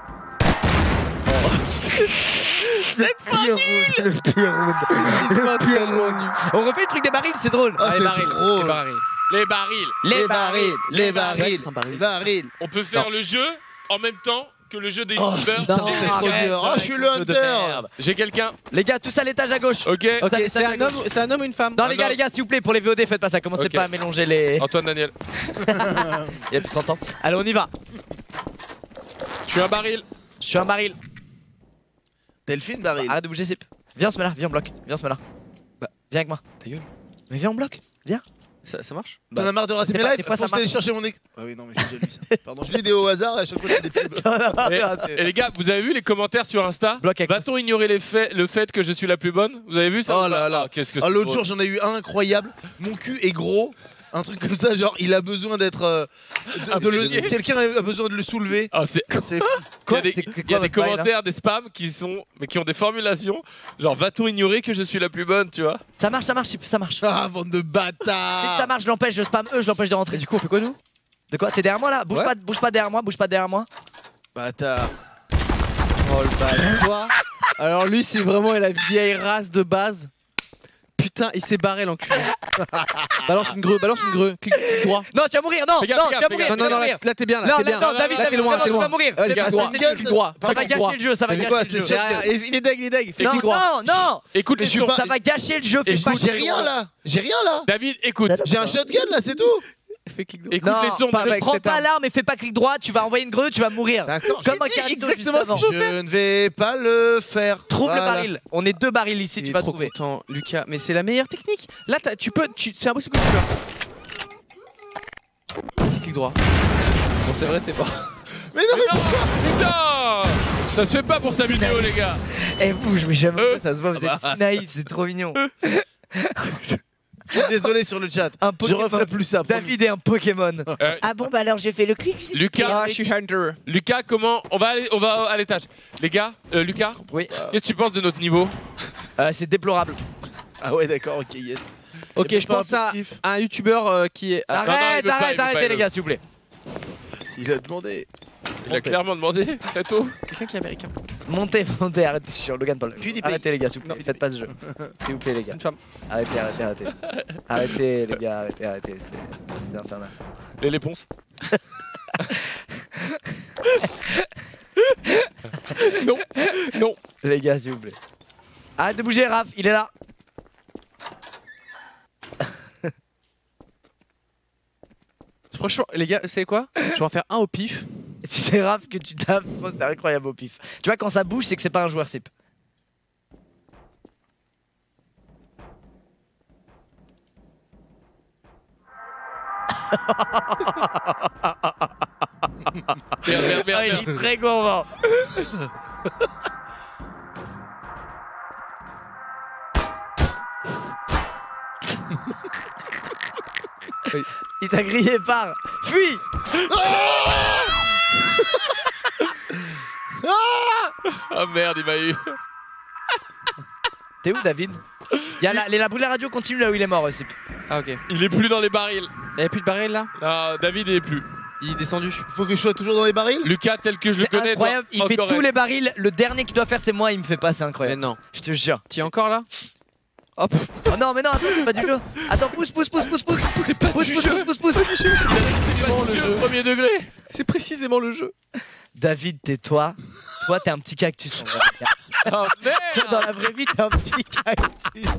C'est pas nul. Le pire round. On refait le truc des barils, c'est drôle. Ah, les c'est barils. drôle. Les barils. Les barils. Les barils, les barils, Un baril. les barils. On peut faire le jeu en même temps que le jeu des Oh, youtubeurs. putain, Non, c'est trop arrête, dur. Ah, je suis le arrête, de hunter. merde. J'ai quelqu'un. Les gars, tous à l'étage à gauche. Ok. Ok, Ça, c'est un homme ou une femme? Non, Un les gars, homme. s'il vous plaît, pour les VOD, faites pas ça. Commencez Ok. pas à mélanger les. Antoine Daniel. Il y a plus de 30 ans. Allez, on y va. Je suis un baril. Je suis un baril. Delphine baril. Arrête de bouger, Sip. Viens, on se met là. Viens, on bloque. Viens, on se met là. Bah. Viens avec moi. Ta gueule. Mais viens, on bloque. Viens. Ça marche? T'en as marre de rater c'est mes pas- lives? des fois, ça Fonce marche. télécharger mon écran. Ah oui, non, mais j'ai déjà lu ça. Pardon, je lis des au hasard et à chaque fois, c'est des pubs. Et les gars, vous avez vu les commentaires sur Insta? Bloc avec Va-t-on ignorer le fait que je suis la plus bonne? Vous avez vu ça? Oh là là. Ah, qu'est-ce que Ah, c'est l'autre drôle. jour, j'en ai eu un incroyable. Mon cul est gros. Un truc comme ça, genre, il a besoin d'être. Quelqu'un a besoin de le soulever. Ah, c'est C'est Il y a des, C'est il y a quoi des votre bail, là commentaires, des spams qui ont des formulations. Genre, va-t-on ignorer que je suis la plus bonne, tu vois? Ça marche, Sip, ça marche. Ah, bande de Dès que bâtards. ça marche, je l'empêche, je spam eux, je l'empêche de rentrer. Et du coup, on fait quoi nous? De quoi? T'es derrière moi là? Bouge Ouais. pas derrière moi, bouge pas derrière moi. Bâtard. Oh le bâtard. Alors lui, c'est vraiment la vieille race de base. Putain, il s'est barré l'enculé. Balance une greu, clic droit. Non, tu vas mourir, non, Fais gaffe, non, fais tu vas gaffe, mourir. Non, tu vas non, mourir. là t'es bien, là Non, t'es bien. non, David, Là t'es loin, non, t'es tu vas loin. mourir. Vas-y, C'est clic pas droit, ça, clic droit. Ça va Clic droit. gâcher le jeu, ça va Mais gâcher quoi, le c'est jeu. ça. Il est deg, fais Non, clic droit. non, Écoute Mais les je suis sons. pas- ça va gâcher le jeu, fais Écoute, pas J'ai chier. rien là. J'ai rien là. David, écoute. J'ai un shotgun là, c'est tout. Fais clic droit. Écoute les Non, sons. pas ne avec prends cette pas arme. l'arme et fais pas clic droit, tu vas envoyer une greu, tu vas mourir. D'accord. Comme un dit carito juste exactement ce avant. qu'il Je ne vais pas le faire. Trouve le Voilà. baril. On est deux barils ici, Il tu est vas trop trouver. content, Lucas. Mais c'est la meilleure technique. Là, c'est impossible que tu fasses. Clic droit. Bon, c'est vrai, t'es pas. Mais non, mais Non, putain, ça se fait pas pour sa vidéo, les gars. Eh vous, je vais jamais fait, ça se voit, vous êtes si naïfs, c'est trop mignon. je suis désolé sur le chat. Un Je Pokémon. referai plus ça. promis. David est un Pokémon. Ah bon, bah alors j'ai fait le clic. Lucas, Ah, je suis Hunter. Lucas, comment on va à l'étage. Les gars, Lucas, Oui, qu'est-ce que tu penses de notre niveau? c'est déplorable. Ah ouais, d'accord, ok, yes. Ok, C'est je pas pense un à peu kiff. un youtubeur qui est. non, il Arrête, veut pas, il veut pas, arrêtez il les veut. gars, s'il vous plaît. Il a demandé. Il a clairement demandé, très tôt. Quelqu'un qui est américain. Montez, arrêtez sur Logan Paul. Arrêtez les gars, s'il vous plaît, Non. faites pas ce jeu. S'il vous plaît les C'est gars. une femme. Arrêtez. Arrêtez les gars, arrêtez, c'est infernal. Les réponses. Non, non. Les gars, s'il vous plaît. Arrête de bouger, Raph, il est là. Franchement, les gars, vous savez quoi? Je vais en faire un au pif. Si c'est Raph que tu tapes, gros, c'est incroyable au pif. Tu vois, quand ça bouge, c'est que c'est pas un joueur Sip. Merde. Ah, il est très gourmand. Oui. Il t'a grillé par. Fuis. Ah merde, il m'a eu. T'es où, David? La brûlée radio continue là où il est mort, Sip. Ah, ok. Il est plus dans les barils. Il y avait plus de baril là? Non, David il est plus. Il est descendu. Il faut que je sois toujours dans les barils. Lucas, tel que je le C'est connais, incroyable, il doit fait encore tous être. les barils. Le dernier qu'il doit faire, c'est moi, il me fait pas, c'est Mais incroyable. non. Je te jure. Tu es encore là? Hop. Oh non, mais non, attends, c'est pas du jeu. Attends, pousse. Pousse. C'est pas du jeu. Premier degré. C'est précisément le jeu. David, tais-toi. Toi, t'es un petit cactus en vrai. Oh Toi, merde. dans la vraie vie, t'es un petit cactus.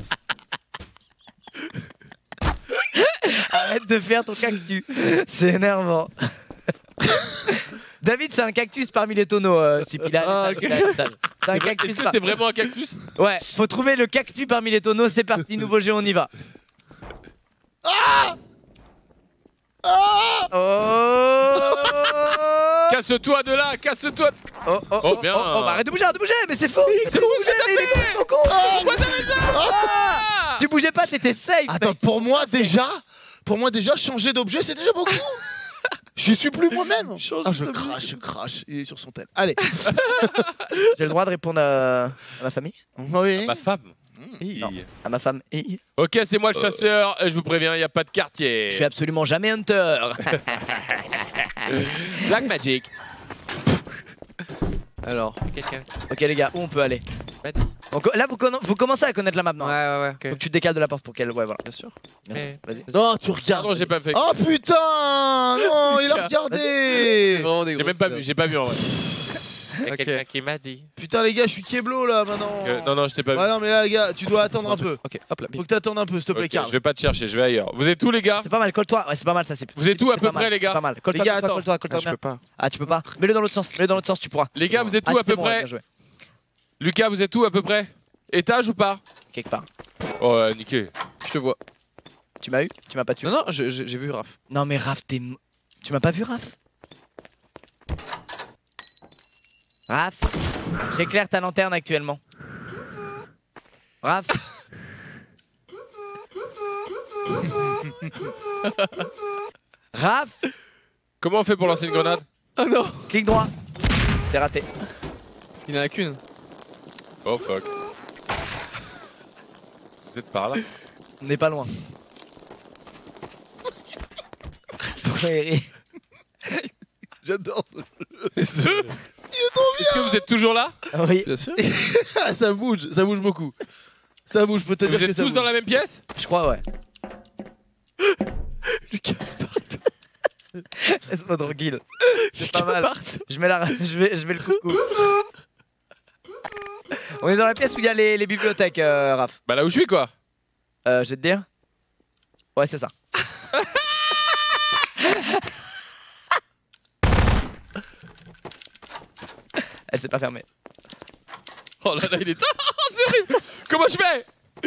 Arrête de faire ton cactus. C'est énervant. David, c'est un cactus parmi les tonneaux. C'est un cactus. Est-ce que c'est vraiment un cactus? Ouais, faut trouver le cactus parmi les tonneaux. C'est parti, nouveau jeu, on y va. Oh. Casse-toi de là, casse-toi. Oh, bien. bah, arrête de bouger, mais c'est faux. C'est où ce que t'as fait? Pourquoi t'as fait ça? Tu bougeais pas, t'étais safe. Attends, pour moi déjà, changer d'objet, c'est déjà beaucoup. Je suis plus moi-même. Ah, je crache. Il est sur son tel. Allez. J'ai le droit de répondre à ma famille, Oui. Ma femme. Non. à ma femme. Et Ok, c'est moi le chasseur. Je vous préviens, il n'y a pas de quartier. je suis absolument jamais hunter. Black Magic. Alors. Ok les gars, où on peut aller? Donc, là vous commencez à connaître la map, non? Ouais. Faut que tu te décales de la porte pour qu'elle. Ouais, voilà. Bien sûr. Merci. Vas-y. Oh, tu regardes. Pardon, j'ai pas fait. Oh putain. Non, il a regardé. Vraiment des J'ai même pas vu, j'ai pas vu en vrai. Il y a Ok. quelqu'un qui m'a dit. Putain, les gars, je suis Keblo là maintenant. Non, je t'ai pas vu. Ouais, non, mais là, les gars, tu dois attendre un peu. Ok, hop là. Faut que t'attendes un peu, s'il te plaît, Ok, Karl. je vais pas te chercher, je vais ailleurs. Vous êtes où les gars? C'est pas mal, colle-toi. Ouais, c'est pas mal ça. Vous êtes où à c'est peu pas mal, près, les gars? C'est pas mal. Colle-toi, Les gars, colle-toi, Ah, colle-toi je bien. peux pas. Ah, tu peux pas? Mets-le dans l'autre sens. Mets-le dans l'autre sens, tu pourras. Les gars, vous êtes où à c'est peu bon, près? bien joué. Lucas, vous êtes où à peu près? Étage ou pas? Quelque part. Oh, ouais, niqué. Je te vois. Tu m'as eu? Tu m'as pas tué? Non, j'ai vu Raph. Non mais Raph, tu m'as pas vu Raph? Raph, j'éclaire ta lanterne actuellement. Raph. Raph, Comment on fait pour lancer une grenade? Oh non. clic droit. C'est raté. Il en a qu'une. Oh fuck. Vous êtes par là? On n'est pas loin. Pourquoi il rit? J'adore ce Est-ce que vous êtes toujours là? Oui, Bien sûr. Ah, ça bouge beaucoup. Ça bouge, je peux te dire Vous que êtes ça tous bouge. dans la même pièce? je crois, ouais. Lucas partout. Laisse-moi tranquille. C'est Lucas pas mal. partout. Je mets le coucou. On est dans la pièce où il y a les bibliothèques, Raph. Bah là où je suis quoi. Je vais te dire. Ouais, c'est ça. Elle s'est pas fermée. Oh là là, il est... Oh, c'est horrible. Comment je fais?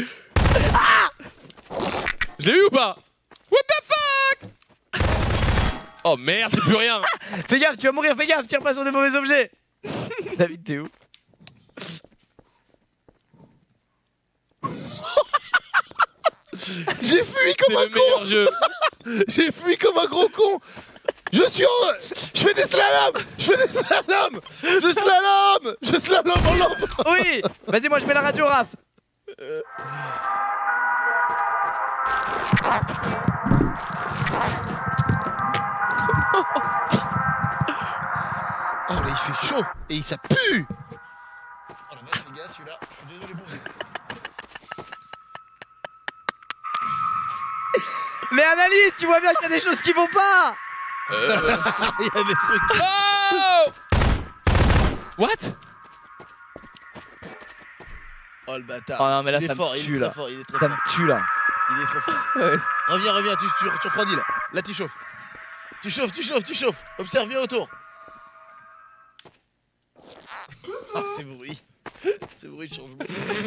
Je l'ai eu ou pas? What the fuck? Oh merde, c'est plus rien. Fais gaffe, tu vas mourir, fais gaffe, tire pas sur des mauvais objets. David, t'es où? J'ai fui C'est comme un le meilleur con. jeu. J'ai fui comme un gros con. Je fais des slaloms. Je slalom en lampe. Oui. Vas-y, moi je mets la radio, Raph. Oh là, il fait chaud et ça pue. Oh la vache, les gars, celui-là, je suis désolé pour vous. Mais analyse, tu vois bien qu'il y a des choses qui vont pas. Il y a des trucs. Oh. What? Oh le bâtard. Oh non, mais là il est ça fort, me il tue est là. très fort, il est très Ça fort. me tue là. Il est trop fort. Ouais. Reviens, tu refroidis là. Là, tu chauffes. Tu chauffes. Observe bien autour. Ah, c'est bruit. C'est bruit de changement.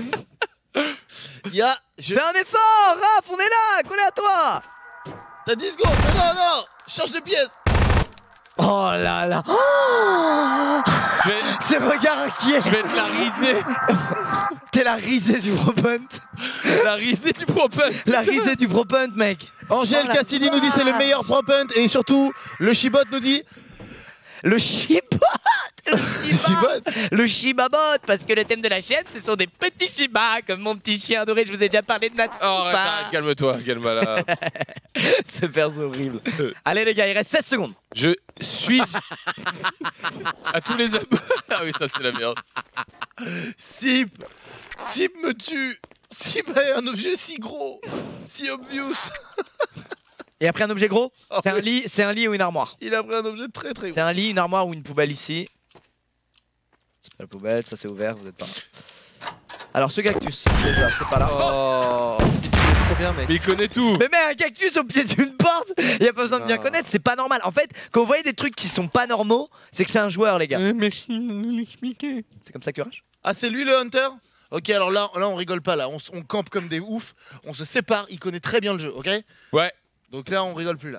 Fais un effort, Raph, on est là, collé à toi. T'as 10 secondes. Non. Change de pièce. Oh là là. Je vais, Ce regard inquiet. je vais te la riser. T'es la risée du pro-punt. La risée du propane. La risée du pro-punt, mec. Angèle Oh la Cassidy nous dit c'est le meilleur prop hunt et surtout le Chibot nous dit Le chipot. Le Le Shibabot, parce que le thème de la chaîne, ce sont des petits Shiba, comme mon petit chien adoré. Je vous ai déjà parlé de Natsuba. Oh, arrête, calme-toi, calme-la. Ce perso horrible. Allez les gars, il reste 16 secondes. Je suis à tous les abonnés. Ah oui, ça c'est la merde. Sip me tue. Sip a un objet si gros, si obvious. Et après un objet gros, Oh, c'est un lit ou une armoire. Il a pris un objet très très C'est gros. un lit, une armoire ou une poubelle ici. C'est pas la poubelle, ça c'est ouvert, vous êtes pas là. Alors ce cactus, déjà, c'est pas là. Oh, il est trop bien, mec. Mais il connaît tout. Mais un cactus au pied d'une porte, y a pas besoin de bien Non. connaître, c'est pas normal. En fait, quand vous voyez des trucs qui sont pas normaux, c'est que c'est un joueur, les gars. Mais l'expliquer. C'est comme ça que Rush. Ah, c'est lui le hunter? Ok, alors là on rigole pas là. On campe comme des oufs. On se sépare. Il connaît très bien le jeu, ok? Ouais. Donc là, on rigole plus là.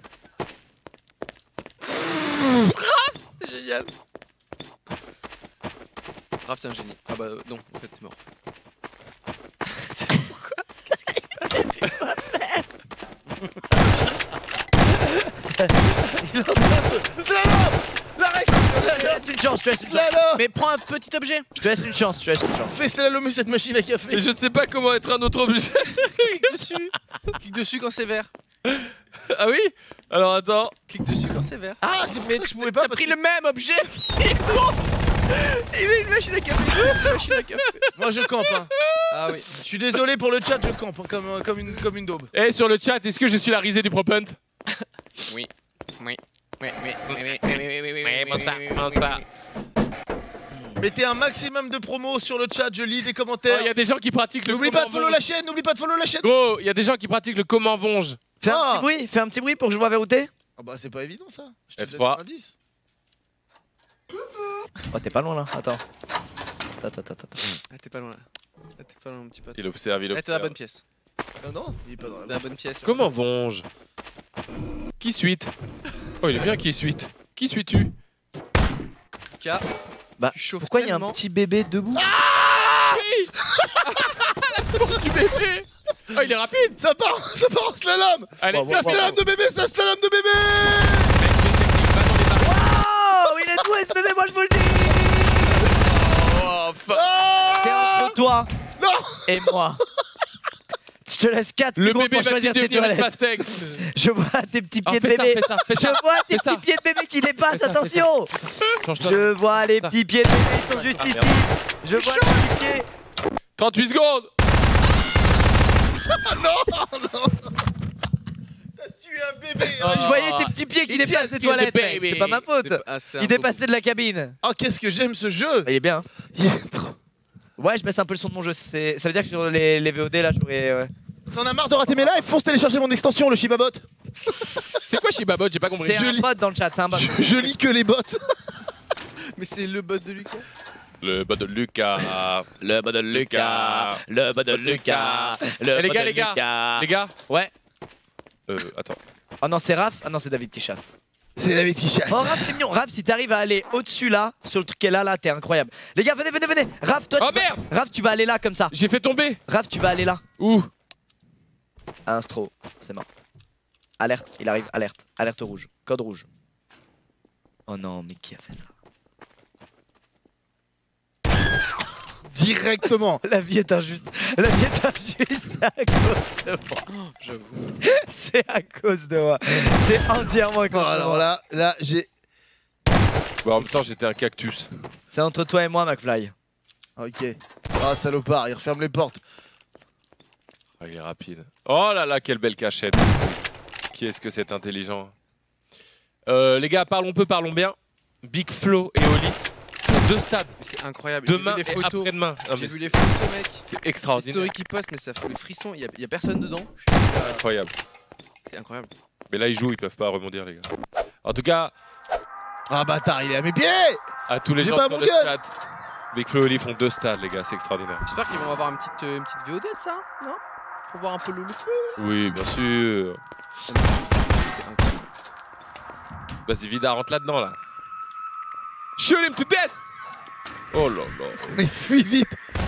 C'est génial. Raph, t'es un génie. Ah bah non, en fait, t'es mort. Slalom! La règle! Je te laisse une chance, je te laisse une chance. Slalom! Mais prends un petit objet. Je te laisse une chance, je te laisse une chance. Fais slalomer cette machine à café. Et je ne sais pas comment être un autre objet. Clique dessus. Clique dessus quand c'est vert. Ah oui? Alors attends. Clique dessus quand c'est vert. Ah, c'est mais que je pouvais pas. T'as parce pris que- le même objet. Il met une machine à café. Une machine à café. Moi je campe. Hein. Ah oui. Je suis désolé pour le chat, je campe hein, comme une daube. Et sur le chat, est-ce que je suis la risée du PropHunt? Oui. Oui. Oui, oui, oui, oui, Oui, bon ça, bon ça. Mettez un maximum de promos sur le chat, je lis des Oh, commentaires. il y a des gens qui pratiquent le N'oublie pas de comment follow vonge. la chaîne, n'oublie pas de follow la chaîne. Gros, il y a des gens qui pratiquent le comment vonge. Fais un Ah. petit bruit, fais un petit bruit pour que je vois vers où t'es. Ah bah c'est pas évident ça. Je te F3. donne un indice. Oh, t'es pas loin là, attends. Attends. Ah, t'es pas loin là. Ah, t'es pas loin, mon petit pote. Il observe, il Ah, t'es dans la observe. bonne pièce. Non, non, il est pas dans la Dans la bonne pièce. Comment vonge? Qui suite? Oh, il est bien qui suite. Qui suis-tu? K. Bah, Tu chauffes pourquoi il y a un tellement. petit bébé debout? Du bébé. Oh, il est rapide. Ça part en slalom. Allez, Bon, C'est un slalom de bébé, c'est un slalom de bébé. Oh, il est doué ce bébé, moi je vous le dis! Oh, fuck. C'est Ah entre toi non. et moi. Je te laisse 4 Le secondes bébé pour va-t-il choisir tes devenir une toilettes. pastèque? Je vois tes petits Oh, pieds de fais ça, bébé. fais ça, fais Je ça. vois tes Fais ça. petits pieds de bébé qui dépassent, Fais ça, attention! Change-toi. Je vois les Ça. petits pieds de bébé, ils sont juste Ah, ici. merde. Je vois les petits pieds. 38 secondes. T'as tué un bébé. Ah. Je voyais tes petits pieds qui It dépassent just les killed the toilettes, mec. baby. C'est pas ma faute. Il dépassait de la cabine. Oh qu'est-ce que j'aime ce jeu. Il est bien. Il est trop- Ouais, je baisse un peu le son de mon jeu. Ça veut dire que sur les VOD là, j'aurais. T'en as marre de rater mes lives? Fonce télécharger mon extension, le Shibabot. C'est quoi Shibabot? J'ai pas compris. C'est un bot dans le chat, c'est un bot. Je lis que les bots. Mais c'est le bot de Lucas. Le bas de Lucas. Le bot de Lucas. Le bot de Lucas. Le Eh, les bot gars, de les gars. Lucas. Les gars. Ouais. Attends. Oh non, c'est Raph. Ah non, c'est David qui chasse. C'est David qui chasse. Oh Raph, t'es mignon. Raph, si t'arrives à aller au-dessus là, sur le truc qui est là, t'es incroyable. Les gars, venez. Raph, toi, Oh tu vas... merde. Raph, tu vas aller là comme ça. J'ai fait tomber. Raph, tu vas aller là. Où? Un stro, c'est mort. Alerte, il arrive, alerte. Alerte rouge. Code rouge. Oh non, mais qui a fait ça? Directement. La vie est injuste. La vie est injuste. C'est à cause de moi. J'avoue. C'est à cause de moi. C'est entièrement à cause Bon de alors moi. là j'ai... Bon, en même temps, j'étais un cactus. C'est entre toi et moi, McFly. Ok. Ah salopard, il referme les portes. Oh, il est rapide. Oh là là, quelle belle cachette. Qui est-ce que c'est intelligent? Les gars, parlons peu, parlons bien. Big Flo et Oli. Deux stades. Mais c'est incroyable. Demain J'ai vu et les photos. après-demain. Non, J'ai mais vu les photos, mec. c'est Les extraordinaire. stories qui postent, mais ça fout les frissons. Il y a personne dedans. Incroyable. C'est incroyable. Mais là, ils jouent, ils peuvent pas rebondir, les gars. En tout cas, Ah bâtard, il est à mes pieds. à tous les J'ai gens pas sur mon le gun. chat, Big Flo et Oli font deux stades, les gars, c'est extraordinaire. J'espère qu'ils vont avoir une petite VOD de ça, non? Pour voir un peu le feu. Oui, bien sûr. C'est incroyable. Vas-y, Vida, rentre là-dedans, là. Shoot him to death. Oh là là. Mais fuis vite.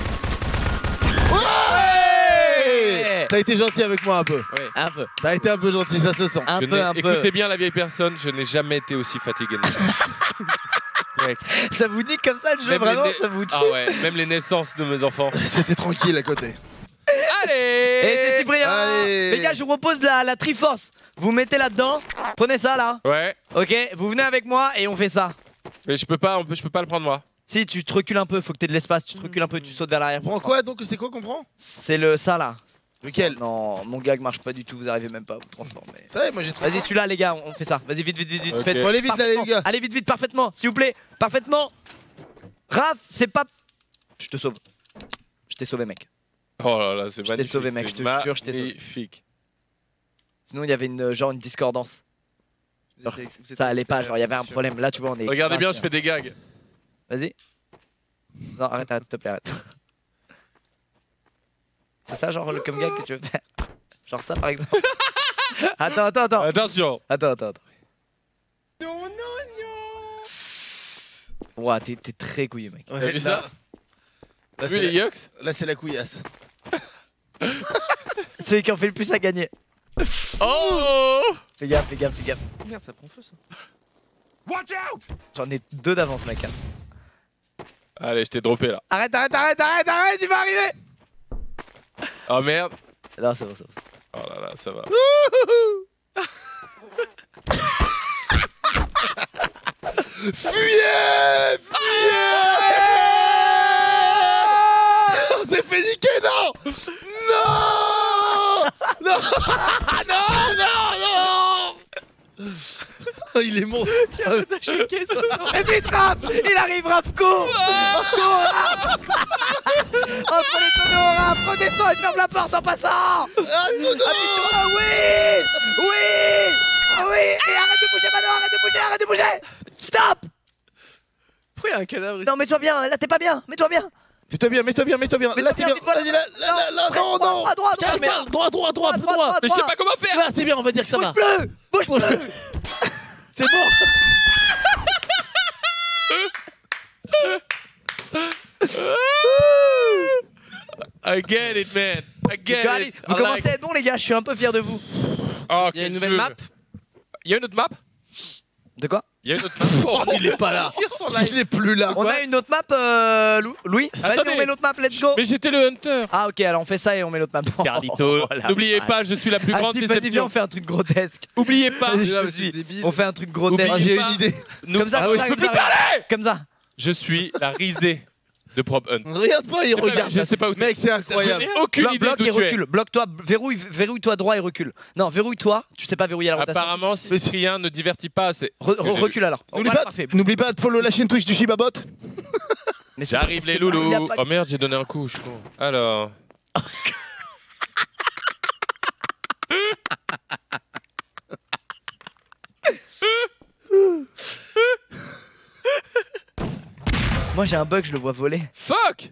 Ouais. T'as été gentil avec moi un peu. Ouais. Un peu. T'as été un peu gentil, ça se sent. Un Je peu, n'ai- un peu. Écoutez bien la vieille personne, je n'ai jamais été aussi fatigué de ma vie. Mec. Ça vous nique comme ça le jeu, Même vraiment, les ça vous tue. Ah ouais, même les naissances de mes enfants. C'était tranquille à côté. Et c'est Allez. Cyprien. Allez. Les gars, je vous propose la Triforce. Vous mettez là-dedans. Prenez ça là. Ouais. Ok, vous venez avec moi et on fait ça. Mais je peux pas le prendre moi. Si tu te recules un peu, faut que t'aies de l'espace. Tu te recules un peu, tu sautes vers l'arrière. On prend quoi donc? C'est quoi qu'on prend? C'est le ça là. Lequel? Non, mon gag marche pas du tout. Vous arrivez même pas à vous transformer. Ça va, moi j'ai trop. Vas-y, celui-là, les gars, on fait ça. Vas-y, vite, vite, vite, vite. Ok. Faites- Bon, allez vite là, les gars. Allez, vite, vite, parfaitement, s'il vous plaît. Parfaitement. Raph, c'est pas. Je te sauve. Je t'ai sauvé, mec. Oh là là, c'est Je t'ai magnifique. sauvé, mec, c'est je te jure, je t'ai sauvé. magnifique. Sinon, il y avait une discordance. Genre, ça allait pas, genre, il y avait un problème. Là, tu vois, on est. Regardez bien, je fais des gags. Vas-y. Non, arrête, s'il te plaît, arrête. C'est ça, genre, le comme gag que tu veux faire? Genre ça, par exemple. Attends. Attention. Attends. Non. Ouah, t'es très couillu, mec. Ouais, T'as vu ça? Là, Vu c'est les yucks? là, c'est la couillasse. Celui qui en fait le plus à gagner. Oh. Fais gaffe. Merde, ça prend feu ça. J'en ai 2 d'avance, mec. Allez, je t'ai droppé là. Arrête, il va arriver. Oh merde. Non, c'est bon. Oh là là, ça va. Fuyez! On s'est fait niquer, non! Non! Il est monstre. Et vite, Raph. Il arrive, Raph, cours. Cours, Raph. Entre les tonneaux, Raph, redescends et ferme la porte en passant. Ah, non, non. Ah oui. Et arrête de bouger. Stop. Pourquoi il y a un cadavre ici? Non, mets-toi bien, là t'es pas bien, mets-toi bien. Mets-toi bien. Là, t'es bien. vite, voilà. Vas-y, là, non. À droite. Calme, droit. Mais je sais pas comment faire. Là, c'est bien, on va dire que ça va. Bouge plus. C'est bon. I get it, man. I get Allez, it. vous I commencez like à être bons, les gars, je suis un peu fier de vous. Oh, Il y a quel une nouvelle jeu. map. Il y a une autre map? De quoi? Il y a une autre map. Oh, il est pas là. Il est plus là. On a une autre map, Louis. Vas-y, Attendez. on met l'autre map, let's go. Mais j'étais le hunter. Ah, ok, alors on fait ça et on met l'autre map. Carlito, Oh, la n'oubliez vache. pas, je suis la plus Ah, grande si, vas-y, viens, déception. on fait un truc grotesque. Oubliez pas, Vas-y, Là, je mais suis. c'est débile. On fait un truc grotesque. Ah, Oubliez j'ai pas. une idée. Comme ça, Ah oui, comme ça, je peux plus comme ça. parler. Comme ça. je suis la risée de Prop Hunt. Regarde pas, il regarde. Je sais pas où t'es. Mec, c'est incroyable. Je n'ai aucune idée Bloque d'où et tu es. recule. Bloque-toi, verrouille-toi droit et recule. Non, verrouille-toi. Tu sais pas verrouiller la rotation. Apparemment, Cyprien ne divertit pas assez. Recule alors. Voilà, parfait. N'oublie pas de follow la chaîne Twitch du Shibabot. Mais c'est- J'arrive les c'est- loulous. il a pas- Oh merde, j'ai donné un coup, je suis con. Alors. Moi j'ai un bug, je le vois voler. Fuck!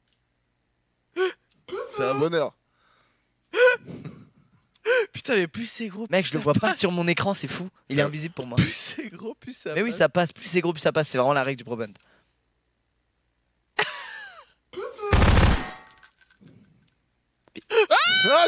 C'est un bonheur. Putain, mais plus c'est gros. Mec, je le vois pas sur mon écran, c'est fou. Il est invisible pour moi. Plus c'est gros, plus ça. Mais oui, passe. ça passe. Plus c'est gros, plus ça passe. C'est vraiment la règle du ProBunt. Ah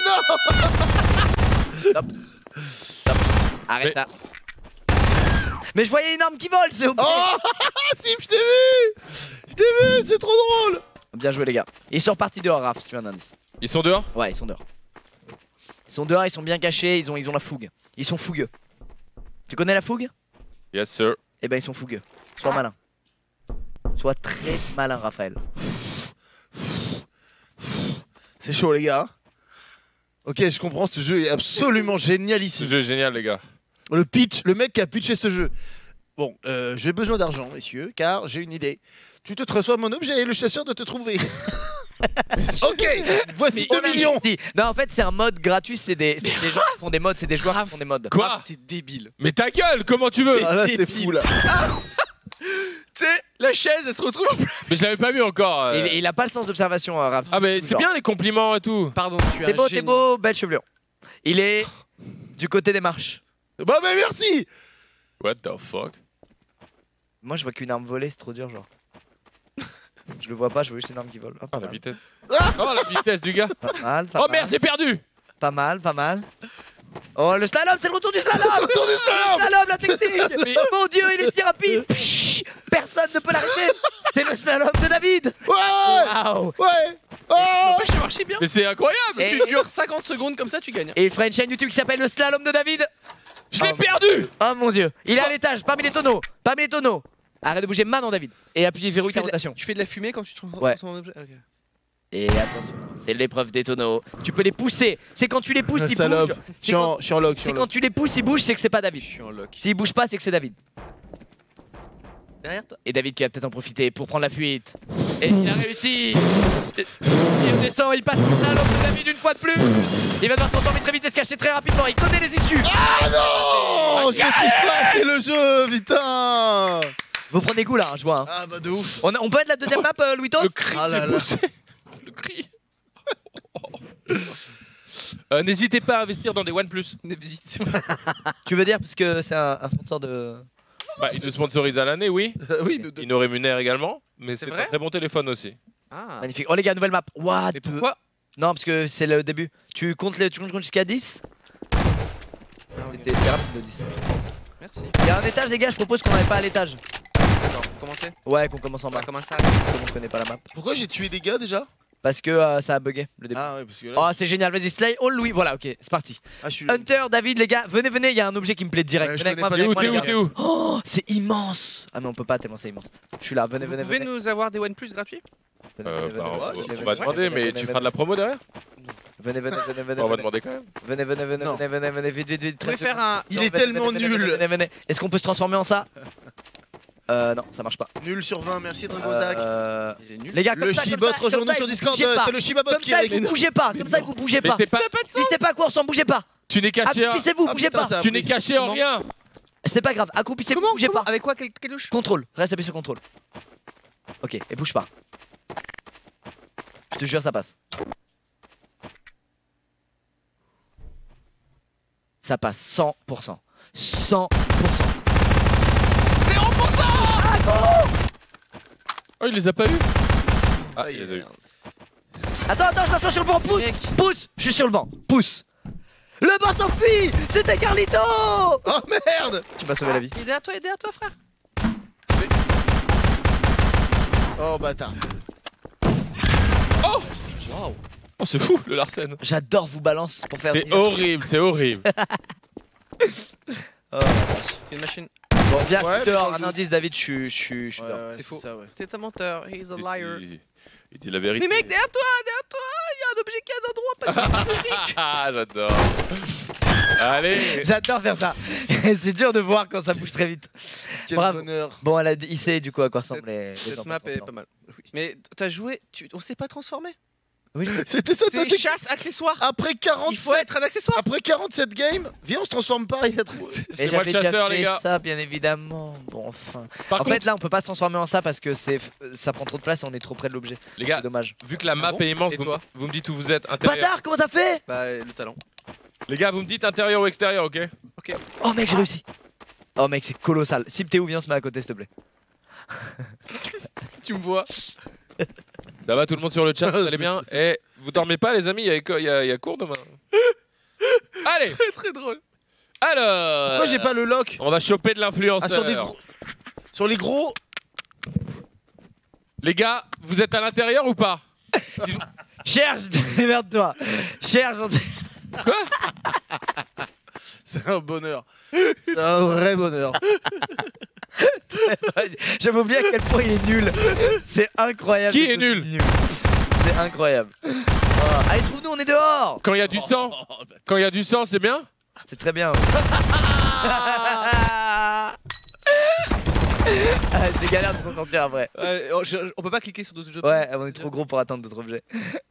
non! Arrête là. Mais je voyais une arme qui vole, c'est OP. Oh! Si, je t'ai vu! Je t'ai vu, c'est trop drôle! Bien joué les gars. Ils sont repartis dehors, Raph, si tu veux un indice. Ils sont dehors? Ouais, ils sont dehors. Ils sont dehors, ils sont bien cachés, ils ont la fougue. Ils sont fougueux. Tu connais la fougue? Yes, sir. Eh ben ils sont fougueux. Sois malin. Sois très malin, Raphaël. C'est chaud, les gars. Ok, je comprends, ce jeu est absolument génial Ce ici. jeu est génial, les gars. Le pitch, le mec qui a pitché ce jeu. Bon, j'ai besoin d'argent, messieurs, car j'ai une idée. Tu te reçois mon objet et le chasseur doit te trouver. Ok, voici 2 millions. Non, en fait, c'est un mode gratuit. C'est des gens qui font des modes. C'est des joueurs qui font des modes. Quoi? Ah, t'es débile. Mais ta gueule, comment tu veux? Ah là, c'est débile. fou là. Tu sais, la chaise, elle se retrouve en plein. Mais je l'avais pas vu encore. Il a pas le sens d'observation, Raph. Ah, mais c'est Genre. bien les compliments et tout. Pardon, tu T'es es beau, un t'es génie. beau, belle chevelure. Il est du côté des marches. Bah, mais merci. What the fuck? Moi, je vois qu'une arme volée, c'est trop dur, genre. Je le vois pas, je vois juste une arme qui vole. Hop, Oh, la vitesse. Oh, la vitesse du gars. Pas mal, pas Oh mal. merde, j'ai perdu. Pas mal, pas mal. Oh, le slalom, c'est le retour du slalom. Retour du slalom. Slalom, la technique. Mon Dieu, il est si rapide. Psh, personne personne ne peut l'arrêter. C'est le slalom de David. Ouais. Waouh. Ouais. Oh. N'empêche, ça marchait bien. Mais c'est incroyable. Et- Tu dures 50 secondes comme ça, tu gagnes. Et il fera une chaîne YouTube qui s'appelle le slalom de David. Je l'ai perdu. Oh mon dieu. Il est à l'étage, parmi les tonneaux. Parmi les tonneaux. Arrête de bouger maintenant, David. Et appuie verrouille ta rotation. Tu fais de la fumée quand tu te transformes Ouais. en objet. Ok. Et attention, c'est l'épreuve des tonneaux. Tu peux les pousser. C'est quand tu les pousses, ils Salope. bougent. Je suis en lock. C'est quand tu les pousses, ils bougent, c'est que c'est pas David. Je suis en lock. S'ils bougent pas, c'est que c'est David. Derrière toi. Et David qui va peut-être en profiter pour prendre la fuite. Et il a réussi. Il redescend, il passe le slalom de David une fois de plus. Il va devoir se transformer très vite et se cacher très rapidement. Il connaît les issues. Ah non. Je maîtrise pas, c'est le jeu, putain. Vous prenez goût là, hein, je vois. Hein. Ah bah de ouf. On peut être la deuxième map, Louitos? Le cri, Ah là c'est là. poussé. Le cri. N'hésitez pas à investir dans des OnePlus. N'hésitez pas. Tu veux dire parce que c'est un sponsor de. Bah, ils nous sponsorisent à l'année, oui. Oui, Ils nous rémunèrent également. Mais C'est c'est vrai un très bon téléphone aussi. Ah. Magnifique. Oh les gars, nouvelle map. What? Mais pourquoi? Non, parce que c'est le début. Tu comptes jusqu'à 10? C'était rapide le 10. Merci. Il y a un étage, les gars, je propose qu'on n'aille pas à l'étage. D'accord, commencez. Ouais, qu'on commence en On bas. va commencer à. Comme on connaît pas la map. Pourquoi j'ai tué des gars déjà? Parce que ça a bugué le début. Ah ouais, parce que là. Oh, c'est génial, vas-y, Slay All Louis. Voilà, ok, c'est parti. Ah, je suis. Hunter, David, les gars, venez, il y a un objet qui me plaît direct. Ouais, je Venez avec moi, connais venez pas avec moi, T'es les où, gars. t'es où? Oh, c'est immense. Ah, mais on peut pas tellement c'est immense. Je suis là, venez, Vous venez, pouvez venez. nous avoir des OnePlus gratuits? Venez, Bah, venez, on venez, va venez, demander, mais tu feras de la promo derrière? venez, venez, venez, venez, On va venez. demander quand même. Venez, venez, venez, Non. venez, venez, venez, vite, vite, vite. Vous pouvez 30 faire un. Il Non, est venez, tellement venez, venez, nul. venez, venez. Est-ce qu'on peut se transformer en ça? Non, ça marche pas. Nul sur 20, merci Dragozak. Il est nul. Les gars, comme Le ça, comme Shibot, ça, comme rejoins-nous ça, sur vous Discord, bougez pas. c'est le Shibabot Comme qui ça, règle. vous bougez pas. Comme ça, vous bougez Mais pas. t'es pas. Il sait pas à quoi on ressemble, bougez pas. Tu n'es caché en. Accroupissez-vous, Ah, bougez putain, pas. ça a Tu n'es pris. caché en Comment rien. C'est pas grave, accroupissez-vous, Comment? bougez pas. Avec quoi? Quelle touche? Contrôle, reste appuyé sur contrôle. Ok, et bouge pas. Je te jure, ça passe. Ça passe 100%. 100%. Oh, il les a pas eu. Ah, Aïe, il les a eu. Attends, je m'assois sur le banc, pousse. Mec. Pousse, je suis sur le banc, pousse. Le banc s'enfuit. C'était Carlito. Oh merde. Tu m'as sauvé la vie. Aidez à toi, frère. Oh bâtard. Oh, c'est fou, le Larsen. J'adore vous balance pour faire. C'est horrible, c'est horrible. Oh, la vache. C'est une machine. Bon, viens, Ouais, dehors, mais un indice, David, je suis Ouais, dehors. ouais, C'est faux. ça, ouais. C'est un menteur. He's a liar. Il dit la vérité. Mais mec, derrière toi, il y a un objet qui est à un endroit. Pas Ah, j'adore. Allez. J'adore faire ça. C'est dur de voir quand ça bouge très vite. Quel Bravo. bonheur. Bon, il sait du coup à quoi ressemblent les Cette gens map est transformés. pas mal. Mais t'as joué, on s'est pas transformé. Oui, C'était ça, C'est t'as- chasse accessoire. Après Il faut 47 être un accessoire. Après 47 games, viens on se transforme pas, il a trouvé. C'est Et moi le j'avais déjà chasseur, fait les gars. ça, bien évidemment. Bon, enfin. Par En contre, fait, là, on peut pas se transformer en ça parce que ça prend trop de place et on est trop près de l'objet. les gars, C'est dommage. vu que la map bon est immense, Et vous, toi vous me dites où vous êtes, intérieur. Bâtard, comment t'as fait? Bah, le talent. Les gars, vous me dites intérieur ou extérieur, ok? Oh, mec, j'ai réussi. Oh, mec, c'est colossal. Sip, t'es où? Viens, on se met à côté, s'il te plaît. Si tu me vois. Ça va tout le monde sur le chat, vous allez bien? Et vous dormez pas, les amis, il y a cours demain. Allez, Très très drôle. alors. Pourquoi j'ai pas le lock? On va choper de l'influenceur. Ah, sur des gros. Sur les gros. Les gars, vous êtes à l'intérieur ou pas? Cherche, démerde-toi. Cherche. C'est un bonheur. C'est un vrai bonheur. J'avais oublié à quel point il est nul. C'est incroyable. Qui est nul? C'est incroyable. Oh. Allez, trouve-nous, on est dehors. Quand il y a du sang, quand il y a du sang, c'est bien? C'est très bien. Ah, c'est galère de s'en sortir après. On peut pas cliquer sur d'autres jeux. Ouais, on est trop gros pour atteindre d'autres objets.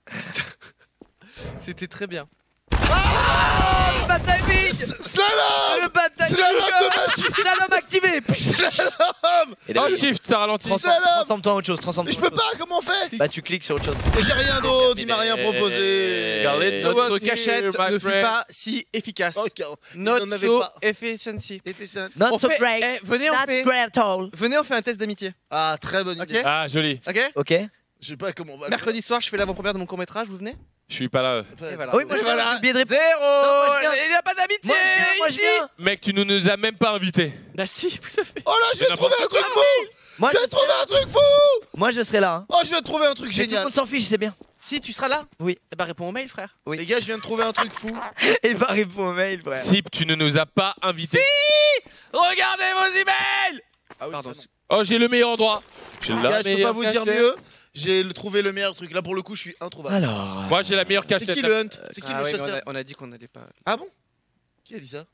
C'était très bien. Le bad timing. Slalom. Le bad timing. Slalom de machine. Slalom activé. Slalom. Et Oh, David, shift, ça ralentit. transforme-toi en autre chose. Mais je peux pas, comment on fait? Bah tu cliques sur autre chose. Et j'ai rien d'autre, il m'a rien proposé. Regardez, Notre What cachette here, my ne fut friend. pas si efficace. Ok, Not il n'en avait so pas. efficiency. Efficient. Not On so fait, great. eh, venez, on Not fait, great at all. venez, on fait un test d'amitié. Ah, très bonne idée. Ok. Ah, joli. Ok. Ok. Je sais pas comment on va le Mercredi soir, je fais l'avant-première de mon court métrage. Vous venez? Je suis pas là. faire. Et voilà. Ah oui, moi je viens, Voilà. j'ai le billet de réponse. Zéro. moi, je viens. Il n'y a pas d'amitié. Moi je ici. viens. Mec, tu nous as même pas invités. Bah si, vous savez. Oh là, je vais Mais trouver un n'importe truc fou. Moi, Je viens de trouver un truc fou. Moi, je serai là. Hein. Oh, je viens de trouver un truc Mais tout le génial. monde s'en fiche, c'est bien. Si tu seras là. Oui. Eh bah réponds au mail, frère. Oui. Les gars, je viens de trouver un truc fou. Et va répondre au mail, frère. Sip, tu ne nous as pas invités. Regardez vos emails. Ah oui, Pardon. ça, non. Oh, j'ai le meilleur endroit. J'ai Les la gars, je peux pas meilleure vous dire cachette. mieux. J'ai trouvé le meilleur truc. Là, pour le coup, je suis introuvable. Alors. Moi, j'ai la meilleure C'est cachette. qui le hunt? C'est qui Ah le ouais, mais chasseur? on a dit qu'on n'allait pas. Ah bon? Qui a dit ça?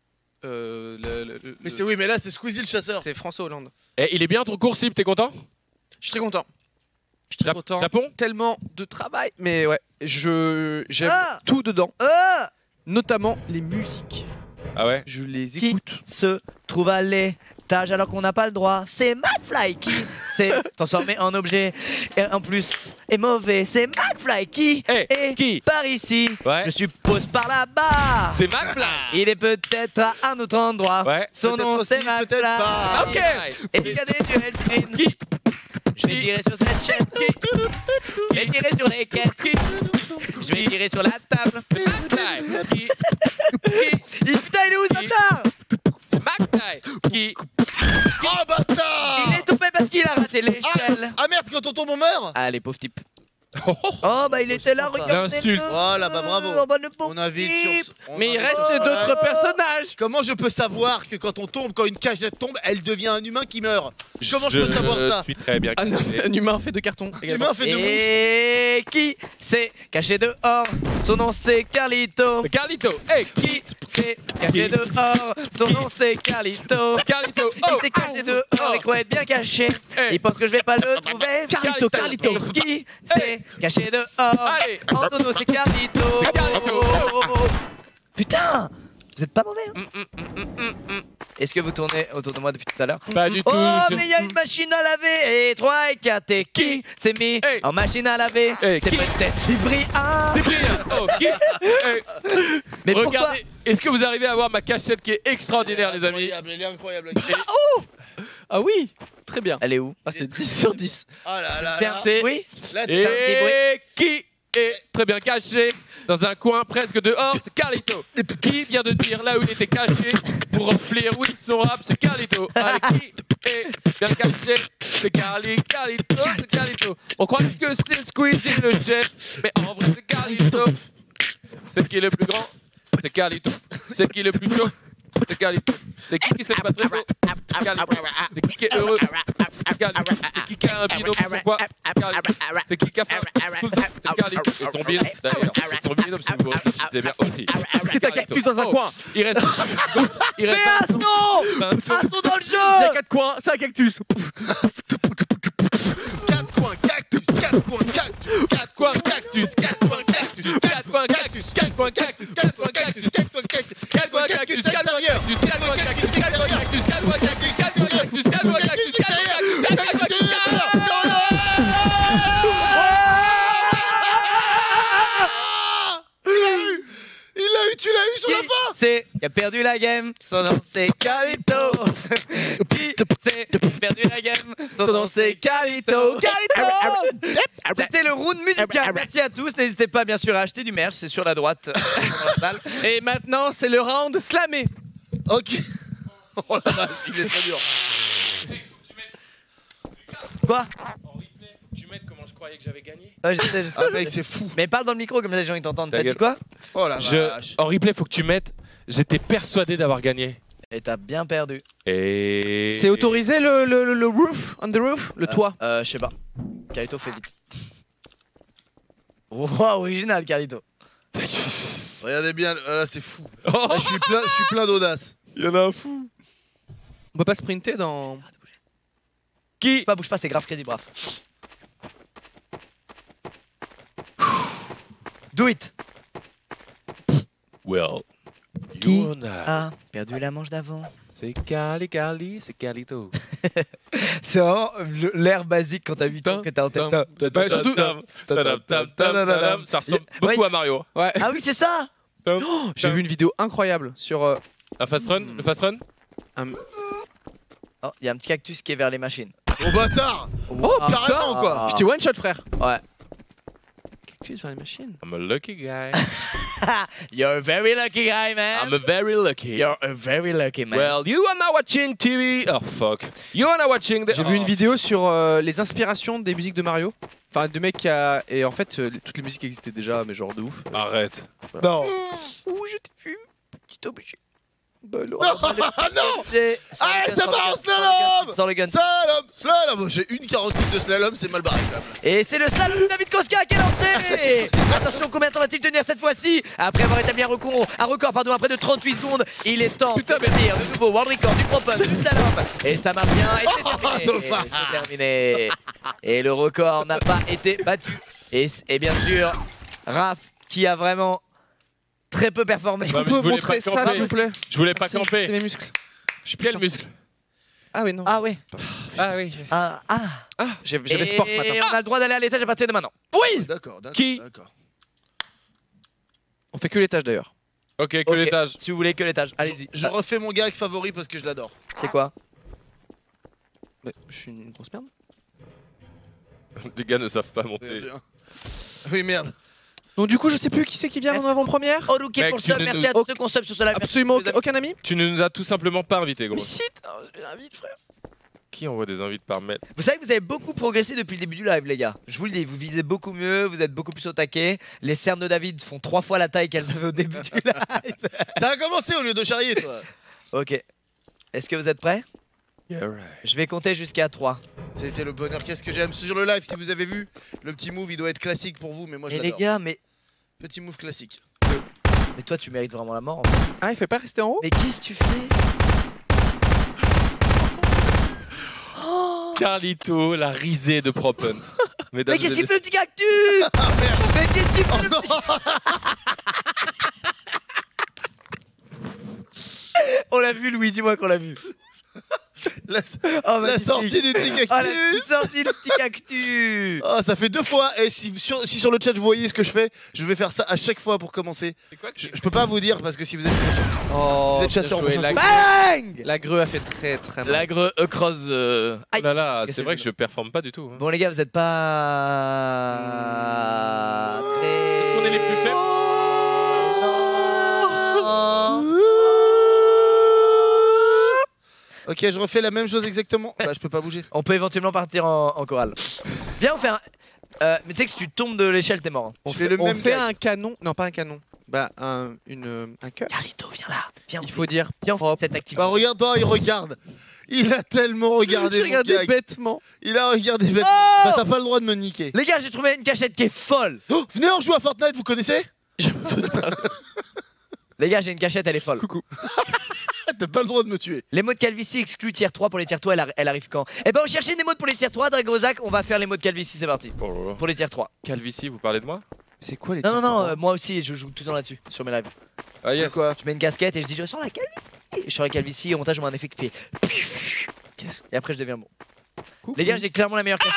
Mais Mais c'est oui, mais là, c'est Squeezie le chasseur. c'est François Hollande. Eh, il est bien ton cours, Sip, t'es content? Je suis très content. Je suis très content. Japon? Tellement de travail. Mais ouais, j'aime Ah tout dedans. Notamment les musiques. Ah ouais? Je les Qui écoute. se trouve à l'étage alors qu'on n'a pas le droit? C'est McFly qui s'est transformé en objet et en plus est mauvais. C'est McFly qui Eh, est qui? par ici. Ouais. Je suppose par là-bas. C'est McFly. Il est peut-être à un autre endroit. Ouais. Son nom Peut-être c'est aussi, McFly. peut-être pas. Ok. Et regardez du Hellscreen. Qui? Je vais tirer sur cette chaise. Je vais tirer sur les caisses. Je vais tirer sur la table. C'est McFly. Qui? Putain, il est où ce bâtard? C'est McFly. Qui? Oh bâtard! Il est tombé parce qu'il a raté l'échelle. Ah merde, quand on tombe, on meurt! Allez, pauvre type. Oh bah il était là, sympa. regardez. L'insulte. Voilà, bah bravo. Oh, bah, le pauvre On invite type. sur. on Mais il invite reste sur- d'autres personnages. Comment je peux savoir que quand on tombe, quand une cagette tombe, elle devient un humain qui meurt? Comment je peux savoir ça? Je suis très bien. Un, un humain fait de carton. également. L'humain fait de mouches. Et qui s'est caché dehors? Son nom c'est Carlito. Carlito. Hey, qui? S'est caché dehors. Son nom c'est Carlito. Carlito. Il s'est caché dehors, il croit être bien caché. Il pense que je vais pas le trouver. Carlito, Carlito. Et qui s'est caché dehors? Allez. Antonio c'est Carlito. Carlito. Putain, vous êtes pas mauvais hein? Est-ce que vous tournez autour de moi depuis tout à l'heure? Pas du tout. Oh mais il y a une machine à laver. Et 3 et 4 et qui s'est mis Hey. en machine à laver? Hey, C'est qui? peut-être Cyprien. C'est brillant. Oh, qui? Hey, Mais pourquoi? regardez. Est-ce que vous arrivez à voir ma cachette qui est extraordinaire, les amis? Incroyable, elle est incroyable. Ah oui, très bien. Elle est où? Ah, c'est 10 sur 10. Ah là là Tiens, là. c'est- oui. Là, Et qui est très bien caché dans un coin presque dehors? C'est Carlito. Qui vient de dire là où il était caché pour remplir oui son rap? C'est Carlito. Allez, qui est bien caché? C'est Carlito. C'est Carlito. On croit que c'est Squeezie le chef, mais en vrai c'est Carlito. C'est qui est le plus grand? C'est Carlito. C'est qui est le plus chaud? C'est Carlito. C'est qui c'est pas très chaud? C'est Carlito. C'est qui est heureux? C'est Carlito. C'est qui a un binôme sur quoi? C'est Carlito. C'est qui a faim tout le temps? C'est Carlito. Et son binôme d'ailleurs. Et son binôme, si vous c'est bien aussi. C'est un cactus dans un Oh, coin. Il reste. Il Fais reste. un son! Un son dans le Il y a jeu! 4 coins, c'est un cactus. 4 coins, cactus, 4 coins, cactus, 4 coins cactus. 4 coins cactus. 4 coins cactus. 4 coins cactus. 4 coins cactus. 4 coins cactus. 4 coins cactus. 4 coins cactus. 4 coins cactus. 4 coins cactus. 4 coins cactus. 4 coins cactus. 4 coins cactus. 4 coins cactus. Il l'a eu, tu l'as eu sur la fin! C'est qui a perdu la game, son nom c'est Carlito. Qui c'est qui a perdu la game, son nom c'est Carlito. Carlito. C'était le round musical. Merci à tous. N'hésitez pas bien sûr à acheter du merch, c'est sur la droite. Dans la salle. Et maintenant, c'est le round slamé. Ok. Oh la vache, il est très dur. Quoi? En replay, faut que tu mettes comment je croyais que j'avais gagné. Ouais, je sais. Ah mec, c'est fou. Mais parle dans le micro comme ça les gens ils t'entendent. Ta T'as dit gueule. quoi? Oh la vache. En replay, faut que tu mettes. J'étais persuadé d'avoir gagné. Et t'as bien perdu. Et. C'est autorisé le roof, on the roof, le toit. Je sais pas. Carlito fait vite. Wow, original Carlito. Regardez bien, là c'est fou. Oh, Là, je suis plein d'audace. il y en a un fou. On peut pas sprinter dans. Qui? Bouge pas, c'est grave crazy, brave. Do it. Well. Qui You're not. A perdu la manche d'avant. C'est c'est Carlito. C'est vraiment l'air basique quand t'as 8 ans que t'as en tête. Bah, surtout- Ça ressemble beaucoup à Mario. Ouais. Ah oui, c'est ça. J'ai vu une vidéo incroyable sur. Un fast run? Le fast run? Oh, il y a un petit cactus qui est vers les machines. Oh bâtard! Oh Carrément, quoi. Je t'ai one shot, frère. Ouais. Excuse vers les machines. I'm a lucky guy. You're a very lucky guy, man. I'm a very lucky. You're a very lucky man. Well, you are now watching TV. Oh fuck. You are now watching the. J'ai vu une vidéo sur les inspirations des musiques de Mario. Enfin, de mecs qui a. Et en fait, toutes les musiques existaient déjà, mais genre de ouf. Arrête. Non. Ouh, je t'ai vu, petit objet. Bah non. non. Allez, ça part en slalom. Sans le gun. Slalom. J'ai une 46 de slalom, c'est mal barré quand même. Et c'est le slalom de David Koska qui est lancé. Attention, combien de temps va-t-il tenir cette fois-ci? Après avoir établi un record après de 38 secondes, il est temps de tenir le nouveau world record du propane du slalom. Et ça marche bien, et c'est terminé. C'est terminé. Et le record n'a pas été battu. Et bien sûr, Raph qui a vraiment très peu performé. Est-ce qu'on peut montrer ça, s'il vous plaît? Je voulais pas C'est camper. mes muscles. Quel muscle? Ah oui, non. Ah oui. Ah oui. J'avais sport ce matin. Et on a le droit d'aller à l'étage à partir de maintenant. Oui. D'accord. Qui? On fait que l'étage d'ailleurs. Ok, que l'étage. Si vous voulez que l'étage, allez-y. Je refais mon gag favori parce que je l'adore. C'est quoi? Je suis une grosse merde. Les gars ne savent pas monter. Oui, merde. Donc du coup, je sais plus qui c'est qui vient en avant-première. Oh, Luke Mec, pour le tu sub, nous- merci à tous ceux qu'on sub sur ce live. Absolument aucun ami. Tu ne nous as tout simplement pas invités, gros. Mais si, invite frère. Qui envoie des invites par mail? Vous savez que vous avez beaucoup progressé depuis le début du live, les gars. Je vous le dis, vous visez beaucoup mieux, vous êtes beaucoup plus au taquet. Les cernes de David font 3 fois la taille qu'elles avaient au début du live. Ça a commencé au lieu de charrier, toi. Ok. Est-ce que vous êtes prêts? Yeah, right. Je vais compter jusqu'à 3. C'était le bonheur. Qu'est-ce que j'aime sur le live. Si vous avez vu, le petit move, il doit être classique pour vous, mais moi je Et les l'adore. gars, mais Petit move classique. toi, tu mérites vraiment la mort. En fait. Ah, il fait pas rester en haut. Mais qu'est-ce que tu fais? Carlito, la risée de Propen. Mais qu'est-ce qu'il fait le petit cactus? Ah merde. Mais qu'est-ce qu'il fait le Non. petit... On l'a vu, Louis, dis-moi qu'on l'a vu. La, Oh, la magnifique. sortie du petit Oh, la cactus. sortie du petit cactus. Oh, ça fait 2 fois. Et si sur le chat vous voyez ce que je fais, je vais faire ça à chaque fois pour commencer. C'est quoi que Je peux pas vous dire parce que si vous êtes Oh, Vous êtes chasseur bien joué. en La, Bang. la grue a fait très très mal. L'agre across. Oh là là, Qu'est-ce que c'est vrai que c'est je performe pas du tout. Hein. Bon les gars, vous êtes pas très... Est-ce qu'on est les plus faibles? Ok, je refais la même chose exactement. Bah, je peux pas bouger. On peut éventuellement partir en chorale. Viens, on fait un... mais tu sais que si tu tombes de l'échelle, t'es mort. On fait le on même fait gag. un canon. Non, pas un canon. Bah, un cœur. Carlito, viens là. Viens, Il faut dire viens, on fait propre. cette activité. Bah regarde pas, il regarde. Il a tellement regardé J'ai mon regardé gag. bêtement. Il a regardé bêtement. Oh Bah t'as pas le droit de me niquer. Les gars, j'ai trouvé une cachette qui est folle. Oh, venez on joue à Fortnite, vous connaissez? Les gars, j'ai une cachette, elle est folle. Coucou. T'as pas le droit de me tuer. Les modes calvitie excluent tier 3 pour les tier 3, elle arrive quand? Eh ben on cherchait des modes pour les tier 3, Dragozak, on va faire les modes calvitie, c'est parti. Oh là là. Pour les tier 3. Calvitie, vous parlez de moi? C'est quoi les Non, non, tirs non, par an moi aussi, je joue tout le temps là-dessus, sur mes lives. Ah yes. Quoi? Je mets une casquette et je dis je sens la calvitie. Je sens la calvitie et au montage, je mets un effet qui fait. Et après, je deviens bon. Coucou. Les gars, j'ai clairement la meilleure cachette.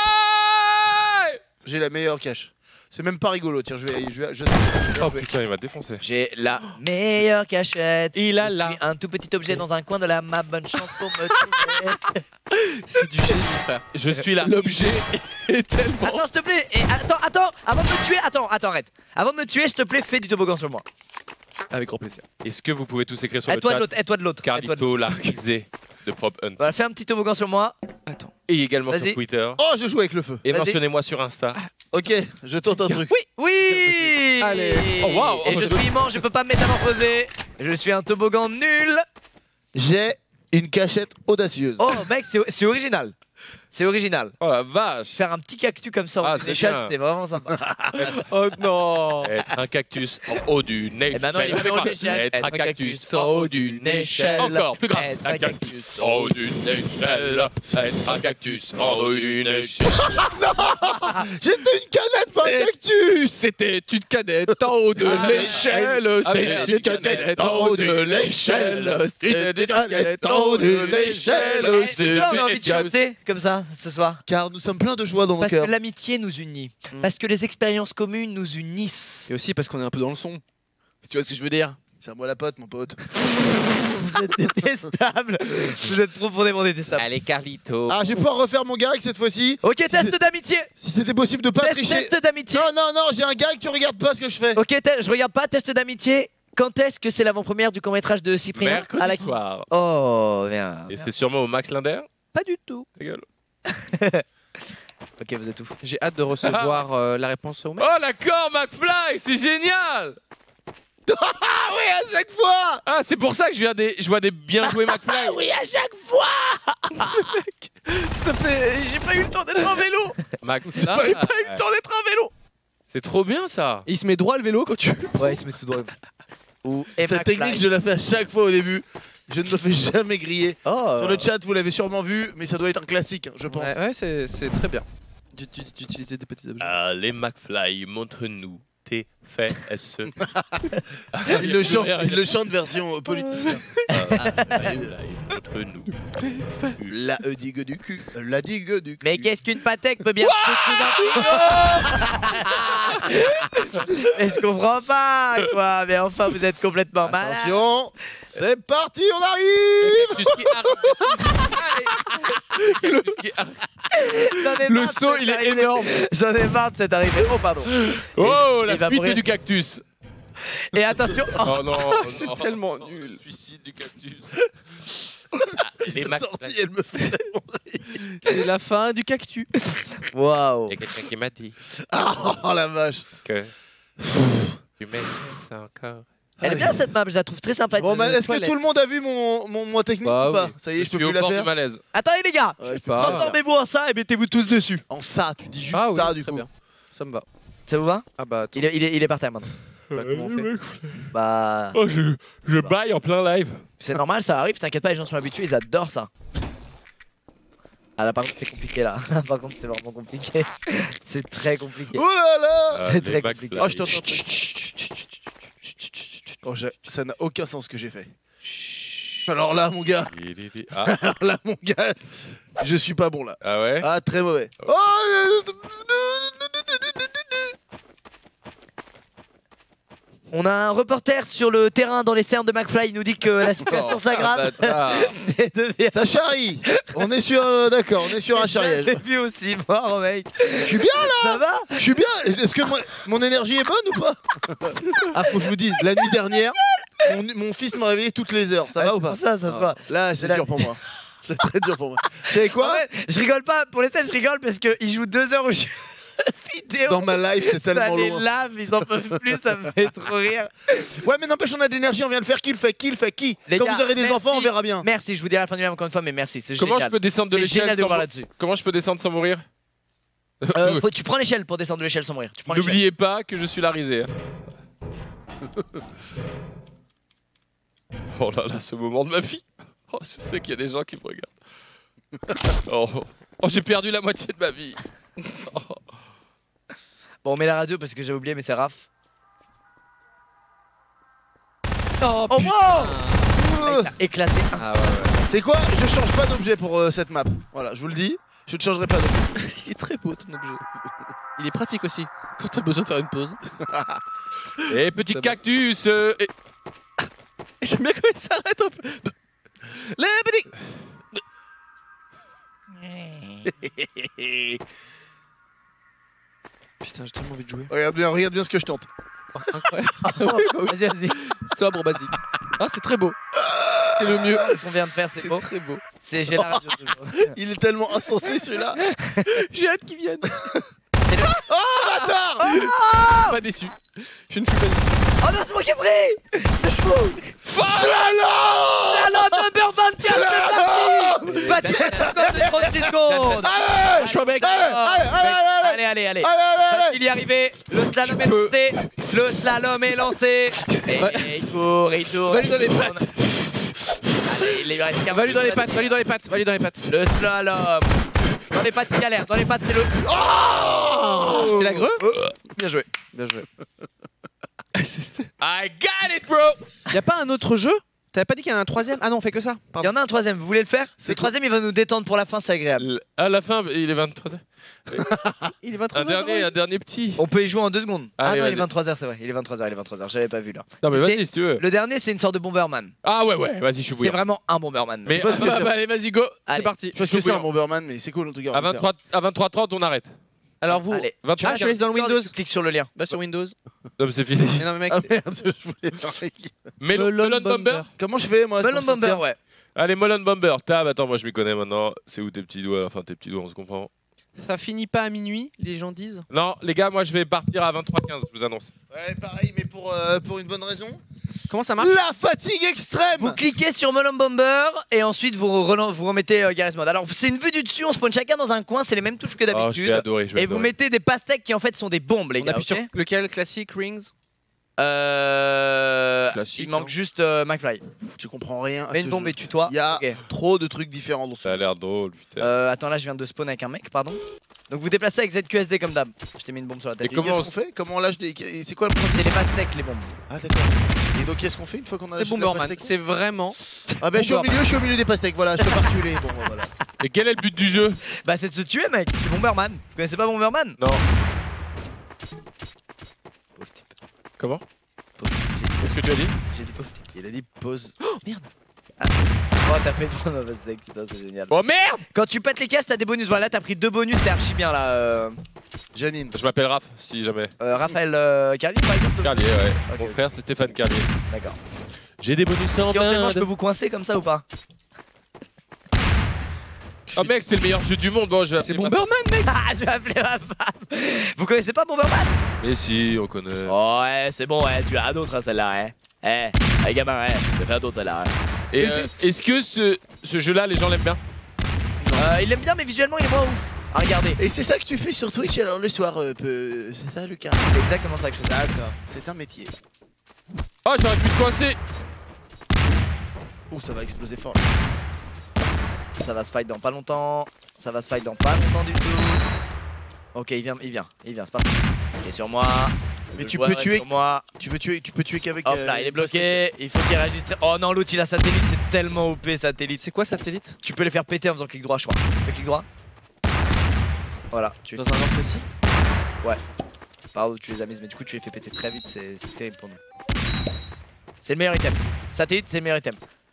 J'ai la meilleure cache. C'est même pas rigolo, tiens, je vais. Oh putain, il m'a défoncé. J'ai la meilleure cachette. Il a Je la- suis un tout petit objet dans un coin de la map. Bonne chance pour me trouver. C'est du génie, frère. Je suis là. L'objet est tellement. Attends, s'il te plaît. Et attends, avant de me tuer, attends, arrête. Avant de me tuer, s'il te plaît, fais du toboggan sur moi. Avec grand plaisir. Est-ce que vous pouvez tous écrire sur le Aide-toi de chat? l'autre, aide-toi de l'autre. aide-toi de l'autre. Carlito, la risée de Prop Hunt. Voilà, fais un petit toboggan sur moi. Attends. Et également Vas-y. sur Twitter. Oh, je joue avec le feu. Et Vas-y. mentionnez-moi sur Insta. Ok, je tente un truc. Oui. Allez. Oh, wow. Et je suis immense, je peux pas me métamorphoser. Je suis un toboggan nul. J'ai une cachette audacieuse. Oh mec, c'est original. C'est original. Oh la vache. Faire un petit cactus comme ça en Ah, haut c'est d'une échelle, bien. c'est vraiment sympa. Oh non. Être un cactus en haut d'une échelle. Et maintenant, il est en haut d'une échelle. Être un cactus en haut d'une échelle. Encore plus grave. Être Un un cactus en haut d'une échelle. Être un cactus en haut d'une échelle. J'étais une canette, pas un cactus. C'était une canette en haut de Ah, l'échelle. ah, merde. C'était une canette en haut de l'échelle. C'était une canette en haut de l'échelle. Est-ce qu'on a envie de chanter comme ça ce soir? Car nous sommes pleins de joie dans nos Parce que cœurs. l'amitié nous unit. Parce que les expériences communes nous unissent. Et aussi parce qu'on est un peu dans le son. Tu vois ce que je veux dire? C'est à moi la pote, mon pote. Vous êtes détestable. Vous êtes profondément détestable. Allez, Carlito. Ah, je vais pouvoir refaire mon gag cette fois-ci. Ok, test d'amitié. Si c'était possible de pas tricher. Test d'amitié. Non, j'ai un gag, tu regardes pas ce que je fais. Ok, je regarde pas. Test d'amitié. Quand est-ce que c'est l'avant-première du court-métrage de Cyprien Mercredi à la... soir. Oh, bien. Et c'est sûrement au Max Linder. Pas du tout. Ta gueule. Ok, vous êtes où? J'ai hâte de recevoir la réponse au mail. Oh, l'accord, McFly, c'est génial. Ah oui, à chaque fois. Ah, c'est pour ça que je vois des bien joués McFly. Oui, à chaque fois. S'il te plaît, j'ai pas eu le temps d'être en vélo. McFly. J'ai pas eu le temps d'être en vélo. C'est trop bien ça. Et il se met droit le vélo quand tu. Ouais, il se met tout droit. Cette technique, je la fais à chaque fois au début. Je ne me fais jamais griller. Oh. Sur le chat, vous l'avez sûrement vu, mais ça doit être un classique, je pense. Ouais, c'est très bien d'utiliser des petits objets. Allez, McFly, montre-nous tes fesses. Il le chante version politicien. Montre-nous. La digue du cul, la digue du cul. Mais qu'est-ce qu'une pâtèque peut bien Mais je comprends pas, quoi. Mais enfin, vous êtes complètement malade. Attention, c'est parti, on arrive. Le saut, il est énorme. J'en ai marre de cette arrivée. Oh, pardon. Oh, Il la va fuite mourir. du cactus. Et attention. Oh non, C'est non. tellement nul. Le suicide du cactus. Les Cette Mac- sortie, elle me fait tellement rire. C'est la fin du cactus. Waouh. Il y a quelqu'un qui m'a dit Oh la vache. que tu mets ça encore. Elle est bien cette map, je la trouve très sympathique. Bon, est-ce que toilette. tout le monde a vu mon technique Bah ou pas oui. Ça y est, je peux suis au plus la bord du faire. malaise. Attendez les gars, Ouais, je peux pas. plus la faire. transformez-vous en ça et mettez-vous tous dessus. En ça, tu dis juste Ah oui, ça du très coup. bien. Ça me va. Ça vous va? Ah bah attends, Il est par terre maintenant. bah, comment on fait? Bah, Oh, je baille en plein live. c'est normal, ça arrive, t'inquiète pas, les gens sont habitués, ils adorent ça. Ah là par contre c'est compliqué là. Par contre c'est vraiment compliqué. C'est très compliqué. Oh là là. C'est très compliqué. Oh, je t'entends. Oh, ça n'a aucun sens ce que j'ai fait. Alors là, mon gars. Ah, Alors là, mon gars. Je suis pas bon là. ah ouais. Ah, très mauvais. Oh. On a un reporter sur le terrain dans les cernes de McFly, il nous dit que la situation s'aggrave. Ça charrie. On est sur d'accord, on est sur un charriage. J'ai vu aussi mort mec. Je suis bien là. Ça va? Je suis bien. Est-ce que mon énergie est bonne ou pas? Ah, faut que je vous dise, la nuit dernière, mon fils m'a réveillé toutes les heures. Ça va ou pas? Ça se voit. Là, c'est dur pour moi. C'est très dur pour moi. Vous savez En quoi? fait, je rigole pas, pour les scènes je rigole parce qu'il joue 2 heures au jeu vidéo. Dans ma life, c'est Ça tellement les loin. lave, ils en peuvent plus, ça me fait trop rire. Ouais, mais n'empêche, on a de l'énergie, on vient de faire qui le fait, qui le fait, qui. Les Quand gars, vous aurez des merci. enfants, on verra bien. Merci, je vous dirai à la fin du live encore une fois, mais merci, c'est Comment génial. je peux descendre de C'est l'échelle génial de sans voir mou- là-dessus. Comment je peux descendre sans mourir? Tu prends l'échelle pour descendre de l'échelle sans mourir. Tu prends l'échelle. N'oubliez pas que je suis la risée. Oh là là, ce moment de ma vie. Oh, je sais qu'il y a des gens qui me regardent. Oh, j'ai perdu la moitié de ma vie. Oh. Bon, on met la radio parce que j'ai oublié, mais c'est Raph. Oh, Oh, wow! Euh, Mec, t'as éclaté. Ah ouais, ouais. C'est quoi? Je change pas d'objet pour cette map. Voilà, je vous le dis. Je ne changerai pas d'objet. Il est très beau ton objet. Il est pratique aussi quand t'as besoin de faire une pause. Et petit Ça va. cactus. J'aime bien quand il s'arrête un peu. Le petit. Putain, j'ai tellement envie de jouer. Regarde bien ce que je tente. Oh, incroyable. Vas-y, vas-y. Sobre, basique. Ah, c'est très beau. C'est le mieux. Ce qu'on vient de faire, c'est C'est beau. très beau. C'est j'ai la radio toujours. Il est tellement insensé celui-là. J'ai hâte qu'il vienne. Oh bâtard! Pas déçu. Je ne suis pas déçu. Oh non, c'est moi qui ai pris! C'est fou! Slalom! Slalom number 24, c'est parti! Vas-y, 36 secondes! Allez! Je suis un mec. Allez. Il y est arrivé, le slalom est lancé, le slalom est lancé. Et il court, il tourne. Va lui dans les il tourne. pattes. Allez, il lui reste qu'un Va lui dans les peu. pattes. Va lui dans les pattes. Va lui dans les pattes. Le slalom. Dans les pattes, il galère. Dans les pattes, c'est le. C'est la greu. Bien joué. Bien joué. I got it, bro. Y'a pas un autre jeu? T'avais pas dit qu'il y en a un troisième? Ah non, on fait que ça. Il y en a un troisième, vous voulez le faire? Le troisième, il va nous détendre pour la fin, c'est agréable. À la fin, il est 23h. Il est 23h. Un dernier petit. On peut y jouer en 2 secondes. Allez, Ah non, il est 23h, c'est vrai. Il est 23h, j'avais pas vu là. Non, mais C'était- vas-y si tu veux. Le dernier, c'est une sorte de Bomberman. Ah ouais, vas-y, je suis C'est bouillant. vraiment un Bomberman. Mais Bah, allez, vas-y, go. C'est Allez. parti. Je pense que c'est un Bomberman, mais c'est cool en tout cas. À 23h30, on arrête. Alors vous. Allez. 23 Ah, je te laisse dans le Windows. Tu cliques sur le lien. Va sur Windows. Non, mais c'est fini. Mais non, mais mec. Ah merde, je voulais faire Melon Bomber. Comment je fais moi Melon pour Bomber, sortir ouais. Allez, Melon Bomber. Tab, attends, moi je m'y connais maintenant. C'est où tes petits doigts? Enfin, tes petits doigts, on se comprend. Ça finit pas à minuit, les gens disent. Non, les gars, moi je vais partir à 23h15, je vous annonce. Ouais, pareil, mais pour une bonne raison. Comment ça marche? La fatigue extrême. Vous cliquez sur Melon Bomber et ensuite vous remettez Garry's Mod. Alors c'est une vue du dessus, on spawn chacun dans un coin, c'est les mêmes touches que Oh, je d'habitude. vais adorer. Et vous mettez des pastèques qui en fait sont des bombes, les On gars. appuie sur ok lequel? Classique, Rings. Il Classique, manque non juste McFly. Je comprends rien. à Mets ce une bombe jeu. et tue-toi. Il y a Ok. trop de trucs différents dans ce Ça a jeu. l'air drôle, putain. Attends, là je viens de spawn avec un mec, pardon. Donc vous déplacez avec ZQSD comme d'hab. Je t'ai mis une bombe sur la tête. Et comment Qu'est-ce qu'on fait? Comment on lâche des. C'est quoi le principe? C'est les pastèques, les bombes. Ah d'accord. Et donc qu'est-ce qu'on fait une fois qu'on a C'est lâché la Bomberman. pastèque? C'est vraiment. Ah bah je suis au milieu des pastèques, voilà, je peux pas reculer. Bon bah, voilà. Et quel est le but du jeu? Bah c'est de se tuer, mec. C'est Bomberman. Vous connaissez pas Bomberman? Non. Pauvre type. Comment? Pauvre type. Qu'est-ce que tu as dit? J'ai dit pauvre type. Il a dit pause. Oh, t'as fait prendre ma pastèque, putain, c'est génial. Oh merde! Quand tu pètes les caisses, t'as des bonus. Voilà, là t'as pris 2 bonus, t'es archi bien là. Janine. Je m'appelle Raph, si jamais. Raphaël Carly, par exemple. Carlier, ouais. Ok, Mon ok. frère, c'est Stéphane Carlier. D'accord. J'ai des bonus en Éventuellement, je peux blinde. vous coincer comme ça ou pas? Oh mec, c'est le meilleur jeu du monde. Bon, je vais C'est appeler ma- Bomberman, mec. Ah, je vais appeler ma femme. Vous connaissez pas Bomberman? Mais si, on connaît. Oh, ouais, c'est bon, ouais, tu as d'autres hein, celle-là, hein. Les gamins, je vais faire d'autres celle-là. Et est-ce que ce jeu-là, les gens l'aiment bien? Il aime bien, mais visuellement, il est moins ouf. À regarder. Et c'est ça que tu fais sur Twitch alors le soir, c'est ça le cas? C'est exactement ça que je fais. D'accord, c'est un métier. Oh, j'aurais pu te coincer. Ouh, ça va exploser fort. Ça va se fight dans pas longtemps. Ça va se fight dans pas longtemps du tout. Ok, il vient, c'est parti. Il est sur moi. Mais Je tu le vois, peux ouais, tuer. sur moi. Tu peux tuer qu'avec. Hop là, il est bloqué. Il faut qu'il réagisse. Oh non, l'autre il a satellite. C'est tellement OP satellite. C'est quoi satellite? Tu peux les faire péter en faisant clic droit, je crois. Fais clic droit. Voilà, tu Dans un ordre précis? Pardon, tu les as mises, mais du coup tu les fais péter très vite. C'est terrible pour nous. C'est le meilleur item. Satellite, c'est le meilleur item.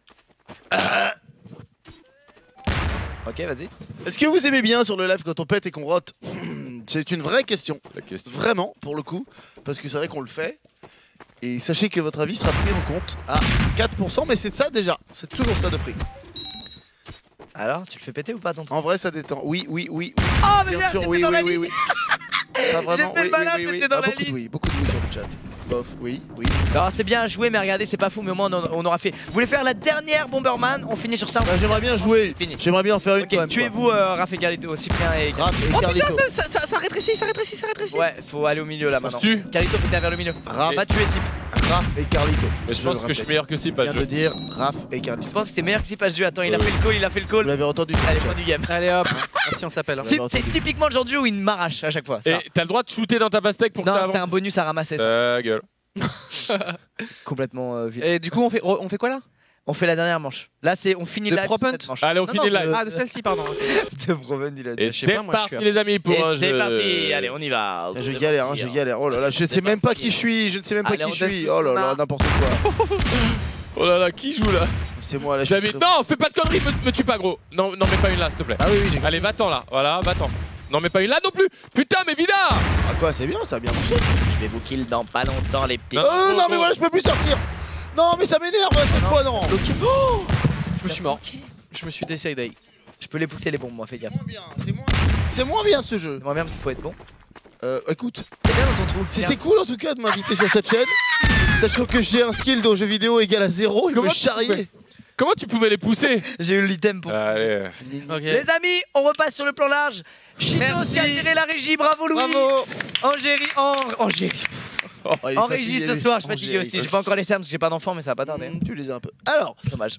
Ok, vas-y. Est-ce que vous aimez bien sur le live quand on pète et qu'on rote? C'est une vraie question. La question. Vraiment, pour le coup. Parce que c'est vrai qu'on le fait. Et sachez que votre avis sera pris en compte à 4%, mais c'est de ça déjà. C'est toujours ça de prix. Alors, tu le fais péter ou pas ton truc? En vrai, ça détend. Oui. Oh, mais Bien merde, sûr, j'étais oui. dans la Pas ligne. vraiment. J'étais pas là, j'étais dans la beaucoup de ligne. oui. Beaucoup de oui sur le chat. Bof, oui. Alors, c'est bien joué, mais regardez, c'est pas fou, mais au moins on aura fait. Vous voulez faire la dernière Bomberman? On finit sur ça. Bah, j'aimerais bien jouer. Fini. J'aimerais bien en faire une quand Ok, même. tuez-vous Raph et Carlito, Cyprien et Raph et Oh Carlito. putain, ça rétrécit, ça rétrécit, ça rétrécit. Ouais, faut aller au milieu là On se maintenant. tue. Carlito, faut venir vers le milieu. Raph, Va tuer Cyp. Raph et Carlito. Mais je le pense que je suis rappelle. meilleur que si, Je pas viens de de jeu. dire Raph et Carlito. Je pense que t'es meilleur que Cyp à ce jeu. Attends, il a Ouais. fait le Vous call. l'avez entendu sur Allez, le chat. fin du game. Allez hop. Merci, on s'appelle. hein. Si. C'est typiquement le genre de jeu où il m'arrache à chaque fois. ça. Et t'as le droit de shooter dans ta pastèque pour que Non, ça c'est avance? un bonus à ramasser. Ça. Gueule. Complètement vide. Et du coup, on fait quoi là? On fait la dernière manche. Là, c'est on finit De live. prop hunt cette manche. Allez, on Non, finit non, live. Ah, de celle-ci, pardon. De Proven, il a dit. Et je sais c'est pas, moi, je parti, suis les amis, pour un Et c'est jeu. parti. Allez, on y va. Je galère, hein, je galère. Oh là là, je ne sais même pas qui je suis. Je ne sais même pas Allez, qui on je suis. teste Oh là tout là, ça. n'importe quoi. Oh là là, qui joue là? C'est moi là. je suis David, très- non, fais pas de conneries, me tue pas, gros. Non, mets pas une là, s'il te plaît. Ah oui, j'ai. Allez, va-t'en là, voilà, va-t'en. Non, mets pas une là non plus. Putain, mais Vida! Ah quoi, c'est bien, ça a bien marché. Je vais vous kill dans pas longtemps, les petits. Non. Oh non, mais voilà, je peux plus sortir. Non, mais ça m'énerve cette fois, non. Oh, Je me suis mort. Je me suis décédé. Je peux les pousser les bombes, moi, fais gaffe. moins bien, c'est moins bien ce jeu. C'est moins bien parce qu'il faut être bon. Écoute, C'est bien dans ton trou. c'est cool en tout cas de m'inviter sur cette chaîne. Sachant que j'ai un skill de jeu vidéo égal à 0, il Comment me tu charrier. fais Comment tu pouvais les pousser? J'ai eu l'item pour. Allez. Ok. Les amis, on repasse sur le plan large. Chinos Merci. qui a tiré la régie, bravo Louis. Bravo. Angérie. Oh, il est En fatigué, régie ce lui. soir, je suis fatigué Angérie. aussi. J'ai pas encore les termes parce que j'ai pas d'enfant, mais ça va pas tarder. Tu les as un peu. Alors, Dommage.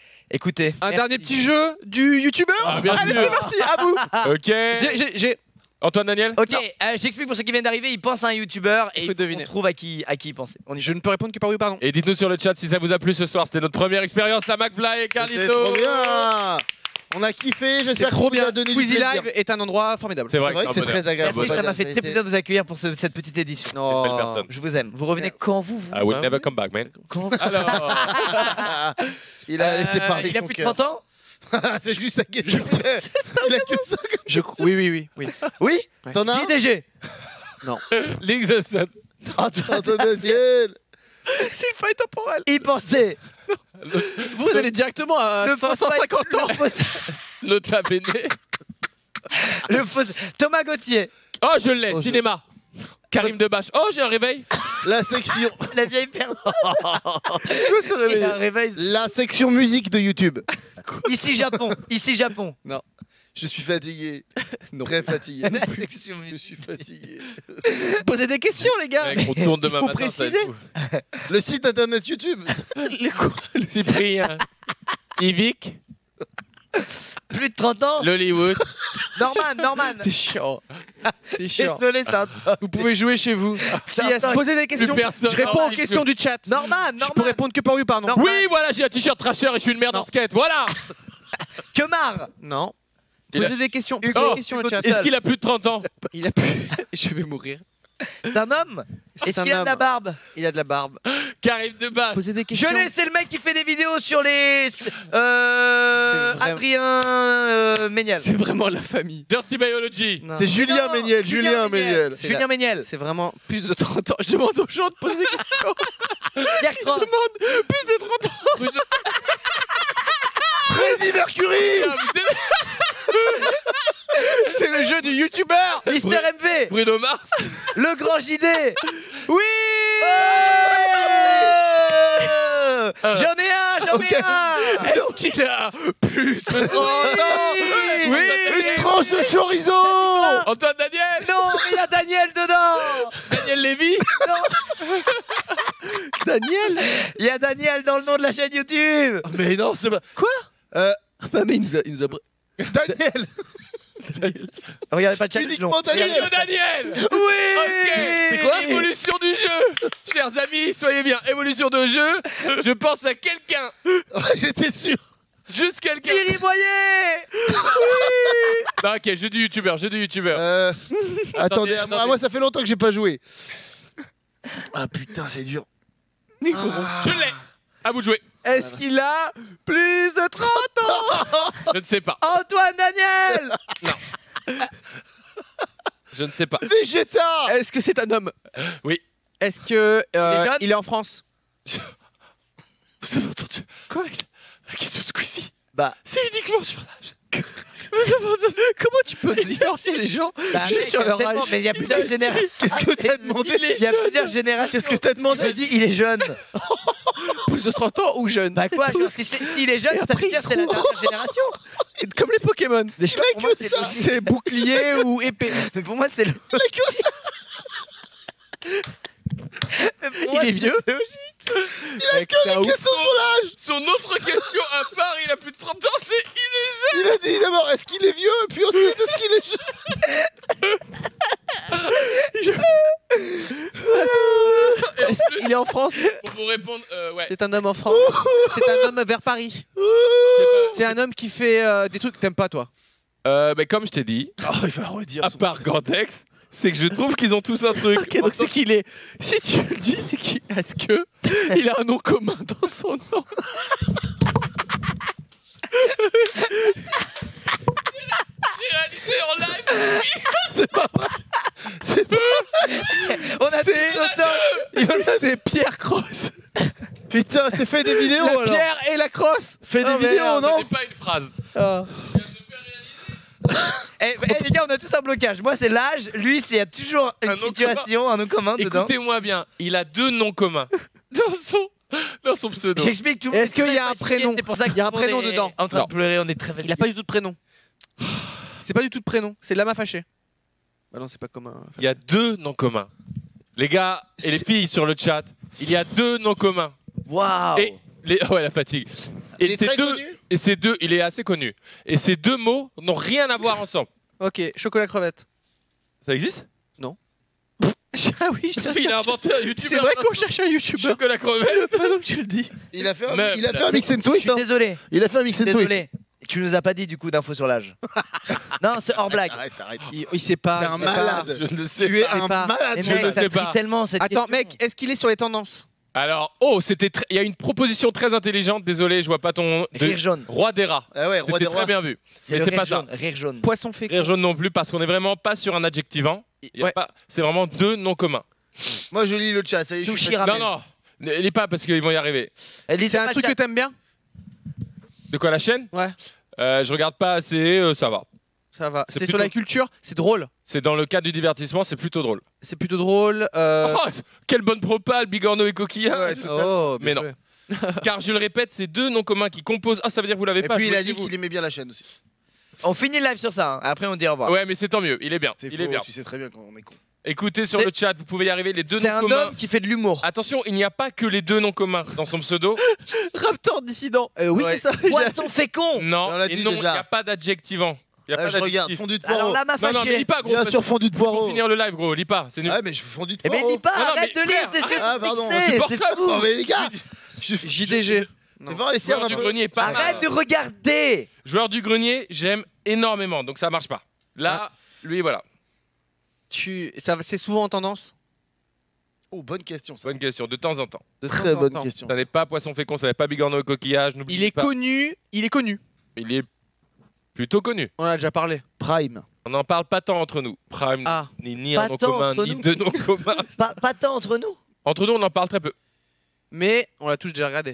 Écoutez. Un merci. dernier petit jeu du youtubeur. Ah, bien Allez, sûr. c'est parti, à vous. Ok. J'ai Antoine Daniel? Ok, j'explique pour ceux qui viennent d'arriver, ils pensent à un youtubeur et faut deviner. on trouve à qui ils pensaient. Je ne peux répondre que par oui ou par non. Et dites-nous sur le chat si ça vous a plu ce soir. C'était notre première expérience, la McFly et Carlito. C'était trop bien. On a kiffé, C'est j'espère trop que ça bien. a donné du Squeezie plaisir. Live est un endroit formidable. C'est vrai, C'est vrai que c'est très agréable. Merci, ça m'a fait Bonne très plaisir de vous accueillir pour cette petite édition. Non. Belle personne. Je vous aime. Vous revenez quand vous voulez. I will never come back, man. Quand Alors, Il a laissé parler il a son plus de cœur. 30 ans. C'est juste sa question. Il a que ça comme Oui. Oui. T'en as un JDG. Link the Sun. Antoine Daniel. C'est une faille temporelle. Il pensait. Vous allez directement à Le faux- 550 ans. le faux- Nota Bene. Le faux. Thomas Gauthier. Oh, je l'ai, Oh, cinéma. Karim Debache. Oh, j'ai un réveil. La section. La vieille personne. Quoi se Il a un réveiller réveil. La section musique de YouTube. Ici Japon. Ici Japon. Je suis fatigué. Très fatigué. La section Je suis fatigué. Posez des questions, les gars. Mec, on tourne demain faut matin, ça va être préciser. fou. Le site internet YouTube. Cyprien. Yvick. Plus de 30 ans. L'Hollywood. Norman. C'est chiant. C'est chiant. Désolé, c'est un top. Vous pouvez jouer chez vous. Qui est-ce Attends, Posez des questions. personne. Je réponds aux Non, questions du chat. Norman. Je peux répondre que par oui ou par non. Non. Oui, voilà, j'ai un t-shirt Trasher et je suis une merde Non. en skate. Voilà. Kemar. Non. Il a- Posez des questions. Hugo, Posez Oh, des questions au chat. Est-ce qu'il a plus de 30 ans? Il a plus. Je vais mourir. C'est un homme. C'est Est-ce un qu'il a de la homme. barbe? Il a de la barbe. Karim Debache. Posez des Je questions. l'ai, c'est le mec qui fait des vidéos sur les. vrai. Adrien Méniel. C'est vraiment la famille. Dirty Biology. Non. C'est Julien Non, Méniel. Julien Méniel. C'est Julien la- Méniel. C'est vraiment plus de 30 ans. Je demande aux gens de poser des questions. Pierre Je Cross. demande plus de 30 ans. Freddie Mercury. Ah, vous aimez C'est le jeu du youtubeur. Mister MV. Bruno Mars. Le grand JD. Oui. J'en ai un. Ok. Est-ce qu'il a plus de 30 ans? Une tranche de chorizo. Antoine Daniel. Non, mais il y a Daniel dedans. Daniel Lévy. Daniel. Il y a Daniel dans le nom de la chaîne YouTube. Mais non, c'est pas. Quoi? Bah mais il nous a. Daniel. Regardez pas le chat. Uniquement non. Daniel. Daniel Daniel. Oui. Ok. C'est quoi? Évolution du jeu. Chers amis, soyez bien. Évolution de jeu. Je pense à quelqu'un. J'étais sûr. Juste quelqu'un. Thierry Boyer. Non, ok, jeu du youtubeur. Attendez, attendez. moi ça fait longtemps que j'ai pas joué. Ah putain, c'est dur. Je l'ai. À vous de jouer. Est-ce qu'il a plus de 30 ans? Je ne sais pas. Antoine Daniel. Je ne sais pas. Vegeta. Est-ce que c'est un homme? Oui. Est-ce que Il est jeune il est en France? Vous avez entendu quoi? La question de Squeezie. Bah. C'est uniquement sur l'âge. Comment tu peux différencier les gens juste sur leur tellement, âge? mais il y a plusieurs générations. Qu'est-ce que t'as demandé? Il y a plusieurs générations. Qu'est-ce que t'as demandé? J'ai dit, il est jeune. Plus de 30 ans ou jeune? Bah C'est quoi, tout. genre, s'il est jeune, Et ça après, veut dire il que c'est la trouve. dernière génération. Comme les Pokémon. Mais je sais pas, pour moi, c'est logique. C'est bouclier ou épée. Mais pour moi, c'est le. Il est vieux. Il a que des questions sur l'âge. Son autre question, à part il a plus de 30 ans, c'est Il a dit d'abord est-ce qu'il est vieux, puis ensuite est-ce qu'il est jeune. Il est en France. pour vous répondre. Ouais. C'est un homme en France. C'est un homme vers Paris. C'est un homme qui fait des trucs que t'aimes pas, toi. Mais comme je t'ai dit, Oh, il va redire. à part Gantex, c'est que je trouve qu'ils ont tous un truc. Ok, donc c'est qu'il est. Si tu le dis, c'est qu'il. Est-ce que il a un nom commun dans son nom? J'ai réalisé en live. On a C'est- tous autant. C'est Pierre Cross. Putain, c'est fait des vidéos La alors. Pierre et la crosse. Fais des Oh, vidéos, merde, non? Ce n'est pas une phrase. Ah. Les gars, on a tous un blocage. Moi, c'est l'âge. Lui, c'est il y a toujours une Un nom situation, un nom commun dedans. Écoutez-moi bien, il a 2 noms communs dans son pseudo. J'explique tout. Est-ce qu'il y a un prénom? C'est pour ça Il y a un que tout le monde prénom est dedans. En train Non. de pleurer, on est très fatigué. Il a pas du tout de prénom. C'est pas du tout de prénom. C'est Lama fâché. Bah non, c'est pas commun. Il y a 2 noms communs. Les gars et les filles sur le chat, il y a 2 noms communs. Waouh. Et ouais, la fatigue. Il est ces très deux, connu. et ces deux, il est assez connu. Et ces 2 mots n'ont rien à voir ensemble. Ok, chocolat crevette. Ça existe? Ah oui, je Il a inventé un youtubeur. C'est vrai qu'on cherche un youtubeur. Chocolat crevette. Maintenant que tu le dis. Il a fait un, Mais- il a fait un mix and Je twist. suis hein. désolé. Il a fait un mix and twist. Désolé. Tu nous as pas dit du coup d'infos sur l'âge. Non, c'est hors blague. Arrête. Il sait pas. T'es un il sait pas. malade. Je ne sais Tu es pas. un pas. malade. Mais Je ne mec, sais ça pas. crie tellement cette Attends, question. mec, est-ce qu'il est sur les tendances? Alors, oh, il y a une proposition très intelligente. Désolé, je vois pas ton. Rire jaune. Roi des rats. Ah ouais, roi C'était des très rois. bien vu. C'est Mais le c'est rire pas ça. jaune. Rire jaune. Poisson fécond. Rire jaune non plus parce qu'on est vraiment pas sur un adjectivant. Il y a Ouais. pas- C'est vraiment deux noms communs. Moi je lis le chat, ça y est, je suis Sushi fatigué. ramen. Non, non, ne lis pas parce qu'ils vont y arriver. C'est un truc que t'aimes bien? De quoi la chaîne? Ouais. Je regarde pas assez, ça va. Ça va. C'est C'est plutôt- sur la culture, c'est drôle. C'est dans le cadre du divertissement, c'est plutôt drôle. C'est plutôt drôle. Oh, quelle bonne propale, Bigorneau et Coquillage. Ouais, Oh, Mais bien non. joué. Car je le répète, c'est deux noms communs qui composent. Ah, ça veut dire que vous l'avez Et pas. puis il a dit jouez-vous. qu'il aimait bien la chaîne aussi. On finit le live sur ça. Hein. Après, on dit au revoir. Ouais, mais c'est tant mieux. Il est bien. C'est Il est faux, bien. tu sais très bien qu'on est con. Écoutez sur C'est- le chat, vous pouvez y arriver. Les deux C'est noms un communs. homme qui fait de l'humour. Attention, il n'y a pas que les deux noms communs dans son pseudo. Raptor dissident. Oui, Ouais. c'est ça. Poisson fécond. Non, On l'a et dit non, il n'y déjà. a pas d'adjectivant. Il y a Ah, pas je regarde, d'adjectif. fondu de Alors poireau. là, m'a Non, non, mais fâché. lis pas, gros. Bien parce sûr, que fondu de Pour poireau. finir le live, gros, lis pas. C'est nul. Ah mais je fais fondu de Eh poireau. ben, lis pas, Non, non, arrête mais de lire, frère, tes yeux ah, sont pardon, fixés, c'est insupportable. fou. Oh mais les gars, JDG. Mais voir les cerfs Joueur un du peu. grenier, pas mal. Arrête de regarder. Joueur du grenier, j'aime énormément, donc ça marche pas. Là, lui, voilà. C'est souvent en tendance. Oh bonne question ça. Bonne question, de temps en temps. De Très temps en bonne temps. question. Ça n'est pas poisson fécond, ça n'est pas bigorneau et coquillage. Il N'oubliez est pas. connu. Il est connu. Il est plutôt connu. On en a déjà parlé. Prime. On n'en parle pas tant entre nous. Prime, Ah. ni Pas un nom tant commun, entre ni nous. deux noms communs. Pas tant entre nous. Entre nous, on en parle très peu. Mais on l'a tous déjà regardé.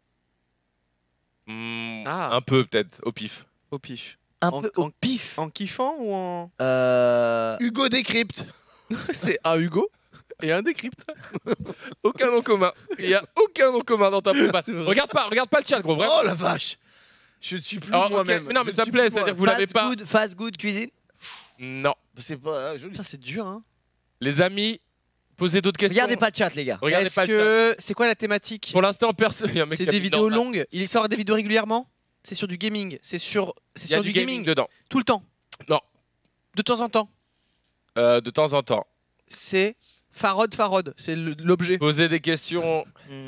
Un peu, peut-être, au pif. Au pif. Un En- peu en- au pif. En kiffant ou en. Hugo décrypte. C'est un Hugo et un décrypte. Aucun nom commun. Il n'y a aucun nom commun dans ta propale. C'est vrai. Regarde pas le chat, gros. Vraiment. Oh la vache. Je ne suis plus Alors, ok, moi-même. mais non, mais Je ça suis me plaît, plus c'est-à-dire que moi. vous l'avez pas. Fast good cuisine. Non. C'est pas joli. Putain, c'est dur, hein. Les amis, posez d'autres questions. Regardez pas le chat, les gars. Regardez Est-ce pas le chat. que. C'est quoi la thématique? Pour l'instant, personne. Il y a un mec C'est qui a des mis vidéos dans- longues. Il sort des vidéos régulièrement? C'est sur du gaming. C'est sur Il y a du gaming dedans. Tout le temps? Non. De temps en temps? De temps en temps. C'est Farod. C'est l'objet. Posez des questions.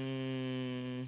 Il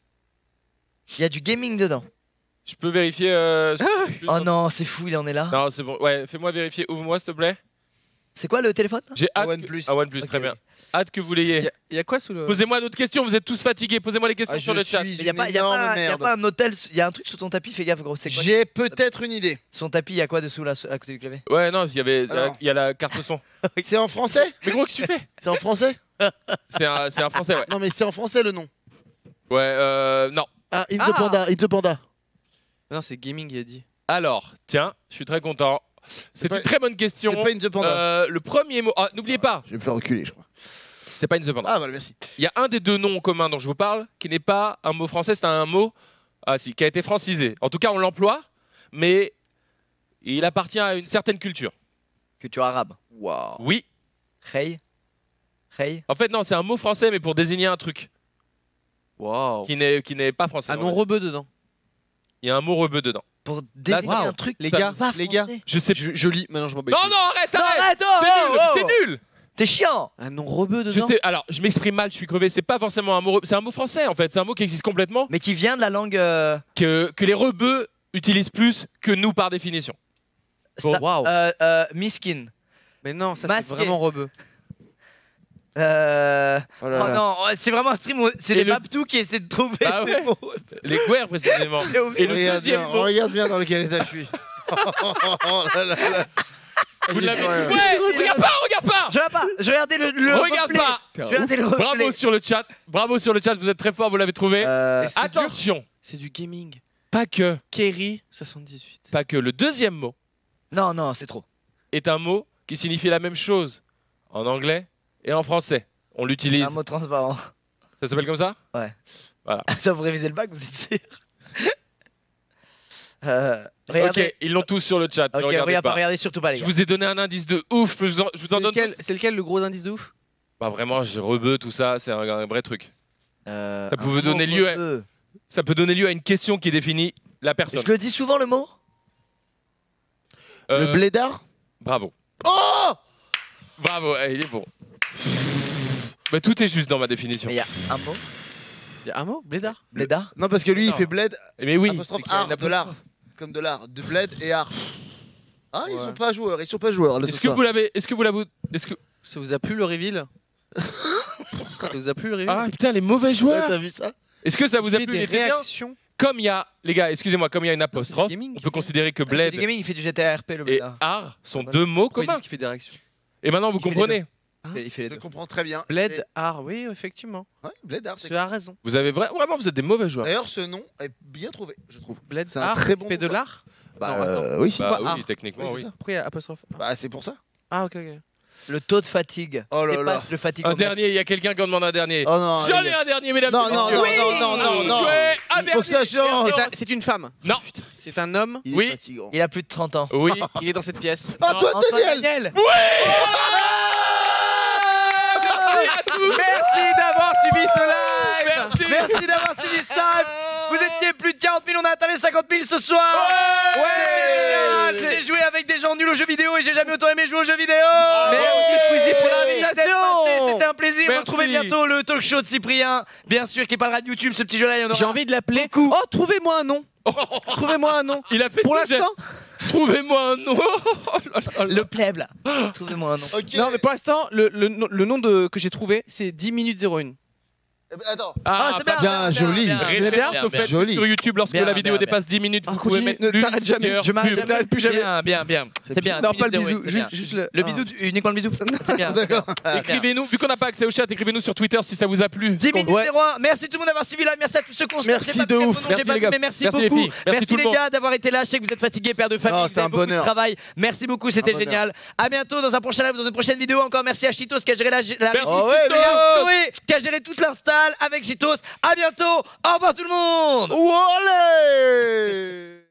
y a du gaming dedans. Je peux vérifier. plus Oh en- non, c'est fou, il en est là. Non, c'est bon. Ouais, fais-moi vérifier. Ouvre-moi, s'il te plaît. C'est quoi le téléphone là J'ai hâte. OnePlus. Ah, OnePlus, Ok, très bien. ok. Hâte que vous l'ayez. Il y a quoi sous le. Posez-moi d'autres questions. Vous êtes tous fatigués. Posez-moi les questions Ah, sur je le chat. suis Il y a une pas, y a énorme pas- y a merde. pas un hôtel, il y a un truc sous ton tapis, fais gaffe gros, c'est quoi J'ai peut-être une idée. Son tapis, il y a quoi dessous là, à côté du clavier Ouais, non, il y avait. Alors. Il y a la carte son. C'est en français? Mais gros, qu'est-ce que tu fais? C'est en français? C'est un français, ouais. Non mais c'est en français le nom. Ouais, non. Ah, Ah. It's the Panda. Non, c'est gaming, il a dit. Alors, tiens, je suis très content. C'est pas- une très bonne question. C'est pas In the Panda. Le premier mot. Ah, n'oubliez pas, Je vais me faire reculer, je crois. c'est pas une cependant. Ah, voilà, merci. Il y a un des deux noms communs dont je vous parle qui n'est pas un mot français, c'est un mot qui a été francisé. En tout cas, on l'emploie, mais il appartient à une certaine culture. Culture arabe. Waouh. Oui. Hey. Hey. En fait, non, c'est un mot français, mais pour désigner un truc Waouh. qui n'est pas français. Un nom rebeu dedans. Il y a un mot rebeu dedans. Pour désigner Waouh. un truc. Les qui gars, est pas les gars. français. Je sais. Je lis. Maintenant, je m'en bats. Non, les couilles. non, arrête, Non, arrête. arrête, C'est oh, nul, oh, c'est oh. nul. T'es chiant. Un nom rebeu Je dedans. sais. Alors, je m'exprime mal, je suis crevé. C'est pas forcément un mot. C'est un mot français en fait. C'est un mot qui existe complètement, Mais qui vient de la langue. que les rebeux utilisent plus que nous par définition. Waouh. Miskin. Mais non, ça c'est Masqué. vraiment rebeu. Oh là Oh là. non, c'est vraiment un stream où c'est Et les le- Babtou qui essaient de trouver Bah des ouais. mots. Les guerres précisément. Et le Regarde deuxième bien, mot. regarde bien dans lequel état je suis. Oh là là là. Vous l'avez. Ouais. Ouais, regarde pas, regarde pas. Je regarde pas, je regardais le Regarde replay. pas. Je regardais le replay. Bravo sur le chat. Bravo sur le chat. Vous êtes très fort. Vous l'avez trouvé. Et c'est dur. Attention. C'est du gaming. Pas que. Kerry 78. Pas que. Le deuxième mot Non, non, c'est trop. est un mot qui signifie la même chose en anglais et en français. On l'utilise. Un mot transparent. Ça s'appelle comme ça? Ça, vous révisez le bac, vous êtes sûr Regardez. Ok, ils l'ont tous sur le chat. Ok, ne regardez regarde pas. pas, regardez surtout pas les Je gars. vous ai donné un indice de ouf. Je vous en donne. C'est lequel le gros indice de ouf? Bah vraiment, j'ai rebeu tout ça. C'est un vrai truc. Ça pouvait donner lieu à- Ça peut donner lieu à une question qui définit la personne. Je le dis souvent le mot Le Euh, blédard? Bravo. Oh! Bravo, il est bon. Mais tout est juste dans ma définition. Mais il y a un mot. Il y a un mot, blédard. Blédard. Non, parce que lui, il Non. fait bled, Mais oui. apostrophe c'est qu'il y a art, une de l'art. Comme de l'art. De bled et art. Ah, ils Ouais. sont pas joueurs, ils sont pas joueurs. Là, ce Est-ce que soir. vous l'avez. Est-ce que vous l'avez. Est-ce que. Ça vous a plu le reveal? Ça vous a plu le reveal? Ah putain, les mauvais Ouais, joueurs. t'as vu ça? Est-ce que ça vous a Il fait plu? Il des était bien. réactions. Comme il y a. Les gars, excusez-moi, comme il y a une apostrophe, gaming, on qui peut fait. considérer que Il fait bled du gaming, il fait du GTA RP le et blédard. art sont Voilà. deux mots Pourquoi ils communs. disent qu'il fait des réactions? Et maintenant, vous Il fait les comprenez. Il fait les Je deux. comprends très bien. Bled, art, oui, effectivement. Ouais, bled art, c'est Tu as raison. Vous avez vraiment, vous êtes des mauvais joueurs. D'ailleurs, ce nom est bien trouvé, je trouve. Bled, C'est un art, très bon fait de mot. l'art? Bah, Non, attends. oui, c'est Bah quoi art oui, techniquement, Oui, oui. c'est ça. Pourquoi il y a apostrophe? Bah, c'est pour ça. Ah, ok, ok. Le taux de fatigue. Oh là là. Dépasse le fatigue. Un dernier, il y a quelqu'un qui en demande un dernier. Oh non. J'en les ai gars. un dernier, mesdames Non, et non, messieurs. non, non, non, non. Ouais, un Il faut que ça dernier. change. C'est une femme. Non. C'est un homme. Il est Oui. fatigant. Il a plus de 30 ans. Oui. Il est dans cette pièce. Ah, toi, Antoine Daniel. Daniel. Merci à tous. Merci d'avoir suivi ce live. Merci. Merci d'avoir suivi ce live. Vous étiez plus de 40 000, on a atteint les 50 000 ce soir. Ouais. J'ai joué avec des gens nuls aux jeux vidéo et j'ai jamais autant aimé jouer aux jeux vidéo. Merci, Squeezie, pour Merci l'invitation. d'être passé, c'était un plaisir. Merci. Retrouvez bientôt le talk show de Cyprien, bien sûr, qui parlera de YouTube. Ce petit jeu-là, il y en aura. J'ai envie de l'appeler. Oh, trouvez-moi un nom. Trouvez-moi un nom. Il a fait Pour ce que j'ai- l'instant. Trouvez-moi un nom. Oh là là là. Le pleb là. Trouvez-moi un nom. Ok. Non, mais pour l'instant, le nom que j'ai trouvé, c'est 10 minutes 01. Eh ben, attends. Ah, c'est bien. bien, joli. Respectez bien, le fait que joli. sur YouTube, lorsque Bien, la vidéo bien, dépasse 10 minutes, Ah, vous pouvez continue, mettre ne t'arrête jamais. plusieurs Je m'arrête pubs. t'arrêtes plus jamais. Bien. C'est bien. Non, pas le 10 bisou. c'est Juste bien. le. Le bisou, uniquement le bisou. C'est bien. D'accord. Écrivez-nous, vu qu'on n'a pas accès au chat, écrivez-nous sur Twitter si ça vous a plu. 10 minutes Ouais. 01. Merci tout le monde d'avoir suivi là. Merci à tous ceux qui ont Merci j'ai pas de pu ouf. répondre, Merci j'ai pas les pu, gars. mais merci Merci les beaucoup. filles. Merci tout le les monde. gars d'avoir été là. Je sais que vous êtes fatigués, père de famille. Oh, vous c'est avez un beaucoup de bonheur. travail. Merci beaucoup, c'était Un génial. À bientôt dans un prochain live, dans une prochaine vidéo. Encore merci à Chitos qui a géré la régie. Oh ouais, Et à Chloé qui a géré toute l'install avec Chitos. À bientôt. Au revoir tout le monde. Allez.